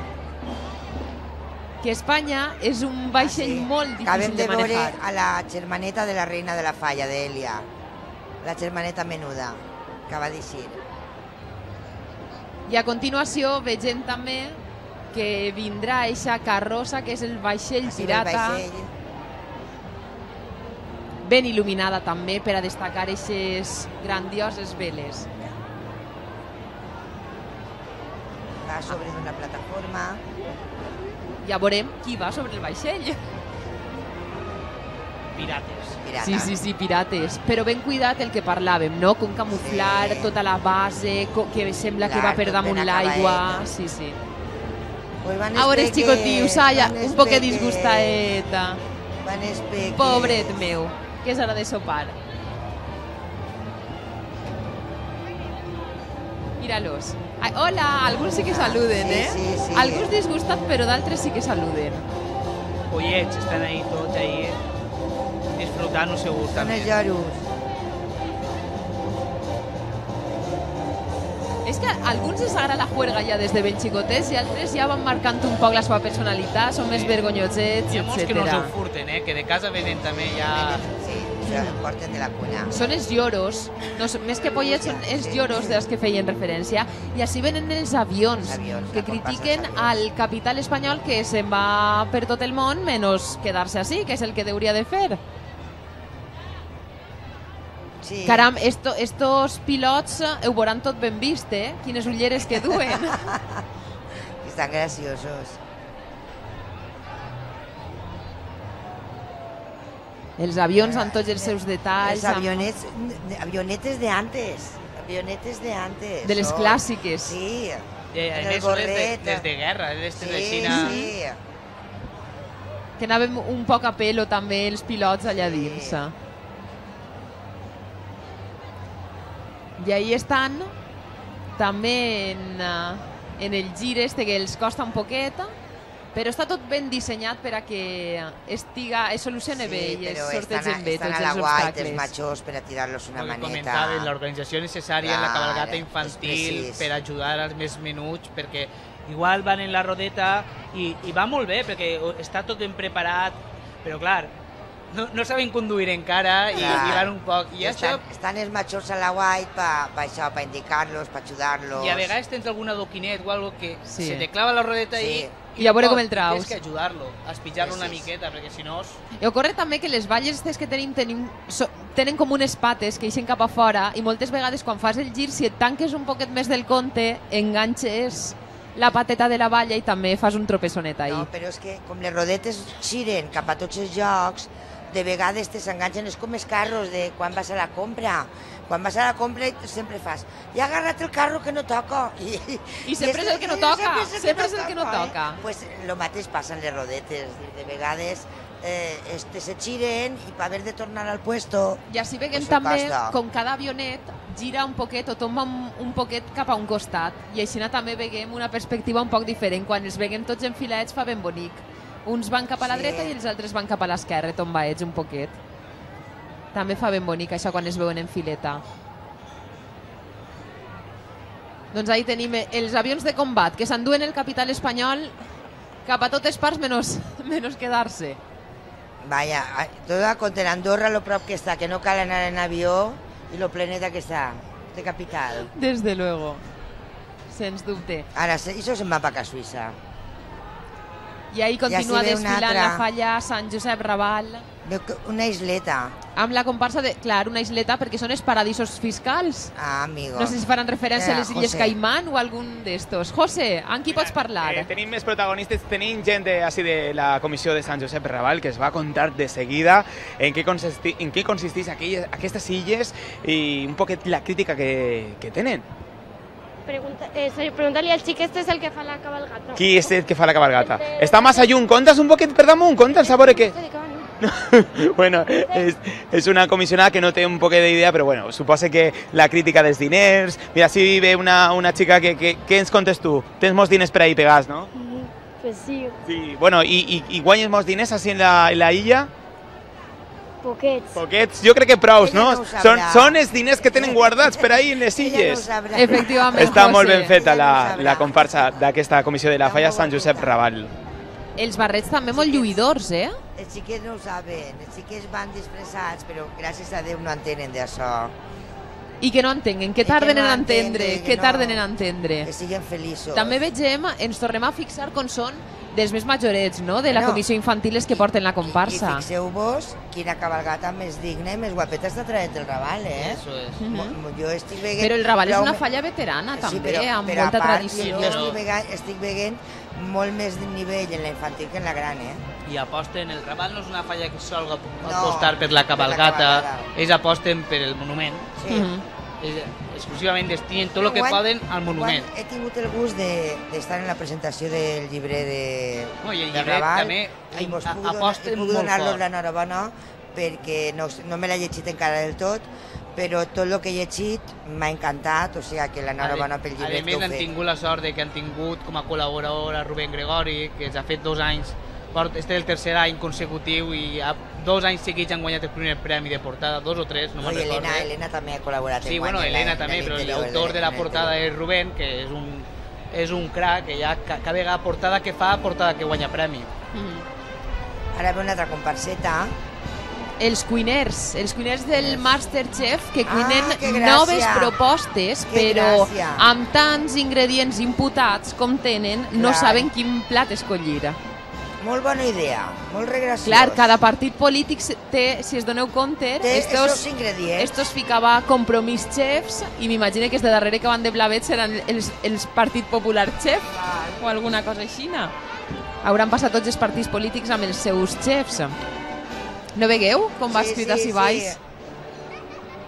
que Espanya és un vaixell ah, sí. molt difícil Acabem de, de manejar. Acabem de veure a la germaneta de la reina de la Falla, d'Elia. La germaneta menuda, que va dir. I a continuació vegem també que vindrà eixa carrossa, que és el vaixell Així pirata. El vaixell. Ben il·luminada també per a destacar eixes grandioses veles. Va sobre una plataforma. Ja veurem qui va sobre el vaixell. Pirates. Pirata. Sí, sí, sí, pirates. Però ben cuidat el que parlàvem, no? Com camuflar sí. tota la base, que sembla Clar, que va per damunt l'aigua. Sí, sí. Pues Ahora es xicotius, Saya, un poc disgustaeta. Van espeque. Pobret meu, que és hora de sopar. Míralos. Ay, hola, alguns sí que saluden, sí, eh? Sí, sí. Alguns disgustats, però d'altres sí que saluden. Pollets, estan ahí tots ahí, disfrutant-ho segur també. Són els lloros. És que a alguns els agrada la juerga ja des de ben xicotets i altres ja van marcant un poc la seva personalitat, són més vergonyosets, Hi ha molts que no etcètera. se'l furten, eh? Que de casa venen també ja... Sí, se porten de la cuna. Són els lloros, no, són- més que pollets són els lloros dels que feien referència, i així venen els avions, que critiquen al capital espanyol que se'n va per tot el món menys quedar-se així, que és el que hauria de fer. Sí. Caram, esto, estos pilots eh, ho veuran tot ben vist, eh? Quines ulleres que duen. Estan graciosos. Els avions amb tots els seus detalls. Els avionets, avionetes de antes. Avionetes de antes. De les Són- clàssiques. Sí. Eh, a En el més, són des de, gorret. des de guerra, des de Sí, Xina. sí. Que anàvem un poc a pelo també els pilots allà dins. I ahí estan també en, eh, en el gir este que els costa un poquet, però està tot ben dissenyat per a que estiga, es solucione bé i es però sortegen estan, bé estan tots a la els guait, els obstacles. majors, per a tirar-los una Lo que maneta. comentaven, l'organització necessària en la Clar, cabalgata és infantil precís. per ajudar als més menuts, perquè igual van en la rodeta i, i va molt bé, perquè està tot ben preparat, però clar, no, no saben conduir encara i, Clar. i van un poc. I, I això, estan, estan els majors a la guait per pa això, per indicar-los, per ajudar-los. i a vegades tens alguna doquinet o algo que Sí. se te clava la rodeta Sí. i, I a veure no, com el traus. Tens que ajudar-lo, a espitjar-lo una Sí, sí. miqueta, perquè si no... I ocorre també que les valles aquestes que tenim, tenim so, tenen com unes pates que eixen cap a fora i moltes vegades quan fas el gir, si et tanques un poquet més del compte, enganxes la pateta de la valla i també fas un tropeçonet ahí. No, però és que com les rodetes giren cap a tots els llocs, de vegades te s'enganxen, és com els carros de quan vas a la compra. Quan vas a la compra i sempre fas, ja ha agarrat el carro que no toca. I, I sempre és el que no toca, sempre és el que no toca. Eh? Pues lo mateix passa en les rodetes, de vegades eh, este se giren i per haver de tornar al puesto... I així veiem pues també costa. com cada avionet gira un poquet o tomba un, un poquet cap a un costat i així també veiem una perspectiva un poc diferent. Quan els veiem tots enfilats fa ben bonic. Uns van cap a la Sí. dreta i els altres van cap a l'esquerra, tombaets un poquet. També fa ben bonic això quan es veuen en fileta. Doncs ahí tenim els avions de combat que s'enduen el capital espanyol cap a totes parts menys, menys quedar-se. Vaya, a- tot a compte Andorra, lo prop que està, que no cal anar en avió, i lo planeta que està, de capital. Desde luego, sens dubte. Ara, se- això se'n va per a Suïssa. I ahí continua Ja s'hi ve una desfilant altra. la falla Sant Josep Raval. Veu que una isleta. Amb la comparsa de... Clar, una isleta perquè són els paradisos fiscals. Ah, amigo. No sé si faran referència Eh, a les Illes José. Caimán o algun d'estos. José, amb qui pots parlar? Eh, tenim més protagonistes, tenim gent de, així de la comissió de Sant Josep Raval que es va contar de seguida en què, consisti, en què consisteix aquelles, aquestes illes i un poquet la crítica que, que tenen. Pregunta, eh, sorry, pregunta-li al xic, este és el que fa la cabalgata. Qui és el que fa la cabalgata? Està massa lluny, comptes un poquet per damunt, comptes a veure què... Bueno, és, és una comissionada que no té un poquet d'idea, però bueno, suposa que la crítica dels diners... Mira, si ve una, una xica que, que... Què ens contes tu? Tens molts diners per ahí pegats, no? Pues sí, Sí. Bueno, i, i, i guanyes molts diners així en la, en la illa? poquets. Poquets, jo crec que prous, no? Ella no ho sabrà. Són, són els diners que tenen guardats per ahí en les illes. Efectivament, Està José. molt ben feta la, la comparsa d'aquesta comissió de la falla Sant Josep Raval. Els barrets també molt lluïdors, eh? Els xiquets no ho saben, els xiquets van disfressats, però gràcies a Déu no entenen d'això. I que no entenguen, que I que tarden no en entendre, entendre, que que tarden no- en entendre. Que siguen feliços. També vegem, ens tornem a fixar com són dels més majorets, no?, de la Bueno, comissió infantil els que porten la I comparsa. fixeu-vos quina cabalgata més digna i més guapeta està traient el Raval, eh? Eso es. Mo- mo- Jo estic veient... Però el Raval és prou una me- falla veterana, Sí, també, però- amb però molta a part, tradició. Jo estic veient, estic veient molt més de nivell en la infantil que en la gran, eh? I aposten, el Raval no és una falla que sol No, apostar per la per la cabalgata, cabalgata. ells aposten per el monument. Sí. Mhm. Ells exclusivament destinen tot el que Enguany- poden al monument. enguany He tingut el gust de- d'estar en la presentació del llibre de, No, i el de llibret Raval, també i mos a- puc donar- aposten i puc molt donar-los fort. l'enhorabona perquè no, no me l'he llegit encara del tot, però tot el que he llegit m'ha encantat, o sigui que l'enhorabona pel A llibret més, que heu han fet. tingut la sort de que han tingut com a col·laborador a Rubén Gregori, que ens ha fet dos anys Este és el tercer any consecutiu i ha dos anys seguits han guanyat el primer premi de portada, dos o tres, no me'n recordo. Elena, Elena també ha col·laborat. Sí, bueno, Elena també, però l'autor de la portada és Rubén, que és un, és un crac, que ja cada vegada portada que fa, portada que guanya premi. Mm. Ara ve una altra comparseta. Els cuiners, els cuiners del Masterchef que cuinen ah, noves propostes, que però gràcia. Amb tants ingredients imputats com tenen, Clar. No saben quin plat escollir. Molt bona idea, molt regraciós. Clar, cada partit polític té, si es doneu compte, té estos, esos ingredients. Estos ficava Compromís Chefs i m'imagino que els de darrere que van de blavets seran els, els Partit Popular Chef o alguna cosa així. Hauran passat tots els partits polítics amb els seus chefs. No vegueu com va sí, escrit sí, així baix? Sí.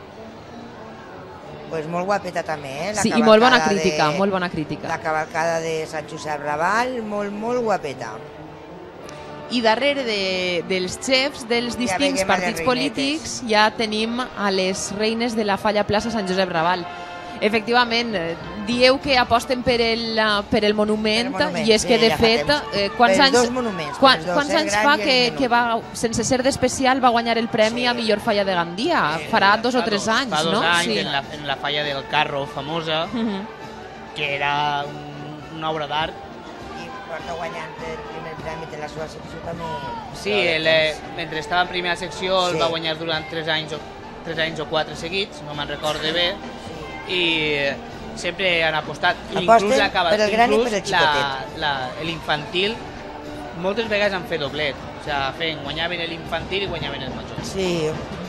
Pues molt guapeta també, eh? La sí, i molt bona crítica, de, molt bona crítica. La cavalcada de Sant Josep Raval, molt, molt guapeta. I darrere de, dels xefs dels distints ja partits polítics ja tenim a les reines de la Falla Plaça Sant Josep Raval. Efectivament, dieu que aposten per el, per el monument, el monument i és que, sí, de ja fet, eh, quants anys, quan, quants anys fa que, que va, sense ser d'especial, va guanyar el premi sí. a millor falla de Gandia? Sí, farà dos o tres dos, anys, fa no? Fa dos anys, sí. en, la, en la falla del Carro, famosa, uh -huh. que era un, una obra d'art. I porta guanyant el primer premi de la seva secció també. Sí, el, eh, mentre estava en primera secció sí. el va guanyar durant tres anys o, tres anys o quatre seguits, no me'n recorde bé. I sempre han apostat, Aposten inclús, la, per el gran i per el xicotet. L'infantil moltes vegades han fet doblet, o sigui, feien, guanyaven l'infantil i guanyaven el major. Sí.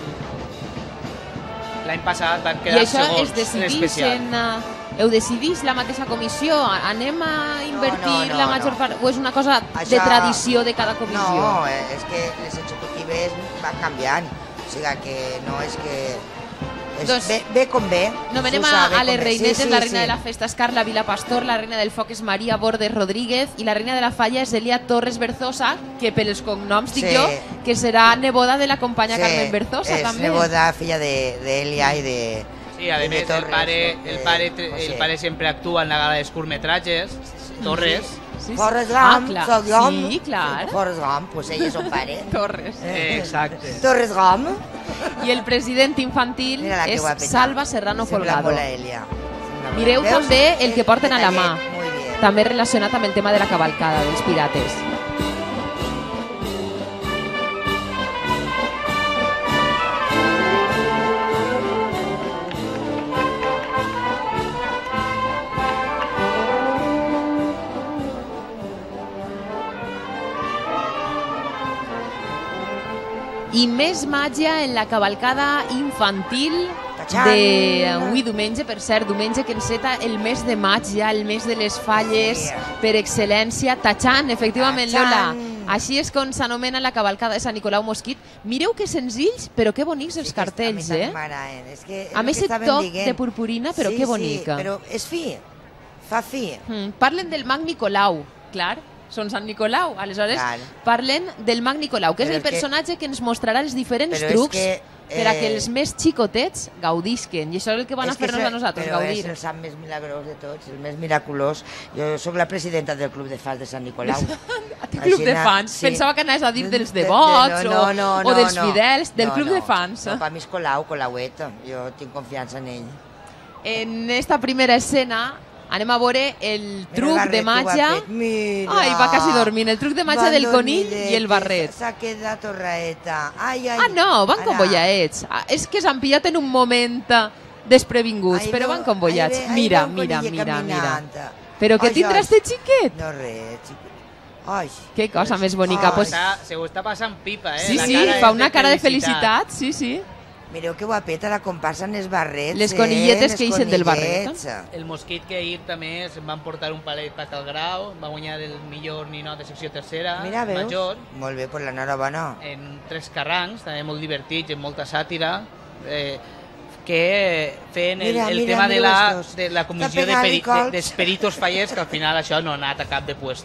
L'any passat van quedar segons en especial. En, heu decidit la mateixa comissió? Anem a invertir no, no, no, la major no. part? O és una cosa Això... de tradició de cada comissió? No, és que les executives van canviant, o sigui que no és que... Doncs, bé, bé com bé. Nomenem a, a les reinetes, sí, sí, la reina sí. de la festa és Carla Vilapastor, la reina del foc és Maria Bordes Rodríguez i la reina de la falla és Elia Torres Berzosa, que per els cognoms dic sí. jo, que serà neboda de la companya sí, Carmen Berzosa. És també. neboda, filla d'Elia de, i de... Sí, a més, el pare, el, pare, el pare sempre actua en la gala dels curtmetratges, Torres. Sí. Sí, sí. Forrest Gump, ah, soc jo. Sí, clar. Forrest Gump, pues ell és un pare. Torres. Eh, exacte. Torres Gump. I el president infantil és Salva Serrano Folgado. Mireu Veus? també el que porten a la mà, també relacionat amb el tema de la cavalcada dels pirates. I més màgia en la cavalcada infantil d'avui diumenge, per cert, diumenge que enceta el mes de maig, ja el mes de les falles per excel·lència. Tachan, efectivament, Lola. Així és com s'anomena la cavalcada de Sant Nicolau Mosquit. Mireu que senzills, però que bonics els cartells, eh? A més, el toc de purpurina, però que bonic. Sí, però és fi, fa fi. Parlen del mag Nicolau, clar. Són Sant Nicolau, aleshores claro. Parlen del mag Nicolau, que però és el personatge que... que ens mostrarà els diferents però trucs que, eh... per a que els més xicotets gaudisquen, i això és el que van a fer-nos a nosaltres, però gaudir. Però és el sant més milagrós de tots, el més miraculós. Jo sóc la presidenta del club de fans de Sant Nicolau. El club de fans? Sí. Pensava que anaves a dir dels devots de, de, no, no, no, o dels no, fidels, del no, club no, de fans. No, per mi és Colau, Colauet, jo tinc confiança en ell. En esta primera escena anem a veure el truc el de màgia. Ai, va quasi dormint. El truc de màgia del conill i el barret. S'ha quedat torraeta. Ai, ai. Ah, no, van com boiaets. És que s'han pillat en un moment desprevinguts, però van com boiats. Mira, mira, mira, mira. Però què tindràs de xiquet? No res, xiquet. Ai. Que cosa més bonica. Se ho està passant pipa, eh? Sí, sí, fa una cara de felicitat, sí, sí. Mireu que guapeta la comparsa en els barrets. Les conilletes eh? que ixen del barret. El Mosquit que ahir també se'n van portar un palet per al grau, va guanyar el millor ninot de secció tercera, Mira, veus? major. Molt bé, pues l'enhorabona. En tres carrancs, també molt divertits, en molta sàtira, eh, que feien el, mira, el mira, tema mira de, la, de la comissió d'esperitos de, de fallers, que al final això no ha anat a cap de puesto.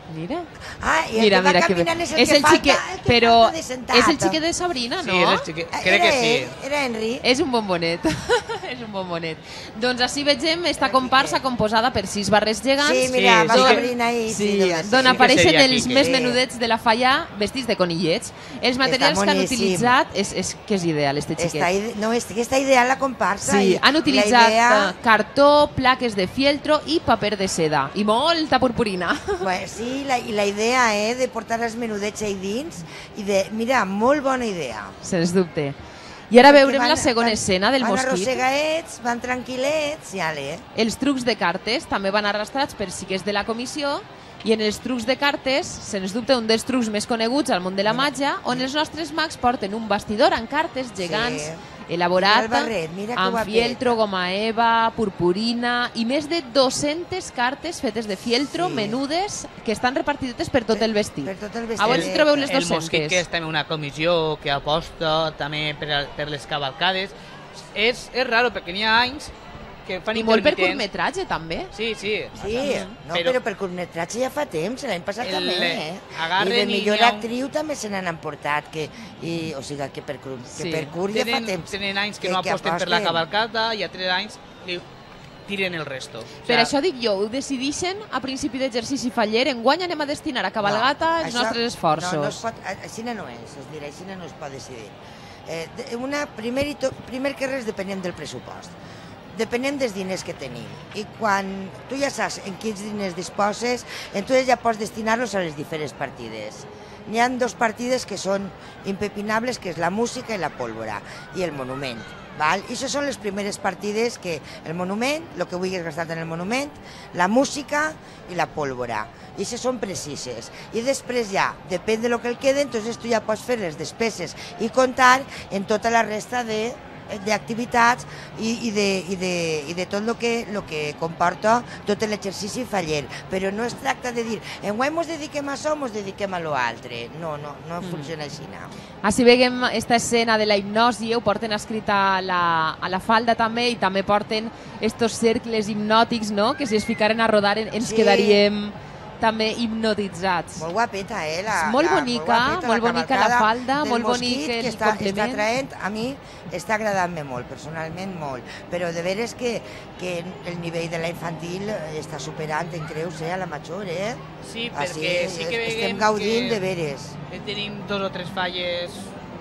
Mira. Ah, i el Mira, que va mira, que caminant bé. és el És que el falta, xiquet, el que però falta de sentat. és el xiquet de Sabrina, no? Sí, és el xiquet. Crec Era que sí. ell, era Henry. És un bombonet. És un bombonet. Doncs així vegem esta comparsa composada per sis barres gegants. Sí, mira, Sí, va sí que- Sabrina i... Sí, sí, d'on que apareixen seria els Quique. més Sí. menudets de la falla vestits de conillets. Els materials que han boníssim. utilitzat és, és que és ideal, este Està xiquet. ide... No, és que està ideal la comparsa. Sí, i han la utilitzat idea... eh, cartó, plaques de fieltro i paper de seda. I molta purpurina. Bueno, sí, la, i la idea eh, de portar els menudets ahí dins i de, mira, molt bona idea. Sens dubte. I ara Perquè veurem van- la segona van- escena del van mosquit. arrossegaets, van tranquil·lets i ale. Els trucs de cartes també van arrastrats per xiquets de la comissió i en els trucs de cartes, sens dubte un dels trucs més coneguts al món de la màgia, on els nostres mags porten un bastidor amb cartes gegants Sí. elaborat Mira el barret, mira que amb guapet. fieltro, goma eva, purpurina i més de dues-centes cartes fetes de fieltro, Sí. menudes, que estan repartides per tot el vestit. Per tot el vestit. A on El- trobeu les El Mosquit, que dues-centes? és també una comissió que aposta també per, a- per les cavalcades. És, és raro perquè n'hi ha anys que fan I molt per intermitents. curtmetratge, també. Sí, sí. Sí, no, però, però per curtmetratge ja fa temps, l'any passat El- també, eh? agarren I de i millor n'hi ha un- actriu també se n'han emportat, que, i, o sigui, que per, cur- que Sí. per curt ja fa Tenen, temps. tenen anys que, que- no que aposten per la aposten. cavalcada i altres anys li tiren el resto. O Per sea, això dic jo, ho decidixen a principi d'exercici faller, enguany anem a destinar a cabalgata No, els això- nostres esforços. No, no es pot, així no és, es dirà, així no es pot decidir. Eh, de- una, primer, i to, primer que res depenem del pressupost. Depenem dels diners que tenim. I quan tu ja saps en quins diners disposes, entonces ja pots destinar-los a les diferents partides. N'hi ha dos partides que són impepinables, que és la música i la pólvora, i el monument. Val? I això són les primeres partides que el monument, el que vulguis gastar en el monument, la música i la pólvora. I això són precises. I després ja, depèn de lo que el quede, entonces tu ja pots fer les despeses i comptar en tota la resta de d'activitats i, i, de, i, de, i de tot el que, lo que comporta tot l'exercici faller. Però no es tracta de dir enguany ens dediquem a això o ens dediquem a l'altre. No, no, no Mm. funciona així. No. Així veiem esta escena de la hipnosi, ho porten escrita a la, a la falda també, i també porten estos cercles hipnòtics, no?, que si es ficaren a rodar en- ens Sí. quedaríem també hipnotitzats. Molt guapeta, eh? La, És molt la, bonica, guapeta, molt bonica la cavalcada falda, del molt mosquit, bonic que el està, complement. està atraent, a mi està agradant-me molt, personalment molt, però de veres que, que el nivell de la infantil està superant en creus, eh, a la major, eh? Sí, Ah, perquè sí que estem veiem gaudint que de veres. que tenim dos o tres falles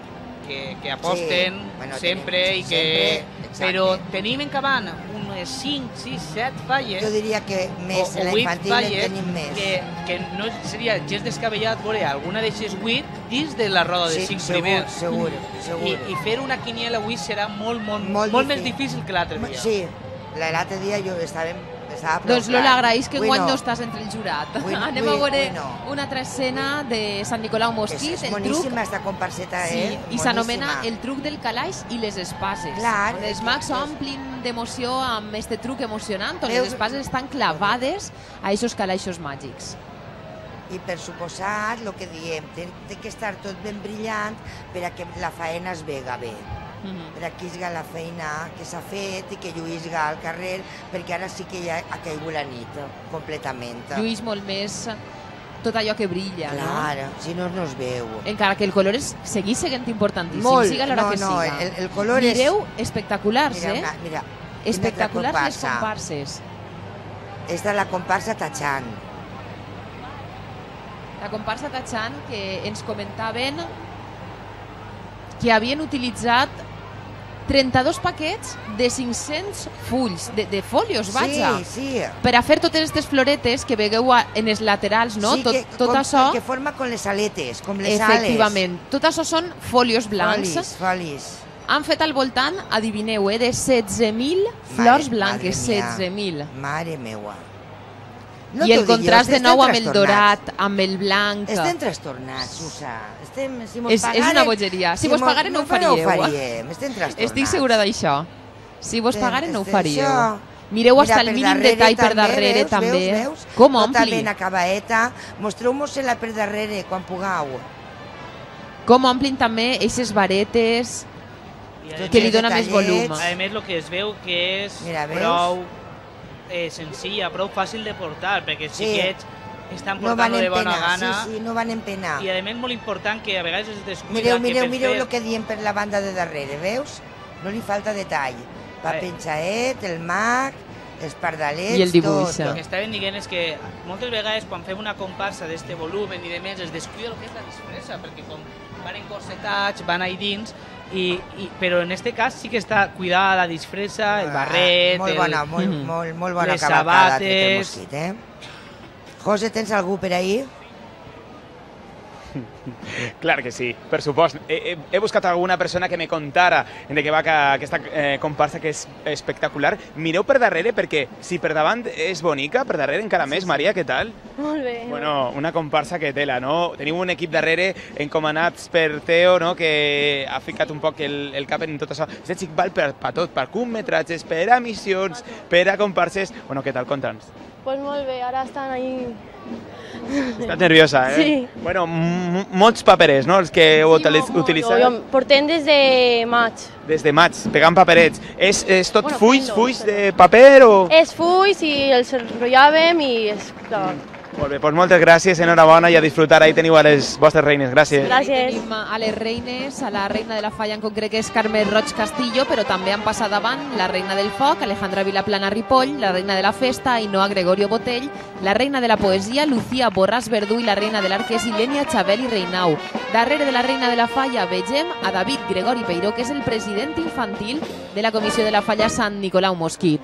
que, que aposten Sí, bueno, sempre tenim- i que... sempre, exacte. Però tenim en cabant unes cinc, sis, set falles... Jo diria que més, en la vuit infantil falles en tenim més. Que, que no seria gens descabellat veure alguna d'aixes vuit dins de la roda de Sí, cinc segur, primers. segur, segur. I, I fer una quiniela avui serà molt, molt, Molt molt, més difícil. difícil que l'altre dia. Sí, l'altre dia jo estava, estava prou Doncs Lola, clar. agraïs que Avui enguany no estàs entre el jurat. Avui no, Anem a avui- veure avui no. una altra escena de Sant Nicolau Mosquit, És, és el truc, boníssima esta comparseta, sí, eh? i s'anomena Boníssima. el truc del calaix i les espases. Clar, on els és- mags és- s'omplin d'emoció amb este truc emocionant, on Veus- les espases estan clavades a aquests calaixos màgics. I per suposat, el que diem, té, té que estar tot ben brillant per a que la faena es vega bé. Mhm. Per a que isga la feina que s'ha fet i que lluïsga al carrer, perquè ara sí que ja ha caigut la nit, completament. Lluís molt més tot allò que brilla, Clar, si no, no es veu. no? Encara que el color és, segueix sent importantíssim, Molt, siga l'hora no, que no, siga. el- el color és- Mireu, espectaculars, Mira, eh? una, mira, Espectaculars una les altra comparsa. comparses. Esta és la comparsa Tachan. La comparsa Tachan, que ens comentaven que havien utilitzat trenta-dos paquets de cinc-cents fulls, de, de folios, vaja, Sí, sí. per a fer totes aquestes floretes que veieu a- en els laterals, no? Sí, tot, que, tot com, això, que forma con les aletes, com les efectivament, tot això són folios ales. blancs. Folis, folis. Han fet al voltant, adivineu, eh, de setze mil Mare- flors blanques, madre mia. setze mil. Mare meua. No I el t'ho dic jo, contrast de estem nou amb el trastornats. dorat, amb el blanc. Estem trastornats, Susa. Estem, si mos És, és pagaren, una bogeria. Si, vos mos- pagaren no ho no faríeu. ho faríem. Estem trastornats. Estic segura d'això. Si vos Estem- pagaren no ho estem- faríeu. això. Mireu Mira, hasta el per mínim darrere detall per també, darrere veus, també. Veus, veus? Com Tota ompli. ben acabaeta. Mostreu-mos-la per darrere quan pugueu. Com omplin també aquestes varetes que li dona més volum. A més, el que es veu que és Mira, veus? prou eh, senzilla, prou fàcil de portar, perquè els Sí. xiquets estan no van portant-lo de en bona pena, gana. sí, sí, no van en pena. I a més molt important que a vegades es descuida Mireu, que mireu, per mireu fer... el que diem per la banda de darrere, veus? No li falta detall. Paper Chaet, el mag, els pardalets, I el dibuix. tot. El que estaven dient és que moltes vegades quan fem una comparsa d'este volumen i de més es descuida el que és la disfressa, perquè com van encorsetats, van ahí dins, i, i, però en este cas sí que està cuidada la disfressa, el barret, molt bona, el, molt, mm. molt, molt bona les cavalcada, sabates... Mosquit, eh? José, tens algú per ahir? Clar que sí, per supost. He, he, he buscat alguna persona que me contara de què va que, aquesta eh, comparsa que és espectacular. Mireu per darrere perquè si per davant és bonica, per darrere encara més. Maria, què tal? Molt bé. Bueno, una comparsa que tela, no? Teniu un equip darrere encomanats per Teo, no? Que ha ficat un poc el, el cap en tot això. Aquest xic val per, per tot, per curtmetratges, per a missions, per a comparses... Bueno, què tal? Conta'ns. Pues molt bé, ara estan ahí... Estàs nerviosa, eh? Sí. Bueno, molts paperers, no?, els que heu Sí, utilitzat. jo, portem des de maig. Des de maig, pegant paperets. És, és tot Bueno, fulls, fent-los, fulls de paper o...? És fulls i els enrotllàvem i és clar. Molt bé, doncs moltes gràcies, enhorabona i a disfrutar. Ahí teniu a les vostres reines. Gràcies. Gràcies. Tenim a les reines, a la reina de la falla en concret, que és Carme Roig Castillo, però també han passat davant la reina del foc, Alejandra Vilaplana Ripoll, la reina de la festa, Ainhoa Gregorio Botell, la reina de la poesia, Lucía Borràs Verdú, i la reina de l'arqués, Ilenia Xabel i Reinau. Darrere de la reina de la falla vegem a David Gregori Peiró, que és el president infantil de la comissió de la falla Sant Nicolau Mosquit.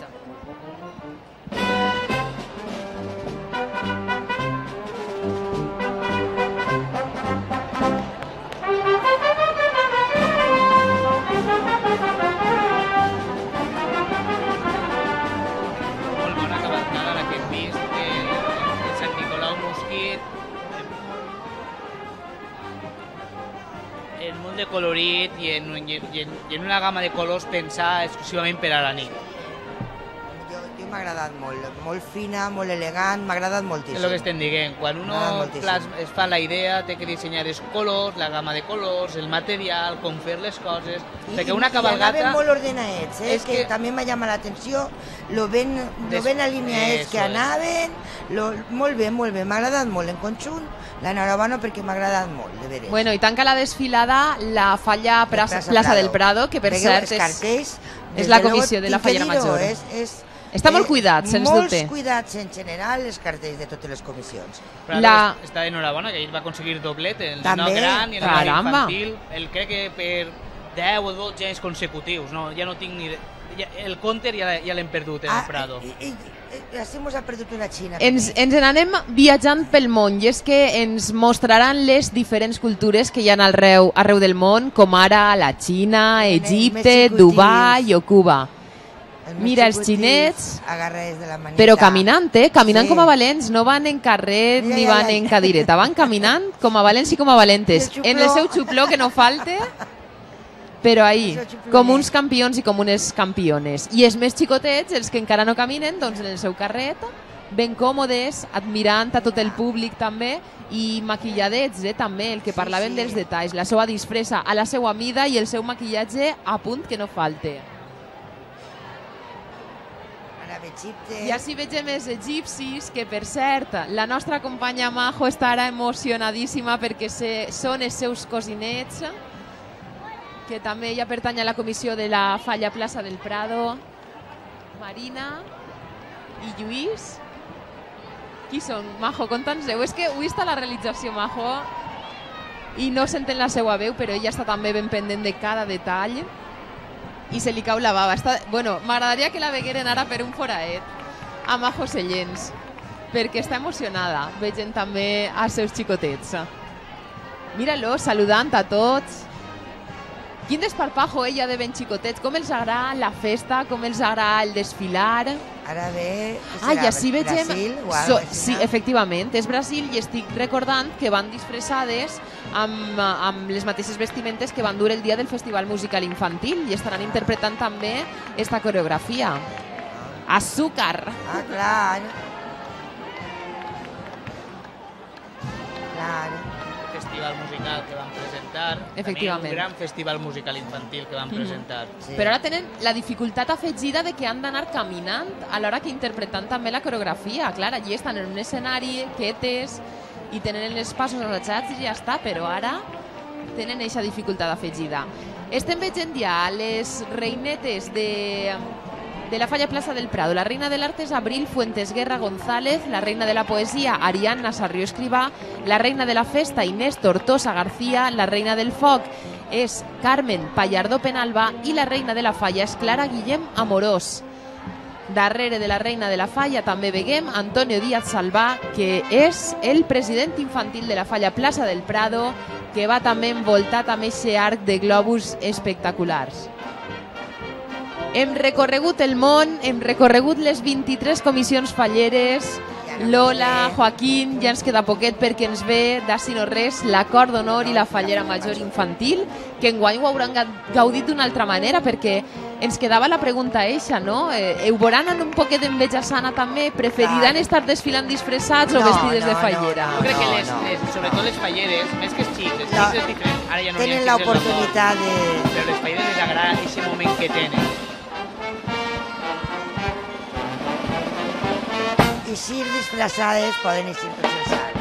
De colorit i en, i, en, i en una gamma de colors pensar exclusivament per a la nit. Jo, jo m'ha agradat molt, molt fina, molt elegant, m'ha agradat moltíssim. És el que estem dient, quan uno plasma, es fa la idea, té que dissenyar els colors, la gamma de colors, el material, com fer les coses, I, perquè una i cabalgata... I anaven molt ordenaets, eh? És que, que també m'ha llamat l'atenció, lo ben, lo Des... ben alineats que anaven, lo... molt bé, molt bé, m'ha agradat molt en conjunt, l'enhorabona perquè m'ha agradat molt, de veres. Bueno, i tanca la desfilada la falla Plaça, Plaça, Plaça Prado. del Prado, que per Vegueu cert els és, cartells, és la desde comissió luego, de la tinc que Fallera dir-ho, Major. És, és, Està molt cuidat, sens molts dubte. Molts cuidats en general, els cartells de totes les comissions. Però la... està enhorabona, que ell va aconseguir doblet en el També. no gran i en el Caramba. infantil. El crec que per deu o dotze anys consecutius, no? Ja no tinc ni... Ja, el counter ja, ja l'hem perdut en Ah, el Prado. I, i, i, així mos ha perdut una xina. Ens, ens n'anem viatjant pel món i és que ens mostraran les diferents cultures que hi ha arreu, arreu del món, com ara la Xina, Egipte, Dubai o Cuba. Mira els xinets, de la manita. però caminant, eh? Caminant Sí. com a valents, no van en carret Mira, ni ja, van ja. en cadireta, van caminant com a valents i com a valentes. I el En el xupló. seu xupló, que no falte, però ahí, El seu xuplonet. com uns campions i com unes campiones. I els més xicotets, els que encara no caminen, doncs en el seu carret, ben còmodes, admirant a tot el públic també, i maquilladets, eh, també, el que parlaven sí. dels detalls, la seva disfressa a la seva mida i el seu maquillatge a punt que no falte. Ara Egipte. I així vegem els egipcis, que per cert, la nostra companya Majo estarà emocionadíssima perquè se, són els seus cosinets, que també ella pertany a la comissió de la Falla Plaça del Prado. Marina i Lluís. Qui són? Majo, conta'ns-ho. És que avui està la realització, Majo, i no senten la seva veu, però ella està també ben pendent de cada detall i se li cau la bava. Està... Bueno, m'agradaria que la vegueren ara per un foraet a Majo Sellens, perquè està emocionada, veient també als seus xicotets. Mira-lo, saludant a tots. Quin desparpajo ella de ben xicotets, com els agrada la festa, com els agrada el desfilar. Ara ve... Ah, i així vegem... Brasil, o So, algo així, sí, no? efectivament, és Brasil i estic recordant que van disfressades amb, amb les mateixes vestimentes que van dur el dia del Festival Musical Infantil i estaran interpretant també esta coreografia. Azúcar. Ah, clar. Clar. festival musical que van presentar. Efectivament. També un gran festival musical infantil que van presentar. Sí. Però ara tenen la dificultat afegida de que han d'anar caminant a l'hora que interpretant també la coreografia. Clar, allí estan en un escenari, quietes, i tenen els passos assajats i ja està, però ara tenen aquesta dificultat afegida. Estem veient ja les reinetes de, de la Falla Plaça del Prado. La reina de l'art és Abril Fuentes Guerra González, la reina de la poesia Ariadna Sarrió Escrivà, la reina de la festa Inés Tortosa García, la reina del foc és Carmen Pallardó Penalba i la reina de la falla és Clara Guillem Amorós. Darrere de la reina de la falla també veiem Antonio Díaz Salvà, que és el president infantil de la Falla Plaça del Prado, que va també envoltat amb aquest arc de globus espectaculars. Hem recorregut el món, hem recorregut les vint-i-tres comissions falleres. Lola, Joaquín, ja ens queda poquet perquè ens ve, d'ací no res, l'acord d'honor i la fallera major infantil, que enguany ho hauran gaudit d'una altra manera, perquè ens quedava la pregunta eixa, no? Eh, ho veuran amb un poquet d'enveja sana també? Preferiran estar desfilant disfressats o vestides de fallera? Jo crec que les, les, sobretot les falleres, més que els xics, els xics és diferent, ara ja no hi ha tenen l'oportunitat de... Però les falleres les agrada aquest moment que tenen. I si ir disfressades poden eixir tots els anys.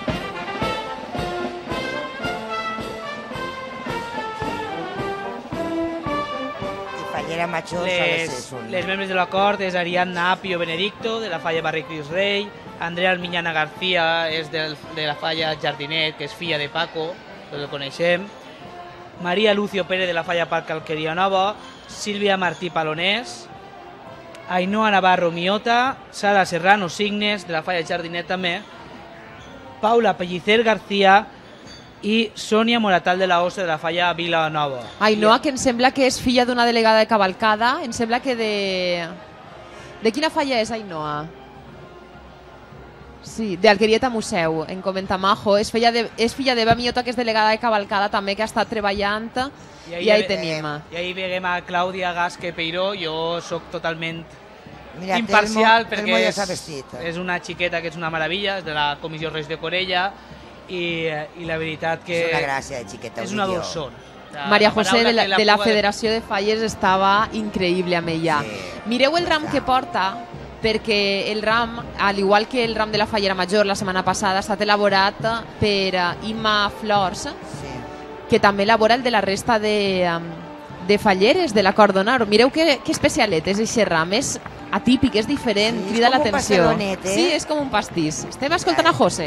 I fallera major les, les membres de l'acord és Ariadna Apio Benedicto, de la falla Barri Cris Rei, Andrea Almiñana García és del, de la falla Jardinet, que és filla de Paco, que el coneixem, Maria Lucio Pérez de la falla Parc Alqueria Nova, Sílvia Martí Palonés, Ainhoa Navarro Miota, Sara Serrano Signes, de la falla Jardinet també, Paula Pellicer García i Sònia Moratal de la Ossa, de la falla Vila Nova. Ainhoa, que em sembla que és filla d'una delegada de cavalcada, em sembla que de... De quina falla és Ainhoa? Sí, de Alquerieta Museu, en comenta Majo. És filla de, és filla d'Eva Miota, que és delegada de cavalcada també, que ha estat treballant, i ahí, i ahí tenim. I ahí veiem a Clàudia Gasque Peiró. Jo sóc totalment Mira, imparcial, Telmo, perquè Telmo ja és, és una xiqueta que és una meravella, és de la Comissió Reis de Corella, i, i la veritat que... És una gràcia de xiqueta. És una dolçona. Maria José de la, de la Federació de Falles estava increïble amb ella. Sí, mireu el ram que porta, perquè el ram, al igual que el ram de la Fallera Major la setmana passada, ha estat elaborat per Imma Flors, sí, que també elabora el de la resta de, de falleres de l'acord d'honor. Mireu que, que especialet és aquest ram, és atípic, és diferent, sí, crida l'atenció. Eh? Sí, és com un pastís. Estem escoltant a José.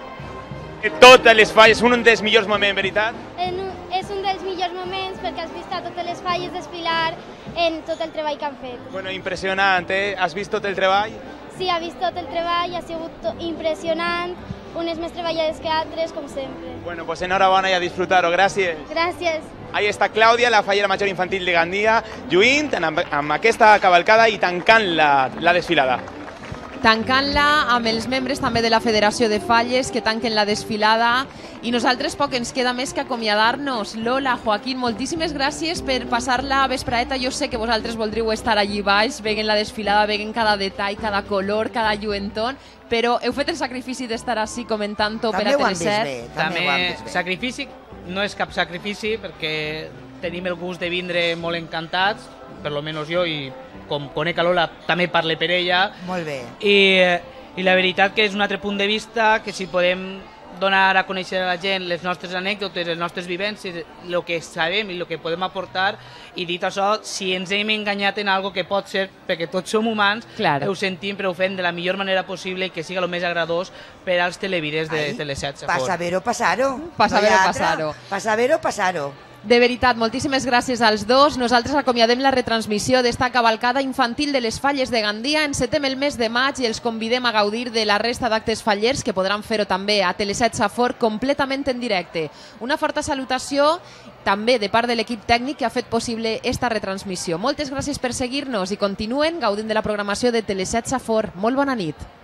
Totes les falles, un dels millors moments, veritat? En, és un dels millors moments perquè has vist a totes les falles desfilar en tot el treball que han fet. Bueno, impressionant, eh? Has vist tot el treball? Sí, ha vist tot el treball, ha sigut impressionant, unes més treballades que altres, com sempre. Bueno, pues enhorabona i a disfrutar-ho, gràcies. Gràcies. Ahí està Clàudia, la fallera major infantil de Gandia, lluint amb, amb aquesta cavalcada i tancant la, la desfilada. Tancant-la amb els membres també de la Federació de Falles que tanquen la desfilada, i nosaltres poc ens queda més que acomiadar-nos. Lola, Joaquín, moltíssimes gràcies per passar la vespraeta. Jo sé que vosaltres voldríeu estar allí baix, veient la desfilada, veient cada detall, cada color, cada lluentor, però heu fet el sacrifici d'estar així comentant-ho per a Teleset. També, també sacrifici no és cap sacrifici, perquè tenim el gust de vindre molt encantats, per lo menos jo, i com conec a Lola també parle per ella. Molt bé. I, i la veritat que és un altre punt de vista, que si podem donar a conèixer a la gent les nostres anècdotes, les nostres vivències, el que sabem i el que podem aportar, i dit això, si ens hem enganyat en algo que pot ser, perquè tots som humans, claro, ho sentim, però ho fem de la millor manera possible i que siga el més agradós per als televidents de Teleset. Pa saber-ho, passar-ho. Pa saber-ho, passar-ho. Pa saber-ho, passar-ho. De veritat, moltíssimes gràcies als dos. Nosaltres acomiadem la retransmissió d'esta cavalcada infantil de les Falles de Gandia. Encetem el mes de maig i els convidem a gaudir de la resta d'actes fallers, que podran fer-ho també a Teleset Safor completament en directe. Una forta salutació també de part de l'equip tècnic que ha fet possible esta retransmissió. Moltes gràcies per seguir-nos i continuen gaudint de la programació de Teleset Safor. Molt bona nit.